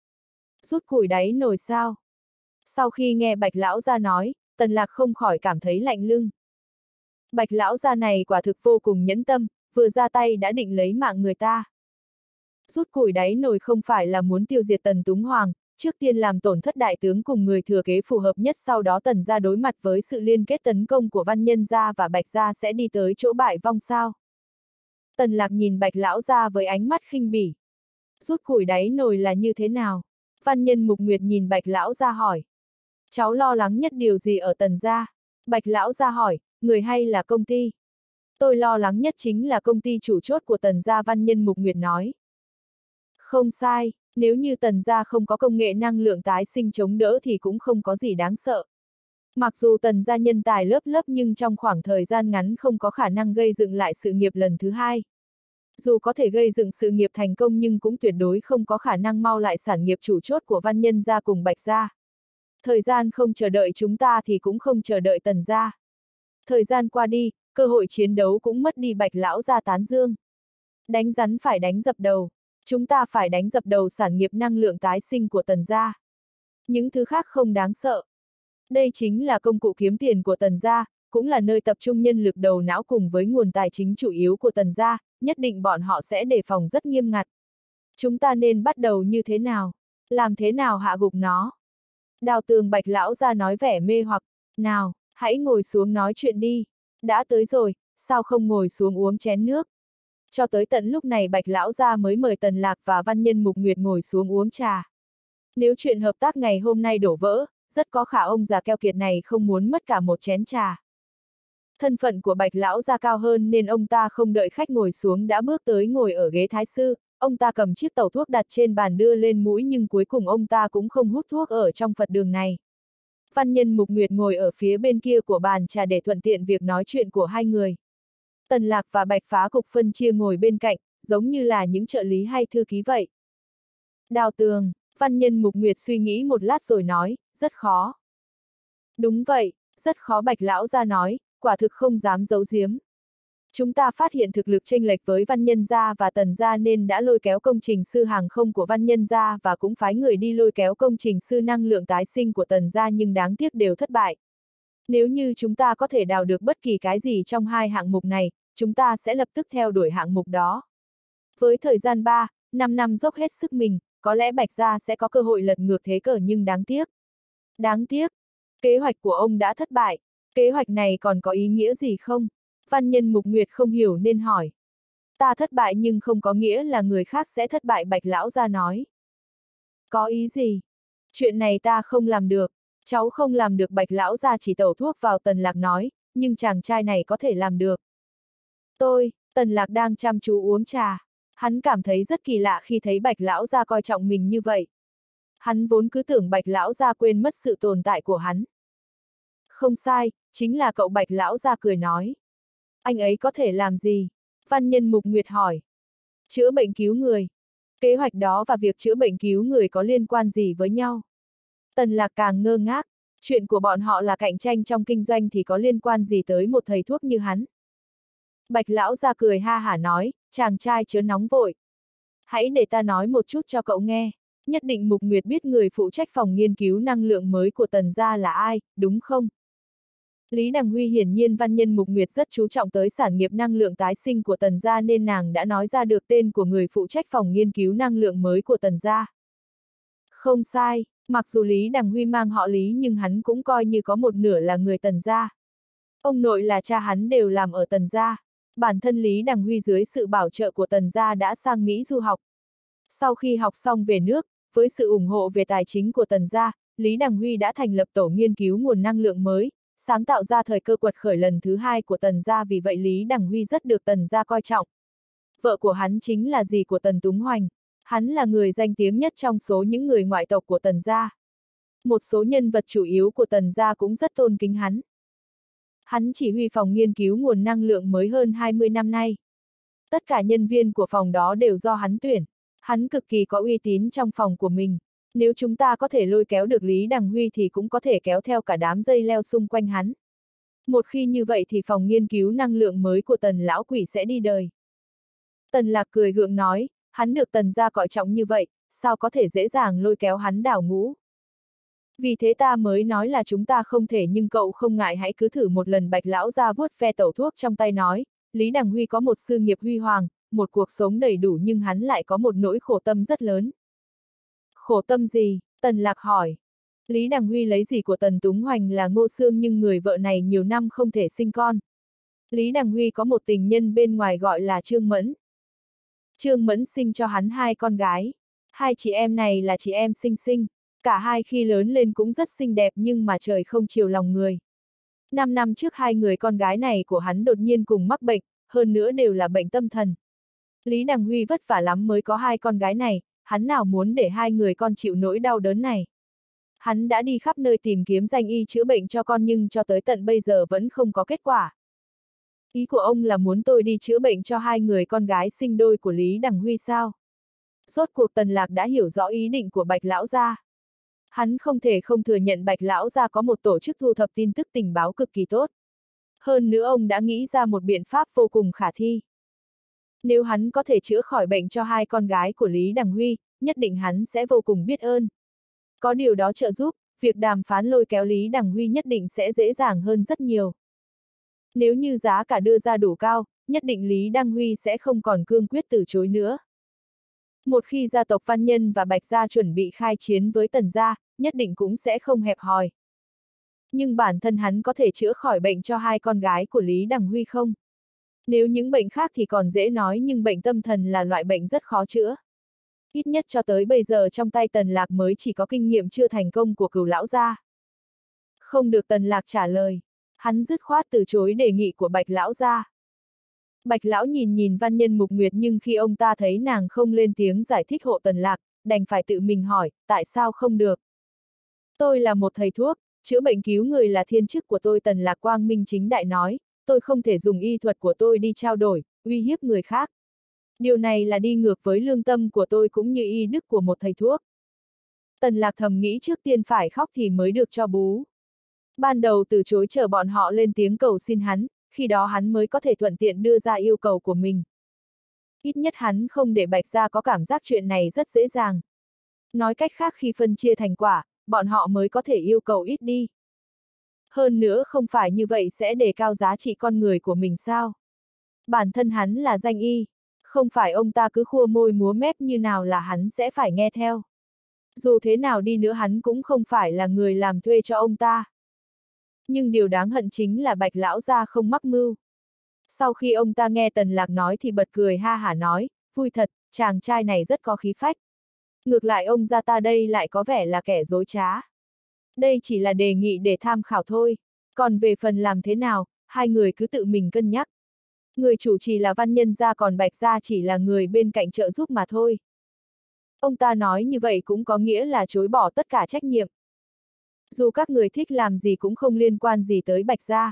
Rút củi đáy nồi sao? Sau khi nghe Bạch lão gia nói, Tần Lạc không khỏi cảm thấy lạnh lưng. Bạch lão gia này quả thực vô cùng nhẫn tâm, vừa ra tay đã định lấy mạng người ta. Rút củi đáy nồi không phải là muốn tiêu diệt Tần Túng Hoàng, trước tiên làm tổn thất đại tướng cùng người thừa kế phù hợp nhất, sau đó Tần gia đối mặt với sự liên kết tấn công của văn nhân gia và Bạch gia sẽ đi tới chỗ bại vong sao? Tần Lạc nhìn Bạch lão gia với ánh mắt khinh bỉ. Rút củi đáy nồi là như thế nào? Văn nhân Mục Nguyệt nhìn Bạch lão gia hỏi. Cháu lo lắng nhất điều gì ở Tần gia? Bạch lão gia hỏi, người hay là công ty? Tôi lo lắng nhất chính là công ty chủ chốt của Tần gia, văn nhân Mục Nguyệt nói. Không sai, nếu như Tần gia không có công nghệ năng lượng tái sinh chống đỡ thì cũng không có gì đáng sợ. Mặc dù Tần gia nhân tài lớp lớp nhưng trong khoảng thời gian ngắn không có khả năng gây dựng lại sự nghiệp lần thứ hai. Dù có thể gây dựng sự nghiệp thành công nhưng cũng tuyệt đối không có khả năng mau lại sản nghiệp chủ chốt của văn nhân gia cùng Bạch gia. Thời gian không chờ đợi chúng ta thì cũng không chờ đợi Tần gia. Thời gian qua đi, cơ hội chiến đấu cũng mất đi. Bạch lão gia tán dương. Đánh rắn phải đánh dập đầu. Chúng ta phải đánh dập đầu sản nghiệp năng lượng tái sinh của Tần gia. Những thứ khác không đáng sợ. Đây chính là công cụ kiếm tiền của Tần gia, cũng là nơi tập trung nhân lực đầu não cùng với nguồn tài chính chủ yếu của Tần gia, nhất định bọn họ sẽ đề phòng rất nghiêm ngặt. Chúng ta nên bắt đầu như thế nào? Làm thế nào hạ gục nó? Đào Tường Bạch lão gia nói vẻ mê hoặc, nào, hãy ngồi xuống nói chuyện đi. Đã tới rồi, sao không ngồi xuống uống chén nước? Cho tới tận lúc này Bạch lão gia mới mời Tần Lạc và văn nhân Mục Nguyệt ngồi xuống uống trà. Nếu chuyện hợp tác ngày hôm nay đổ vỡ, rất có khả ông già keo kiệt này không muốn mất cả một chén trà. Thân phận của Bạch lão gia cao hơn nên ông ta không đợi khách ngồi xuống đã bước tới ngồi ở ghế thái sư, ông ta cầm chiếc tẩu thuốc đặt trên bàn đưa lên mũi nhưng cuối cùng ông ta cũng không hút thuốc ở trong Phật đường này. Văn nhân Mục Nguyệt ngồi ở phía bên kia của bàn trà để thuận tiện việc nói chuyện của hai người. Tần Lạc và Bạch phá cục phân chia ngồi bên cạnh, giống như là những trợ lý hay thư ký vậy. Đào Tường, văn nhân Mục Nguyệt suy nghĩ một lát rồi nói, rất khó. Đúng vậy, rất khó. Bạch lão gia nói, quả thực không dám giấu giếm. Chúng ta phát hiện thực lực chênh lệch với Văn Nhân Gia và Tần Gia nên đã lôi kéo công trình sư hàng không của Văn Nhân Gia và cũng phái người đi lôi kéo công trình sư năng lượng tái sinh của Tần Gia nhưng đáng tiếc đều thất bại. Nếu như chúng ta có thể đào được bất kỳ cái gì trong hai hạng mục này, chúng ta sẽ lập tức theo đuổi hạng mục đó. Với thời gian ba, năm năm dốc hết sức mình, có lẽ Bạch Gia sẽ có cơ hội lật ngược thế cờ nhưng đáng tiếc. Đáng tiếc, kế hoạch của ông đã thất bại, kế hoạch này còn có ý nghĩa gì không? Văn Nhân Mục Nguyệt không hiểu nên hỏi. Ta thất bại nhưng không có nghĩa là người khác sẽ thất bại, Bạch Lão Gia nói. Có ý gì? Chuyện này ta không làm được, cháu không làm được, Bạch Lão Gia chỉ tẩu thuốc vào Tần Lạc nói, nhưng chàng trai này có thể làm được. Tôi, Tần Lạc đang chăm chú uống trà. Hắn cảm thấy rất kỳ lạ khi thấy Bạch Lão Gia coi trọng mình như vậy. Hắn vốn cứ tưởng Bạch Lão Gia quên mất sự tồn tại của hắn. Không sai, chính là cậu, Bạch Lão Gia cười nói. Anh ấy có thể làm gì? Văn Nhân Mục Nguyệt hỏi. Chữa bệnh cứu người. Kế hoạch đó và việc chữa bệnh cứu người có liên quan gì với nhau? Tần Lạc càng ngơ ngác, chuyện của bọn họ là cạnh tranh trong kinh doanh thì có liên quan gì tới một thầy thuốc như hắn? Bạch Lão Gia cười ha hả nói, chàng trai chớ nóng vội. Hãy để ta nói một chút cho cậu nghe. Nhất định Mục Nguyệt biết người phụ trách phòng nghiên cứu năng lượng mới của Tần Gia là ai, đúng không? Lý Đằng Huy hiển nhiên Văn Nhân Mục Nguyệt rất chú trọng tới sản nghiệp năng lượng tái sinh của Tần Gia nên nàng đã nói ra được tên của người phụ trách phòng nghiên cứu năng lượng mới của Tần Gia. Không sai, mặc dù Lý Đằng Huy mang họ Lý nhưng hắn cũng coi như có một nửa là người Tần Gia. Ông nội là cha hắn đều làm ở Tần Gia. Bản thân Lý Đằng Huy dưới sự bảo trợ của Tần Gia đã sang Mỹ du học. Sau khi học xong về nước, với sự ủng hộ về tài chính của Tần Gia, Lý Đằng Huy đã thành lập tổ nghiên cứu nguồn năng lượng mới, sáng tạo ra thời cơ quật khởi lần thứ hai của Tần Gia, vì vậy Lý Đằng Huy rất được Tần Gia coi trọng. Vợ của hắn chính là dì của Tần Túng Hoành. Hắn là người danh tiếng nhất trong số những người ngoại tộc của Tần Gia. Một số nhân vật chủ yếu của Tần Gia cũng rất tôn kính hắn. Hắn chỉ huy phòng nghiên cứu nguồn năng lượng mới hơn hai mươi năm nay. Tất cả nhân viên của phòng đó đều do hắn tuyển. Hắn cực kỳ có uy tín trong phòng của mình. Nếu chúng ta có thể lôi kéo được Lý Đằng Huy thì cũng có thể kéo theo cả đám dây leo xung quanh hắn. Một khi như vậy thì phòng nghiên cứu năng lượng mới của Tần lão quỷ sẽ đi đời. Tần Lạc cười gượng nói, hắn được Tần Gia coi trọng như vậy, sao có thể dễ dàng lôi kéo hắn đào ngũ. Vì thế ta mới nói là chúng ta không thể, nhưng cậu không ngại hãy cứ thử một lần. Bạch Lão Gia vuốt ve tẩu thuốc trong tay nói, Lý Đằng Huy có một sự nghiệp huy hoàng, một cuộc sống đầy đủ nhưng hắn lại có một nỗi khổ tâm rất lớn. Khổ tâm gì? Tần Lạc hỏi. Lý Đằng Huy lấy dì của Tần Túng Hoành là Ngô Sương nhưng người vợ này nhiều năm không thể sinh con. Lý Đằng Huy có một tình nhân bên ngoài gọi là Trương Mẫn. Trương Mẫn sinh cho hắn hai con gái. Hai chị em này là chị em sinh sinh. Cả hai khi lớn lên cũng rất xinh đẹp nhưng mà trời không chiều lòng người. Năm năm trước hai người con gái này của hắn đột nhiên cùng mắc bệnh, hơn nữa đều là bệnh tâm thần. Lý Đằng Huy vất vả lắm mới có hai con gái này, hắn nào muốn để hai người con chịu nỗi đau đớn này. Hắn đã đi khắp nơi tìm kiếm danh y chữa bệnh cho con nhưng cho tới tận bây giờ vẫn không có kết quả. Ý của ông là muốn tôi đi chữa bệnh cho hai người con gái sinh đôi của Lý Đằng Huy sao? Rốt cuộc Tần Lạc đã hiểu rõ ý định của Bạch Lão Gia. Hắn không thể không thừa nhận Bạch Lão Gia có một tổ chức thu thập tin tức tình báo cực kỳ tốt. Hơn nữa ông đã nghĩ ra một biện pháp vô cùng khả thi. Nếu hắn có thể chữa khỏi bệnh cho hai con gái của Lý Đằng Huy, nhất định hắn sẽ vô cùng biết ơn. Có điều đó trợ giúp, việc đàm phán lôi kéo Lý Đằng Huy nhất định sẽ dễ dàng hơn rất nhiều. Nếu như giá cả đưa ra đủ cao, nhất định Lý Đằng Huy sẽ không còn cương quyết từ chối nữa. Một khi gia tộc Văn Nhân và Bạch Gia chuẩn bị khai chiến với Tần Gia, nhất định cũng sẽ không hẹp hòi. Nhưng bản thân hắn có thể chữa khỏi bệnh cho hai con gái của Lý Đằng Huy không? Nếu những bệnh khác thì còn dễ nói nhưng bệnh tâm thần là loại bệnh rất khó chữa. Ít nhất cho tới bây giờ trong tay Tần Lạc mới chỉ có kinh nghiệm chưa thành công của Cửu Lão Gia. Không được, Tần Lạc trả lời. Hắn dứt khoát từ chối đề nghị của Bạch Lão Gia. Bạch Lão nhìn nhìn Văn Nhân Mục Nguyệt nhưng khi ông ta thấy nàng không lên tiếng giải thích hộ Tần Lạc, đành phải tự mình hỏi, tại sao không được? Tôi là một thầy thuốc, chữa bệnh cứu người là thiên chức của tôi, Tần Lạc quang minh chính đại nói, tôi không thể dùng y thuật của tôi đi trao đổi, uy hiếp người khác. Điều này là đi ngược với lương tâm của tôi cũng như y đức của một thầy thuốc. Tần Lạc thầm nghĩ trước tiên phải khóc thì mới được cho bú. Ban đầu từ chối chờ bọn họ lên tiếng cầu xin hắn, khi đó hắn mới có thể thuận tiện đưa ra yêu cầu của mình. Ít nhất hắn không để Bạch Gia có cảm giác chuyện này rất dễ dàng. Nói cách khác khi phân chia thành quả, bọn họ mới có thể yêu cầu ít đi. Hơn nữa không phải như vậy sẽ đề cao giá trị con người của mình sao? Bản thân hắn là danh y, không phải ông ta cứ khua môi múa mép như nào là hắn sẽ phải nghe theo. Dù thế nào đi nữa hắn cũng không phải là người làm thuê cho ông ta. Nhưng điều đáng hận chính là Bạch lão gia không mắc mưu. Sau khi ông ta nghe Tần Lạc nói thì bật cười ha hả nói, vui thật, chàng trai này rất có khí phách. Ngược lại ông gia ta đây lại có vẻ là kẻ dối trá. Đây chỉ là đề nghị để tham khảo thôi, còn về phần làm thế nào, hai người cứ tự mình cân nhắc. Người chủ trì là Văn Nhân gia còn Bạch gia chỉ là người bên cạnh trợ giúp mà thôi. Ông ta nói như vậy cũng có nghĩa là chối bỏ tất cả trách nhiệm. Dù các người thích làm gì cũng không liên quan gì tới Bạch gia.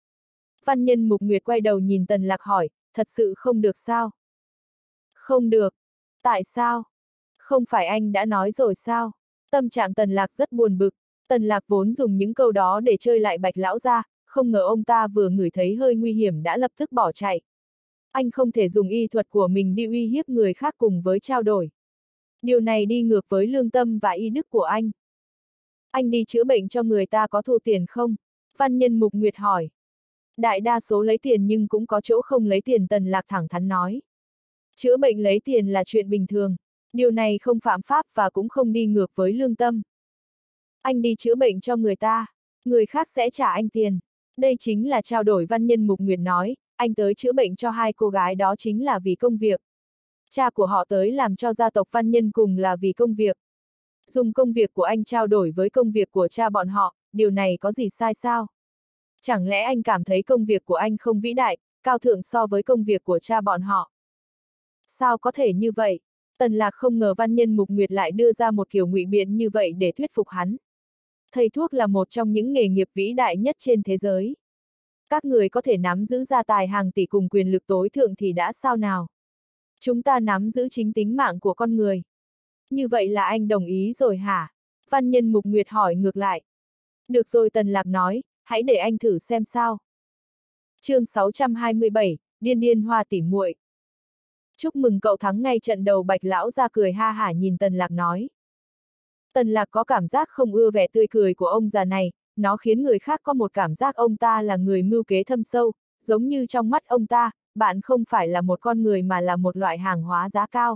Văn Nhân Mục Nguyệt quay đầu nhìn Tần Lạc hỏi, thật sự không được sao? Không được. Tại sao? Không phải anh đã nói rồi sao? Tâm trạng Tần Lạc rất buồn bực. Tần Lạc vốn dùng những câu đó để chơi lại Bạch lão gia, không ngờ ông ta vừa ngửi thấy hơi nguy hiểm đã lập tức bỏ chạy. Anh không thể dùng y thuật của mình đi uy hiếp người khác cùng với trao đổi. Điều này đi ngược với lương tâm và y đức của anh. Anh đi chữa bệnh cho người ta có thu tiền không? Văn Nhân Mục Nguyệt hỏi. Đại đa số lấy tiền nhưng cũng có chỗ không lấy tiền, Tần Lạc thẳng thắn nói. Chữa bệnh lấy tiền là chuyện bình thường. Điều này không phạm pháp và cũng không đi ngược với lương tâm. Anh đi chữa bệnh cho người ta, người khác sẽ trả anh tiền. Đây chính là trao đổi. Văn Nhân Mục Nguyệt nói, anh tới chữa bệnh cho hai cô gái đó chính là vì công việc. Cha của họ tới làm cho gia tộc Văn Nhân cùng là vì công việc. Dùng công việc của anh trao đổi với công việc của cha bọn họ, điều này có gì sai sao? Chẳng lẽ anh cảm thấy công việc của anh không vĩ đại, cao thượng so với công việc của cha bọn họ? Sao có thể như vậy? Tần Lạc không ngờ Văn Nhân Mục Nguyệt lại đưa ra một kiểu ngụy biện như vậy để thuyết phục hắn. Thầy thuốc là một trong những nghề nghiệp vĩ đại nhất trên thế giới. Các người có thể nắm giữ gia tài hàng tỷ cùng quyền lực tối thượng thì đã sao nào? Chúng ta nắm giữ chính tính mạng của con người. Như vậy là anh đồng ý rồi hả? Văn Nhân Mục Nguyệt hỏi ngược lại. Được rồi, Tần Lạc nói, hãy để anh thử xem sao. Chương sáu trăm hai mươi bảy, Điên Điên Hoa tỉ muội. Chúc mừng cậu thắng ngay trận đầu. Bạch lão ra cười ha hả nhìn Tần Lạc nói. Tần Lạc có cảm giác không ưa vẻ tươi cười của ông già này, nó khiến người khác có một cảm giác ông ta là người mưu kế thâm sâu, giống như trong mắt ông ta, bạn không phải là một con người mà là một loại hàng hóa giá cao.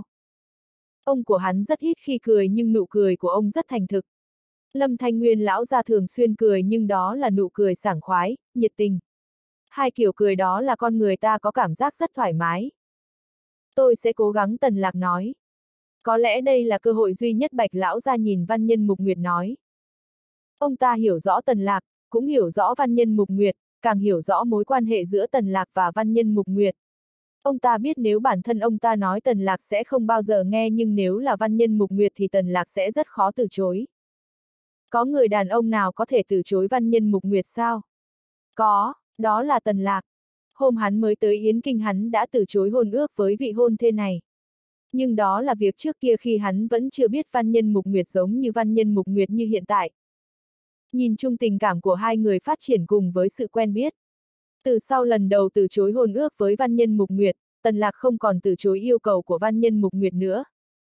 Ông của hắn rất ít khi cười nhưng nụ cười của ông rất thành thực. Lâm Thanh Nguyên lão gia thường xuyên cười nhưng đó là nụ cười sảng khoái, nhiệt tình. Hai kiểu cười đó là con người ta có cảm giác rất thoải mái. Tôi sẽ cố gắng, Tần Lạc nói. Có lẽ đây là cơ hội duy nhất. Bạch lão gia nhìn Văn Nhân Mục Nguyệt nói. Ông ta hiểu rõ Tần Lạc, cũng hiểu rõ Văn Nhân Mục Nguyệt, càng hiểu rõ mối quan hệ giữa Tần Lạc và Văn Nhân Mục Nguyệt. Ông ta biết nếu bản thân ông ta nói Tần Lạc sẽ không bao giờ nghe, nhưng nếu là Văn Nhân Mục Nguyệt thì Tần Lạc sẽ rất khó từ chối. Có người đàn ông nào có thể từ chối Văn Nhân Mục Nguyệt sao? Có, đó là Tần Lạc. Hôm hắn mới tới Yến Kinh hắn đã từ chối hôn ước với vị hôn thê này. Nhưng đó là việc trước kia khi hắn vẫn chưa biết Văn Nhân Mục Nguyệt giống như Văn Nhân Mục Nguyệt như hiện tại. Nhìn chung tình cảm của hai người phát triển cùng với sự quen biết. Từ sau lần đầu từ chối hôn ước với Văn Nhân Mục Nguyệt, Tần Lạc không còn từ chối yêu cầu của Văn Nhân Mục Nguyệt nữa.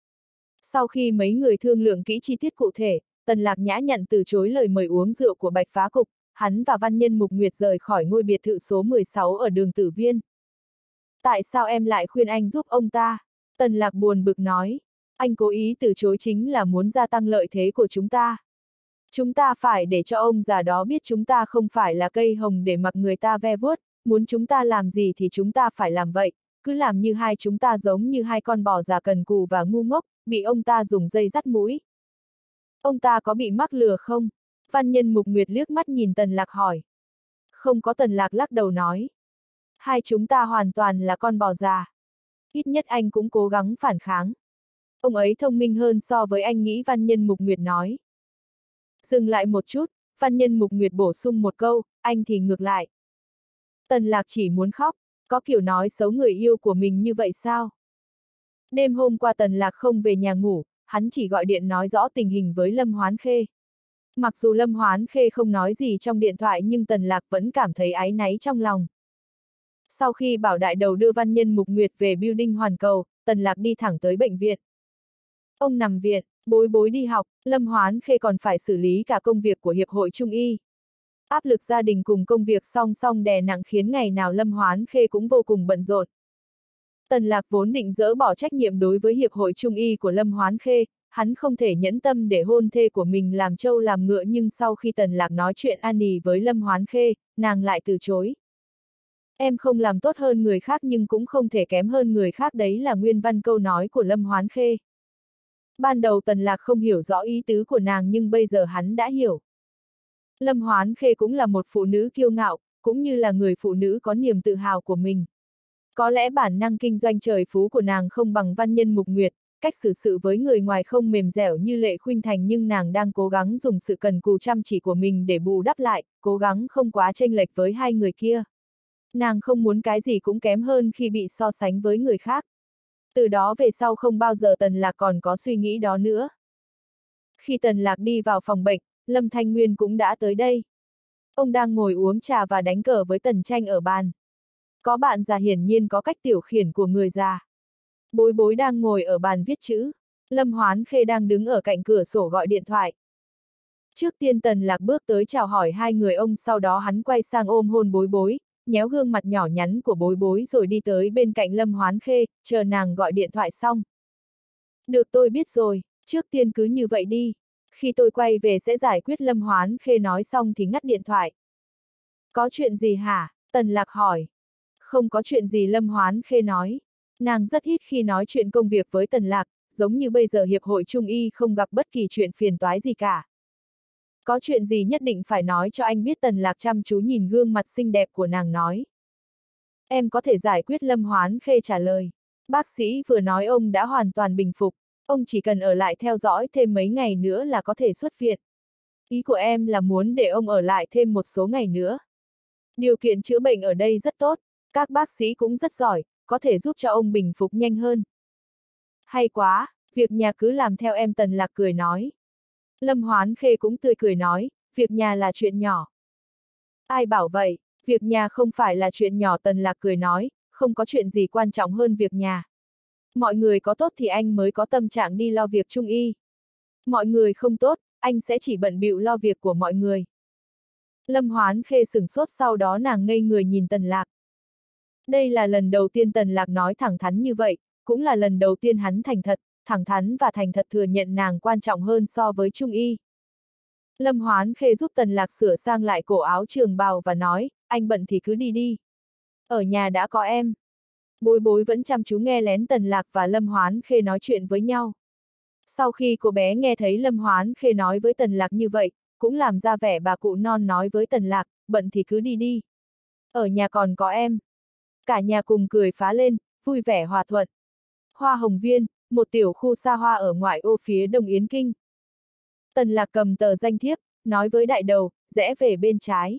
Sau khi mấy người thương lượng kỹ chi tiết cụ thể, Tần Lạc nhã nhặn từ chối lời mời uống rượu của Bạch Phá Cục, hắn và Văn Nhân Mục Nguyệt rời khỏi ngôi biệt thự số mười sáu ở đường Tử Viên. Tại sao em lại khuyên anh giúp ông ta? Tần Lạc buồn bực nói. Anh cố ý từ chối chính là muốn gia tăng lợi thế của chúng ta. Chúng ta phải để cho ông già đó biết chúng ta không phải là cây hồng để mặc người ta ve vuốt, muốn chúng ta làm gì thì chúng ta phải làm vậy, cứ làm như hai chúng ta giống như hai con bò già cần cù và ngu ngốc, bị ông ta dùng dây dắt mũi. Ông ta có bị mắc lừa không? Văn Nhân Mục Nguyệt liếc mắt nhìn Tần Lạc hỏi. Không có. Tần Lạc lắc đầu nói. Hai chúng ta hoàn toàn là con bò già. Ít nhất anh cũng cố gắng phản kháng. Ông ấy thông minh hơn so với anh nghĩ, Văn Nhân Mục Nguyệt nói. Dừng lại một chút, Văn Nhân Mục Nguyệt bổ sung một câu, anh thì ngược lại. Tần Lạc chỉ muốn khóc, có kiểu nói xấu người yêu của mình như vậy sao? Đêm hôm qua Tần Lạc không về nhà ngủ, hắn chỉ gọi điện nói rõ tình hình với Lâm Hoán Khê. Mặc dù Lâm Hoán Khê không nói gì trong điện thoại nhưng Tần Lạc vẫn cảm thấy áy náy trong lòng. Sau khi bảo đại đầu đưa văn nhân Mục Nguyệt về building Hoàn Cầu, Tần Lạc đi thẳng tới bệnh viện. Ông nằm viện, Bối Bối đi học, Lâm Hoán Khê còn phải xử lý cả công việc của Hiệp hội Trung y. Áp lực gia đình cùng công việc song song đè nặng khiến ngày nào Lâm Hoán Khê cũng vô cùng bận rộn. Tần Lạc vốn định dỡ bỏ trách nhiệm đối với Hiệp hội Trung y của Lâm Hoán Khê, hắn không thể nhẫn tâm để hôn thê của mình làm trâu làm ngựa, nhưng sau khi Tần Lạc nói chuyện an nỉ với Lâm Hoán Khê, nàng lại từ chối. Em không làm tốt hơn người khác nhưng cũng không thể kém hơn người khác, đấy là nguyên văn câu nói của Lâm Hoán Khê. Ban đầu Tần Lạc không hiểu rõ ý tứ của nàng nhưng bây giờ hắn đã hiểu. Lâm Hoán Khê cũng là một phụ nữ kiêu ngạo, cũng như là người phụ nữ có niềm tự hào của mình. Có lẽ bản năng kinh doanh trời phú của nàng không bằng văn nhân Mục Nguyệt, cách xử sự với người ngoài không mềm dẻo như Lệ Khuynh Thành, nhưng nàng đang cố gắng dùng sự cần cù chăm chỉ của mình để bù đắp lại, cố gắng không quá chênh lệch với hai người kia. Nàng không muốn cái gì cũng kém hơn khi bị so sánh với người khác. Từ đó về sau không bao giờ Tần Lạc còn có suy nghĩ đó nữa. Khi Tần Lạc đi vào phòng bệnh, Lâm Thanh Nguyên cũng đã tới đây. Ông đang ngồi uống trà và đánh cờ với Tần Tranh ở bàn. Có bạn già hiển nhiên có cách tiểu khiển của người già. Bối Bối đang ngồi ở bàn viết chữ. Lâm Hoán Khê đang đứng ở cạnh cửa sổ gọi điện thoại. Trước tiên Tần Lạc bước tới chào hỏi hai người ông, sau đó hắn quay sang ôm hôn Bối Bối, nhéo gương mặt nhỏ nhắn của Bối Bối rồi đi tới bên cạnh Lâm Hoán Khê, chờ nàng gọi điện thoại xong. Được, tôi biết rồi, trước tiên cứ như vậy đi. Khi tôi quay về sẽ giải quyết, Lâm Hoán Khê nói xong thì ngắt điện thoại. Có chuyện gì hả? Tần Lạc hỏi. Không có chuyện gì, Lâm Hoán Khê nói. Nàng rất ít khi nói chuyện công việc với Tần Lạc, giống như bây giờ Hiệp hội Trung y không gặp bất kỳ chuyện phiền toái gì cả. Có chuyện gì nhất định phải nói cho anh biết, Tần Lạc chăm chú nhìn gương mặt xinh đẹp của nàng nói. Em có thể giải quyết, Lâm Hoán Khê trả lời. Bác sĩ vừa nói ông đã hoàn toàn bình phục, ông chỉ cần ở lại theo dõi thêm mấy ngày nữa là có thể xuất viện. Ý của em là muốn để ông ở lại thêm một số ngày nữa. Điều kiện chữa bệnh ở đây rất tốt, các bác sĩ cũng rất giỏi, có thể giúp cho ông bình phục nhanh hơn. Hay quá, việc nhà cứ làm theo em, Tần Lạc cười nói. Lâm Hoán Khê cũng tươi cười nói, việc nhà là chuyện nhỏ. Ai bảo vậy, việc nhà không phải là chuyện nhỏ, Tần Lạc cười nói, không có chuyện gì quan trọng hơn việc nhà. Mọi người có tốt thì anh mới có tâm trạng đi lo việc Trung y. Mọi người không tốt, anh sẽ chỉ bận bịu lo việc của mọi người. Lâm Hoán Khê sửng sốt, sau đó nàng ngây người nhìn Tần Lạc. Đây là lần đầu tiên Tần Lạc nói thẳng thắn như vậy, cũng là lần đầu tiên hắn thành thật, thẳng thắn và thành thật thừa nhận nàng quan trọng hơn so với Trung y. Lâm Hoán Khê giúp Tần Lạc sửa sang lại cổ áo trường bào và nói, anh bận thì cứ đi đi. Ở nhà đã có em. Bối Bối vẫn chăm chú nghe lén Tần Lạc và Lâm Hoán Khê nói chuyện với nhau. Sau khi cô bé nghe thấy Lâm Hoán Khê nói với Tần Lạc như vậy, cũng làm ra vẻ bà cụ non nói với Tần Lạc, bận thì cứ đi đi. Ở nhà còn có em. Cả nhà cùng cười phá lên, vui vẻ hòa thuận. Hoa Hồng Viên, một tiểu khu xa hoa ở ngoại ô phía đông Yến Kinh. Tần Lạc cầm tờ danh thiếp, nói với đại đầu, rẽ về bên trái.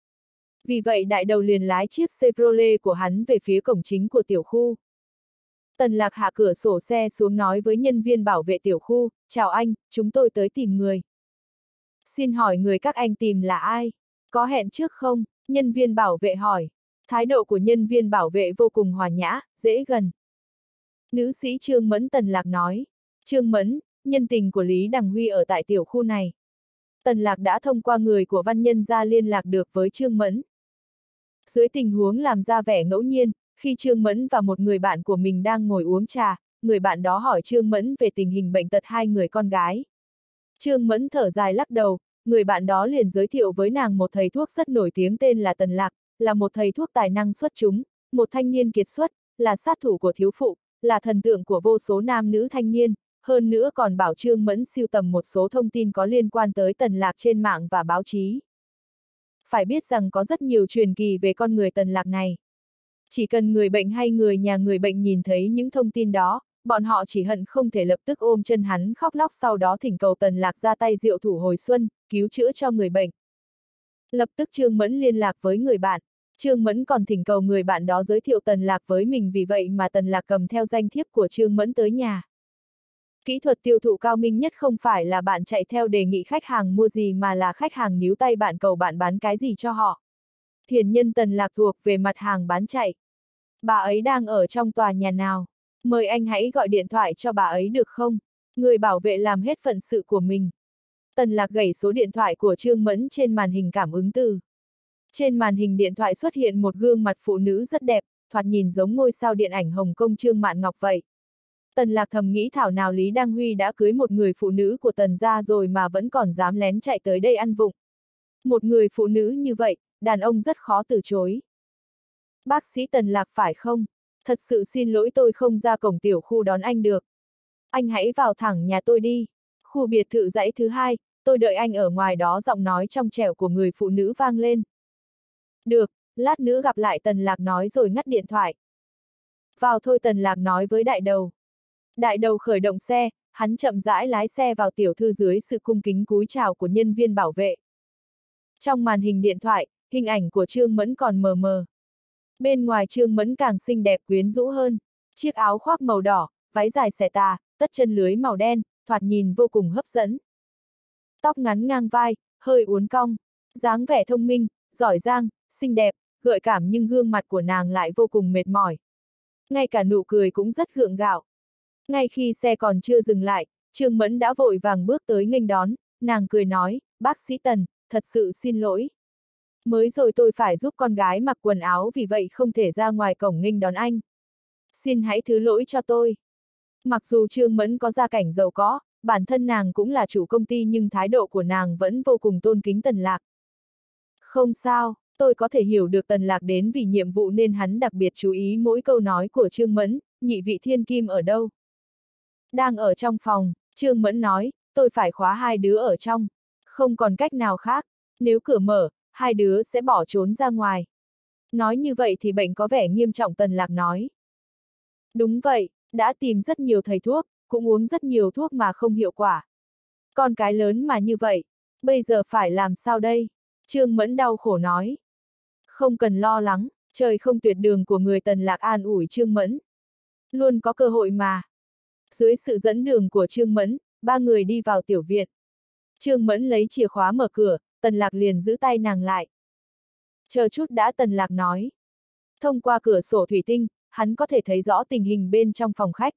Vì vậy đại đầu liền lái chiếc Chevrolet của hắn về phía cổng chính của tiểu khu. Tần Lạc hạ cửa sổ xe xuống nói với nhân viên bảo vệ tiểu khu, chào anh, chúng tôi tới tìm người. Xin hỏi người các anh tìm là ai? Có hẹn trước không? Nhân viên bảo vệ hỏi. Thái độ của nhân viên bảo vệ vô cùng hòa nhã, dễ gần. Nữ sĩ Trương Mẫn, Tần Lạc nói. Trương Mẫn, nhân tình của Lý Đằng Huy ở tại tiểu khu này. Tần Lạc đã thông qua người của văn nhân ra liên lạc được với Trương Mẫn. Dưới tình huống làm ra vẻ ngẫu nhiên, khi Trương Mẫn và một người bạn của mình đang ngồi uống trà, người bạn đó hỏi Trương Mẫn về tình hình bệnh tật hai người con gái. Trương Mẫn thở dài lắc đầu, người bạn đó liền giới thiệu với nàng một thầy thuốc rất nổi tiếng tên là Tần Lạc, là một thầy thuốc tài năng xuất chúng, một thanh niên kiệt xuất, là sát thủ của thiếu phụ, là thần tượng của vô số nam nữ thanh niên, hơn nữa còn bảo Trương Mẫn sưu tầm một số thông tin có liên quan tới Tần Lạc trên mạng và báo chí. Phải biết rằng có rất nhiều truyền kỳ về con người Tần Lạc này. Chỉ cần người bệnh hay người nhà người bệnh nhìn thấy những thông tin đó, bọn họ chỉ hận không thể lập tức ôm chân hắn khóc lóc, sau đó thỉnh cầu Tần Lạc ra tay diệu thủ hồi xuân, cứu chữa cho người bệnh. Lập tức Trương Mẫn liên lạc với người bạn. Trương Mẫn còn thỉnh cầu người bạn đó giới thiệu Tần Lạc với mình, vì vậy mà Tần Lạc cầm theo danh thiếp của Trương Mẫn tới nhà. Kỹ thuật tiêu thụ cao minh nhất không phải là bạn chạy theo đề nghị khách hàng mua gì, mà là khách hàng níu tay bạn cầu bạn bán cái gì cho họ. Hiển nhân Tần Lạc thuộc về mặt hàng bán chạy. Bà ấy đang ở trong tòa nhà nào? Mời anh hãy gọi điện thoại cho bà ấy được không? Người bảo vệ làm hết phận sự của mình. Tần Lạc gảy số điện thoại của Trương Mẫn trên màn hình cảm ứng từ. Trên màn hình điện thoại xuất hiện một gương mặt phụ nữ rất đẹp, thoạt nhìn giống ngôi sao điện ảnh Hồng Kông Trương Mạn Ngọc vậy. Tần Lạc thầm nghĩ thảo nào Lý Đăng Huy đã cưới một người phụ nữ của Tần gia rồi mà vẫn còn dám lén chạy tới đây ăn vụng. Một người phụ nữ như vậy, đàn ông rất khó từ chối. Bác sĩ Tần Lạc phải không? Thật sự xin lỗi tôi không ra cổng tiểu khu đón anh được. Anh hãy vào thẳng nhà tôi đi. Khu biệt thự dãy thứ hai, tôi đợi anh ở ngoài đó, giọng nói trong trẻo của người phụ nữ vang lên. Được, lát nữa gặp lại, Tần Lạc nói rồi ngắt điện thoại. Vào thôi, Tần Lạc nói với đại đầu. Đại đầu khởi động xe, hắn chậm rãi lái xe vào tiểu thư dưới sự cung kính cúi chào của nhân viên bảo vệ. Trong màn hình điện thoại, hình ảnh của Trương Mẫn còn mờ mờ. Bên ngoài Trương Mẫn càng xinh đẹp quyến rũ hơn. Chiếc áo khoác màu đỏ, váy dài xẻ tà, tất chân lưới màu đen, thoạt nhìn vô cùng hấp dẫn. Tóc ngắn ngang vai, hơi uốn cong, dáng vẻ thông minh, giỏi giang, xinh đẹp, gợi cảm, nhưng gương mặt của nàng lại vô cùng mệt mỏi. Ngay cả nụ cười cũng rất gượng gạo. Ngay khi xe còn chưa dừng lại, Trương Mẫn đã vội vàng bước tới nghênh đón, nàng cười nói, bác sĩ Tần, thật sự xin lỗi. Mới rồi tôi phải giúp con gái mặc quần áo, vì vậy không thể ra ngoài cổng nghênh đón anh. Xin hãy thứ lỗi cho tôi. Mặc dù Trương Mẫn có gia cảnh giàu có, bản thân nàng cũng là chủ công ty, nhưng thái độ của nàng vẫn vô cùng tôn kính Tần Lạc. Không sao, tôi có thể hiểu được Tần Lạc đến vì nhiệm vụ nên hắn đặc biệt chú ý mỗi câu nói của Trương Mẫn. Nhị vị thiên kim ở đâu? Đang ở trong phòng, Trương Mẫn nói, tôi phải khóa hai đứa ở trong. Không còn cách nào khác, nếu cửa mở, hai đứa sẽ bỏ trốn ra ngoài. Nói như vậy thì bệnh có vẻ nghiêm trọng, Tần Lạc nói. Đúng vậy, đã tìm rất nhiều thầy thuốc, cũng uống rất nhiều thuốc mà không hiệu quả. Con cái lớn mà như vậy, bây giờ phải làm sao đây? Trương Mẫn đau khổ nói. Không cần lo lắng, trời không tuyệt đường của người, Tần Lạc an ủi Trương Mẫn. Luôn có cơ hội mà. Dưới sự dẫn đường của Trương Mẫn, ba người đi vào tiểu viện. Trương Mẫn lấy chìa khóa mở cửa, Tần Lạc liền giữ tay nàng lại. Chờ chút đã, Tần Lạc nói. Thông qua cửa sổ thủy tinh, hắn có thể thấy rõ tình hình bên trong phòng khách.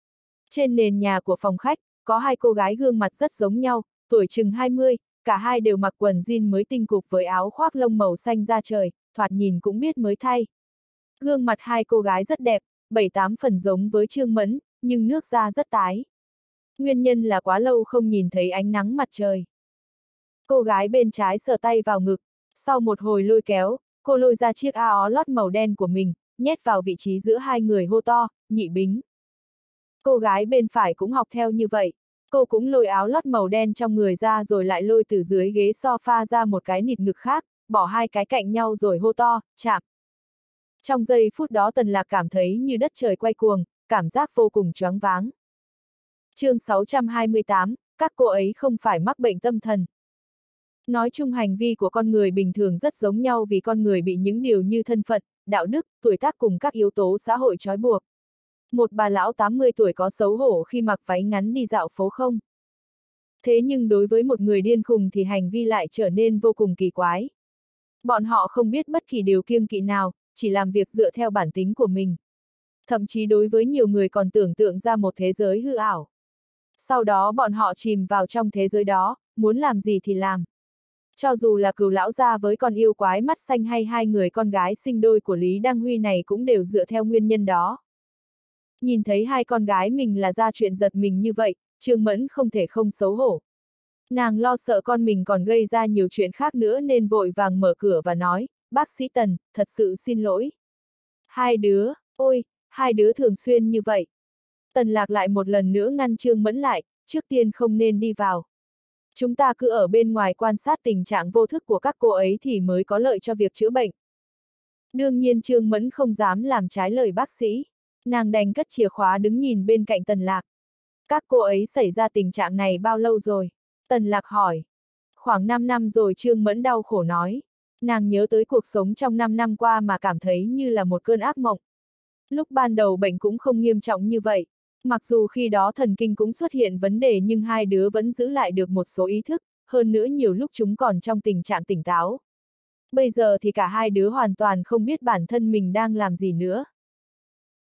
Trên nền nhà của phòng khách, có hai cô gái gương mặt rất giống nhau, tuổi chừng hai mươi, cả hai đều mặc quần jean mới tinh cục với áo khoác lông màu xanh da trời, thoạt nhìn cũng biết mới thay. Gương mặt hai cô gái rất đẹp, bảy tám phần giống với Trương Mẫn, nhưng nước da rất tái. Nguyên nhân là quá lâu không nhìn thấy ánh nắng mặt trời. Cô gái bên trái sờ tay vào ngực, sau một hồi lôi kéo, cô lôi ra chiếc áo lót màu đen của mình, nhét vào vị trí giữa hai người, hô to, Nhị Bính. Cô gái bên phải cũng học theo như vậy, cô cũng lôi áo lót màu đen trong người ra rồi lại lôi từ dưới ghế sofa ra một cái nịt ngực khác, bỏ hai cái cạnh nhau rồi hô to, chạm. Trong giây phút đó Tần Lạc cảm thấy như đất trời quay cuồng, cảm giác vô cùng choáng váng. Chương sáu trăm hai mươi tám, các cô ấy không phải mắc bệnh tâm thần. Nói chung hành vi của con người bình thường rất giống nhau, vì con người bị những điều như thân phận, đạo đức, tuổi tác cùng các yếu tố xã hội trói buộc. Một bà lão tám mươi tuổi có xấu hổ khi mặc váy ngắn đi dạo phố không? Thế nhưng đối với một người điên khùng thì hành vi lại trở nên vô cùng kỳ quái. Bọn họ không biết bất kỳ điều kiêng kỵ nào, chỉ làm việc dựa theo bản tính của mình. Thậm chí đối với nhiều người còn tưởng tượng ra một thế giới hư ảo. Sau đó bọn họ chìm vào trong thế giới đó, muốn làm gì thì làm. Cho dù là Cửu lão gia với con yêu quái mắt xanh hay hai người con gái sinh đôi của Lý Đăng Huy này cũng đều dựa theo nguyên nhân đó. Nhìn thấy hai con gái mình là ra chuyện giật mình như vậy, Trương Mẫn không thể không xấu hổ. Nàng lo sợ con mình còn gây ra nhiều chuyện khác nữa nên vội vàng mở cửa và nói, bác sĩ Tần, thật sự xin lỗi. Hai đứa, ôi, hai đứa thường xuyên như vậy. Tần Lạc lại một lần nữa ngăn Trương Mẫn lại, trước tiên không nên đi vào. Chúng ta cứ ở bên ngoài quan sát tình trạng vô thức của các cô ấy thì mới có lợi cho việc chữa bệnh. Đương nhiên Trương Mẫn không dám làm trái lời bác sĩ. Nàng đành cất chìa khóa đứng nhìn bên cạnh Tần Lạc. Các cô ấy xảy ra tình trạng này bao lâu rồi? Tần Lạc hỏi. Khoảng năm năm rồi, Trương Mẫn đau khổ nói. Nàng nhớ tới cuộc sống trong năm năm qua mà cảm thấy như là một cơn ác mộng. Lúc ban đầu bệnh cũng không nghiêm trọng như vậy. Mặc dù khi đó thần kinh cũng xuất hiện vấn đề nhưng hai đứa vẫn giữ lại được một số ý thức, hơn nữa nhiều lúc chúng còn trong tình trạng tỉnh táo. Bây giờ thì cả hai đứa hoàn toàn không biết bản thân mình đang làm gì nữa.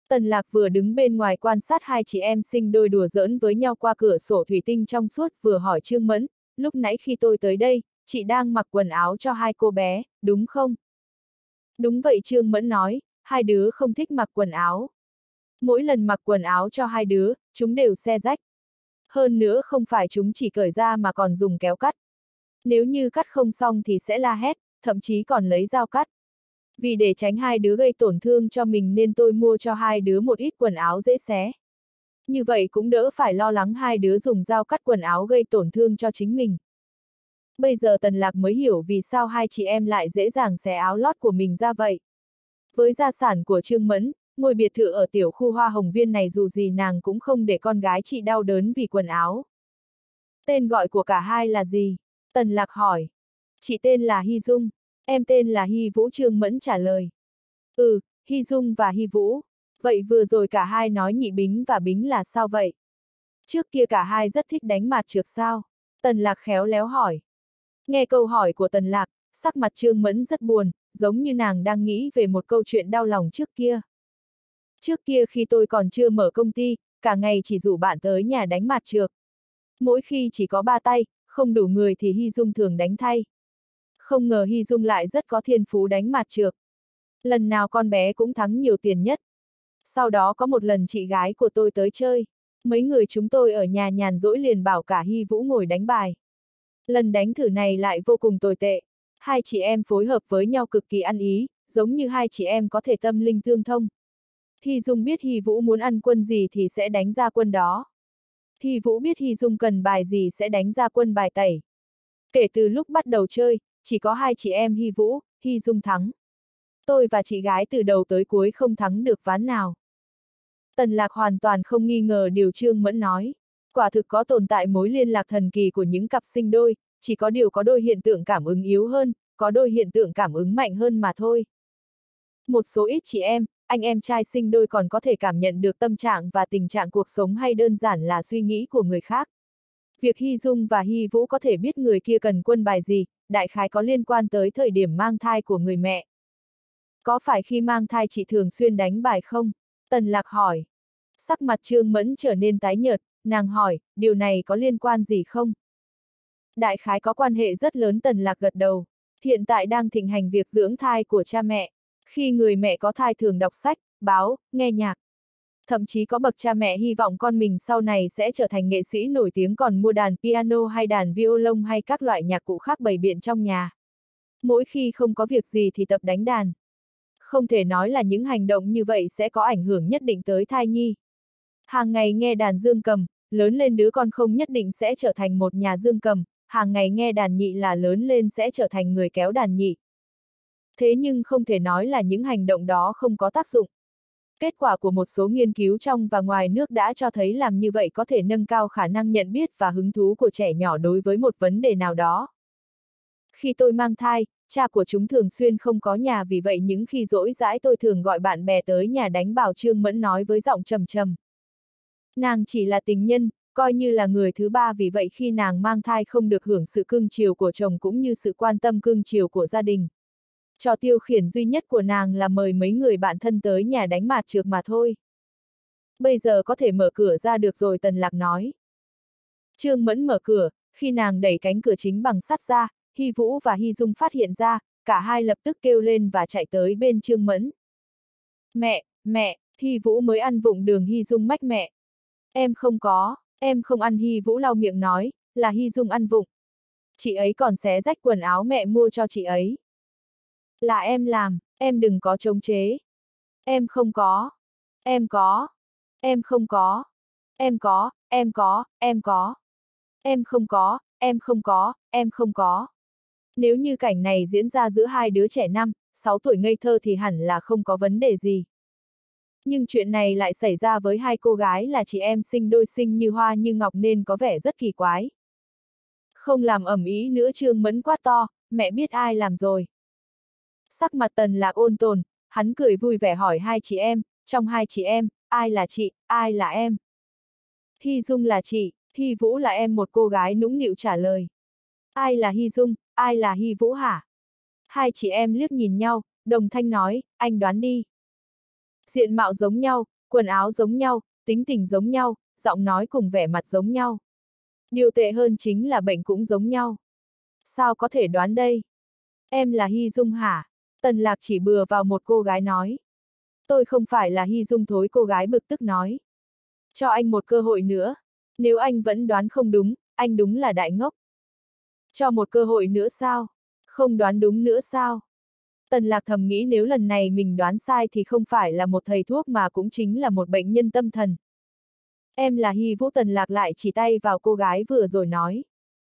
Tần Lạc vừa đứng bên ngoài quan sát hai chị em sinh đôi đùa giỡn với nhau qua cửa sổ thủy tinh trong suốt, vừa hỏi Trương Mẫn, lúc nãy khi tôi tới đây, chị đang mặc quần áo cho hai cô bé, đúng không? Đúng vậy, Trương Mẫn nói, hai đứa không thích mặc quần áo. Mỗi lần mặc quần áo cho hai đứa, chúng đều xé rách. Hơn nữa không phải chúng chỉ cởi ra mà còn dùng kéo cắt. Nếu như cắt không xong thì sẽ la hét, thậm chí còn lấy dao cắt. Vì để tránh hai đứa gây tổn thương cho mình nên tôi mua cho hai đứa một ít quần áo dễ xé. Như vậy cũng đỡ phải lo lắng hai đứa dùng dao cắt quần áo gây tổn thương cho chính mình. Bây giờ Tần Lạc mới hiểu vì sao hai chị em lại dễ dàng xé áo lót của mình ra vậy. Với gia sản của Trương Mẫn, ngôi biệt thự ở tiểu khu Hoa Hồng Viên này dù gì nàng cũng không để con gái chị đau đớn vì quần áo. Tên gọi của cả hai là gì? Tần Lạc hỏi. Chị tên là Hy Dung, em tên là Hy Vũ, Trương Mẫn trả lời. Ừ, Hy Dung và Hy Vũ. Vậy vừa rồi cả hai nói Nhị Bính và Bính là sao vậy? Trước kia cả hai rất thích đánh mạt trược sao? Tần Lạc khéo léo hỏi. Nghe câu hỏi của Tần Lạc, sắc mặt Trương Mẫn rất buồn, giống như nàng đang nghĩ về một câu chuyện đau lòng trước kia. Trước kia khi tôi còn chưa mở công ty, cả ngày chỉ rủ bạn tới nhà đánh mạt trược. Mỗi khi chỉ có ba tay, không đủ người thì Hy Dung thường đánh thay. Không ngờ Hy Dung lại rất có thiên phú đánh mạt trược. Lần nào con bé cũng thắng nhiều tiền nhất. Sau đó có một lần chị gái của tôi tới chơi. Mấy người chúng tôi ở nhà nhàn rỗi liền bảo cả Hy Vũ ngồi đánh bài. Lần đánh thử này lại vô cùng tồi tệ. Hai chị em phối hợp với nhau cực kỳ ăn ý, giống như hai chị em có thể tâm linh tương thông. Hy Dung biết Hy Vũ muốn ăn quân gì thì sẽ đánh ra quân đó. Hy Vũ biết Hy Dung cần bài gì sẽ đánh ra quân bài tẩy. Kể từ lúc bắt đầu chơi, chỉ có hai chị em Hy Vũ, Hy Dung thắng. Tôi và chị gái từ đầu tới cuối không thắng được ván nào. Tần Lạc hoàn toàn không nghi ngờ điều Trương Mẫn nói. Quả thực có tồn tại mối liên lạc thần kỳ của những cặp sinh đôi, chỉ có điều có đôi hiện tượng cảm ứng yếu hơn, có đôi hiện tượng cảm ứng mạnh hơn mà thôi. Một số ít chị em, anh em trai sinh đôi còn có thể cảm nhận được tâm trạng và tình trạng cuộc sống hay đơn giản là suy nghĩ của người khác. Việc Hy Dung và Hy Vũ có thể biết người kia cần quân bài gì, đại khái có liên quan tới thời điểm mang thai của người mẹ. Có phải khi mang thai chị thường xuyên đánh bài không? Tần Lạc hỏi. Sắc mặt Trương Mẫn trở nên tái nhợt, nàng hỏi, điều này có liên quan gì không? Đại khái có quan hệ rất lớn, Tần Lạc gật đầu. Hiện tại đang thịnh hành việc dưỡng thai của cha mẹ. Khi người mẹ có thai thường đọc sách, báo, nghe nhạc. Thậm chí có bậc cha mẹ hy vọng con mình sau này sẽ trở thành nghệ sĩ nổi tiếng còn mua đàn piano hay đàn violon hay các loại nhạc cụ khác bày biện trong nhà. Mỗi khi không có việc gì thì tập đánh đàn. Không thể nói là những hành động như vậy sẽ có ảnh hưởng nhất định tới thai nhi. Hàng ngày nghe đàn dương cầm, lớn lên đứa con không nhất định sẽ trở thành một nhà dương cầm, hàng ngày nghe đàn nhị là lớn lên sẽ trở thành người kéo đàn nhị. Thế nhưng không thể nói là những hành động đó không có tác dụng. Kết quả của một số nghiên cứu trong và ngoài nước đã cho thấy làm như vậy có thể nâng cao khả năng nhận biết và hứng thú của trẻ nhỏ đối với một vấn đề nào đó. Khi tôi mang thai, cha của chúng thường xuyên không có nhà, vì vậy những khi rỗi rãi tôi thường gọi bạn bè tới nhà đánh bảo, Trương Mẫn nói với giọng trầm trầm. Nàng chỉ là tình nhân, coi như là người thứ ba, vì vậy khi nàng mang thai không được hưởng sự cưng chiều của chồng cũng như sự quan tâm cưng chiều của gia đình. Trò tiêu khiển duy nhất của nàng là mời mấy người bạn thân tới nhà đánh mạt trược mà thôi. Bây giờ có thể mở cửa ra được rồi, Tần Lạc nói. Trương Mẫn mở cửa, khi nàng đẩy cánh cửa chính bằng sắt ra, Hy Vũ và Hy Dung phát hiện ra, cả hai lập tức kêu lên và chạy tới bên Trương Mẫn. Mẹ, mẹ, Hy Vũ mới ăn vụng đường. Hy Dung mách mẹ. Em không có, em không ăn. Hy Vũ lau miệng nói, là Hy Dung ăn vụng. Chị ấy còn xé rách quần áo mẹ mua cho chị ấy. Là em làm, em đừng có chống chế. Em không có, em có, em không có, em có, em có, em có, em không có, em không có, em không có. Nếu như cảnh này diễn ra giữa hai đứa trẻ năm, sáu tuổi ngây thơ thì hẳn là không có vấn đề gì. Nhưng chuyện này lại xảy ra với hai cô gái là chị em sinh đôi, sinh như hoa như ngọc nên có vẻ rất kỳ quái. Không làm ầm ĩ nữa, Trương Mẫn quát to, mẹ biết ai làm rồi. Sắc mặt Tần Lạc ôn tồn, hắn cười vui vẻ hỏi hai chị em, trong hai chị em, ai là chị, ai là em? Hy Dung là chị, Hy Vũ là em, một cô gái nũng nịu trả lời. Ai là Hy Dung, ai là Hy Vũ hả? Hai chị em liếc nhìn nhau, đồng thanh nói, anh đoán đi. Diện mạo giống nhau, quần áo giống nhau, tính tình giống nhau, giọng nói cùng vẻ mặt giống nhau. Điều tệ hơn chính là bệnh cũng giống nhau. Sao có thể đoán đây? Em là Hy Dung hả? Tần Lạc chỉ bừa vào một cô gái nói. Tôi không phải là Hy Dung thối, cô gái bực tức nói. Cho anh một cơ hội nữa. Nếu anh vẫn đoán không đúng, anh đúng là đại ngốc. Cho một cơ hội nữa sao? Không đoán đúng nữa sao? Tần Lạc thầm nghĩ nếu lần này mình đoán sai thì không phải là một thầy thuốc mà cũng chính là một bệnh nhân tâm thần. Em là Hy Vũ. Tần Lạc lại chỉ tay vào cô gái vừa rồi nói.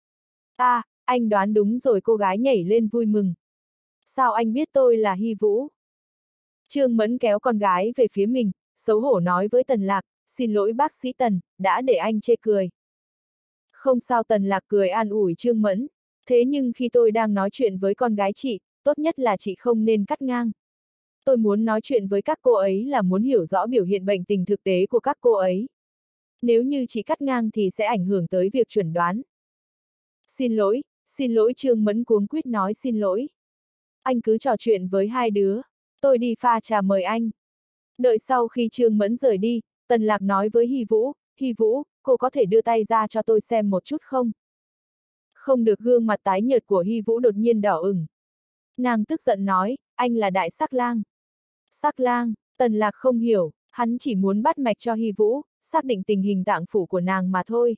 À, anh đoán đúng rồi. Cô gái nhảy lên vui mừng. Sao anh biết tôi là Hy Vũ? Trương Mẫn kéo con gái về phía mình, xấu hổ nói với Tần Lạc, xin lỗi bác sĩ Tần, đã để anh chê cười. Không sao. Tần Lạc cười an ủi Trương Mẫn, thế nhưng khi tôi đang nói chuyện với con gái chị, tốt nhất là chị không nên cắt ngang. Tôi muốn nói chuyện với các cô ấy là muốn hiểu rõ biểu hiện bệnh tình thực tế của các cô ấy. Nếu như chị cắt ngang thì sẽ ảnh hưởng tới việc chuẩn đoán. Xin lỗi, xin lỗi. Trương Mẫn cuống quýt nói xin lỗi. Anh cứ trò chuyện với hai đứa, tôi đi pha trà mời anh. Đợi sau khi Trương Mẫn rời đi, Tần Lạc nói với Hy Vũ, Hy Vũ, cô có thể đưa tay ra cho tôi xem một chút không? Không được. Gương mặt tái nhợt của Hy Vũ đột nhiên đỏ ửng. Nàng tức giận nói, anh là đại sắc lang. Sắc lang? Tần Lạc không hiểu, hắn chỉ muốn bắt mạch cho Hy Vũ, xác định tình hình tạng phủ của nàng mà thôi.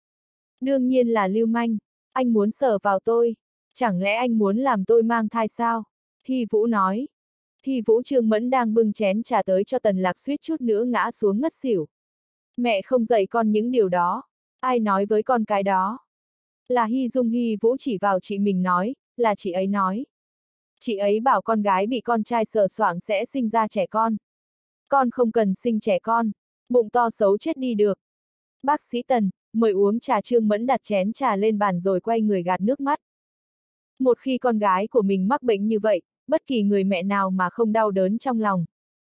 Đương nhiên là lưu manh, anh muốn sờ vào tôi. Chẳng lẽ anh muốn làm tôi mang thai sao? Hy Vũ nói. Hy Vũ. Trương Mẫn đang bưng chén trà tới cho Tần Lạc suýt chút nữa ngã xuống ngất xỉu. Mẹ không dạy con những điều đó. Ai nói với con cái đó? Là Hy Dung. Hy Vũ chỉ vào chị mình nói, là chị ấy nói. Chị ấy bảo con gái bị con trai sờ soạng sẽ sinh ra trẻ con. Con không cần sinh trẻ con, bụng to xấu chết đi được. Bác sĩ Tần, mời uống trà. Trương Mẫn đặt chén trà lên bàn rồi quay người gạt nước mắt. Một khi con gái của mình mắc bệnh như vậy, bất kỳ người mẹ nào mà không đau đớn trong lòng.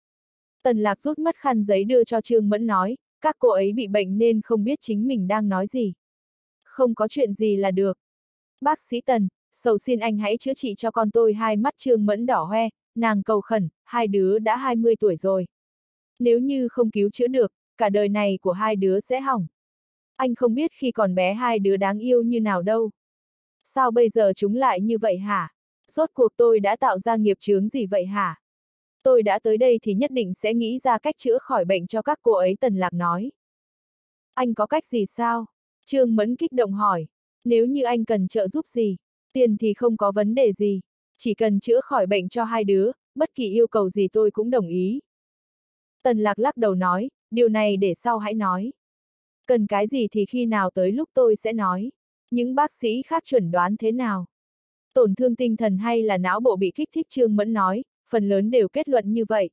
Tần Lạc rút mất khăn giấy đưa cho Trương Mẫn nói, các cô ấy bị bệnh nên không biết chính mình đang nói gì. Không có chuyện gì là được. Bác sĩ Tần, cầu xin anh hãy chữa trị cho con tôi. Hai mắt Trương Mẫn đỏ hoe, nàng cầu khẩn, hai đứa đã hai mươi tuổi rồi. Nếu như không cứu chữa được, cả đời này của hai đứa sẽ hỏng. Anh không biết khi còn bé hai đứa đáng yêu như nào đâu. Sao bây giờ chúng lại như vậy hả? Rốt cuộc tôi đã tạo ra nghiệp chướng gì vậy hả? Tôi đã tới đây thì nhất định sẽ nghĩ ra cách chữa khỏi bệnh cho các cô ấy. Tần Lạc nói. Anh có cách gì sao? Trương Mẫn kích động hỏi. Nếu như anh cần trợ giúp gì, tiền thì không có vấn đề gì. Chỉ cần chữa khỏi bệnh cho hai đứa, bất kỳ yêu cầu gì tôi cũng đồng ý. Tần Lạc lắc đầu nói, điều này để sau hãy nói. Cần cái gì thì khi nào tới lúc tôi sẽ nói. Những bác sĩ khác chuẩn đoán thế nào? Tổn thương tinh thần hay là não bộ bị kích thích? Trương Mẫn nói, phần lớn đều kết luận như vậy.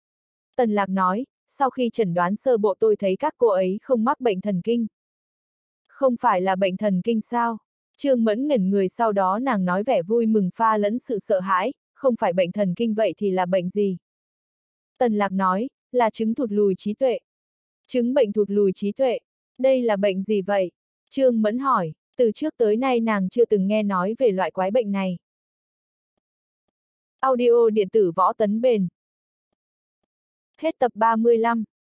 Tần Lạc nói, sau khi chẩn đoán sơ bộ tôi thấy các cô ấy không mắc bệnh thần kinh. Không phải là bệnh thần kinh sao? Trương Mẫn ngẩn người, sau đó nàng nói vẻ vui mừng pha lẫn sự sợ hãi, không phải bệnh thần kinh vậy thì là bệnh gì? Tần Lạc nói, là chứng thụt lùi trí tuệ. Chứng bệnh thụt lùi trí tuệ? Đây là bệnh gì vậy? Trương Mẫn hỏi, từ trước tới nay nàng chưa từng nghe nói về loại quái bệnh này. Audio điện tử Võ Tấn Bền. Hết tập ba mươi lăm.